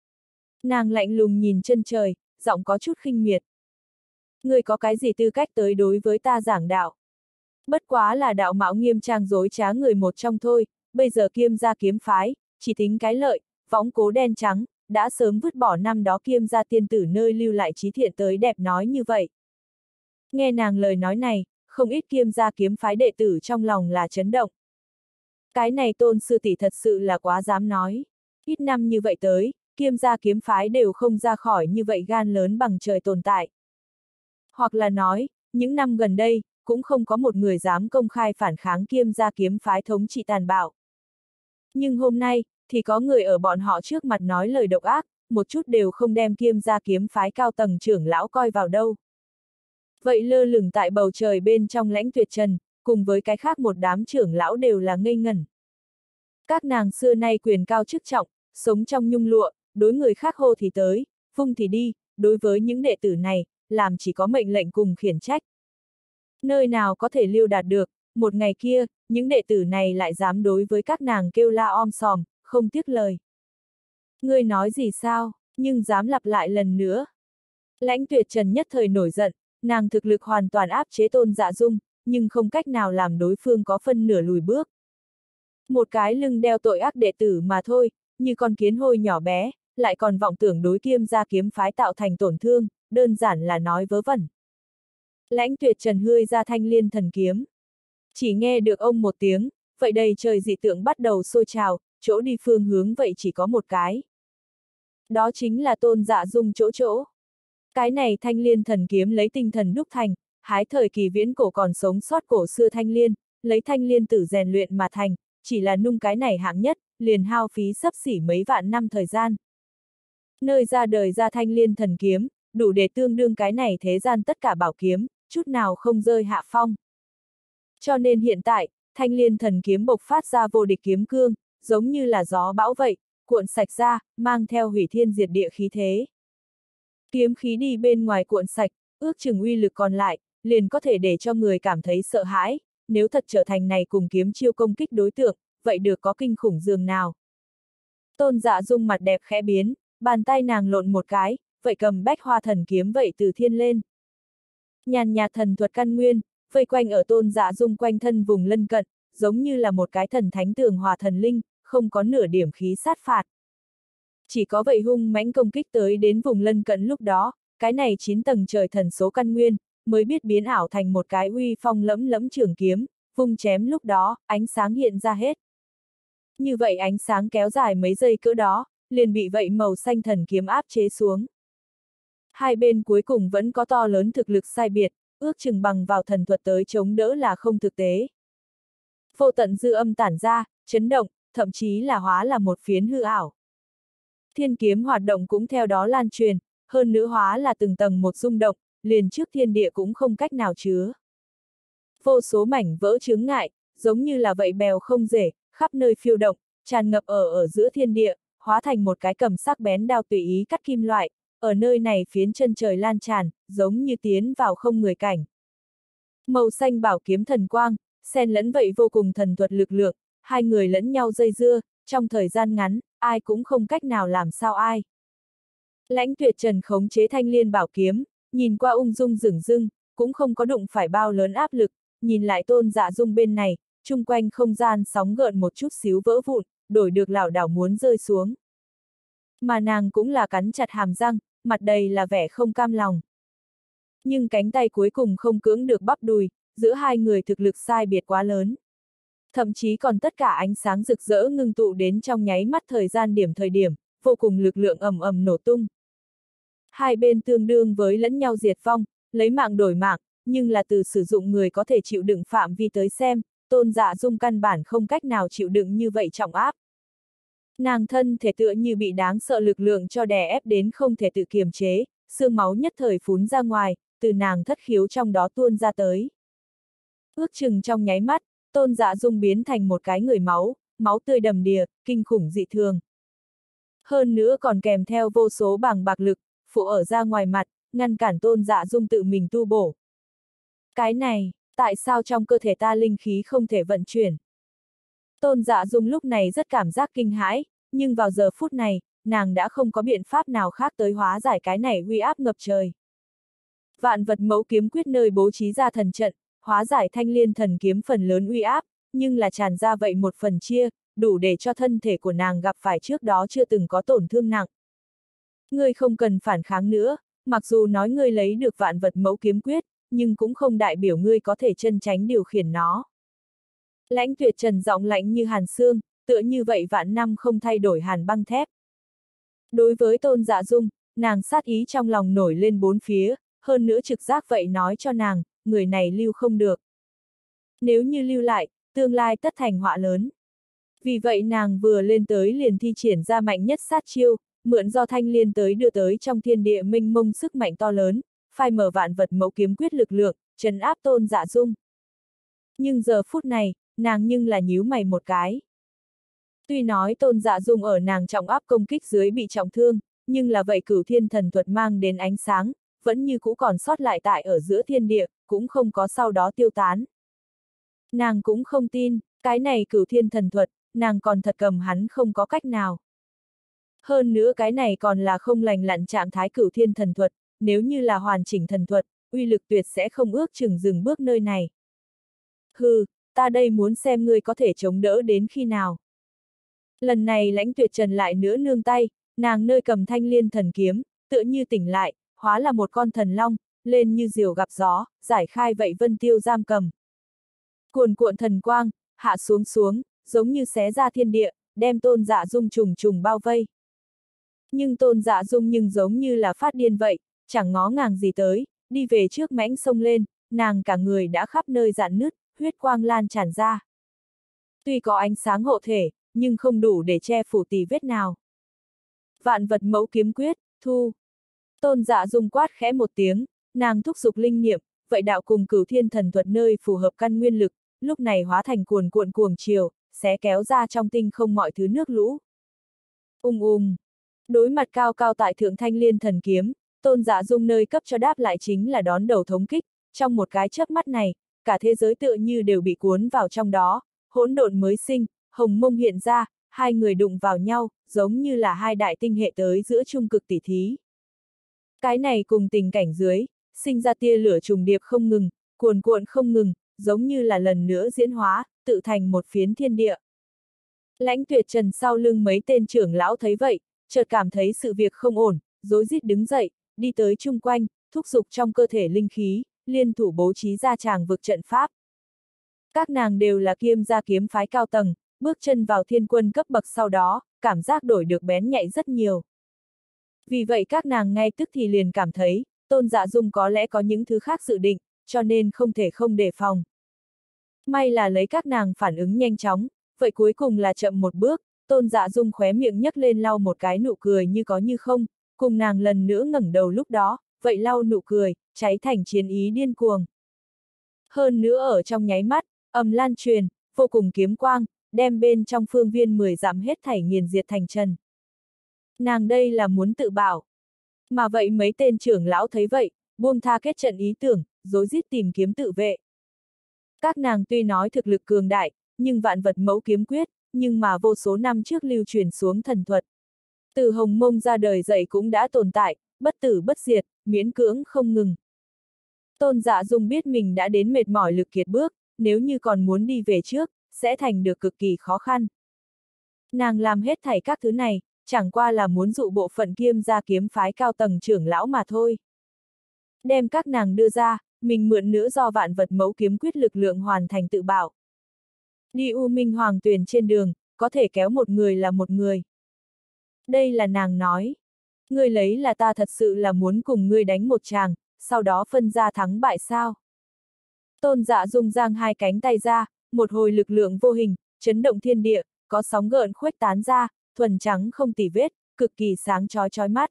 Nàng lạnh lùng nhìn chân trời, giọng có chút khinh miệt. Ngươi có cái gì tư cách tới đối với ta giảng đạo? Bất quá là đạo mạo nghiêm trang dối trá người một trong thôi, bây giờ Kiêm gia kiếm phái, chỉ tính cái lợi, võng cố đen trắng, đã sớm vứt bỏ năm đó Kiêm gia tiên tử nơi lưu lại trí thiện tới đẹp nói như vậy. Nghe nàng lời nói này, không ít Kiêm gia kiếm phái đệ tử trong lòng là chấn động. Cái này Tôn sư tỷ thật sự là quá dám nói. Ít năm như vậy tới, Kiêm gia kiếm phái đều không ra khỏi như vậy gan lớn bằng trời tồn tại. Hoặc là nói, những năm gần đây, cũng không có một người dám công khai phản kháng Kiêm gia kiếm phái thống trị tàn bạo. Nhưng hôm nay, thì có người ở bọn họ trước mặt nói lời độc ác, một chút đều không đem Kiêm gia kiếm phái cao tầng trưởng lão coi vào đâu. Vậy lơ lửng tại bầu trời bên trong Lãnh Tuyệt Trần, cùng với cái khác một đám trưởng lão đều là ngây ngẩn. Các nàng xưa nay quyền cao chức trọng, sống trong nhung lụa, đối người khác hô thì tới, vung thì đi, đối với những đệ tử này, làm chỉ có mệnh lệnh cùng khiển trách. Nơi nào có thể lưu đạt được, một ngày kia, những đệ tử này lại dám đối với các nàng kêu la om sòm, không tiếc lời. Ngươi nói gì sao, nhưng dám lặp lại lần nữa. Lãnh Tuyệt Trần nhất thời nổi giận, nàng thực lực hoàn toàn áp chế Tôn Dạ Dung, nhưng không cách nào làm đối phương có phân nửa lùi bước. Một cái lưng đeo tội ác đệ tử mà thôi, như con kiến hôi nhỏ bé, lại còn vọng tưởng đối Kiêm gia kiếm phái tạo thành tổn thương, đơn giản là nói vớ vẩn. Lãnh Tuyệt Trần hươi ra thanh liên thần kiếm. Chỉ nghe được ông một tiếng, vậy đầy trời dị tượng bắt đầu sôi trào, chỗ đi phương hướng vậy chỉ có một cái. Đó chính là Tôn Dạ Dung chỗ chỗ. Cái này thanh liên thần kiếm lấy tinh thần đúc thành, hái thời kỳ viễn cổ còn sống sót cổ xưa thanh liên, lấy thanh liên tử rèn luyện mà thành, chỉ là nung cái này hạng nhất, liền hao phí xấp xỉ mấy vạn năm thời gian. Nơi ra đời ra thanh liên thần kiếm, đủ để tương đương cái này thế gian tất cả bảo kiếm, chút nào không rơi hạ phong. Cho nên hiện tại, thanh liên thần kiếm bộc phát ra vô địch kiếm cương, giống như là gió bão vậy, cuộn sạch ra, mang theo hủy thiên diệt địa khí thế. Kiếm khí đi bên ngoài cuộn sạch, ước chừng uy lực còn lại, liền có thể để cho người cảm thấy sợ hãi, nếu thật trở thành này cùng kiếm chiêu công kích đối tượng, vậy được có kinh khủng dường nào. Tôn Dạ Dung mặt đẹp khẽ biến, bàn tay nàng lộn một cái, vậy cầm bách hoa thần kiếm vậy từ thiên lên. Nhàn nhạt thần thuật căn nguyên, vây quanh ở Tôn Dạ Dung quanh thân vùng lân cận, giống như là một cái thần thánh tường hòa thần linh, không có nửa điểm khí sát phạt. Chỉ có vậy hung mãnh công kích tới đến vùng lân cận lúc đó, cái này chín tầng trời thần số căn nguyên, mới biết biến ảo thành một cái uy phong lẫm lẫm trường kiếm, vung chém lúc đó, ánh sáng hiện ra hết. Như vậy ánh sáng kéo dài mấy giây cỡ đó, liền bị vậy màu xanh thần kiếm áp chế xuống. Hai bên cuối cùng vẫn có to lớn thực lực sai biệt, ước chừng bằng vào thần thuật tới chống đỡ là không thực tế. Vô tận dư âm tản ra, chấn động, thậm chí là hóa là một phiến hư ảo. Thiên kiếm hoạt động cũng theo đó lan truyền, hơn nữa hóa là từng tầng một rung động, liền trước thiên địa cũng không cách nào chứa. Vô số mảnh vỡ chướng ngại, giống như là vậy bèo không rễ, khắp nơi phiêu động, tràn ngập ở ở giữa thiên địa, hóa thành một cái cầm sắc bén đao tùy ý cắt kim loại, ở nơi này phiến chân trời lan tràn, giống như tiến vào không người cảnh. Màu xanh bảo kiếm thần quang, xen lẫn vậy vô cùng thần thuật lực lượng, hai người lẫn nhau dây dưa, trong thời gian ngắn, ai cũng không cách nào làm sao ai. Lãnh Tuyệt Trần khống chế thanh liên bảo kiếm, nhìn qua ung dung dửng dưng, cũng không có đụng phải bao lớn áp lực, nhìn lại Tôn Dạ Dung bên này, chung quanh không gian sóng gợn một chút xíu vỡ vụn, đổi được lảo đảo muốn rơi xuống. Mà nàng cũng là cắn chặt hàm răng, mặt đầy là vẻ không cam lòng. Nhưng cánh tay cuối cùng không cưỡng được bắp đùi, giữa hai người thực lực sai biệt quá lớn. Thậm chí còn tất cả ánh sáng rực rỡ ngưng tụ đến trong nháy mắt thời gian điểm thời điểm, vô cùng lực lượng ầm ầm nổ tung. Hai bên tương đương với lẫn nhau diệt vong, lấy mạng đổi mạng, nhưng là từ sử dụng người có thể chịu đựng phạm vi tới xem, Tôn Dạ Dung căn bản không cách nào chịu đựng như vậy trọng áp. Nàng thân thể tựa như bị đáng sợ lực lượng cho đè ép đến không thể tự kiềm chế, xương máu nhất thời phún ra ngoài, từ nàng thất khiếu trong đó tuôn ra tới. Ước chừng trong nháy mắt, Tôn Dạ Dung biến thành một cái người máu, máu tươi đầm đìa, kinh khủng dị thường. Hơn nữa còn kèm theo vô số bàng bạc lực, phụ ở ra ngoài mặt, ngăn cản Tôn Dạ Dung tự mình tu bổ. Cái này, tại sao trong cơ thể ta linh khí không thể vận chuyển? Tôn Dạ Dung lúc này rất cảm giác kinh hãi, nhưng vào giờ phút này, nàng đã không có biện pháp nào khác tới hóa giải cái này uy áp ngập trời. Vạn vật mẫu kiếm quyết nơi bố trí ra thần trận, hóa giải thanh liên thần kiếm phần lớn uy áp, nhưng là tràn ra vậy một phần chia, đủ để cho thân thể của nàng gặp phải trước đó chưa từng có tổn thương nặng. Ngươi không cần phản kháng nữa, mặc dù nói ngươi lấy được vạn vật mẫu kiếm quyết, nhưng cũng không đại biểu ngươi có thể chân tránh điều khiển nó. Lãnh Tuyệt Trần giọng lạnh như hàn xương, tựa như vậy vạn năm không thay đổi hàn băng thép. Đối với Tôn Dạ Dung, nàng sát ý trong lòng nổi lên bốn phía, hơn nữa trực giác vậy nói cho nàng, người này lưu không được. Nếu như lưu lại, tương lai tất thành họa lớn. Vì vậy nàng vừa lên tới liền thi triển ra mạnh nhất sát chiêu, mượn do thanh liên tới đưa tới trong thiên địa mênh mông sức mạnh to lớn, phai mở vạn vật mẫu kiếm quyết lực lượng, trấn áp Tôn Dạ Dung. Nhưng giờ phút này, nàng nhưng là nhíu mày một cái. Tuy nói Tôn Dạ Dung ở nàng trọng áp công kích dưới bị trọng thương, nhưng là vậy cửu thiên thần thuật mang đến ánh sáng, vẫn như cũ còn sót lại tại ở giữa thiên địa, cũng không có sau đó tiêu tán. Nàng cũng không tin, cái này cửu thiên thần thuật, nàng còn thật cầm hắn không có cách nào. Hơn nữa cái này còn là không lành lặn trạng thái cửu thiên thần thuật, nếu như là hoàn chỉnh thần thuật, uy lực tuyệt sẽ không ước chừng dừng bước nơi này. Hừ, ta đây muốn xem ngươi có thể chống đỡ đến khi nào. Lần này Lãnh Tuyệt Trần lại nữa nương tay, nàng nơi cầm thanh liên thần kiếm, tựa như tỉnh lại, hóa là một con thần long, lên như diều gặp gió, giải khai vậy vân tiêu giam cầm. Cuồn cuộn thần quang, hạ xuống xuống, giống như xé ra thiên địa, đem Tôn Dạ Dung trùng trùng bao vây. Nhưng Tôn Dạ Dung nhưng giống như là phát điên vậy, chẳng ngó ngàng gì tới, đi về trước mãnh sông lên, nàng cả người đã khắp nơi rạn nứt, huyết quang lan tràn ra. Tuy có ánh sáng hộ thể, nhưng không đủ để che phủ tì vết nào. Vạn vật mẫu kiếm quyết, thu. Tôn Dạ Dung quát khẽ một tiếng, nàng thúc giục linh niệm, vậy đạo cùng cửu thiên thần thuật nơi phù hợp căn nguyên lực, lúc này hóa thành cuồn cuộn cuồng chiều, xé kéo ra trong tinh không mọi thứ nước lũ. Ung ung. Đối mặt cao cao tại thượng thanh liên thần kiếm, Tôn Dạ Dung nơi cấp cho đáp lại chính là đón đầu thống kích, trong một cái chớp mắt này, cả thế giới tựa như đều bị cuốn vào trong đó, hỗn độn mới sinh, hồng mông hiện ra, hai người đụng vào nhau, giống như là hai đại tinh hệ tới giữa trung cực tỷ thí. Cái này cùng tình cảnh dưới, sinh ra tia lửa trùng điệp không ngừng, cuồn cuộn không ngừng, giống như là lần nữa diễn hóa, tự thành một phiến thiên địa. Lãnh Tuyệt Trần sau lưng mấy tên trưởng lão thấy vậy, chợt cảm thấy sự việc không ổn, rối rít đứng dậy, đi tới chung quanh, thúc giục trong cơ thể linh khí, liên thủ bố trí ra tràng vực trận pháp. Các nàng đều là Kiêm gia kiếm phái cao tầng, bước chân vào thiên quân cấp bậc sau đó, cảm giác đổi được bén nhạy rất nhiều. Vì vậy các nàng ngay tức thì liền cảm thấy, Tôn Dạ Dung có lẽ có những thứ khác dự định, cho nên không thể không đề phòng. May là lấy các nàng phản ứng nhanh chóng, vậy cuối cùng là chậm một bước, Tôn Dạ Dung khóe miệng nhấc lên lau một cái nụ cười như có như không, cùng nàng lần nữa ngẩng đầu lúc đó, vậy lau nụ cười, cháy thành chiến ý điên cuồng. Hơn nữa ở trong nháy mắt, ầm lan truyền, vô cùng kiếm quang, đem bên trong phương viên mười dặm hết thảy nghiền diệt thành trần. Nàng đây là muốn tự bảo. Mà vậy mấy tên trưởng lão thấy vậy, buông tha kết trận ý tưởng, rối rít tìm kiếm tự vệ. Các nàng tuy nói thực lực cường đại, nhưng vạn vật mẫu kiếm quyết, nhưng mà vô số năm trước lưu truyền xuống thần thuật. Từ Hồng Mông ra đời dậy cũng đã tồn tại, bất tử bất diệt, miễn cưỡng không ngừng. Tôn Dạ Dung biết mình đã đến mệt mỏi lực kiệt bước, nếu như còn muốn đi về trước, sẽ thành được cực kỳ khó khăn. Nàng làm hết thảy các thứ này, chẳng qua là muốn dụ bộ phận Kiêm gia kiếm phái cao tầng trưởng lão mà thôi. Đem các nàng đưa ra, mình mượn nữa do vạn vật mẫu kiếm quyết lực lượng hoàn thành tự bảo. Đi U Minh Hoàng Tuyền trên đường, có thể kéo một người là một người. Đây là nàng nói. Ngươi lấy là ta thật sự là muốn cùng ngươi đánh một tràng, sau đó phân ra thắng bại sao? Tôn Dạ Dung giang hai cánh tay ra, một hồi lực lượng vô hình, chấn động thiên địa, có sóng gợn khuếch tán ra, thuần trắng không tì vết, cực kỳ sáng chói chói mắt.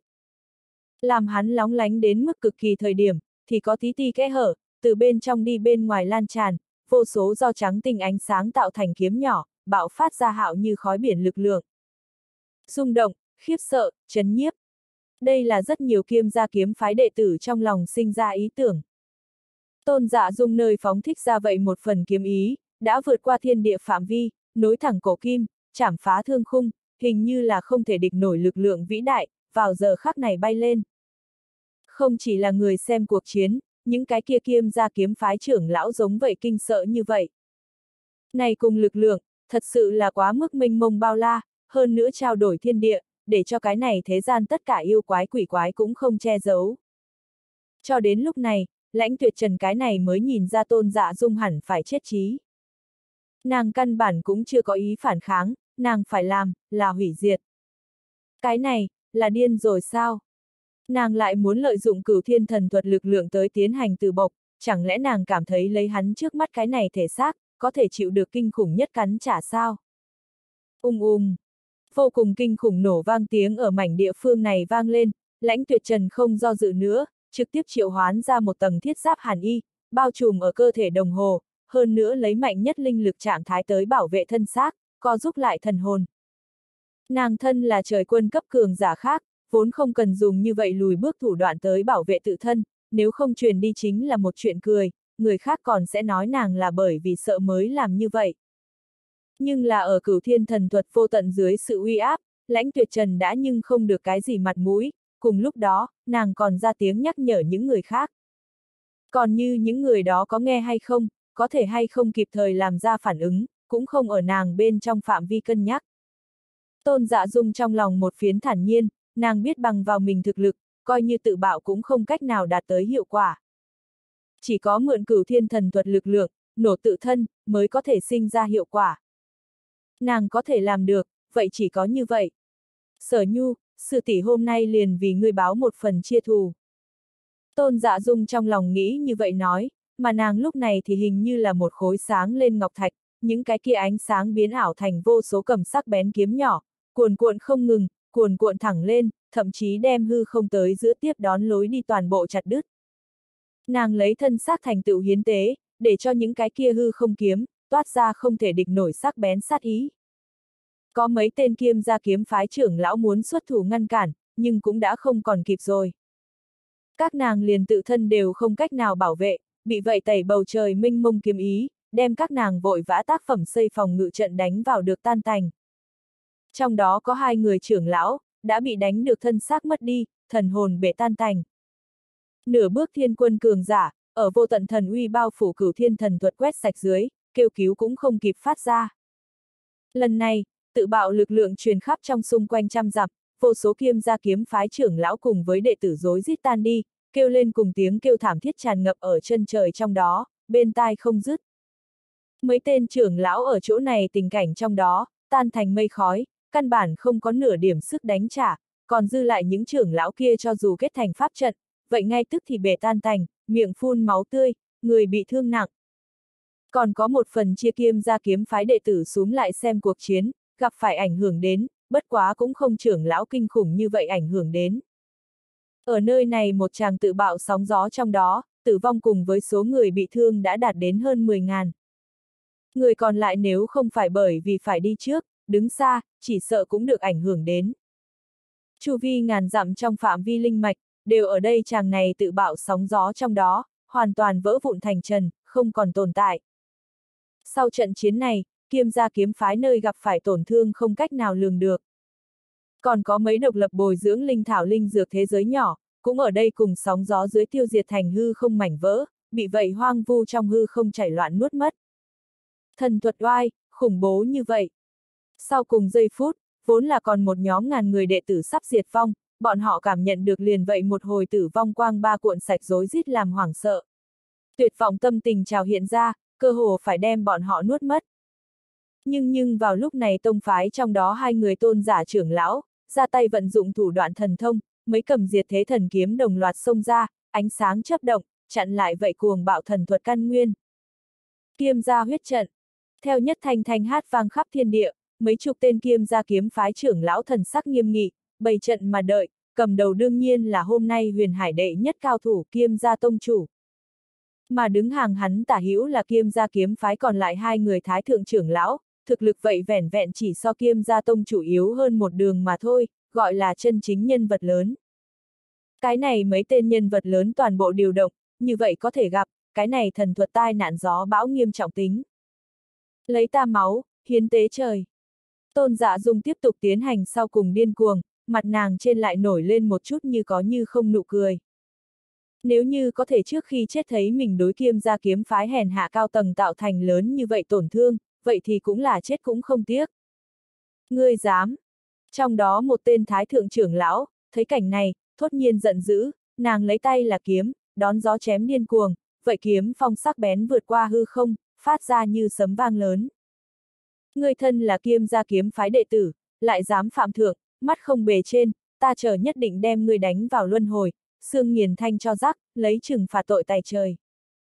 Làm hắn lóng lánh đến mức cực kỳ thời điểm, thì có tí ti kẽ hở, từ bên trong đi bên ngoài lan tràn, vô số do trắng tinh ánh sáng tạo thành kiếm nhỏ, bạo phát ra hạo như khói biển lực lượng. Rung động, khiếp sợ, chấn nhiếp. Đây là rất nhiều Kiêm gia kiếm phái đệ tử trong lòng sinh ra ý tưởng. Tôn Dạ Dung nơi phóng thích ra vậy một phần kiếm ý, đã vượt qua thiên địa phạm vi, nối thẳng cổ kim, chảm phá thương khung, hình như là không thể địch nổi lực lượng vĩ đại, vào giờ khắc này bay lên. Không chỉ là người xem cuộc chiến, những cái kia Kiêm gia kiếm phái trưởng lão giống vậy kinh sợ như vậy. Này cùng lực lượng, thật sự là quá mức mênh mông bao la, hơn nữa trao đổi thiên địa, để cho cái này thế gian tất cả yêu quái quỷ quái cũng không che giấu. Cho đến lúc này, Lãnh Tuyệt Trần cái này mới nhìn ra Tôn Dạ Dung hẳn phải chết chí. Nàng căn bản cũng chưa có ý phản kháng, nàng phải làm, là hủy diệt. Cái này, là điên rồi sao? Nàng lại muốn lợi dụng Cửu Thiên Thần Thuật lực lượng tới tiến hành từ bộc, chẳng lẽ nàng cảm thấy lấy hắn trước mắt cái này thể xác, có thể chịu được kinh khủng nhất cắn trả sao? Ung ung. Vô cùng kinh khủng nổ vang tiếng ở mảnh địa phương này vang lên, Lãnh Tuyệt Trần không do dự nữa, trực tiếp triệu hoán ra một tầng thiết giáp hàn y, bao trùm ở cơ thể đồng hồ, hơn nữa lấy mạnh nhất linh lực trạng thái tới bảo vệ thân xác, co giúp lại thần hồn. Nàng thân là trời quân cấp cường giả khác, vốn không cần dùng như vậy lùi bước thủ đoạn tới bảo vệ tự thân, nếu không truyền đi chính là một chuyện cười, người khác còn sẽ nói nàng là bởi vì sợ mới làm như vậy. Nhưng là ở Cửu Thiên Thần Thuật vô tận dưới sự uy áp, Lãnh Tuyệt Trần đã nhưng không được cái gì mặt mũi, cùng lúc đó, nàng còn ra tiếng nhắc nhở những người khác. Còn như những người đó có nghe hay không, có thể hay không kịp thời làm ra phản ứng, cũng không ở nàng bên trong phạm vi cân nhắc. Tôn Dạ Dung trong lòng một phiến thản nhiên, nàng biết bằng vào mình thực lực, coi như tự bạo cũng không cách nào đạt tới hiệu quả. Chỉ có mượn Cửu Thiên Thần Thuật lực lượng, nổ tự thân, mới có thể sinh ra hiệu quả. Nàng có thể làm được, vậy chỉ có như vậy. Sở Nhu, sư tỷ hôm nay liền vì ngươi báo một phần chia thù. Tôn Dạ Dung trong lòng nghĩ như vậy nói, mà nàng lúc này thì hình như là một khối sáng lên ngọc thạch, những cái kia ánh sáng biến ảo thành vô số cầm sắc bén kiếm nhỏ, cuồn cuộn không ngừng, cuồn cuộn thẳng lên, thậm chí đem hư không tới giữa tiếp đón lối đi toàn bộ chặt đứt. Nàng lấy thân xác thành tựu hiến tế, để cho những cái kia hư không kiếm, toát ra không thể địch nổi sắc bén sát ý. Có mấy tên Kiêm gia kiếm phái trưởng lão muốn xuất thủ ngăn cản, nhưng cũng đã không còn kịp rồi. Các nàng liền tự thân đều không cách nào bảo vệ, bị vậy tẩy bầu trời minh mông kiếm ý, đem các nàng vội vã tác phẩm xây phòng ngự trận đánh vào được tan tành. Trong đó có hai người trưởng lão, đã bị đánh được thân xác mất đi, thần hồn bể tan tành. Nửa bước thiên quân cường giả, ở vô tận thần uy bao phủ Cửu Thiên Thần Thuật quét sạch dưới, kêu cứu cũng không kịp phát ra. Lần này, tự bạo lực lượng truyền khắp trong xung quanh trăm dặm, vô số Kiêm gia kiếm phái trưởng lão cùng với đệ tử rối rít tan đi, kêu lên cùng tiếng kêu thảm thiết tràn ngập ở chân trời trong đó, bên tai không dứt. Mấy tên trưởng lão ở chỗ này tình cảnh trong đó, tan thành mây khói, căn bản không có nửa điểm sức đánh trả, còn dư lại những trưởng lão kia cho dù kết thành pháp trận, vậy ngay tức thì bể tan tành, miệng phun máu tươi, người bị thương nặng. Còn có một phần chia Kiêm gia kiếm phái đệ tử xuống lại xem cuộc chiến, gặp phải ảnh hưởng đến, bất quá cũng không trưởng lão kinh khủng như vậy ảnh hưởng đến. Ở nơi này một tràng tự bạo sóng gió trong đó, tử vong cùng với số người bị thương đã đạt đến hơn mười ngàn. Người còn lại nếu không phải bởi vì phải đi trước, đứng xa, chỉ sợ cũng được ảnh hưởng đến. Chu vi ngàn dặm trong phạm vi linh mạch, đều ở đây chàng này tự bạo sóng gió trong đó, hoàn toàn vỡ vụn thành trần, không còn tồn tại. Sau trận chiến này, Kiêm gia kiếm phái nơi gặp phải tổn thương không cách nào lường được. Còn có mấy độc lập bồi dưỡng linh thảo linh dược thế giới nhỏ, cũng ở đây cùng sóng gió dưới tiêu diệt thành hư không mảnh vỡ, bị vậy hoang vu trong hư không chảy loạn nuốt mất. Thần thuật oai, khủng bố như vậy. Sau cùng giây phút, vốn là còn một nhóm ngàn người đệ tử sắp diệt vong, bọn họ cảm nhận được liền vậy một hồi tử vong quang ba cuộn sạch rối rít làm hoảng sợ. Tuyệt vọng tâm tình trào hiện ra, cơ hồ phải đem bọn họ nuốt mất. Nhưng nhưng vào lúc này tông phái trong đó hai người tôn giả trưởng lão, ra tay vận dụng thủ đoạn thần thông, mấy cầm diệt thế thần kiếm đồng loạt xông ra, ánh sáng chớp động, chặn lại vậy cuồng bạo thần thuật căn nguyên. Kiêm gia huyết trận. Theo nhất thanh thanh hát vang khắp thiên địa, mấy chục tên Kiêm gia kiếm phái trưởng lão thần sắc nghiêm nghị, bày trận mà đợi, cầm đầu đương nhiên là hôm nay huyền hải đệ nhất cao thủ Kiêm gia tông chủ. Mà đứng hàng hắn tả hữu là Kiêm gia kiếm phái còn lại hai người thái thượng trưởng lão, thực lực vậy vẻn vẹn chỉ so Kiêm gia tông chủ yếu hơn một đường mà thôi, gọi là chân chính nhân vật lớn. Cái này mấy tên nhân vật lớn toàn bộ điều động, như vậy có thể gặp, cái này thần thuật tai nạn gió bão nghiêm trọng tính. Lấy ta máu, hiến tế trời. Tôn Dạ Dung tiếp tục tiến hành sau cùng điên cuồng, mặt nàng trên lại nổi lên một chút như có như không nụ cười. Nếu như có thể trước khi chết thấy mình đối Kiêm gia kiếm phái hèn hạ cao tầng tạo thành lớn như vậy tổn thương, vậy thì cũng là chết cũng không tiếc. Ngươi dám! Trong đó một tên thái thượng trưởng lão, thấy cảnh này, thốt nhiên giận dữ, nàng lấy tay là kiếm, đón gió chém điên cuồng, vậy kiếm phong sắc bén vượt qua hư không, phát ra như sấm vang lớn. Ngươi thân là Kiêm gia kiếm phái đệ tử, lại dám phạm thượng, mắt không bề trên, ta chờ nhất định đem ngươi đánh vào luân hồi, xương nghiền thanh cho rắc, lấy trừng phạt tội tài trời.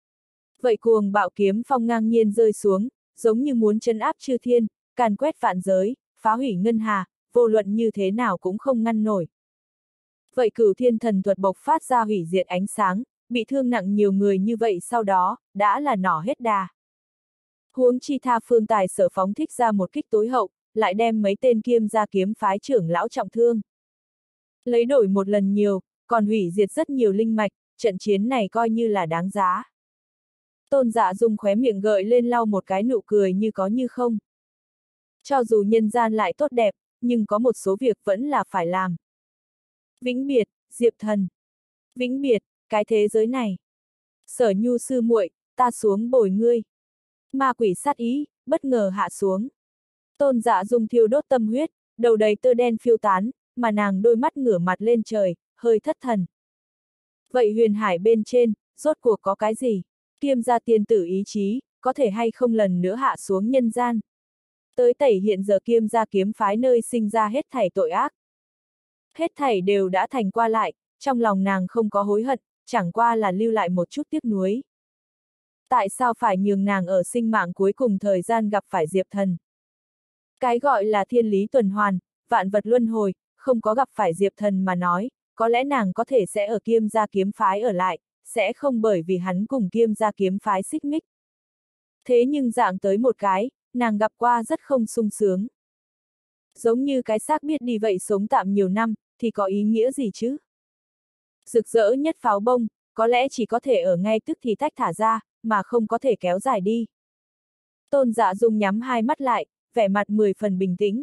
Vậy cuồng bạo kiếm phong ngang nhiên rơi xuống, giống như muốn trấn áp chư thiên, càn quét vạn giới, phá hủy ngân hà, vô luận như thế nào cũng không ngăn nổi. Vậy cửu thiên thần thuật bộc phát ra hủy diệt ánh sáng, bị thương nặng nhiều người như vậy sau đó, đã là nỏ hết đà. Huống chi tha phương tài sở phóng thích ra một kích tối hậu, lại đem mấy tên Kiêm gia kiếm phái trưởng lão trọng thương. Lấy đổi một lần nhiều, còn hủy diệt rất nhiều linh mạch, trận chiến này coi như là đáng giá. Tôn Dạ Dung khóe miệng gợi lên lau một cái nụ cười như có như không. Cho dù nhân gian lại tốt đẹp, nhưng có một số việc vẫn là phải làm. Vĩnh biệt, Diệp Thần. Vĩnh biệt, cái thế giới này. Sở Nhu sư muội, ta xuống bồi ngươi. Ma quỷ sát ý, bất ngờ hạ xuống. Tôn Dạ Dung thiêu đốt tâm huyết, đầu đầy tơ đen phiêu tán, mà nàng đôi mắt ngửa mặt lên trời, hơi thất thần. Vậy huyền hải bên trên, rốt cuộc có cái gì? Kiêm gia tiên tử ý chí, có thể hay không lần nữa hạ xuống nhân gian? Tới tẩy hiện giờ Kiêm gia kiếm phái nơi sinh ra hết thảy tội ác. Hết thảy đều đã thành qua lại, trong lòng nàng không có hối hận, chẳng qua là lưu lại một chút tiếc nuối. Tại sao phải nhường nàng ở sinh mạng cuối cùng thời gian gặp phải Diệp Thần? Cái gọi là thiên lý tuần hoàn, vạn vật luân hồi, không có gặp phải Diệp Thần mà nói, có lẽ nàng có thể sẽ ở Kiêm gia kiếm phái ở lại, sẽ không bởi vì hắn cùng Kiêm gia kiếm phái xích mích. Thế nhưng dạng tới một cái, nàng gặp qua rất không sung sướng. Giống như cái xác biết đi vậy sống tạm nhiều năm, thì có ý nghĩa gì chứ? Rực rỡ nhất pháo bông, có lẽ chỉ có thể ở ngay tức thì tách thả ra, mà không có thể kéo dài đi. Tôn Dạ Dung nhắm hai mắt lại, vẻ mặt mười phần bình tĩnh.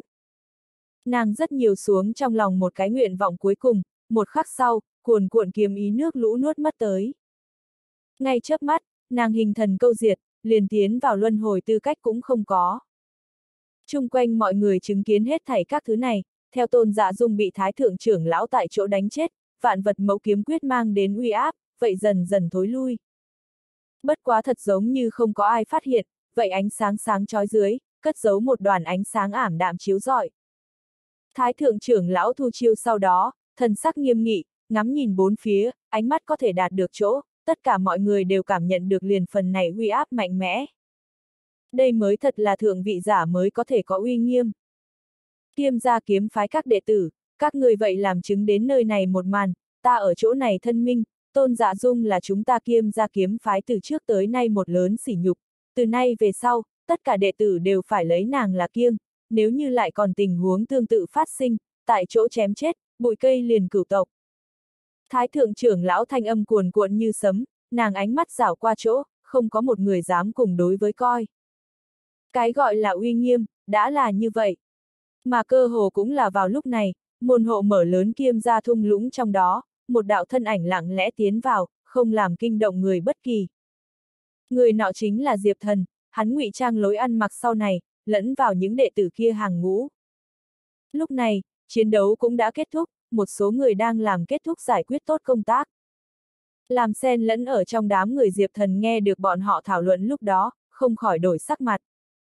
Nàng rất nhiều xuống trong lòng một cái nguyện vọng cuối cùng, một khắc sau, cuồn cuộn kiếm ý nước lũ nuốt mất tới. Ngay chớp mắt, nàng hình thần câu diệt, liền tiến vào luân hồi tư cách cũng không có. Chung quanh mọi người chứng kiến hết thảy các thứ này, theo Tôn Dạ Dung bị Thái Thượng trưởng lão tại chỗ đánh chết, vạn vật mẫu kiếm quyết mang đến uy áp, vậy dần dần thối lui. Bất quá thật giống như không có ai phát hiện, vậy ánh sáng sáng chói dưới, cất giấu một đoàn ánh sáng ảm đạm chiếu rọi. Thái Thượng trưởng lão thu chiêu sau đó, thần sắc nghiêm nghị, ngắm nhìn bốn phía, ánh mắt có thể đạt được chỗ, tất cả mọi người đều cảm nhận được liền phần này uy áp mạnh mẽ. Đây mới thật là thượng vị giả mới có thể có uy nghiêm. Kiêm gia kiếm phái các đệ tử, các người vậy làm chứng đến nơi này một màn, ta ở chỗ này thân minh, Tôn Dạ Dung là chúng ta Kiêm gia kiếm phái từ trước tới nay một lớn sỉ nhục, từ nay về sau, tất cả đệ tử đều phải lấy nàng là kiêng, nếu như lại còn tình huống tương tự phát sinh, tại chỗ chém chết, bụi cây liền cửu tộc. Thái thượng trưởng lão thanh âm cuồn cuộn như sấm, nàng ánh mắt rảo qua chỗ, không có một người dám cùng đối với coi. Cái gọi là uy nghiêm, đã là như vậy. Mà cơ hồ cũng là vào lúc này, môn hộ mở lớn Kiêm gia thung lũng trong đó, một đạo thân ảnh lặng lẽ tiến vào, không làm kinh động người bất kỳ. Người nọ chính là Diệp Thần, hắn ngụy trang lối ăn mặc sau này, lẫn vào những đệ tử kia hàng ngũ. Lúc này, chiến đấu cũng đã kết thúc, một số người đang làm kết thúc giải quyết tốt công tác. Làm xen lẫn ở trong đám người Diệp Thần nghe được bọn họ thảo luận lúc đó, không khỏi đổi sắc mặt.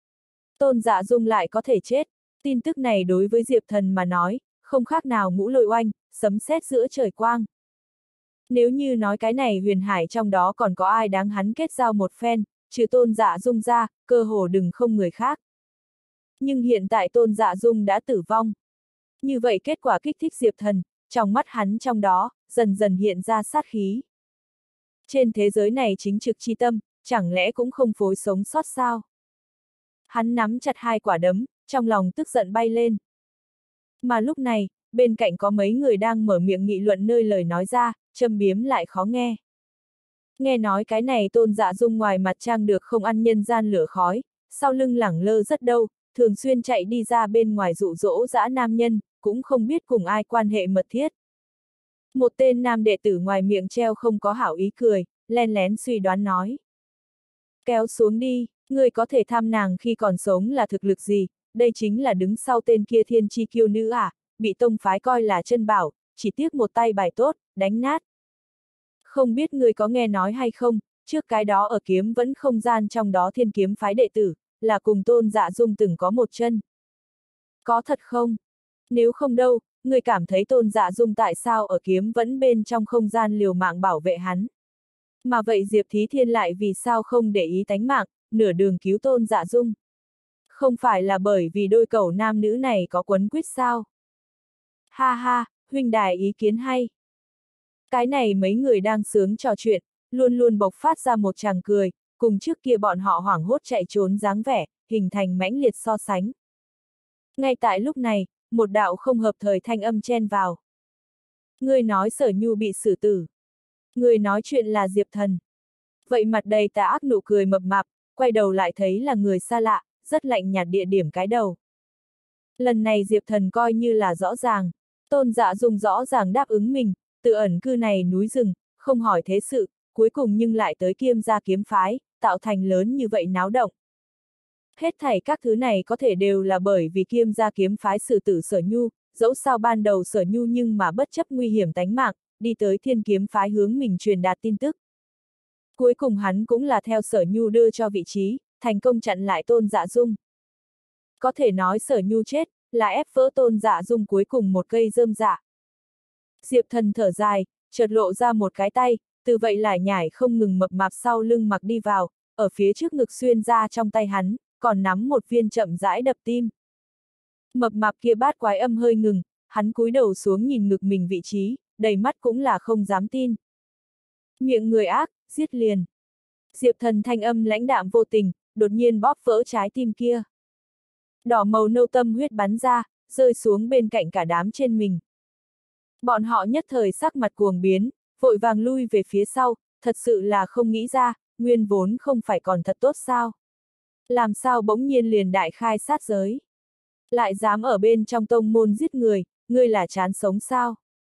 Tôn Dạ Dung lại có thể chết, tin tức này đối với Diệp Thần mà nói, không khác nào ngũ lôi oanh, sấm sét giữa trời quang. Nếu như nói cái này huyền hải trong đó còn có ai đáng hắn kết giao một phen, trừ Tôn Dạ Dung ra, cơ hồ đừng không người khác. Nhưng hiện tại Tôn Dạ Dung đã tử vong. Như vậy kết quả kích thích Diệp Thần, trong mắt hắn trong đó, dần dần hiện ra sát khí. Trên thế giới này chính trực chi tâm, chẳng lẽ cũng không phối sống sót sao? Hắn nắm chặt hai quả đấm, trong lòng tức giận bay lên. Mà lúc này, bên cạnh có mấy người đang mở miệng nghị luận nơi lời nói ra, châm biếm lại khó nghe. Nghe nói cái này Tôn Dạ Dung ngoài mặt trang được không ăn nhân gian lửa khói, sau lưng lẳng lơ rất đâu, thường xuyên chạy đi ra bên ngoài dụ dỗ dã nam nhân, cũng không biết cùng ai quan hệ mật thiết. Một tên nam đệ tử ngoài miệng treo không có hảo ý cười, len lén suy đoán nói. Kéo xuống đi, người có thể tham nàng khi còn sống là thực lực gì, đây chính là đứng sau tên kia thiên chi kiêu nữ à, bị tông phái coi là chân bảo, chỉ tiếc một tay bài tốt, đánh nát. Không biết người có nghe nói hay không, trước cái đó ở kiếm vẫn không gian trong đó thiên kiếm phái đệ tử, là cùng Tôn Dạ Dung từng có một chân. Có thật không? Nếu không đâu, người cảm thấy Tôn Dạ Dung tại sao ở kiếm vẫn bên trong không gian liều mạng bảo vệ hắn. Mà vậy Diệp Thí Thiên lại vì sao không để ý tánh mạng, nửa đường cứu Tôn Dạ Dung? Không phải là bởi vì đôi cẩu nam nữ này có quấn quýt sao? Ha ha, huynh đài ý kiến hay. Cái này mấy người đang sướng trò chuyện, luôn luôn bộc phát ra một tràng cười, cùng trước kia bọn họ hoảng hốt chạy trốn dáng vẻ, hình thành mãnh liệt so sánh. Ngay tại lúc này, một đạo không hợp thời thanh âm chen vào. Người nói Sở Nhu bị xử tử. Người nói chuyện là Diệp Thần. Vậy mặt đầy tà ác nụ cười mập mạp, quay đầu lại thấy là người xa lạ, rất lạnh nhạt địa điểm cái đầu. Lần này Diệp Thần coi như là rõ ràng, Tôn Dạ Dung rõ ràng đáp ứng mình, tự ẩn cư này núi rừng, không hỏi thế sự, cuối cùng nhưng lại tới Kiêm gia kiếm phái, tạo thành lớn như vậy náo động. Hết thảy các thứ này có thể đều là bởi vì Kiêm gia kiếm phái xử tử Sở Nhu, dẫu sao ban đầu Sở Nhu nhưng mà bất chấp nguy hiểm tánh mạng, đi tới thiên kiếm phái hướng mình truyền đạt tin tức. Cuối cùng hắn cũng là theo Sở Nhu đưa cho vị trí, thành công chặn lại Tôn Dạ Dung. Có thể nói Sở Nhu chết, là ép vỡ Tôn Dạ Dung cuối cùng một cây rơm dạ. Diệp Thần thở dài, chợt lộ ra một cái tay, từ vậy lại nhảy không ngừng mập mạp sau lưng mặc đi vào, ở phía trước ngực xuyên ra trong tay hắn, còn nắm một viên chậm rãi đập tim. Mập mạp kia bát quái âm hơi ngừng, hắn cúi đầu xuống nhìn ngực mình vị trí, đầy mắt cũng là không dám tin. Miệng người ác, giết liền. Diệp Thần thanh âm lãnh đạm vô tình, đột nhiên bóp vỡ trái tim kia. Đỏ màu nâu tâm huyết bắn ra, rơi xuống bên cạnh cả đám trên mình. Bọn họ nhất thời sắc mặt cuồng biến, vội vàng lui về phía sau, thật sự là không nghĩ ra, nguyên vốn không phải còn thật tốt sao? Làm sao bỗng nhiên liền đại khai sát giới? Lại dám ở bên trong tông môn giết người, ngươi là chán sống sao?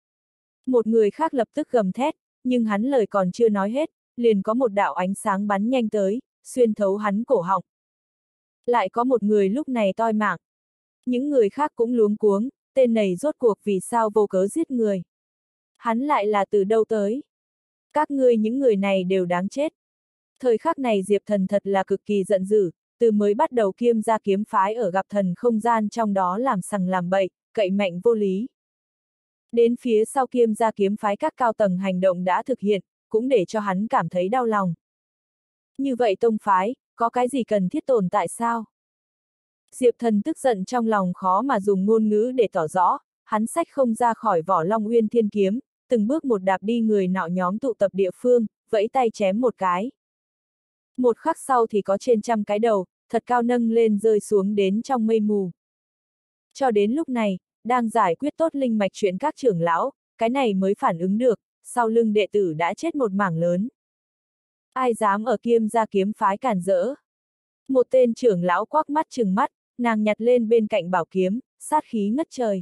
Một người khác lập tức gầm thét, nhưng hắn lời còn chưa nói hết, liền có một đạo ánh sáng bắn nhanh tới, xuyên thấu hắn cổ họng. Lại có một người lúc này toi mạng. Những người khác cũng luống cuống, tên này rốt cuộc vì sao vô cớ giết người. Hắn lại là từ đâu tới? Các ngươi những người này đều đáng chết. Thời khắc này Diệp Thần thật là cực kỳ giận dữ, từ mới bắt đầu Kiêm gia kiếm phái ở gặp thần không gian trong đó làm sằng làm bậy, cậy mạnh vô lý. Đến phía sau Kiêm gia kiếm phái các cao tầng hành động đã thực hiện, cũng để cho hắn cảm thấy đau lòng. Như vậy tông phái, có cái gì cần thiết tồn tại sao? Diệp Thần tức giận trong lòng khó mà dùng ngôn ngữ để tỏ rõ, hắn xách không ra khỏi vỏ Long Uyên Thiên Kiếm, từng bước một đạp đi người nọ nhóm tụ tập địa phương, vẫy tay chém một cái. Một khắc sau thì có trên trăm cái đầu, thật cao nâng lên rơi xuống đến trong mây mù. Cho đến lúc này, đang giải quyết tốt linh mạch chuyện các trưởng lão, cái này mới phản ứng được, sau lưng đệ tử đã chết một mảng lớn. Ai dám ở Kiêm gia kiếm phái cản rỡ? Một tên trưởng lão quắc mắt trừng mắt, nàng nhặt lên bên cạnh bảo kiếm, sát khí ngất trời.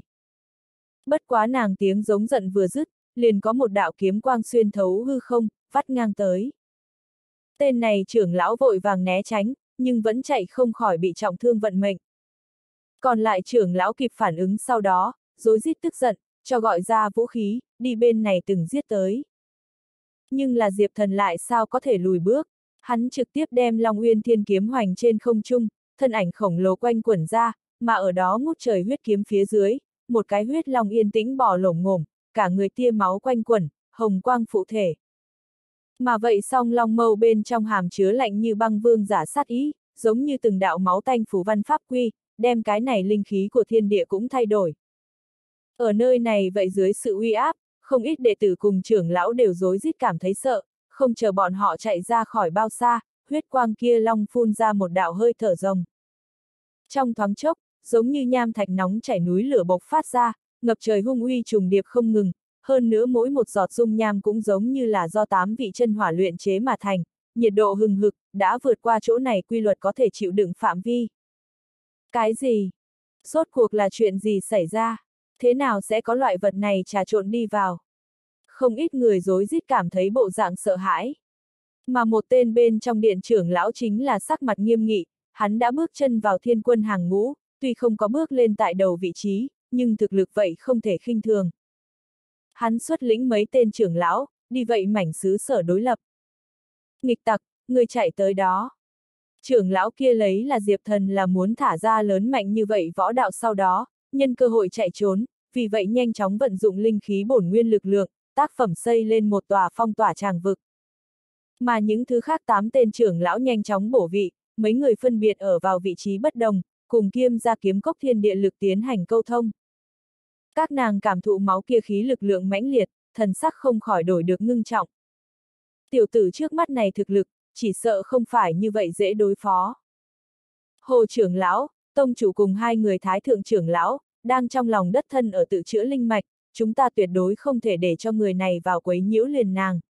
Bất quá nàng tiếng giống giận vừa dứt, liền có một đạo kiếm quang xuyên thấu hư không, vắt ngang tới. Tên này trưởng lão vội vàng né tránh, nhưng vẫn chạy không khỏi bị trọng thương vận mệnh. Còn lại trưởng lão kịp phản ứng sau đó, rối rít tức giận, cho gọi ra vũ khí, đi bên này từng giết tới. Nhưng là Diệp Thần lại sao có thể lùi bước, hắn trực tiếp đem Long Uyên Thiên Kiếm hoành trên không trung, thân ảnh khổng lồ quanh quẩn ra, mà ở đó ngút trời huyết kiếm phía dưới, một cái huyết long yên tĩnh bò lổm ngổm, cả người tia máu quanh quẩn, hồng quang phụ thể. Mà vậy song long mâu bên trong hàm chứa lạnh như băng vương giả sát ý, giống như từng đạo máu tanh phù văn pháp quy, đem cái này linh khí của thiên địa cũng thay đổi. Ở nơi này vậy dưới sự uy áp, không ít đệ tử cùng trưởng lão đều rối rít cảm thấy sợ, không chờ bọn họ chạy ra khỏi bao xa, huyết quang kia long phun ra một đạo hơi thở rồng. Trong thoáng chốc, giống như nham thạch nóng chảy núi lửa bộc phát ra, ngập trời hung uy trùng điệp không ngừng, hơn nữa mỗi một giọt dung nham cũng giống như là do tám vị chân hỏa luyện chế mà thành, nhiệt độ hừng hực, đã vượt qua chỗ này quy luật có thể chịu đựng phạm vi. Cái gì? Rốt cuộc là chuyện gì xảy ra? Thế nào sẽ có loại vật này trà trộn đi vào? Không ít người rối rít cảm thấy bộ dạng sợ hãi. Mà một tên bên trong điện trưởng lão chính là sắc mặt nghiêm nghị, hắn đã bước chân vào thiên quân hàng ngũ, tuy không có bước lên tại đầu vị trí, nhưng thực lực vậy không thể khinh thường. Hắn xuất lĩnh mấy tên trưởng lão, đi vậy mảnh xứ sở đối lập. Nghịch tặc, người chạy tới đó. Trưởng lão kia lấy là Diệp Thần là muốn thả ra lớn mạnh như vậy võ đạo sau đó, nhân cơ hội chạy trốn, vì vậy nhanh chóng vận dụng linh khí bổn nguyên lực lượng, tác phẩm xây lên một tòa phong tỏa tràng vực. Mà những thứ khác tám tên trưởng lão nhanh chóng bổ vị, mấy người phân biệt ở vào vị trí bất đồng, cùng Kiêm gia kiếm cốc thiên địa lực tiến hành câu thông. Các nàng cảm thụ máu kia khí lực lượng mãnh liệt, thần sắc không khỏi đổi được ngưng trọng. Tiểu tử trước mắt này thực lực, chỉ sợ không phải như vậy dễ đối phó. Hồ trưởng lão, tông chủ cùng hai người thái thượng trưởng lão, đang trong lòng đất thân ở tự chữa linh mạch, chúng ta tuyệt đối không thể để cho người này vào quấy nhiễu liền nàng.